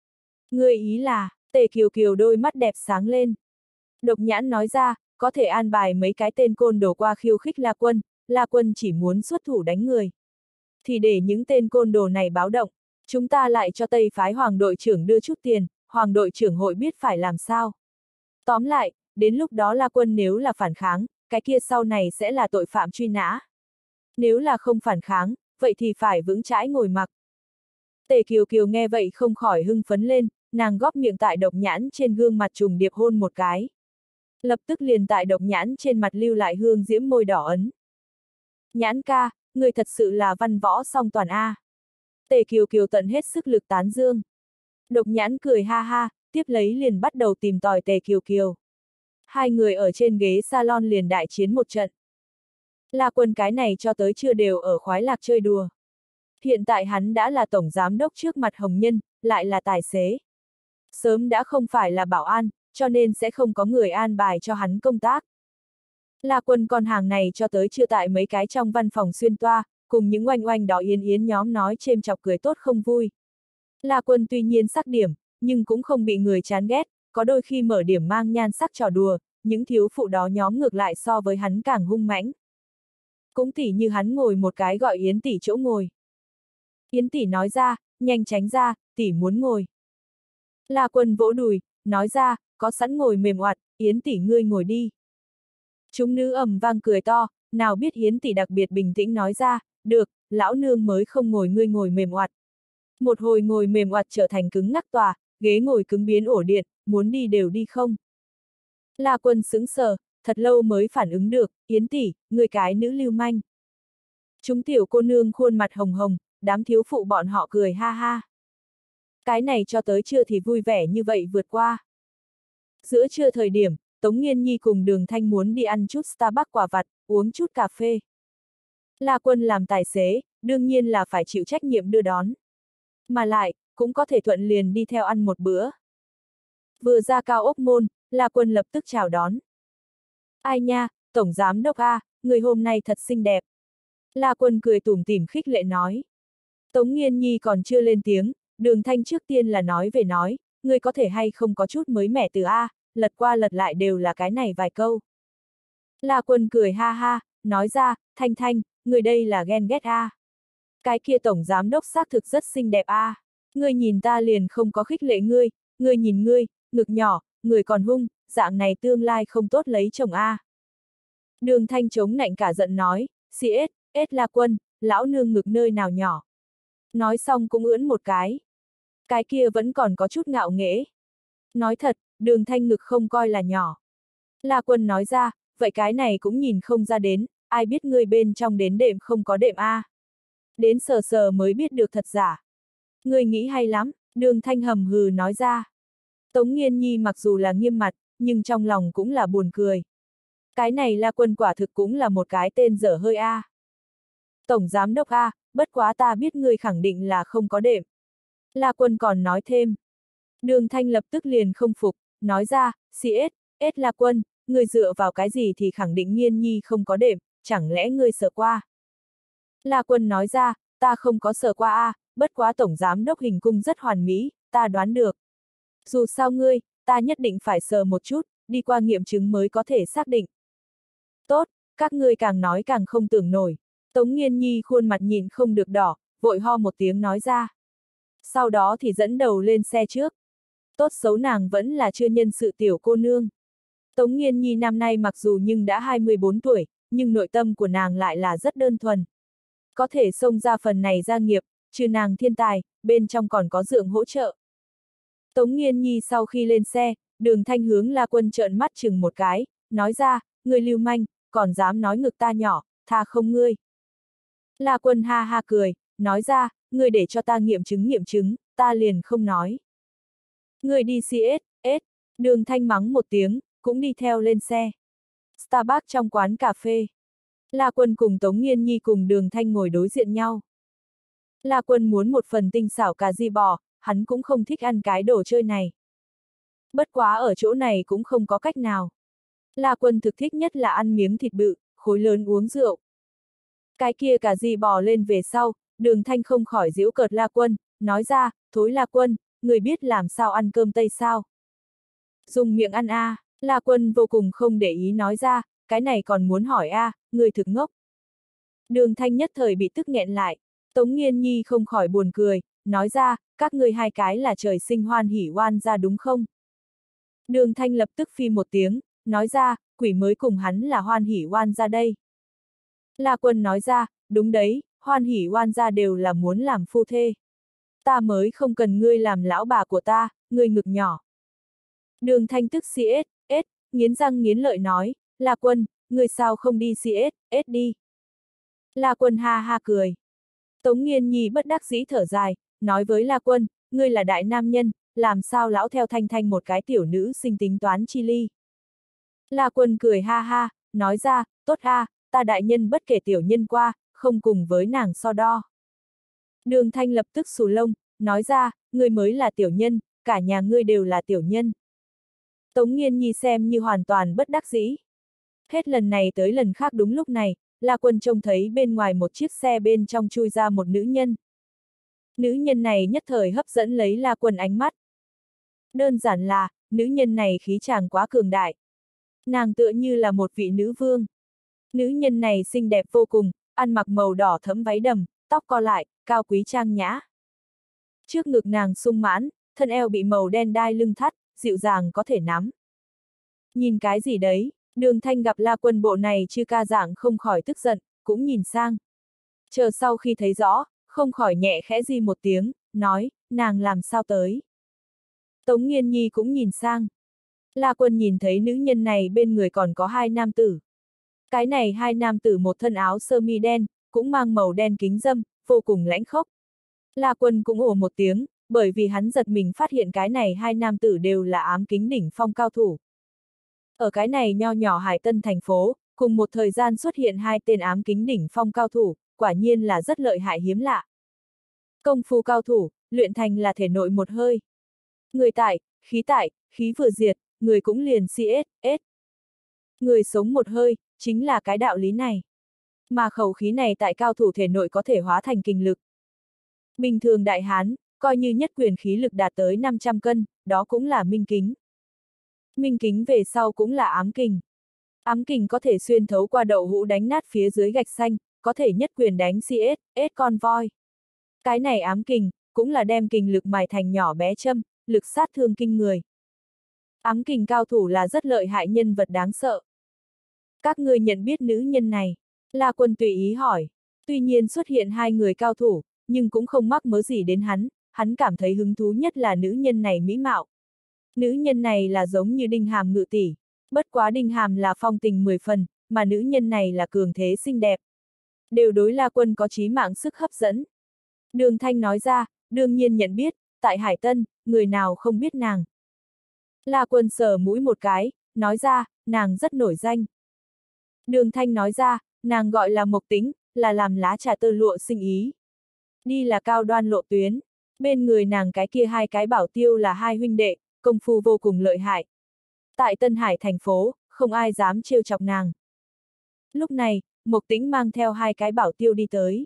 Ngươi ý là, Tề Kiều Kiều đôi mắt đẹp sáng lên. Độc nhãn nói ra, có thể an bài mấy cái tên côn đồ qua khiêu khích La Quân, La Quân chỉ muốn xuất thủ đánh người. Thì để những tên côn đồ này báo động, chúng ta lại cho Tây phái Hoàng đội trưởng đưa chút tiền, Hoàng đội trưởng hội biết phải làm sao. Tóm lại, đến lúc đó La Quân nếu là phản kháng, cái kia sau này sẽ là tội phạm truy nã. Nếu là không phản kháng, vậy thì phải vững chãi ngồi mặc. Tề Kiều Kiều nghe vậy không khỏi hưng phấn lên, nàng góp miệng tại độc nhãn trên gương mặt trùng điệp hôn một cái. Lập tức liền tại độc nhãn trên mặt lưu lại hương diễm môi đỏ ấn. Nhãn ca, người thật sự là văn võ song toàn A. Tề Kiều Kiều tận hết sức lực tán dương. Độc nhãn cười ha ha, tiếp lấy liền bắt đầu tìm tòi Tề Kiều Kiều. Hai người ở trên ghế salon liền đại chiến một trận. La Quân cái này cho tới chưa đều ở khoái lạc chơi đùa. Hiện tại hắn đã là tổng giám đốc trước mặt hồng nhân, lại là tài xế. Sớm đã không phải là bảo an, cho nên sẽ không có người an bài cho hắn công tác. La Quân con hàng này cho tới chưa tại mấy cái trong văn phòng xuyên toa, cùng những oanh oanh đó yến yến nhóm nói chêm chọc cười tốt không vui. La Quân tuy nhiên sắc điểm, nhưng cũng không bị người chán ghét, có đôi khi mở điểm mang nhan sắc trò đùa, những thiếu phụ đó nhóm ngược lại so với hắn càng hung mãnh. Cũng tỉ như hắn ngồi một cái gọi Yến tỷ chỗ ngồi. Yến tỷ nói ra, nhanh tránh ra, tỷ muốn ngồi. La Quân vỗ đùi, nói ra, có sẵn ngồi mềm oặt, Yến tỷ ngươi ngồi đi. Chúng nữ ầm vang cười to, nào biết Yến tỷ đặc biệt bình tĩnh nói ra, được, lão nương mới không ngồi ngươi ngồi mềm oặt. Một hồi ngồi mềm oặt trở thành cứng ngắc tòa, ghế ngồi cứng biến ổ điện, muốn đi đều đi không. La Quân sững sờ, thật lâu mới phản ứng được, Yến tỷ, người cái nữ lưu manh. Chúng tiểu cô nương khuôn mặt hồng hồng, đám thiếu phụ bọn họ cười ha ha. Cái này cho tới trưa thì vui vẻ như vậy vượt qua. Giữa trưa thời điểm, Tống Nghiên Nhi cùng Đường Thanh muốn đi ăn chút Starbucks quả vặt, uống chút cà phê. La Quân làm tài xế, đương nhiên là phải chịu trách nhiệm đưa đón. Mà lại, cũng có thể thuận liền đi theo ăn một bữa. Vừa ra cao ốc môn, La Quân lập tức chào đón. Ai nha, Tổng Giám Đốc A, người hôm nay thật xinh đẹp. La Quân cười tủm tỉm khích lệ nói. Tống Nghiên Nhi còn chưa lên tiếng, Đường Thanh trước tiên là nói về nói, người có thể hay không có chút mới mẻ từ A, lật qua lật lại đều là cái này vài câu. La Quân cười ha ha, nói ra, Thanh Thanh, người đây là ghen ghét A. Cái kia Tổng Giám Đốc xác thực rất xinh đẹp A. Ngươi nhìn ta liền không có khích lệ ngươi, ngươi nhìn ngươi, ngực nhỏ, người còn hung, dạng này tương lai không tốt lấy chồng A. Đường Thanh chống nạnh cả giận nói, xì ết, ết La Quân, lão nương ngực nơi nào nhỏ. Nói xong cũng ưỡn một cái. Cái kia vẫn còn có chút ngạo nghễ. Nói thật, Đường Thanh ngực không coi là nhỏ. La Quân nói ra, vậy cái này cũng nhìn không ra đến, ai biết ngươi bên trong đến đệm không có đệm A. Đến sờ sờ mới biết được thật giả. Ngươi nghĩ hay lắm, Đường Thanh hầm hừ nói ra. Tống Nghiên Nhi mặc dù là nghiêm mặt, nhưng trong lòng cũng là buồn cười. Cái này La Quân quả thực cũng là một cái tên dở hơi A. Tổng Giám Đốc A, bất quá ta biết ngươi khẳng định là không có đệm. La Quân còn nói thêm. Đường Thanh lập tức liền không phục, nói ra, xì ết, ết La Quân, ngươi dựa vào cái gì thì khẳng định Nghiên Nhi không có đệm, chẳng lẽ ngươi sợ qua. La Quân nói ra, ta không có sợ qua A, bất quá Tổng Giám Đốc hình cung rất hoàn mỹ, ta đoán được. Dù sao ngươi, ta nhất định phải sờ một chút, đi qua nghiệm chứng mới có thể xác định. Tốt, các ngươi càng nói càng không tưởng nổi. Tống Nghiên Nhi khuôn mặt nhìn không được đỏ, vội ho một tiếng nói ra. Sau đó thì dẫn đầu lên xe trước. Tốt xấu nàng vẫn là chưa nhân sự tiểu cô nương. Tống Nghiên Nhi năm nay mặc dù nhưng đã hai mươi bốn tuổi, nhưng nội tâm của nàng lại là rất đơn thuần. Có thể xông ra phần này gia nghiệp, trừ nàng thiên tài, bên trong còn có dượng hỗ trợ. Tống Nghiên Nhi sau khi lên xe, Đường Thanh hướng La Quân trợn mắt chừng một cái, nói ra, người lưu manh, còn dám nói ngực ta nhỏ, tha không ngươi. La Quân ha ha cười, nói ra, ngươi để cho ta nghiệm chứng nghiệm chứng, ta liền không nói. Ngươi đi xê ét, ết, Đường Thanh mắng một tiếng, cũng đi theo lên xe. Starbucks trong quán cà phê. La Quân cùng Tống Nghiên Nhi cùng Đường Thanh ngồi đối diện nhau. La Quân muốn một phần tinh xảo cà ri bò, hắn cũng không thích ăn cái đồ chơi này. Bất quá ở chỗ này cũng không có cách nào. La Quân thực thích nhất là ăn miếng thịt bự, khối lớn uống rượu. Cái kia cà ri bò lên về sau, Đường Thanh không khỏi giễu cợt La Quân, nói ra, thối La Quân, người biết làm sao ăn cơm Tây sao? Dùng miệng ăn a, à. La Quân vô cùng không để ý nói ra, cái này còn muốn hỏi a, à, người thực ngốc. Đường Thanh nhất thời bị tức nghẹn lại, Tống Nghiên Nhi không khỏi buồn cười, nói ra, các ngươi hai cái là trời sinh hoan hỉ oan ra đúng không? Đường Thanh lập tức phi một tiếng, nói ra, quỷ mới cùng hắn là hoan hỉ oan ra đây. La Quân nói ra, đúng đấy, hoan hỉ oan ra đều là muốn làm phu thê. Ta mới không cần ngươi làm lão bà của ta, ngươi ngực nhỏ. Đường Thanh tức xê ét, ết, nghiến răng nghiến lợi nói, La Quân, ngươi sao không đi xê ét, ết đi. La Quân ha ha cười. Tống Nghiên Nhi bất đắc dĩ thở dài, nói với La Quân, ngươi là đại nam nhân, làm sao lão theo Thanh Thanh một cái tiểu nữ sinh tính toán chi ly. La Quân cười ha ha, nói ra, tốt ha, ta đại nhân bất kể tiểu nhân qua, không cùng với nàng so đo. Đường Thanh lập tức xù lông, nói ra, ngươi mới là tiểu nhân, cả nhà ngươi đều là tiểu nhân. Tống Nghiên Nhi xem như hoàn toàn bất đắc dĩ. Hết lần này tới lần khác đúng lúc này, La Quân trông thấy bên ngoài một chiếc xe bên trong chui ra một nữ nhân. Nữ nhân này nhất thời hấp dẫn lấy La Quân ánh mắt. Đơn giản là, nữ nhân này khí chàng quá cường đại. Nàng tựa như là một vị nữ vương. Nữ nhân này xinh đẹp vô cùng, ăn mặc màu đỏ thẫm váy đầm, tóc co lại, cao quý trang nhã. Trước ngực nàng sung mãn, thân eo bị màu đen đai lưng thắt, dịu dàng có thể nắm. Nhìn cái gì đấy, Đường Thanh gặp La Quân bộ này chư ca dạng không khỏi tức giận, cũng nhìn sang. Chờ sau khi thấy rõ, không khỏi nhẹ khẽ di một tiếng, nói, nàng làm sao tới. Tống Nghiên Nhi cũng nhìn sang. La Quân nhìn thấy nữ nhân này bên người còn có hai nam tử. Cái này hai nam tử một thân áo sơ mi đen, cũng mang màu đen kính dâm, vô cùng lãnh khốc. La Quân cũng ồ một tiếng, bởi vì hắn giật mình phát hiện cái này hai nam tử đều là ám kính đỉnh phong cao thủ. Ở cái này nho nhỏ Hải Tân thành phố, cùng một thời gian xuất hiện hai tên ám kính đỉnh phong cao thủ, quả nhiên là rất lợi hại hiếm lạ. Công phu cao thủ, luyện thành là thể nội một hơi. Người tại, khí tại, khí vừa diệt, người cũng liền xê ét ét. Người sống một hơi, chính là cái đạo lý này. Mà khẩu khí này tại cao thủ thể nội có thể hóa thành kình lực. Bình thường đại hán, coi như nhất quyền khí lực đạt tới năm trăm cân, đó cũng là minh kính. Minh kính về sau cũng là ám kình. Ám kình có thể xuyên thấu qua đậu hũ đánh nát phía dưới gạch xanh, có thể nhất quyền đánh xê ét ét con voi. Cái này ám kình, cũng là đem kình lực mài thành nhỏ bé châm, lực sát thương kinh người. Ám kình cao thủ là rất lợi hại nhân vật đáng sợ. Các ngươi nhận biết nữ nhân này? La Quân tùy ý hỏi. Tuy nhiên xuất hiện hai người cao thủ, nhưng cũng không mắc mớ gì đến hắn, hắn cảm thấy hứng thú nhất là nữ nhân này mỹ mạo. Nữ nhân này là giống như Đinh Hàm ngự tỷ, bất quá Đinh Hàm là phong tình mười phần, mà nữ nhân này là cường thế xinh đẹp. Đều đối La Quân có chí mạng sức hấp dẫn. Đường Thanh nói ra, đương nhiên nhận biết, tại Hải Tân, người nào không biết nàng. La Quân sờ mũi một cái, nói ra, nàng rất nổi danh. Đường Thanh nói ra, nàng gọi là Mộc Tĩnh, là làm lá trà tơ lụa sinh ý. Đi là cao đoan lộ tuyến, bên người nàng cái kia hai cái bảo tiêu là hai huynh đệ, công phu vô cùng lợi hại. Tại Tân Hải thành phố, không ai dám trêu chọc nàng. Lúc này, Mộc Tĩnh mang theo hai cái bảo tiêu đi tới.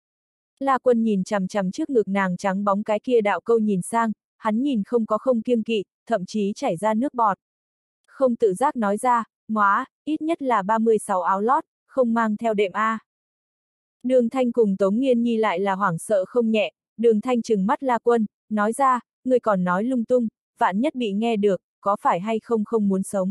La Quân nhìn chằm chằm trước ngực nàng trắng bóng cái kia đạo câu nhìn sang, hắn nhìn không có không kiêng kỵ, thậm chí chảy ra nước bọt. Không tự giác nói ra, móa, ít nhất là ba mươi sáu áo lót, không mang theo đệm A. Đường Thanh cùng Tống Nghiên Nhi lại là hoảng sợ không nhẹ, Đường Thanh trừng mắt La Quân, nói ra, người còn nói lung tung, vạn nhất bị nghe được, có phải hay không không muốn sống.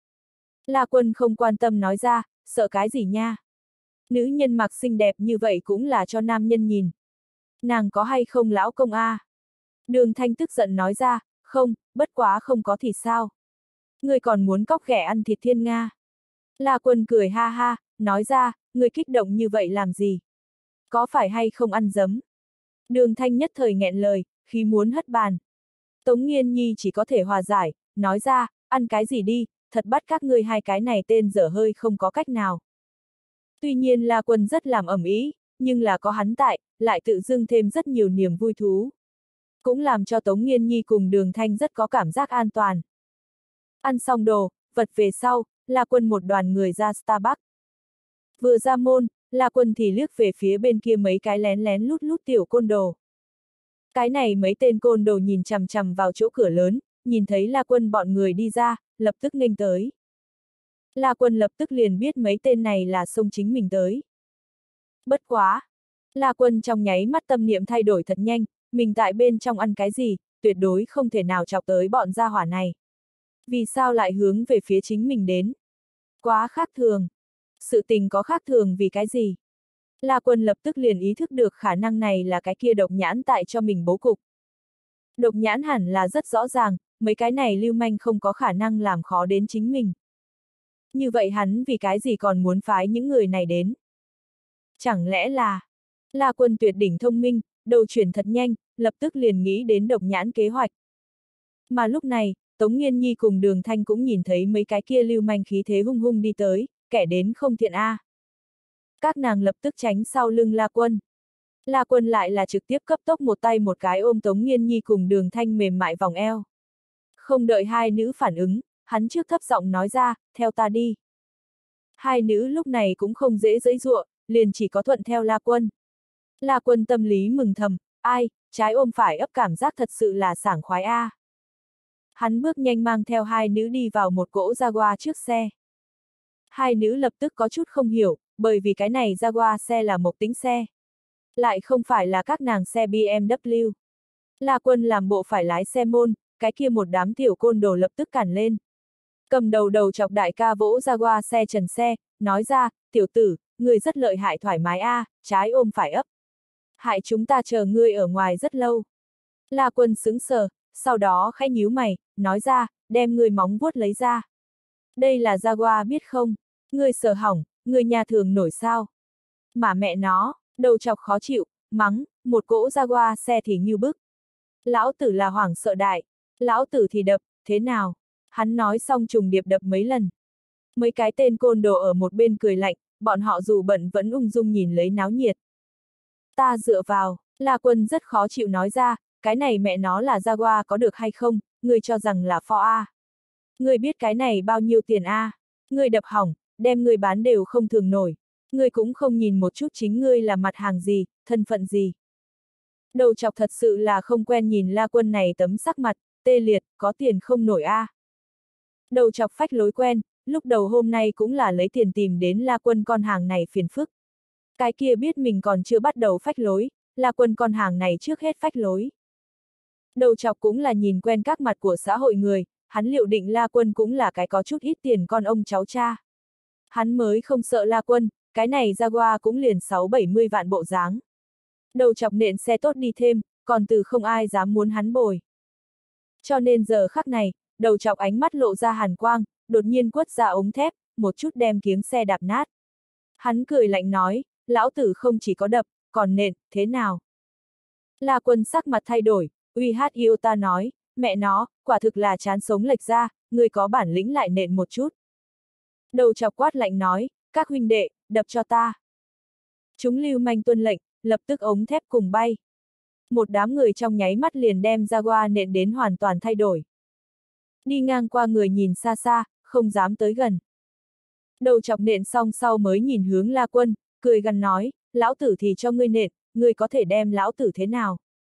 La Quân không quan tâm nói ra, sợ cái gì nha. Nữ nhân mặc xinh đẹp như vậy cũng là cho nam nhân nhìn. Nàng có hay không lão công a? Đường Thanh tức giận nói ra, không, bất quá không có thì sao. Người còn muốn cóc ghẻ ăn thịt thiên Nga. La Quân cười ha ha, nói ra, người kích động như vậy làm gì? Có phải hay không ăn dấm? Đường Thanh nhất thời nghẹn lời, khi muốn hất bàn. Tống Nghiên Nhi chỉ có thể hòa giải, nói ra, ăn cái gì đi, thật bắt các ngươi hai cái này tên dở hơi không có cách nào. Tuy nhiên La Quân rất làm ầm ĩ, nhưng là có hắn tại, lại tự dưng thêm rất nhiều niềm vui thú. Cũng làm cho Tống Nghiên Nhi cùng Đường Thanh rất có cảm giác an toàn. Ăn xong đồ, vật về sau, La Quân một đoàn người ra Starbucks. Vừa ra môn, La Quân thì liếc về phía bên kia mấy cái lén lén lút lút tiểu côn đồ. Cái này mấy tên côn đồ nhìn chằm chằm vào chỗ cửa lớn, nhìn thấy La Quân bọn người đi ra, lập tức nghênh tới. La Quân lập tức liền biết mấy tên này là xông chính mình tới. Bất quá! La Quân trong nháy mắt tâm niệm thay đổi thật nhanh, mình tại bên trong ăn cái gì, tuyệt đối không thể nào chọc tới bọn gia hỏa này. Vì sao lại hướng về phía chính mình đến? Quá khác thường! Sự tình có khác thường vì cái gì? La Quân lập tức liền ý thức được khả năng này là cái kia độc nhãn tại cho mình bố cục. Độc nhãn hẳn là rất rõ ràng, mấy cái này lưu manh không có khả năng làm khó đến chính mình. Như vậy hắn vì cái gì còn muốn phái những người này đến? Chẳng lẽ là... La Quân tuyệt đỉnh thông minh, đầu chuyển thật nhanh, lập tức liền nghĩ đến độc nhãn kế hoạch. Mà lúc này, Tống Nghiên Nhi cùng Đường Thanh cũng nhìn thấy mấy cái kia lưu manh khí thế hung hung đi tới, kẻ đến không thiện a. Các nàng lập tức tránh sau lưng La Quân. La Quân lại là trực tiếp cấp tốc một tay một cái ôm Tống Nghiên Nhi cùng Đường Thanh mềm mại vòng eo. Không đợi hai nữ phản ứng, hắn trước thấp giọng nói ra, theo ta đi. Hai nữ lúc này cũng không dễ dẫy dụa, liền chỉ có thuận theo La Quân. La Quân tâm lý mừng thầm, ai, trái ôm phải ấp cảm giác thật sự là sảng khoái a. À. Hắn bước nhanh mang theo hai nữ đi vào một cỗ Jaguar trước xe. Hai nữ lập tức có chút không hiểu, bởi vì cái này Jaguar xe là Mộc Tĩnh xe. Lại không phải là các nàng xe bê em vê. La Quân làm bộ phải lái xe môn, cái kia một đám tiểu côn đồ lập tức cản lên. Cầm đầu đầu chọc đại ca vỗ Jaguar xe trần xe, nói ra, tiểu tử, người rất lợi hại thoải mái a, à, trái ôm phải ấp. Hại chúng ta chờ ngươi ở ngoài rất lâu. La Quân sững sờ, sau đó khẽ nhíu mày, nói ra, đem ngươi móng vuốt lấy ra. Đây là Jaguar biết không? Ngươi sờ hỏng, ngươi nhà thường nổi sao? Mà mẹ nó, đầu chọc khó chịu, mắng, một cỗ Jaguar xe thì như bức. Lão tử là hoảng sợ đại, lão tử thì đập, thế nào? Hắn nói xong trùng điệp đập mấy lần. Mấy cái tên côn đồ ở một bên cười lạnh, bọn họ dù bận vẫn ung dung nhìn lấy náo nhiệt. Ta dựa vào, La Quân rất khó chịu nói ra, cái này mẹ nó là Jaguar có được hay không, ngươi cho rằng là Ford A. Ngươi biết cái này bao nhiêu tiền A, ngươi đập hỏng, đem ngươi bán đều không thường nổi, ngươi cũng không nhìn một chút chính ngươi là mặt hàng gì, thân phận gì. Đầu chọc thật sự là không quen nhìn La Quân này tấm sắc mặt, tê liệt, có tiền không nổi A. Đầu chọc phách lối quen, lúc đầu hôm nay cũng là lấy tiền tìm đến La Quân con hàng này phiền phức. Cái kia biết mình còn chưa bắt đầu phách lối, La Quân con hàng này trước hết phách lối. Đầu chọc cũng là nhìn quen các mặt của xã hội người, hắn liệu định La Quân cũng là cái có chút ít tiền con ông cháu cha. Hắn mới không sợ La Quân, cái này Jaguar cũng liền sáu bảy mươi vạn bộ dáng. Đầu chọc nện xe tốt đi thêm, còn từ không ai dám muốn hắn bồi. Cho nên giờ khắc này, đầu chọc ánh mắt lộ ra hàn quang, đột nhiên quất ra ống thép, một chút đem kiếng xe đạp nát. Hắn cười lạnh nói, lão tử không chỉ có đập, còn nện, thế nào? La Quân sắc mặt thay đổi, uy hát yêu ta nói, mẹ nó, quả thực là chán sống lệch ra, người có bản lĩnh lại nện một chút. Đầu chọc quát lạnh nói, các huynh đệ, đập cho ta. Chúng lưu manh tuân lệnh, lập tức ống thép cùng bay. Một đám người trong nháy mắt liền đem Jaguar nện đến hoàn toàn thay đổi. Đi ngang qua người nhìn xa xa, không dám tới gần. Đầu chọc nện xong sau mới nhìn hướng La Quân, cười gằn nói, lão tử thì cho ngươi nện, ngươi có thể đem lão tử thế nào?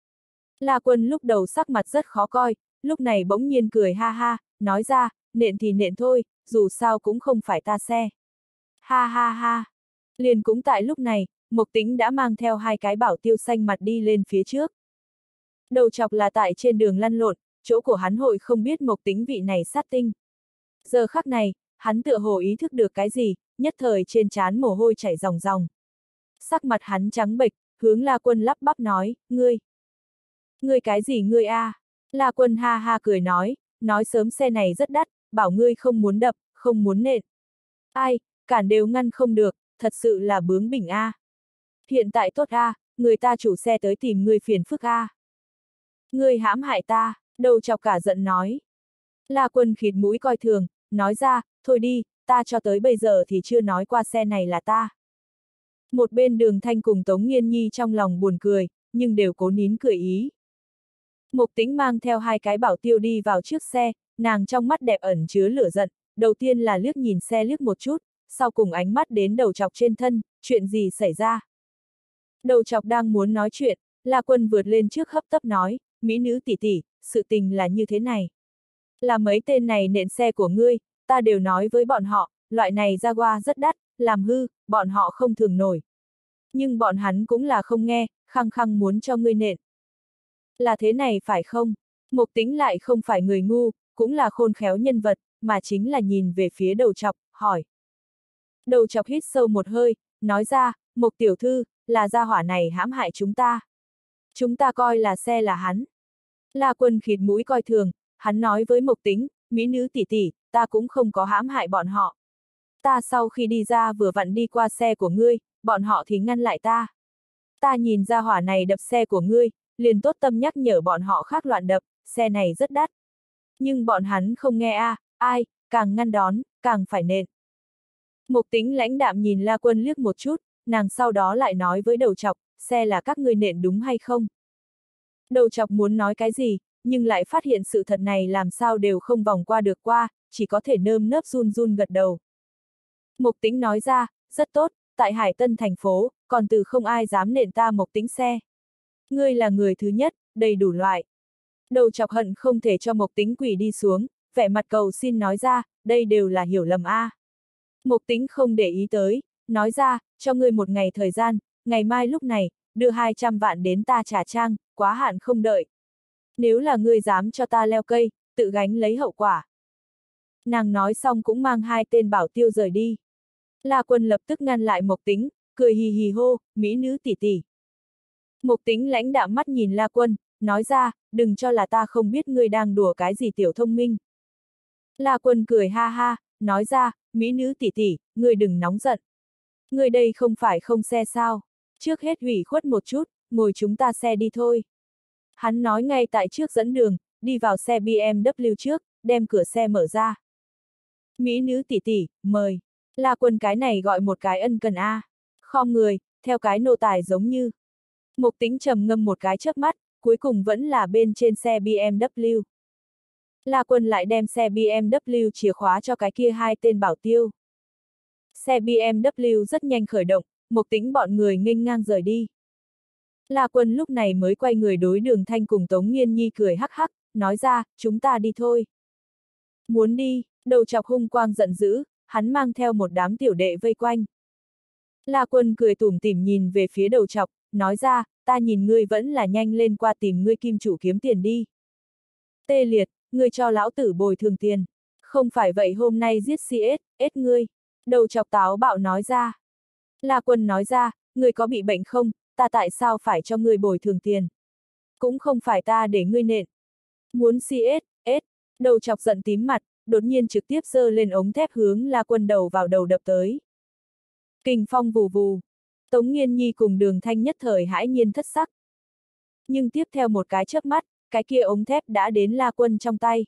La Quân lúc đầu sắc mặt rất khó coi, lúc này bỗng nhiên cười ha ha, nói ra, nện thì nện thôi, dù sao cũng không phải ta xe. Ha ha ha. Liền cũng tại lúc này, Mộc Tĩnh đã mang theo hai cái bảo tiêu xanh mặt đi lên phía trước. Đầu chọc là tại trên đường lăn lộn, chỗ của hắn hội không biết Mộc Tĩnh vị này sát tinh. Giờ khắc này, hắn tựa hồ ý thức được cái gì, nhất thời trên trán mồ hôi chảy ròng ròng. Sắc mặt hắn trắng bệch, hướng La Quân lắp bắp nói, ngươi. Ngươi cái gì ngươi a? À? La Quân ha ha cười nói, nói sớm xe này rất đắt, bảo ngươi không muốn đập, không muốn nện. Ai, cản đều ngăn không được, thật sự là bướng bỉnh a. À. Hiện tại tốt a, à, người ta chủ xe tới tìm ngươi phiền phức a. À. Ngươi hãm hại ta, đầu chọc cả giận nói. La Quân khịt mũi coi thường, nói ra, thôi đi, ta cho tới bây giờ thì chưa nói qua xe này là ta. Một bên Đường Thanh cùng Tống Nghiên Nhi trong lòng buồn cười, nhưng đều cố nín cười ý. Mộc Tĩnh mang theo hai cái bảo tiêu đi vào trước xe, nàng trong mắt đẹp ẩn chứa lửa giận, đầu tiên là liếc nhìn xe liếc một chút, sau cùng ánh mắt đến đầu chọc trên thân, chuyện gì xảy ra. Đầu chọc đang muốn nói chuyện, La Quân vượt lên trước hấp tấp nói, mỹ nữ tỷ tỷ, sự tình là như thế này. Là mấy tên này nện xe của ngươi, ta đều nói với bọn họ, loại này Jaguar rất đắt, làm hư, bọn họ không thường nổi. Nhưng bọn hắn cũng là không nghe, khăng khăng muốn cho ngươi nện. Là thế này phải không? Mộc Tĩnh lại không phải người ngu, cũng là khôn khéo nhân vật, mà chính là nhìn về phía đầu chọc, hỏi. Đầu chọc hít sâu một hơi, nói ra, Mộc tiểu thư, là gia hỏa này hãm hại chúng ta. Chúng ta coi là xe là hắn. La Quân khịt mũi coi thường, hắn nói với Mộc Tĩnh, mỹ nữ tỷ tỷ, ta cũng không có hãm hại bọn họ. Ta sau khi đi ra vừa vặn đi qua xe của ngươi, bọn họ thì ngăn lại ta. Ta nhìn ra hỏa này đập xe của ngươi, liền tốt tâm nhắc nhở bọn họ khác loạn đập, xe này rất đắt. Nhưng bọn hắn không nghe a, à, ai, càng ngăn đón, càng phải nện. Mộc Tĩnh lãnh đạm nhìn La Quân liếc một chút, nàng sau đó lại nói với đầu chọc, xe là các ngươi nện đúng hay không? Đầu chọc muốn nói cái gì, nhưng lại phát hiện sự thật này làm sao đều không vòng qua được qua, chỉ có thể nơm nớp run run gật đầu. Mộc Tĩnh nói ra, rất tốt, tại Hải Tân thành phố, còn từ không ai dám nện ta Mộc Tĩnh xe. Ngươi là người thứ nhất, đầy đủ loại. Đầu chọc hận không thể cho Mộc Tĩnh quỳ đi xuống, vẻ mặt cầu xin nói ra, đây đều là hiểu lầm a. À. Mộc Tĩnh không để ý tới, nói ra, cho ngươi một ngày thời gian, ngày mai lúc này, đưa hai trăm vạn đến ta trả trang, quá hạn không đợi. Nếu là ngươi dám cho ta leo cây, tự gánh lấy hậu quả. Nàng nói xong cũng mang hai tên bảo tiêu rời đi. La Quân lập tức ngăn lại Mộc Tĩnh, cười hì hì hô, mỹ nữ tỷ tỷ. Mộc Tĩnh lãnh đạm mắt nhìn La Quân, nói ra, đừng cho là ta không biết ngươi đang đùa cái gì tiểu thông minh. La Quân cười ha ha, nói ra, mỹ nữ tỷ tỷ, ngươi đừng nóng giận. Ngươi đây không phải không xe sao, trước hết hủy khuất một chút, ngồi chúng ta xe đi thôi. Hắn nói ngay tại trước dẫn đường, đi vào xe bê em vê trước, đem cửa xe mở ra. Mỹ nữ tỷ tỷ, mời. La Quân cái này gọi một cái ân cần a. À. Khom người, theo cái nô tài giống như. Mục Tĩnh trầm ngâm một cái chớp mắt, cuối cùng vẫn là bên trên xe bê em vê. La Quân lại đem xe bê em vê chìa khóa cho cái kia hai tên bảo tiêu. Xe bê em vê rất nhanh khởi động, Mục Tĩnh bọn người nghênh ngang rời đi. La Quân lúc này mới quay người đối Đường Thanh cùng Tống Nghiên Nhi cười hắc hắc, nói ra, chúng ta đi thôi. Muốn đi, đầu chọc hung quang giận dữ, hắn mang theo một đám tiểu đệ vây quanh. La Quân cười tủm tỉm nhìn về phía đầu chọc, nói ra, ta nhìn ngươi vẫn là nhanh lên qua tìm ngươi kim chủ kiếm tiền đi. Tê liệt, ngươi cho lão tử bồi thường tiền. Không phải vậy hôm nay giết xê ét, ết ngươi. Đầu chọc táo bạo nói ra. La Quân nói ra, ngươi có bị bệnh không, ta tại sao phải cho ngươi bồi thường tiền? Cũng không phải ta để ngươi nện. Muốn xê ét, ết. Đầu chọc giận tím mặt, đột nhiên trực tiếp giơ lên ống thép hướng La Quân đầu vào đầu đập tới. Kình phong vù vù. Tống Nghiên Nhi cùng Đường Thanh nhất thời hãi nhiên thất sắc. Nhưng tiếp theo một cái chớp mắt, cái kia ống thép đã đến La Quân trong tay.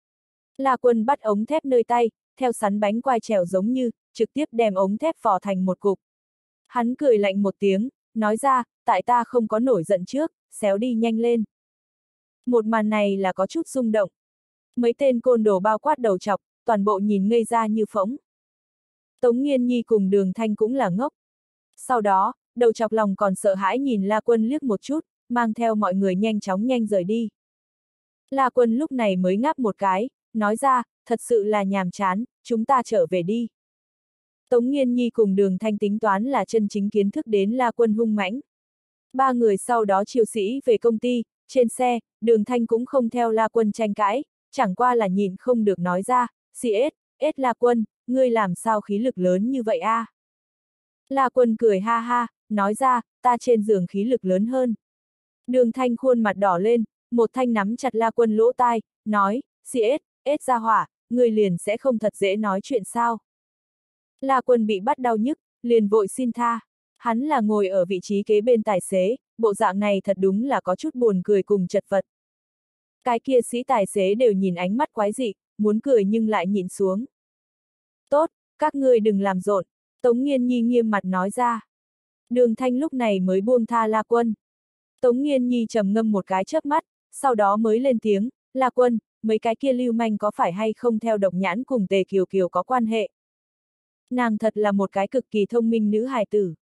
La Quân bắt ống thép nơi tay, theo sắn bánh quai trèo giống như, trực tiếp đem ống thép vò thành một cục. Hắn cười lạnh một tiếng, nói ra, tại ta không có nổi giận trước, xéo đi nhanh lên. Một màn này là có chút rung động. Mấy tên côn đồ bao quát đầu chọc, toàn bộ nhìn ngây ra như phỗng. Tống Nghiên Nhi cùng Đường Thanh cũng là ngốc. Sau đó, đầu chọc lòng còn sợ hãi nhìn La Quân liếc một chút, mang theo mọi người nhanh chóng nhanh rời đi. La Quân lúc này mới ngáp một cái, nói ra, thật sự là nhàm chán, chúng ta trở về đi. Tống Nghiên Nhi cùng Đường Thanh tính toán là chân chính kiến thức đến La Quân hung mãnh. Ba người sau đó chiêu sĩ về công ty, trên xe, Đường Thanh cũng không theo La Quân tranh cãi, chẳng qua là nhìn không được nói ra, xê ét, ết La Quân, ngươi làm sao khí lực lớn như vậy a? À? La Quân cười ha ha, nói ra, ta trên giường khí lực lớn hơn. Đường Thanh khuôn mặt đỏ lên, một thanh nắm chặt La Quân lỗ tai, nói, xê ét, ết ra hỏa, ngươi liền sẽ không thật dễ nói chuyện sao. La Quân bị bắt đau nhức, liền vội xin tha. Hắn là ngồi ở vị trí kế bên tài xế, bộ dạng này thật đúng là có chút buồn cười cùng chật vật. Cái kia sĩ tài xế đều nhìn ánh mắt quái dị, muốn cười nhưng lại nhịn xuống. Tốt, các ngươi đừng làm rộn, Tống Nghiên Nhi nghiêm mặt nói ra. Đường Thanh lúc này mới buông tha La Quân. Tống Nghiên Nhi trầm ngâm một cái chớp mắt, sau đó mới lên tiếng, La Quân, mấy cái kia lưu manh có phải hay không theo Độc Nhãn cùng Tề Kiều Kiều có quan hệ? Nàng thật là một cái cực kỳ thông minh nữ hài tử.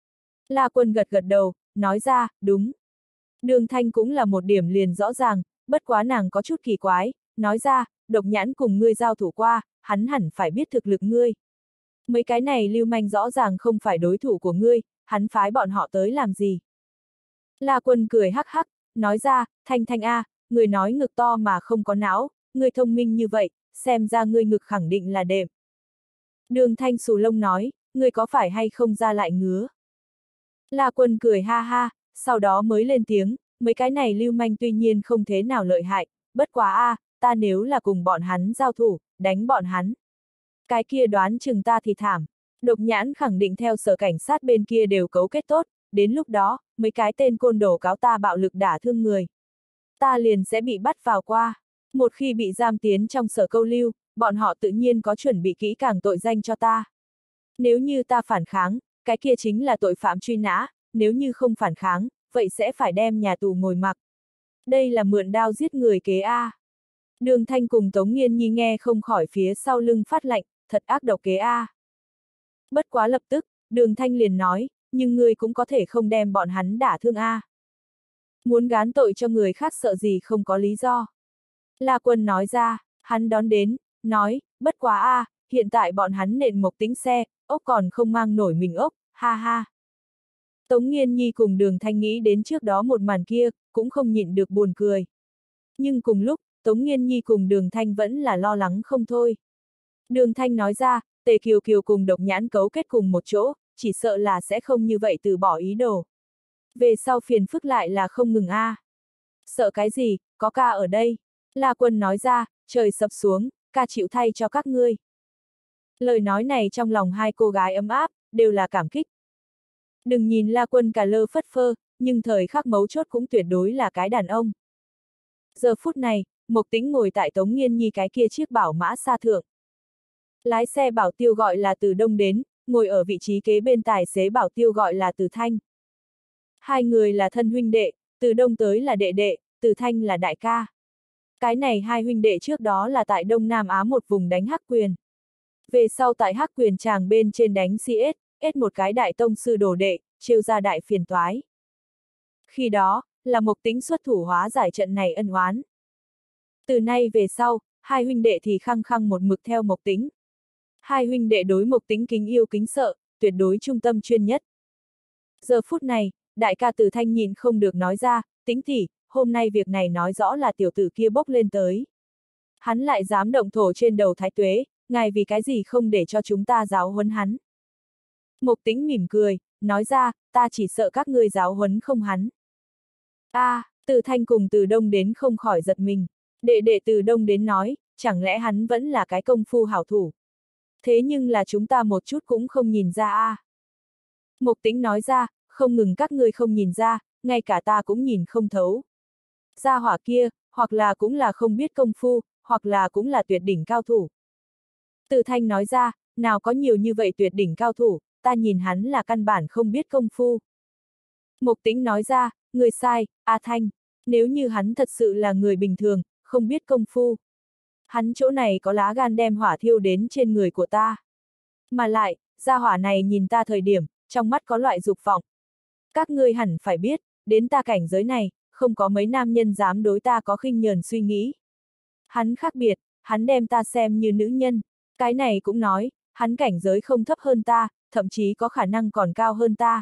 La Quân gật gật đầu, nói ra, đúng. Đường Thanh cũng là một điểm liền rõ ràng, bất quá nàng có chút kỳ quái, nói ra, Độc Nhãn cùng ngươi giao thủ qua, hắn hẳn phải biết thực lực ngươi. Mấy cái này lưu manh rõ ràng không phải đối thủ của ngươi, hắn phái bọn họ tới làm gì? La Quân cười hắc hắc, nói ra, Thanh Thanh a, người nói ngực to mà không có não, ngươi thông minh như vậy, xem ra ngươi ngực khẳng định là đệm. Đường Thanh xù lông nói, ngươi có phải hay không ra lại ngứa? La Quân cười ha ha, sau đó mới lên tiếng, mấy cái này lưu manh tuy nhiên không thế nào lợi hại, bất quá a, à, ta nếu là cùng bọn hắn giao thủ, đánh bọn hắn. Cái kia đoán chừng ta thì thảm. Độc Nhãn khẳng định theo sở cảnh sát bên kia đều cấu kết tốt, đến lúc đó, mấy cái tên côn đồ cáo ta bạo lực đả thương người. Ta liền sẽ bị bắt vào qua. Một khi bị giam tiến trong sở câu lưu, bọn họ tự nhiên có chuẩn bị kỹ càng tội danh cho ta. Nếu như ta phản kháng, cái kia chính là tội phạm truy nã, nếu như không phản kháng, vậy sẽ phải đem nhà tù ngồi mặc. Đây là mượn đao giết người kế a. Đường Thanh cùng Tống Nghiên Nhi nghe không khỏi phía sau lưng phát lạnh, thật ác độc kế a. Bất quá lập tức, Đường Thanh liền nói, nhưng ngươi cũng có thể không đem bọn hắn đả thương a. Muốn gán tội cho người khác sợ gì không có lý do. La Quân nói ra, hắn đón đến, nói, bất quá a, hiện tại bọn hắn nện Mộc Tĩnh xe, ốc còn không mang nổi mình ốc, ha ha. Tống Nghiên Nhi cùng Đường Thanh nghĩ đến trước đó một màn kia, cũng không nhịn được buồn cười. Nhưng cùng lúc, Tống Nghiên Nhi cùng Đường Thanh vẫn là lo lắng không thôi. Đường Thanh nói ra, Tề Kiều Kiều cùng Độc Nhãn cấu kết cùng một chỗ, chỉ sợ là sẽ không như vậy từ bỏ ý đồ. Về sau phiền phức lại là không ngừng a. À. Sợ cái gì, có ca ở đây. La Quân nói ra, trời sập xuống, ca chịu thay cho các ngươi. Lời nói này trong lòng hai cô gái ấm áp, đều là cảm kích. Đừng nhìn La Quân cà lơ phất phơ, nhưng thời khắc mấu chốt cũng tuyệt đối là cái đàn ông. Giờ phút này, Mộc Tĩnh ngồi tại Tống Nghiên Nhi cái kia chiếc bảo mã xa thượng. Lái xe Bảo Tiêu gọi là Từ Đông đến, ngồi ở vị trí kế bên tài xế Bảo Tiêu gọi là Từ Thanh. Hai người là thân huynh đệ, Từ Đông tới là đệ đệ, Từ Thanh là đại ca. Cái này hai huynh đệ trước đó là tại Đông Nam Á một vùng đánh Hắc Quyền. Về sau tại Hắc Quyền tràng bên trên đánh xê ét, ết một cái đại tông sư đồ đệ, trêu ra đại phiền toái. Khi đó, là Mộc Tĩnh xuất thủ hóa giải trận này ân oán. Từ nay về sau, hai huynh đệ thì khăng khăng một mực theo Mộc Tĩnh. Hai huynh đệ đối Mộc Tĩnh kính yêu kính sợ, tuyệt đối trung tâm chuyên nhất. Giờ phút này, đại ca Từ Thanh nhìn không được nói ra, Tĩnh tỷ, hôm nay việc này nói rõ là tiểu tử kia bốc lên tới. Hắn lại dám động thổ trên đầu Thái Tuế, ngài vì cái gì không để cho chúng ta giáo huấn hắn. Mộc Tĩnh mỉm cười, nói ra, ta chỉ sợ các ngươi giáo huấn không hắn. A, à, Từ Thanh cùng Từ Đông đến không khỏi giật mình. Đệ đệ Từ Đông đến nói, chẳng lẽ hắn vẫn là cái công phu hảo thủ. Thế nhưng là chúng ta một chút cũng không nhìn ra a. À. Mộc Tĩnh nói ra, không ngừng các ngươi không nhìn ra, ngay cả ta cũng nhìn không thấu. Gia hỏa kia, hoặc là cũng là không biết công phu, hoặc là cũng là tuyệt đỉnh cao thủ. Từ Thanh nói ra, nào có nhiều như vậy tuyệt đỉnh cao thủ, ta nhìn hắn là căn bản không biết công phu. Mộc Tĩnh nói ra, người sai, A Thanh, nếu như hắn thật sự là người bình thường, không biết công phu. Hắn chỗ này có lá gan đem hỏa thiêu đến trên người của ta. Mà lại, gia hỏa này nhìn ta thời điểm, trong mắt có loại dục vọng. Các ngươi hẳn phải biết, đến ta cảnh giới này, không có mấy nam nhân dám đối ta có khinh nhờn suy nghĩ. Hắn khác biệt, hắn đem ta xem như nữ nhân. Cái này cũng nói, hắn cảnh giới không thấp hơn ta, thậm chí có khả năng còn cao hơn ta.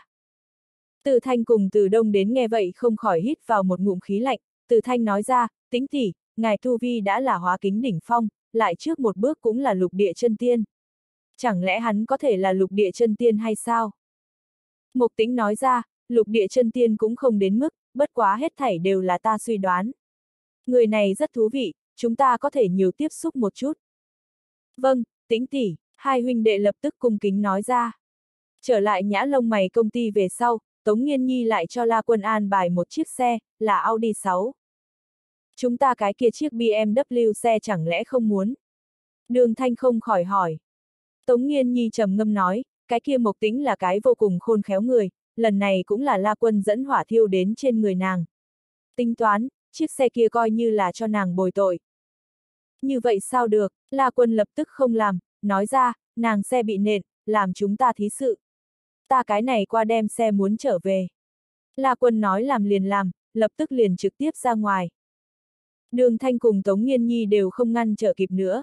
Từ Thanh cùng Từ Đông đến nghe vậy không khỏi hít vào một ngụm khí lạnh. Từ Thanh nói ra, Tĩnh tỷ, ngài tu vi đã là hóa kính đỉnh phong, lại trước một bước cũng là lục địa chân tiên. Chẳng lẽ hắn có thể là lục địa chân tiên hay sao? Mộc Tĩnh nói ra, lục địa chân tiên cũng không đến mức, bất quá hết thảy đều là ta suy đoán. Người này rất thú vị, chúng ta có thể nhiều tiếp xúc một chút. Vâng, Tĩnh tỷ, hai huynh đệ lập tức cung kính nói ra. Trở lại Nhã Lông Mày công ty về sau, Tống Nghiên Nhi lại cho La Quân an bài một chiếc xe, là Audi sáu. Chúng ta cái kia chiếc bê em vê xe chẳng lẽ không muốn? Đường Thanh không khỏi hỏi. Tống Nghiên Nhi trầm ngâm nói, cái kia Mộc Tĩnh là cái vô cùng khôn khéo người, lần này cũng là La Quân dẫn hỏa thiêu đến trên người nàng. Tính toán, chiếc xe kia coi như là cho nàng bồi tội. Như vậy sao được, La Quân lập tức không làm, nói ra, nàng xe bị nện, làm chúng ta thí sự. Ta cái này qua đem xe muốn trở về. La Quân nói làm liền làm, lập tức liền trực tiếp ra ngoài. Đường Thanh cùng Tống Nghiên Nhi đều không ngăn trở kịp nữa.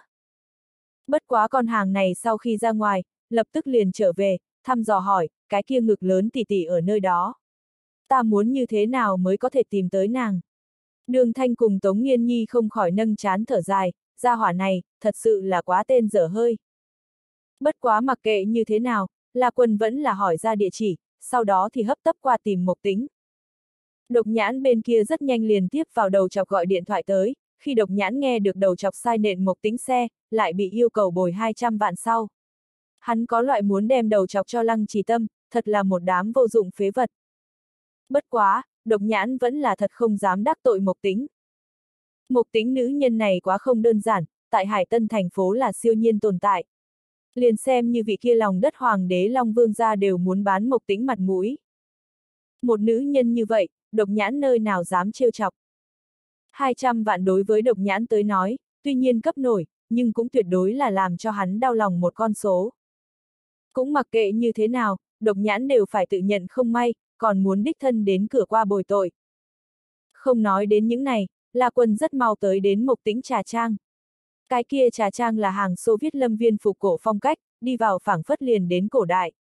Bất quá con hàng này sau khi ra ngoài, lập tức liền trở về, thăm dò hỏi, cái kia ngực lớn tỷ tỷ ở nơi đó. Ta muốn như thế nào mới có thể tìm tới nàng? Đường Thanh cùng Tống Nghiên Nhi không khỏi nâng trán thở dài, gia hỏa này, thật sự là quá tên dở hơi. Bất quá mặc kệ như thế nào, La Quân vẫn là hỏi ra địa chỉ, sau đó thì hấp tấp qua tìm Mộc Tĩnh. Độc Nhãn bên kia rất nhanh liền tiếp vào đầu chọc gọi điện thoại tới, khi Độc Nhãn nghe được đầu chọc sai nện Mộc Tĩnh xe, lại bị yêu cầu bồi hai trăm vạn sau. Hắn có loại muốn đem đầu chọc cho Lăng Trì Tâm, thật là một đám vô dụng phế vật. Bất quá, Độc Nhãn vẫn là thật không dám đắc tội Mộc Tĩnh. Mộc Tĩnh nữ nhân này quá không đơn giản, tại Hải Tân thành phố là siêu nhiên tồn tại. Liền xem như vị kia lòng đất hoàng đế Long Vương gia đều muốn bán Mộc Tĩnh mặt mũi. Một nữ nhân như vậy, Độc Nhãn nơi nào dám trêu chọc. hai trăm vạn đối với Độc Nhãn tới nói, tuy nhiên cấp nổi, nhưng cũng tuyệt đối là làm cho hắn đau lòng một con số. Cũng mặc kệ như thế nào, Độc Nhãn đều phải tự nhận không may, còn muốn đích thân đến cửa qua bồi tội. Không nói đến những này, La Quân rất mau tới đến Mộc Tĩnh trà trang. Cái kia trà trang là hàng Xô Viết lâm viên phục cổ phong cách, đi vào phảng phất liền đến cổ đại.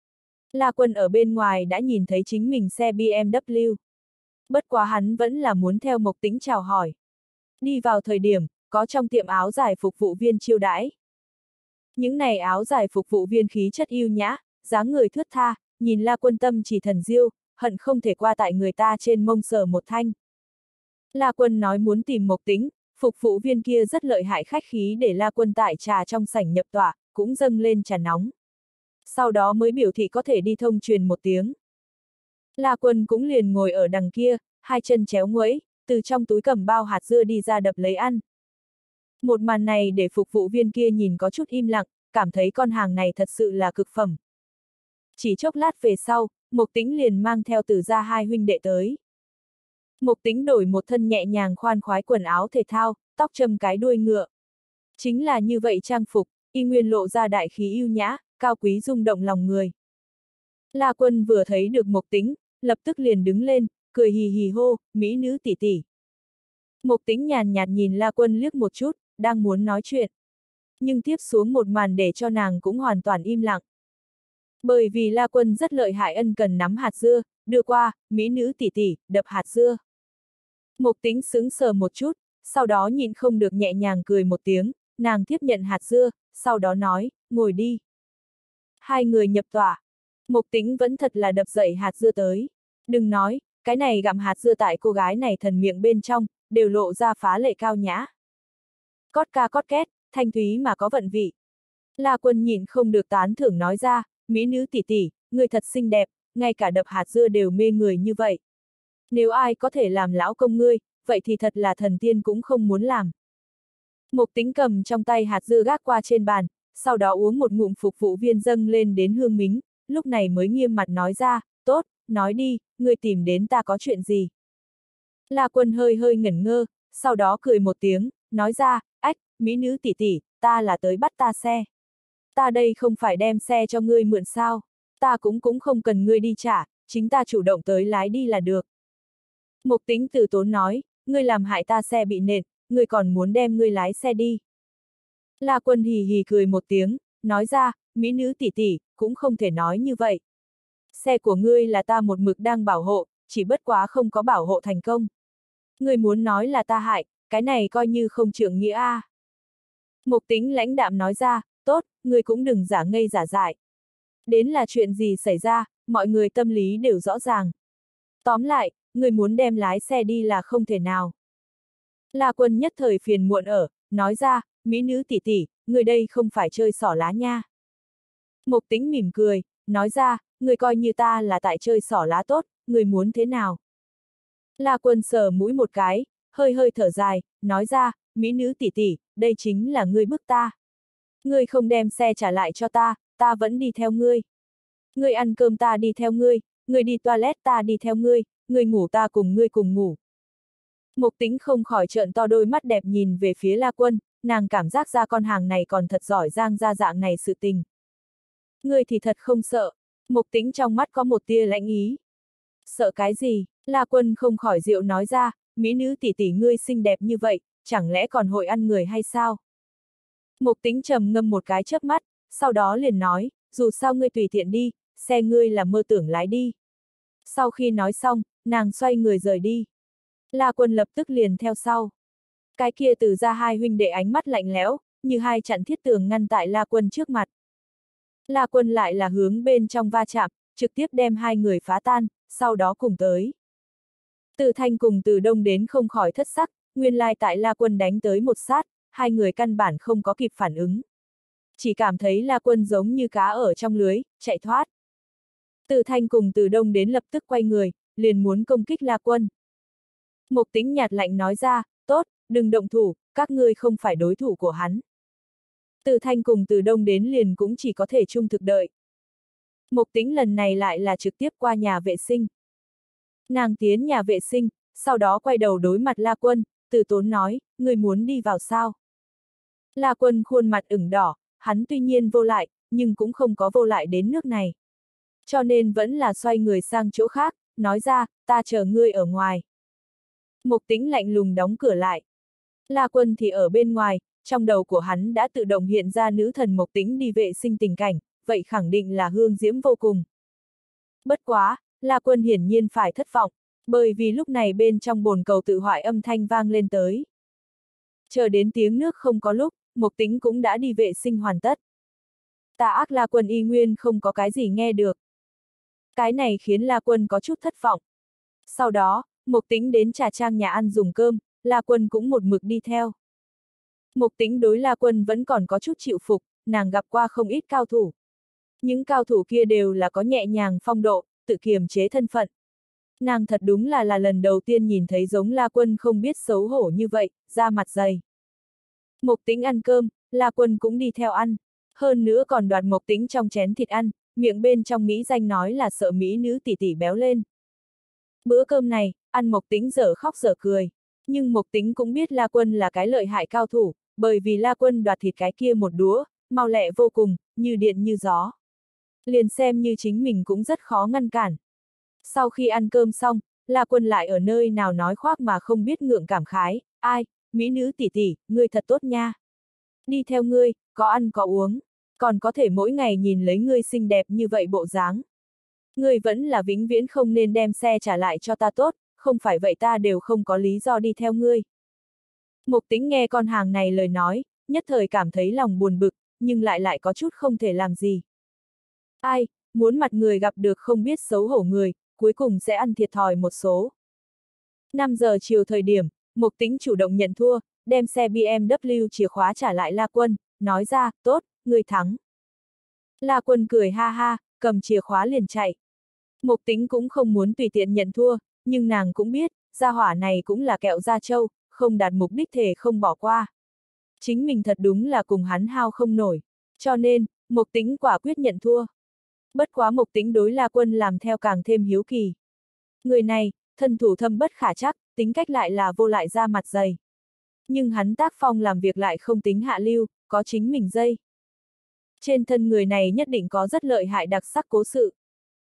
La Quân ở bên ngoài đã nhìn thấy chính mình xe bê em vê. Bất quá hắn vẫn là muốn theo Mộc Tĩnh chào hỏi. Đi vào thời điểm, có trong tiệm áo dài phục vụ viên chiêu đãi. Những này áo dài phục vụ viên khí chất yêu nhã, dáng người thướt tha, nhìn La Quân tâm chỉ thần diêu, hận không thể qua tại người ta trên mông sờ một thanh. La Quân nói muốn tìm Mộc Tĩnh, phục vụ viên kia rất lợi hại khách khí để La Quân tại trà trong sảnh nhập tọa, cũng dâng lên trà nóng. Sau đó mới biểu thị có thể đi thông truyền một tiếng. La Quân cũng liền ngồi ở đằng kia, hai chân chéo nguẫy, từ trong túi cầm bao hạt dưa đi ra đập lấy ăn. Một màn này để phục vụ viên kia nhìn có chút im lặng, cảm thấy con hàng này thật sự là cực phẩm. Chỉ chốc lát về sau, Mộc Tĩnh liền mang theo Từ gia hai huynh đệ tới. Mộc Tĩnh đổi một thân nhẹ nhàng khoan khoái quần áo thể thao, tóc châm cái đuôi ngựa. Chính là như vậy trang phục, y nguyên lộ ra đại khí yêu nhã, cao quý rung động lòng người. La Quân vừa thấy được Mộc Tĩnh, lập tức liền đứng lên, cười hì hì hô, mỹ nữ tỷ tỷ. Mộc Tĩnh nhàn nhạt nhìn La Quân liếc một chút, đang muốn nói chuyện. Nhưng tiếp xuống một màn để cho nàng cũng hoàn toàn im lặng. Bởi vì La Quân rất lợi hại ân cần nắm hạt dưa, đưa qua, mỹ nữ tỷ tỷ, đập hạt dưa. Mộc Tĩnh sững sờ một chút, sau đó nhịn không được nhẹ nhàng cười một tiếng, nàng tiếp nhận hạt dưa, sau đó nói, ngồi đi. Hai người nhập tọa. Mộc Tĩnh vẫn thật là đập dậy hạt dưa tới. Đừng nói, cái này gặm hạt dưa tại cô gái này thần miệng bên trong, đều lộ ra phá lệ cao nhã. Cót ca cót két, thanh thúy mà có vận vị. La Quân nhịn không được tán thưởng nói ra, mỹ nữ tỷ tỷ, người thật xinh đẹp, ngay cả đập hạt dưa đều mê người như vậy. Nếu ai có thể làm lão công ngươi, vậy thì thật là thần tiên cũng không muốn làm. Mộc Tĩnh cầm trong tay hạt dưa gác qua trên bàn, sau đó uống một ngụm phục vụ viên dâng lên đến hương mính, lúc này mới nghiêm mặt nói ra, tốt, nói đi, ngươi tìm đến ta có chuyện gì. La Quân hơi hơi ngẩn ngơ, sau đó cười một tiếng, nói ra, ách, mỹ nữ tỷ tỷ, ta là tới bắt ta xe. Ta đây không phải đem xe cho ngươi mượn sao, ta cũng cũng không cần ngươi đi trả, chính ta chủ động tới lái đi là được. Mộc Tĩnh từ tốn nói, ngươi làm hại ta xe bị nện, ngươi còn muốn đem ngươi lái xe đi. La Quân hì hì cười một tiếng, nói ra, mỹ nữ tỷ tỷ, cũng không thể nói như vậy. Xe của ngươi là ta một mực đang bảo hộ, chỉ bất quá không có bảo hộ thành công. Ngươi muốn nói là ta hại, cái này coi như không trượng nghĩa a. À. Mộc Tĩnh lãnh đạm nói ra, tốt, ngươi cũng đừng giả ngây giả dại. Đến là chuyện gì xảy ra, mọi người tâm lý đều rõ ràng. Tóm lại, ngươi muốn đem lái xe đi là không thể nào. La Quân nhất thời phiền muộn ở, nói ra, mỹ nữ tỷ tỷ, ngươi đây không phải chơi xỏ lá nha. Mộc Tĩnh mỉm cười, nói ra, ngươi coi như ta là tại chơi xỏ lá tốt, ngươi muốn thế nào? La Quân sờ mũi một cái, hơi hơi thở dài, nói ra, mỹ nữ tỷ tỷ, đây chính là ngươi bức ta. Ngươi không đem xe trả lại cho ta, ta vẫn đi theo ngươi. Ngươi ăn cơm ta đi theo ngươi, ngươi đi toilet ta đi theo ngươi, ngươi ngủ ta cùng ngươi cùng ngủ. Mộc Tĩnh không khỏi trợn to đôi mắt đẹp nhìn về phía La Quân, nàng cảm giác ra con hàng này còn thật giỏi giang ra dạng này sự tình. Ngươi thì thật không sợ. Mộc Tĩnh trong mắt có một tia lãnh ý. Sợ cái gì? La Quân không khỏi diệu nói ra, mỹ nữ tỷ tỷ ngươi xinh đẹp như vậy, chẳng lẽ còn hội ăn người hay sao? Mộc Tĩnh trầm ngâm một cái chớp mắt, sau đó liền nói, dù sao ngươi tùy tiện đi, xe ngươi là mơ tưởng lái đi. Sau khi nói xong, nàng xoay người rời đi. La Quân lập tức liền theo sau. Cái kia Từ gia hai huynh đệ ánh mắt lạnh lẽo, như hai chặn thiết tường ngăn tại La Quân trước mặt. La Quân lại là hướng bên trong va chạm, trực tiếp đem hai người phá tan, sau đó cùng tới. Từ Thanh cùng Từ Đông đến không khỏi thất sắc, nguyên lai tại La Quân đánh tới một sát, hai người căn bản không có kịp phản ứng. Chỉ cảm thấy La Quân giống như cá ở trong lưới, chạy thoát. Từ Thanh cùng Từ Đông đến lập tức quay người, liền muốn công kích La Quân. Mộc Tĩnh nhạt lạnh nói ra, tốt, đừng động thủ, các ngươi không phải đối thủ của hắn. Từ Thanh cùng Từ Đông đến liền cũng chỉ có thể trung thực đợi. Mộc Tĩnh lần này lại là trực tiếp qua nhà vệ sinh. Nàng tiến nhà vệ sinh, sau đó quay đầu đối mặt La Quân, từ tốn nói, ngươi muốn đi vào sao? La Quân khuôn mặt ửng đỏ, hắn tuy nhiên vô lại, nhưng cũng không có vô lại đến nước này. Cho nên vẫn là xoay người sang chỗ khác, nói ra, ta chờ ngươi ở ngoài. Mộc Tĩnh lạnh lùng đóng cửa lại. La Quân thì ở bên ngoài, trong đầu của hắn đã tự động hiện ra nữ thần Mộc Tĩnh đi vệ sinh tình cảnh, vậy khẳng định là hương diễm vô cùng. Bất quá, La Quân hiển nhiên phải thất vọng, bởi vì lúc này bên trong bồn cầu tự hoại âm thanh vang lên tới. Chờ đến tiếng nước không có lúc, Mộc Tĩnh cũng đã đi vệ sinh hoàn tất. Tà ác La Quân y nguyên không có cái gì nghe được. Cái này khiến La Quân có chút thất vọng. Sau đó, Mộc Tĩnh đến trà trang nhà ăn dùng cơm, La Quân cũng một mực đi theo. Mộc Tĩnh đối La Quân vẫn còn có chút chịu phục, nàng gặp qua không ít cao thủ. Những cao thủ kia đều là có nhẹ nhàng phong độ, tự kiềm chế thân phận. Nàng thật đúng là là lần đầu tiên nhìn thấy giống La Quân không biết xấu hổ như vậy, da mặt dày. Mộc Tĩnh ăn cơm, La Quân cũng đi theo ăn. Hơn nữa còn đoạt Mộc Tĩnh trong chén thịt ăn, miệng bên trong mỹ danh nói là sợ mỹ nữ tỷ tỷ béo lên. Bữa cơm này, ăn Mộc Tĩnh dở khóc dở cười. Nhưng Mộc Tĩnh cũng biết La Quân là cái lợi hại cao thủ, bởi vì La Quân đoạt thịt cái kia một đũa, mau lẹ vô cùng, như điện như gió. Liền xem như chính mình cũng rất khó ngăn cản. Sau khi ăn cơm xong, La Quân lại ở nơi nào nói khoác mà không biết ngượng cảm khái, ai, mỹ nữ tỷ tỷ, ngươi thật tốt nha. Đi theo ngươi, có ăn có uống, còn có thể mỗi ngày nhìn lấy ngươi xinh đẹp như vậy bộ dáng. Ngươi vẫn là vĩnh viễn không nên đem xe trả lại cho ta tốt, không phải vậy ta đều không có lý do đi theo ngươi. Mộc Tĩnh nghe con hàng này lời nói, nhất thời cảm thấy lòng buồn bực, nhưng lại lại có chút không thể làm gì. Ai, muốn mặt người gặp được không biết xấu hổ người, cuối cùng sẽ ăn thiệt thòi một số. năm giờ chiều thời điểm, Mộc Tĩnh chủ động nhận thua, đem xe bê em vê chìa khóa trả lại La Quân, nói ra, tốt, người thắng. La Quân cười ha ha, cầm chìa khóa liền chạy. Mộc Tĩnh cũng không muốn tùy tiện nhận thua, nhưng nàng cũng biết, gia hỏa này cũng là kẹo da trâu, không đạt mục đích thể không bỏ qua. Chính mình thật đúng là cùng hắn hao không nổi, cho nên, Mộc Tĩnh quả quyết nhận thua. Bất quá Mộc Tĩnh đối La Quân làm theo càng thêm hiếu kỳ. Người này, thân thủ thâm bất khả trắc, tính cách lại là vô lại da mặt dày. Nhưng hắn tác phong làm việc lại không tính hạ lưu, có chính mình dây. Trên thân người này nhất định có rất lợi hại đặc sắc cố sự.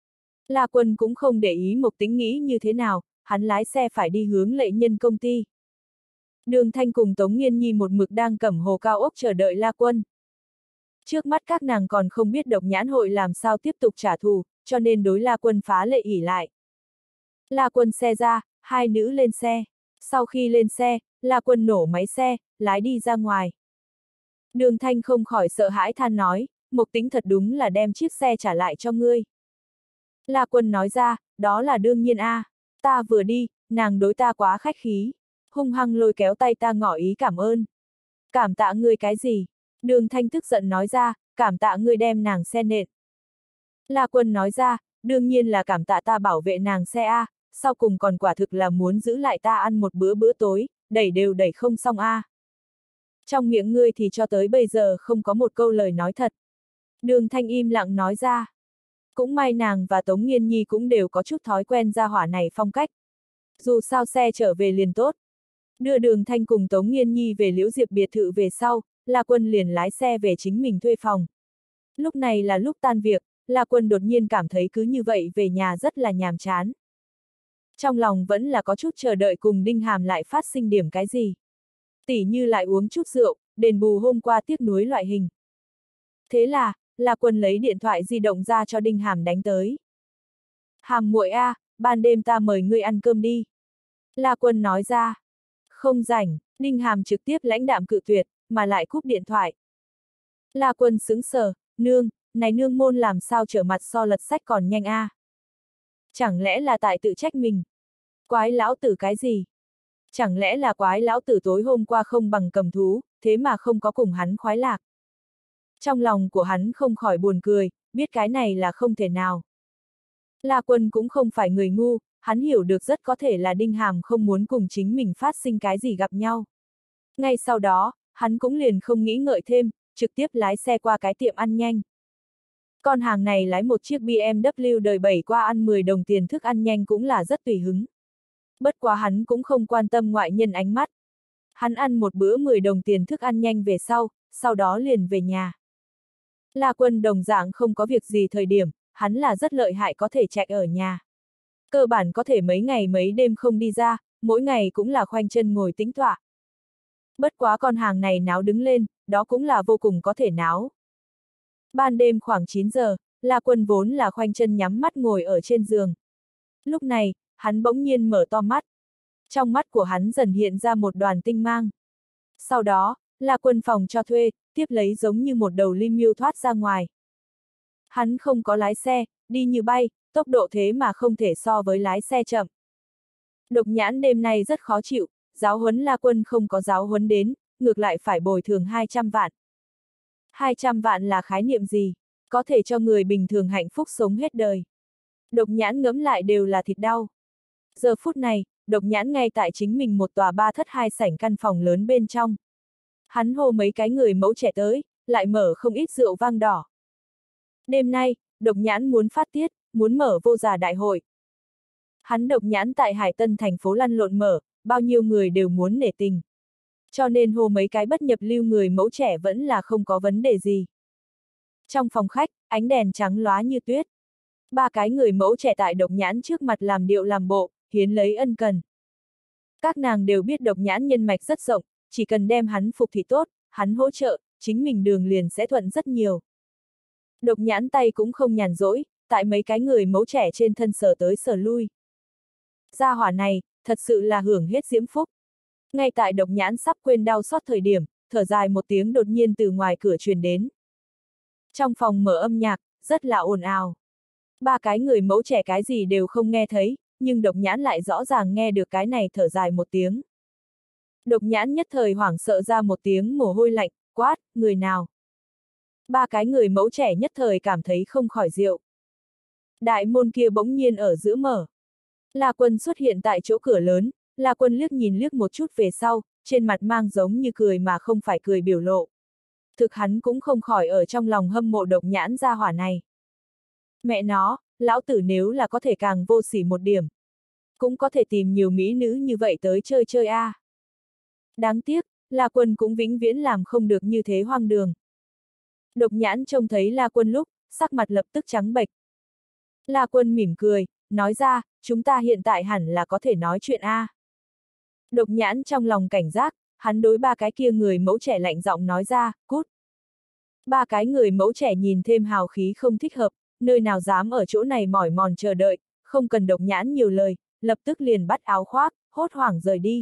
La Quân cũng không để ý Mộc Tĩnh nghĩ như thế nào, hắn lái xe phải đi hướng Lệ Nhân công ty. Đường Thanh cùng Tống Nghiên Nhi một mực đang cẩm hồ cao ốc chờ đợi La Quân. Trước mắt các nàng còn không biết Độc Nhãn hội làm sao tiếp tục trả thù, cho nên đối La Quân phá lệ ỉ lại. La Quân xe ra, hai nữ lên xe. Sau khi lên xe, La Quân nổ máy xe, lái đi ra ngoài. Đường Thanh không khỏi sợ hãi than nói, Mộc Tĩnh thật đúng là đem chiếc xe trả lại cho ngươi. La Quân nói ra, đó là đương nhiên a, à. Ta vừa đi, nàng đối ta quá khách khí, hung hăng lôi kéo tay ta ngỏ ý cảm ơn. Cảm tạ ngươi cái gì? Đường Thanh tức giận nói ra, cảm tạ ngươi đem nàng xe nện. La Quân nói ra, đương nhiên là cảm tạ ta bảo vệ nàng xe a, à, sau cùng còn quả thực là muốn giữ lại ta ăn một bữa bữa tối, đẩy đều đẩy không xong a. À. Trong miệng ngươi thì cho tới bây giờ không có một câu lời nói thật. Đường Thanh im lặng nói ra. Cũng may nàng và Tống Nghiên Nhi cũng đều có chút thói quen gia hỏa này phong cách. Dù sao xe trở về liền tốt. Đưa Đường Thanh cùng Tống Nghiên Nhi về Liễu Diệp biệt thự về sau, La Quân liền lái xe về chính mình thuê phòng. Lúc này là lúc tan việc, La Quân đột nhiên cảm thấy cứ như vậy về nhà rất là nhàm chán. Trong lòng vẫn là có chút chờ đợi cùng Đinh Hàm lại phát sinh điểm cái gì. Tỉ như lại uống chút rượu, đền bù hôm qua tiếc nuối loại hình. Thế là, La Quân lấy điện thoại di động ra cho Đinh Hàm đánh tới. Hàm muội a, ban đêm ta mời ngươi ăn cơm đi. La Quân nói ra. Không rảnh, Đinh Hàm trực tiếp lãnh đạm cự tuyệt, mà lại cúp điện thoại. La Quân sững sờ, nương, này nương môn làm sao trở mặt so lật sách còn nhanh a? Chẳng lẽ là tại tự trách mình? Quái lão tử cái gì? Chẳng lẽ là quái lão tử tối hôm qua không bằng cầm thú, thế mà không có cùng hắn khoái lạc? Trong lòng của hắn không khỏi buồn cười, biết cái này là không thể nào. La Quân cũng không phải người ngu, hắn hiểu được rất có thể là Đinh Hàm không muốn cùng chính mình phát sinh cái gì gặp nhau. Ngay sau đó, hắn cũng liền không nghĩ ngợi thêm, trực tiếp lái xe qua cái tiệm ăn nhanh. Con hàng này lái một chiếc bê em vê đời bảy qua ăn mười đồng tiền thức ăn nhanh cũng là rất tùy hứng. Bất quá hắn cũng không quan tâm ngoại nhân ánh mắt. Hắn ăn một bữa mười đồng tiền thức ăn nhanh về sau, sau đó liền về nhà. La Quân đồng dạng không có việc gì thời điểm, hắn là rất lợi hại có thể chạy ở nhà. Cơ bản có thể mấy ngày mấy đêm không đi ra, mỗi ngày cũng là khoanh chân ngồi tĩnh tọa. Bất quá con hàng này náo đứng lên, đó cũng là vô cùng có thể náo. Ban đêm khoảng chín giờ, La Quân vốn là khoanh chân nhắm mắt ngồi ở trên giường. Lúc này, hắn bỗng nhiên mở to mắt. Trong mắt của hắn dần hiện ra một đoàn tinh mang. Sau đó, La Quân phòng cho thuê, tiếp lấy giống như một đầu lim miêu thoát ra ngoài. Hắn không có lái xe, đi như bay, tốc độ thế mà không thể so với lái xe chậm. Độc Nhãn đêm nay rất khó chịu, giáo huấn La Quân không có giáo huấn đến, ngược lại phải bồi thường hai trăm vạn. hai trăm vạn là khái niệm gì? Có thể cho người bình thường hạnh phúc sống hết đời. Độc Nhãn ngẫm lại đều là thịt đau. Giờ phút này, Độc Nhãn ngay tại chính mình một tòa ba thất hai sảnh căn phòng lớn bên trong. Hắn hô mấy cái người mẫu trẻ tới, lại mở không ít rượu vang đỏ. Đêm nay, Độc Nhãn muốn phát tiết, muốn mở vô giả đại hội. Hắn Độc Nhãn tại Hải Tân thành phố lăn lộn mở, bao nhiêu người đều muốn nể tình. Cho nên hô mấy cái bất nhập lưu người mẫu trẻ vẫn là không có vấn đề gì. Trong phòng khách, ánh đèn trắng lóa như tuyết. Ba cái người mẫu trẻ tại Độc Nhãn trước mặt làm điệu làm bộ, hiến lấy ân cần. Các nàng đều biết Độc Nhãn nhân mạch rất rộng, chỉ cần đem hắn phục thì tốt, hắn hỗ trợ, chính mình đường liền sẽ thuận rất nhiều. Độc Nhãn tay cũng không nhàn rỗi, tại mấy cái người mẫu trẻ trên thân sờ tới sờ lui. Gia hỏa này, thật sự là hưởng hết diễm phúc. Ngay tại Độc Nhãn sắp quên đau xót thời điểm, thở dài một tiếng đột nhiên từ ngoài cửa truyền đến. Trong phòng mở âm nhạc, rất là ồn ào. Ba cái người mẫu trẻ cái gì đều không nghe thấy, nhưng Độc Nhãn lại rõ ràng nghe được cái này thở dài một tiếng. Độc Nhãn nhất thời hoảng sợ ra một tiếng mồ hôi lạnh, quát, người nào? Ba cái người mẫu trẻ nhất thời cảm thấy không khỏi rượu. Đại môn kia bỗng nhiên ở giữa mở. La Quân xuất hiện tại chỗ cửa lớn, La Quân liếc nhìn liếc một chút về sau, trên mặt mang giống như cười mà không phải cười biểu lộ. Thực hắn cũng không khỏi ở trong lòng hâm mộ Độc Nhãn gia hỏa này. Mẹ nó, lão tử nếu là có thể càng vô sỉ một điểm. Cũng có thể tìm nhiều mỹ nữ như vậy tới chơi chơi a. À. Đáng tiếc, La Quân cũng vĩnh viễn làm không được như thế hoang đường. Độc Nhãn trông thấy La Quân lúc, sắc mặt lập tức trắng bệch. La Quân mỉm cười, nói ra, chúng ta hiện tại hẳn là có thể nói chuyện a. À. Độc Nhãn trong lòng cảnh giác, hắn đối ba cái kia người mẫu trẻ lạnh giọng nói ra, cút. Ba cái người mẫu trẻ nhìn thêm hào khí không thích hợp, nơi nào dám ở chỗ này mỏi mòn chờ đợi, không cần Độc Nhãn nhiều lời, lập tức liền bắt áo khoác, hốt hoảng rời đi.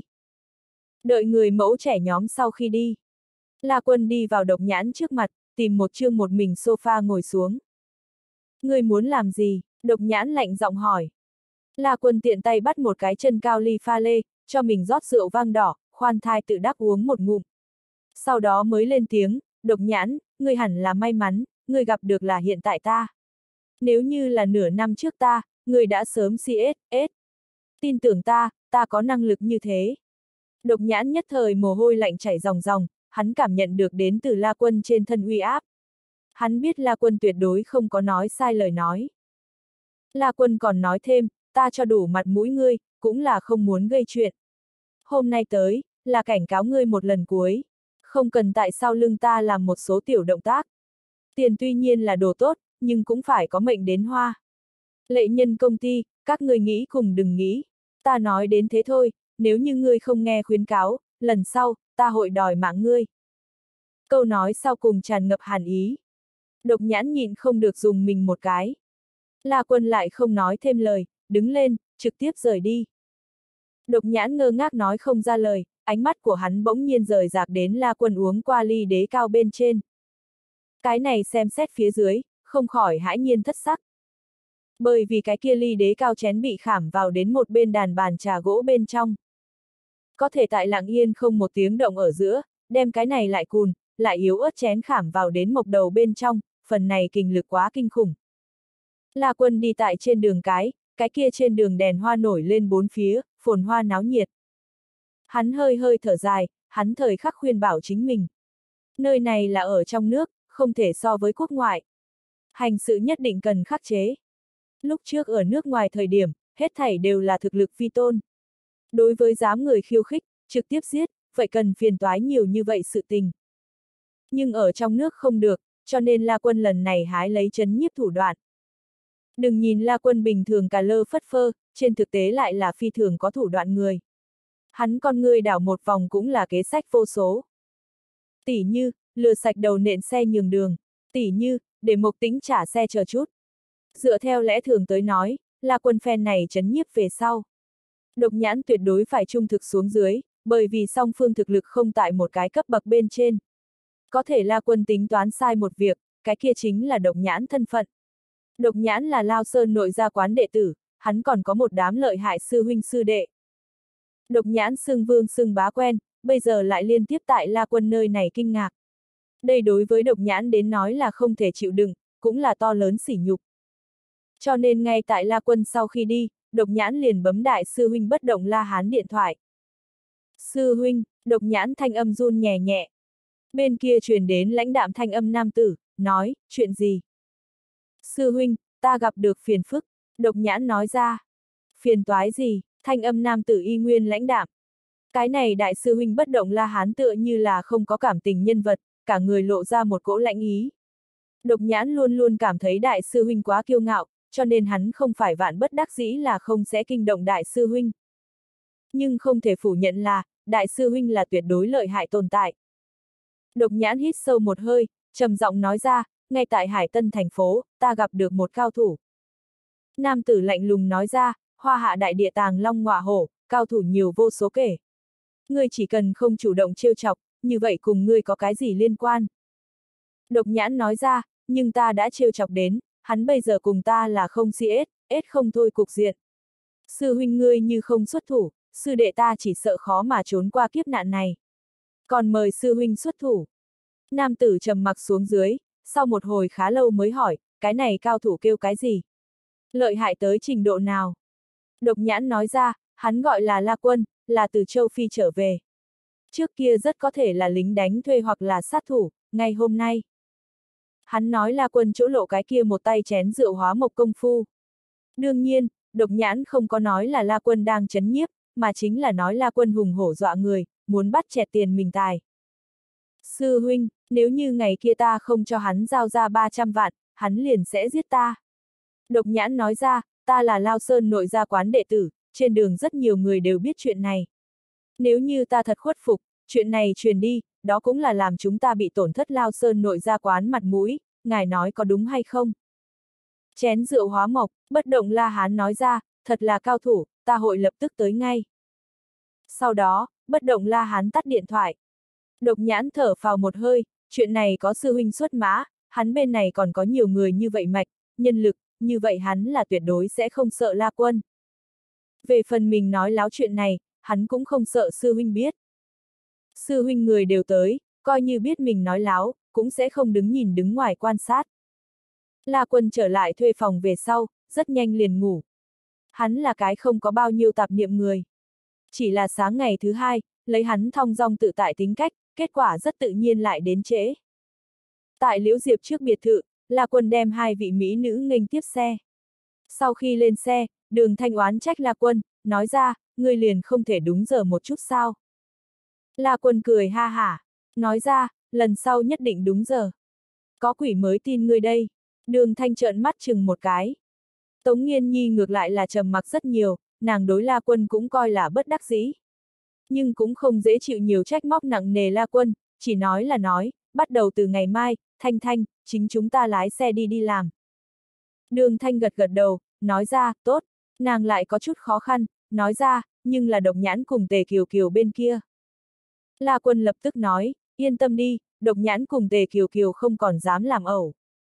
Đợi người mẫu trẻ nhóm sau khi đi. La Quân đi vào Độc Nhãn trước mặt, tìm một chương một mình sofa ngồi xuống. Ngươi muốn làm gì? Độc Nhãn lạnh giọng hỏi. La Quân tiện tay bắt một cái chân cao ly pha lê, cho mình rót rượu vang đỏ, khoan thai tự đắc uống một ngụm. Sau đó mới lên tiếng, Độc Nhãn, ngươi hẳn là may mắn, ngươi gặp được là hiện tại ta. Nếu như là nửa năm trước ta, ngươi đã sớm xê ét ét. Tin tưởng ta, ta có năng lực như thế. Độc Nhãn nhất thời mồ hôi lạnh chảy ròng ròng, hắn cảm nhận được đến từ La Quân trên thân uy áp. Hắn biết La Quân tuyệt đối không có nói sai lời nói. La Quân còn nói thêm, ta cho đủ mặt mũi ngươi, cũng là không muốn gây chuyện. Hôm nay tới, là cảnh cáo ngươi một lần cuối, không cần tại sau lưng ta làm một số tiểu động tác. Tiền tuy nhiên là đồ tốt, nhưng cũng phải có mệnh đến hoa. Lệ nhân công ty, các ngươi nghĩ cùng đừng nghĩ. Ta nói đến thế thôi, nếu như ngươi không nghe khuyến cáo, lần sau, ta hội đòi mạng ngươi. Câu nói sau cùng tràn ngập hàn ý. Độc Nhãn nhịn không được dùng mình một cái. La Quân lại không nói thêm lời, đứng lên, trực tiếp rời đi. Độc Nhãn ngơ ngác nói không ra lời, ánh mắt của hắn bỗng nhiên rời rạc đến La Quân uống qua ly đế cao bên trên. Cái này xem xét phía dưới, không khỏi hãi nhiên thất sắc. Bởi vì cái kia ly đế cao chén bị khảm vào đến một bên đàn bàn trà gỗ bên trong. Có thể tại lặng yên không một tiếng động ở giữa, đem cái này lại cùn, lại yếu ớt chén khảm vào đến mộc đầu bên trong, phần này kình lực quá kinh khủng. La Quân đi tại trên đường cái, cái kia trên đường đèn hoa nổi lên bốn phía, phồn hoa náo nhiệt. Hắn hơi hơi thở dài, hắn thời khắc khuyên bảo chính mình. Nơi này là ở trong nước, không thể so với quốc ngoại. Hành sự nhất định cần khắc chế. Lúc trước ở nước ngoài thời điểm, hết thảy đều là thực lực vi tôn. Đối với dám người khiêu khích, trực tiếp giết, vậy cần phiền toái nhiều như vậy sự tình. Nhưng ở trong nước không được, cho nên La Quân lần này hái lấy trấn nhiếp thủ đoạn. Đừng nhìn La Quân bình thường cà lơ phất phơ, trên thực tế lại là phi thường có thủ đoạn người. Hắn con người đảo một vòng cũng là kế sách vô số. Tỉ như, lừa sạch đầu nện xe nhường đường, tỉ như, để Mộc Tĩnh trả xe chờ chút. Dựa theo lẽ thường tới nói, La Quân phen này trấn nhiếp về sau. Độc Nhãn tuyệt đối phải trung thực xuống dưới, bởi vì song phương thực lực không tại một cái cấp bậc bên trên. Có thể La Quân tính toán sai một việc, cái kia chính là Độc Nhãn thân phận. Độc Nhãn là Lao Sơn nội gia quán đệ tử, hắn còn có một đám lợi hại sư huynh sư đệ. Độc Nhãn xưng vương xưng bá quen, bây giờ lại liên tiếp tại La Quân nơi này kinh ngạc. Đây đối với Độc Nhãn đến nói là không thể chịu đựng, cũng là to lớn sỉ nhục. Cho nên ngay tại La Quân sau khi đi, Độc Nhãn liền bấm đại sư huynh Bất Động La Hán điện thoại. Sư huynh, Độc Nhãn thanh âm run nhẹ nhẹ. Bên kia truyền đến lãnh đạm thanh âm nam tử, nói, chuyện gì? Sư huynh, ta gặp được phiền phức, Độc Nhãn nói ra. Phiền toái gì? Thanh âm nam tử y nguyên lãnh đạm. Cái này đại sư huynh Bất Động La Hán tựa như là không có cảm tình nhân vật, cả người lộ ra một cỗ lãnh ý. Độc Nhãn luôn luôn cảm thấy đại sư huynh quá kiêu ngạo, cho nên hắn không phải vạn bất đắc dĩ là không sẽ kinh động đại sư huynh. Nhưng không thể phủ nhận là, đại sư huynh là tuyệt đối lợi hại tồn tại. Độc Nhãn hít sâu một hơi, trầm giọng nói ra, ngay tại Hải Tân thành phố, ta gặp được một cao thủ. Nam tử lạnh lùng nói ra, Hoa Hạ đại địa tàng long ngọa hổ, cao thủ nhiều vô số kể. Ngươi chỉ cần không chủ động trêu chọc, như vậy cùng ngươi có cái gì liên quan? Độc Nhãn nói ra, nhưng ta đã trêu chọc đến, hắn bây giờ cùng ta là không si ết, ết không thôi cục diện. Sư huynh ngươi như không xuất thủ, sư đệ ta chỉ sợ khó mà trốn qua kiếp nạn này. Còn mời sư huynh xuất thủ. Nam tử trầm mặc xuống dưới, sau một hồi khá lâu mới hỏi, cái này cao thủ kêu cái gì? Lợi hại tới trình độ nào? Độc Nhãn nói ra, hắn gọi là La Quân, là từ châu Phi trở về. Trước kia rất có thể là lính đánh thuê hoặc là sát thủ, ngay hôm nay. Hắn nói La Quân chỗ lộ cái kia một tay chén rượu hóa mộc công phu. Đương nhiên, Độc Nhãn không có nói là La Quân đang chấn nhiếp, mà chính là nói La Quân hùng hổ dọa người, muốn bắt chẹt tiền mình tài. Sư huynh, nếu như ngày kia ta không cho hắn giao ra ba trăm vạn, hắn liền sẽ giết ta. Độc Nhãn nói ra, ta là Lao Sơn nội gia quán đệ tử, trên đường rất nhiều người đều biết chuyện này. Nếu như ta thật khuất phục, chuyện này truyền đi, đó cũng là làm chúng ta bị tổn thất Lao Sơn nội gia quán mặt mũi, ngài nói có đúng hay không? Chén rượu hóa mộc, Bất Động La Hán nói ra, thật là cao thủ, ta hội lập tức tới ngay. Sau đó, Bất Động La Hán tắt điện thoại. Độc Nhãn thở phào một hơi, chuyện này có sư huynh xuất mã, hắn bên này còn có nhiều người như vậy mạch, nhân lực, như vậy hắn là tuyệt đối sẽ không sợ La Quân. Về phần mình nói láo chuyện này, hắn cũng không sợ sư huynh biết. Sư huynh người đều tới, coi như biết mình nói láo, cũng sẽ không đứng nhìn đứng ngoài quan sát. La Quân trở lại thuê phòng về sau, rất nhanh liền ngủ. Hắn là cái không có bao nhiêu tạp niệm người. Chỉ là sáng ngày thứ hai, lấy hắn thong dong tự tại tính cách, kết quả rất tự nhiên lại đến trễ. Tại Liễu Diệp trước biệt thự, La Quân đem hai vị mỹ nữ nghênh tiếp xe. Sau khi lên xe, Đường Thanh oán trách La Quân, nói ra, ngươi liền không thể đúng giờ một chút sao. La Quân cười ha hả, nói ra, lần sau nhất định đúng giờ. Có quỷ mới tin ngươi đây. Đường Thanh trợn mắt chừng một cái. Tống Nghiên Nhi ngược lại là trầm mặc rất nhiều, nàng đối La Quân cũng coi là bất đắc dĩ. Nhưng cũng không dễ chịu nhiều trách móc nặng nề La Quân, chỉ nói là nói, bắt đầu từ ngày mai, Thanh Thanh, chính chúng ta lái xe đi đi làm. Đường Thanh gật gật đầu, nói ra, tốt, nàng lại có chút khó khăn, nói ra, nhưng là Độc Nhãn cùng Tề Kiều Kiều bên kia. La Quân lập tức nói, yên tâm đi, Độc Nhãn cùng Tề Kiều Kiều không còn dám làm ẩu.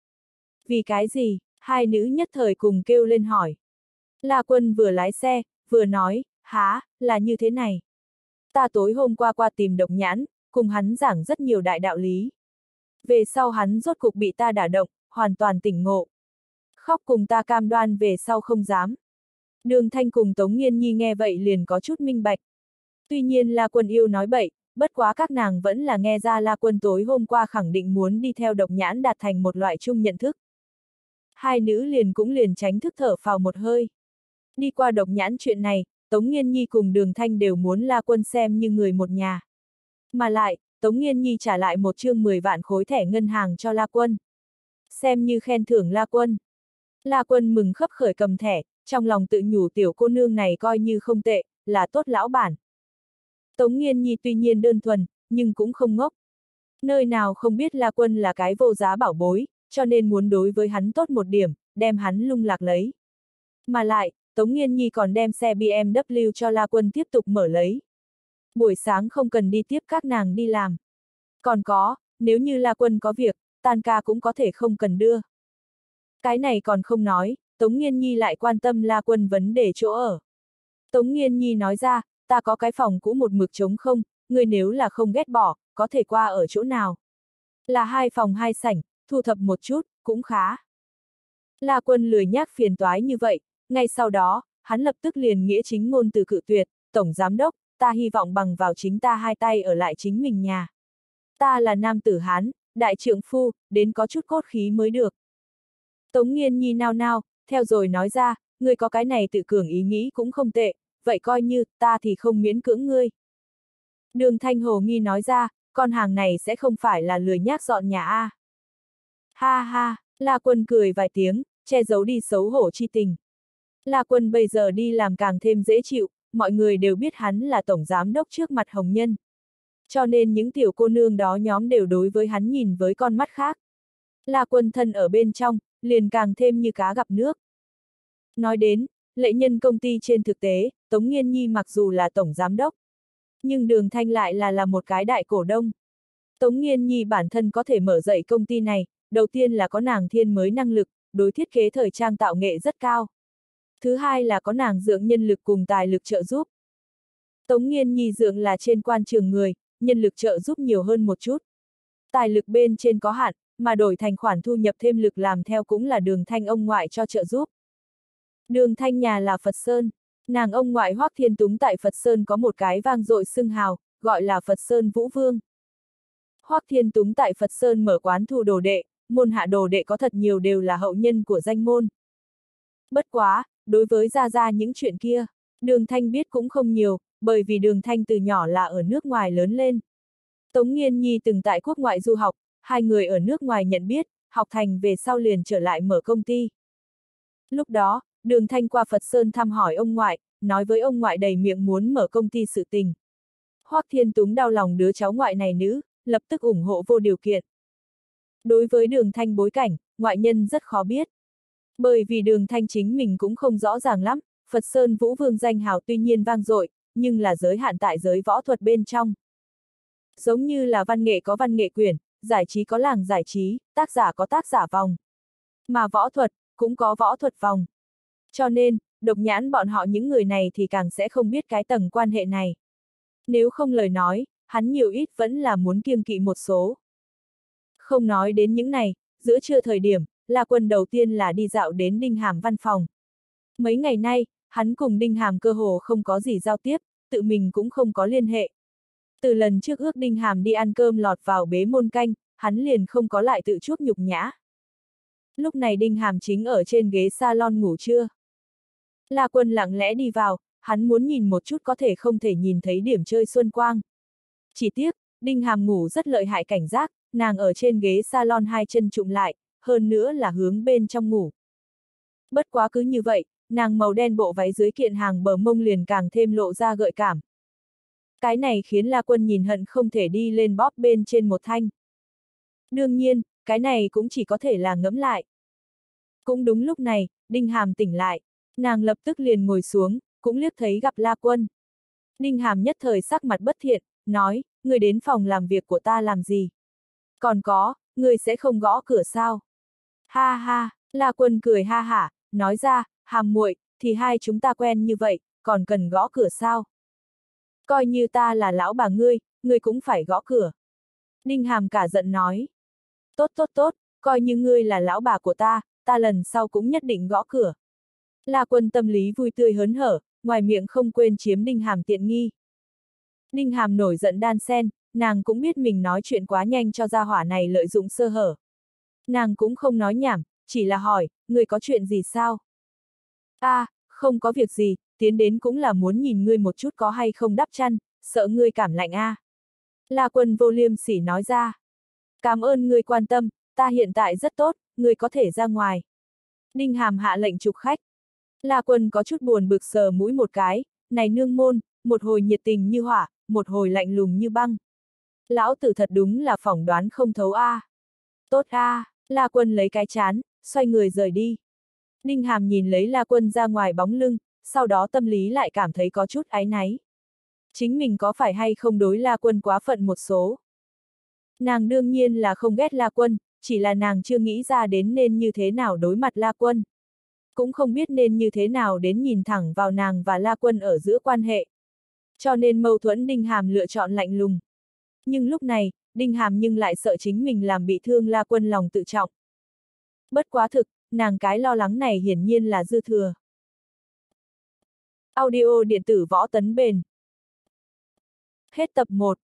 Vì cái gì? Hai nữ nhất thời cùng kêu lên hỏi. La Quân vừa lái xe, vừa nói, há, là như thế này. Ta tối hôm qua qua tìm Độc Nhãn, cùng hắn giảng rất nhiều đại đạo lý. Về sau hắn rốt cục bị ta đả động, hoàn toàn tỉnh ngộ. Khóc cùng ta cam đoan về sau không dám. Đường Thanh cùng Tống Nghiên Nhi nghe vậy liền có chút minh bạch. Tuy nhiên La Quân yêu nói bậy, bất quá các nàng vẫn là nghe ra La Quân tối hôm qua khẳng định muốn đi theo Độc Nhãn đạt thành một loại chung nhận thức. Hai nữ liền cũng liền tránh thức thở phào một hơi. Đi qua Độc Nhãn chuyện này, Tống Nghiên Nhi cùng Đường Thanh đều muốn La Quân xem như người một nhà. Mà lại, Tống Nghiên Nhi trả lại một chương mười vạn khối thẻ ngân hàng cho La Quân. Xem như khen thưởng La Quân. La Quân mừng khấp khởi cầm thẻ, trong lòng tự nhủ tiểu cô nương này coi như không tệ, là tốt lão bản. Tống Nghiên Nhi tuy nhiên đơn thuần, nhưng cũng không ngốc. Nơi nào không biết La Quân là cái vô giá bảo bối, cho nên muốn đối với hắn tốt một điểm, đem hắn lung lạc lấy. Mà lại, Tống Nghiên Nhi còn đem xe bê em vê cho La Quân tiếp tục mở lấy. Buổi sáng không cần đi tiếp các nàng đi làm. Còn có, nếu như La Quân có việc, tan ca cũng có thể không cần đưa. Cái này còn không nói, Tống Nghiên Nhi lại quan tâm La Quân vấn đề chỗ ở. Tống Nghiên Nhi nói ra, ta có cái phòng cũ một mực trống không, ngươi nếu là không ghét bỏ, có thể qua ở chỗ nào. Là hai phòng hai sảnh, thu thập một chút, cũng khá. La Quân lười nhác phiền toái như vậy, ngay sau đó, hắn lập tức liền nghĩa chính ngôn từ cự tuyệt, tổng giám đốc, ta hy vọng bằng vào chính ta hai tay ở lại chính mình nhà. Ta là nam tử Hán, đại trượng phu, đến có chút cốt khí mới được. Tống Nghiên Nhi nao nao, theo rồi nói ra, ngươi có cái này tự cường ý nghĩ cũng không tệ, vậy coi như, ta thì không miễn cưỡng ngươi. Đường Thanh hồ nghi nói ra, con hàng này sẽ không phải là lười nhác dọn nhà a? À? Ha ha, La Quân cười vài tiếng, che giấu đi xấu hổ chi tình. La Quân bây giờ đi làm càng thêm dễ chịu, mọi người đều biết hắn là tổng giám đốc trước mặt hồng nhân. Cho nên những tiểu cô nương đó nhóm đều đối với hắn nhìn với con mắt khác. La Quân thân ở bên trong, liền càng thêm như cá gặp nước. Nói đến, lệ nhân công ty trên thực tế, Tống Nghiên Nhi mặc dù là tổng giám đốc, nhưng Đường Thanh lại là là một cái đại cổ đông. Tống Nghiên Nhi bản thân có thể mở dậy công ty này, đầu tiên là có nàng thiên mới năng lực, đối thiết kế thời trang tạo nghệ rất cao. Thứ hai là có nàng dưỡng nhân lực cùng tài lực trợ giúp. Tống Nghiên Nhi dưỡng là trên quan trường người, nhân lực trợ giúp nhiều hơn một chút. Tài lực bên trên có hạn, mà đổi thành khoản thu nhập thêm lực làm theo cũng là Đường Thanh ông ngoại cho trợ giúp. Đường Thanh nhà là Phật Sơn, nàng ông ngoại Hoắc Thiên Túng tại Phật Sơn có một cái vang dội xưng hào, gọi là Phật Sơn Vũ Vương. Hoắc Thiên Túng tại Phật Sơn mở quán thu đồ đệ, môn hạ đồ đệ có thật nhiều đều là hậu nhân của danh môn. Bất quá, đối với Gia Gia những chuyện kia, Đường Thanh biết cũng không nhiều, bởi vì Đường Thanh từ nhỏ là ở nước ngoài lớn lên. Tống Nghiên Nhi từng tại quốc ngoại du học, hai người ở nước ngoài nhận biết, học thành về sau liền trở lại mở công ty. Lúc đó, Đường Thanh qua Phật Sơn thăm hỏi ông ngoại, nói với ông ngoại đầy miệng muốn mở công ty sự tình. Hoắc Thiên Túng đau lòng đứa cháu ngoại này nữ, lập tức ủng hộ vô điều kiện. Đối với Đường Thanh bối cảnh, ngoại nhân rất khó biết. Bởi vì Đường Thanh chính mình cũng không rõ ràng lắm, Phật Sơn Vũ Vương danh hào tuy nhiên vang dội, nhưng là giới hạn tại giới võ thuật bên trong. Giống như là văn nghệ có văn nghệ quyển, giải trí có làng giải trí, tác giả có tác giả vòng. Mà võ thuật, cũng có võ thuật vòng. Cho nên, độc nhãn bọn họ những người này thì càng sẽ không biết cái tầng quan hệ này. Nếu không lời nói, hắn nhiều ít vẫn là muốn kiêng kỵ một số. Không nói đến những này, giữa trưa thời điểm, La Quân đầu tiên là đi dạo đến Đinh Hàm văn phòng. Mấy ngày nay, hắn cùng Đinh Hàm cơ hồ không có gì giao tiếp, tự mình cũng không có liên hệ. Từ lần trước ước Đinh Hàm đi ăn cơm lọt vào bế môn canh, hắn liền không có lại tự chuốc nhục nhã. Lúc này Đinh Hàm chính ở trên ghế salon ngủ trưa. La Quân lặng lẽ đi vào, hắn muốn nhìn một chút có thể không thể nhìn thấy điểm chơi xuân quang. Chỉ tiếc, Đinh Hàm ngủ rất lợi hại cảnh giác, nàng ở trên ghế salon hai chân trụm lại, hơn nữa là hướng bên trong ngủ. Bất quá cứ như vậy, nàng màu đen bộ váy dưới kiện hàng bờ mông liền càng thêm lộ ra gợi cảm. Cái này khiến La Quân nhìn hận không thể đi lên bóp bên trên một thanh. Đương nhiên, cái này cũng chỉ có thể là ngẫm lại. Cũng đúng lúc này, Đinh Hàm tỉnh lại, nàng lập tức liền ngồi xuống, cũng liếc thấy gặp La Quân. Đinh Hàm nhất thời sắc mặt bất thiện, nói, người đến phòng làm việc của ta làm gì? Còn có, người sẽ không gõ cửa sao? Ha ha, La Quân cười ha hả, nói ra, Hàm muội, thì hai chúng ta quen như vậy, còn cần gõ cửa sao? Coi như ta là lão bà ngươi, ngươi cũng phải gõ cửa. Đinh Hàm cả giận nói. Tốt tốt tốt, coi như ngươi là lão bà của ta, ta lần sau cũng nhất định gõ cửa. La Quân tâm lý vui tươi hớn hở, ngoài miệng không quên chiếm Đinh Hàm tiện nghi. Đinh Hàm nổi giận đan sen, nàng cũng biết mình nói chuyện quá nhanh cho gia hỏa này lợi dụng sơ hở. Nàng cũng không nói nhảm, chỉ là hỏi, ngươi có chuyện gì sao? A, à, không có việc gì, tiến đến cũng là muốn nhìn ngươi một chút có hay không đắp chăn, sợ ngươi cảm lạnh a. À. La Quân vô liêm sỉ nói ra. Cảm ơn ngươi quan tâm, ta hiện tại rất tốt, ngươi có thể ra ngoài. Đinh Hàm hạ lệnh trục khách. La Quân có chút buồn bực sờ mũi một cái, này nương môn, một hồi nhiệt tình như hỏa, một hồi lạnh lùng như băng. Lão tử thật đúng là phỏng đoán không thấu a. À. Tốt a, à, La Quân lấy cái chán, xoay người rời đi. Đinh Hàm nhìn lấy La Quân ra ngoài bóng lưng, sau đó tâm lý lại cảm thấy có chút áy náy. Chính mình có phải hay không đối La Quân quá phận một số? Nàng đương nhiên là không ghét La Quân, chỉ là nàng chưa nghĩ ra đến nên như thế nào đối mặt La Quân. Cũng không biết nên như thế nào đến nhìn thẳng vào nàng và La Quân ở giữa quan hệ. Cho nên mâu thuẫn Đinh Hàm lựa chọn lạnh lùng. Nhưng lúc này, Đinh Hàm nhưng lại sợ chính mình làm bị thương La Quân lòng tự trọng. Bất quá thực, nàng cái lo lắng này hiển nhiên là dư thừa. Audio điện tử võ tấn bền. Hết tập một.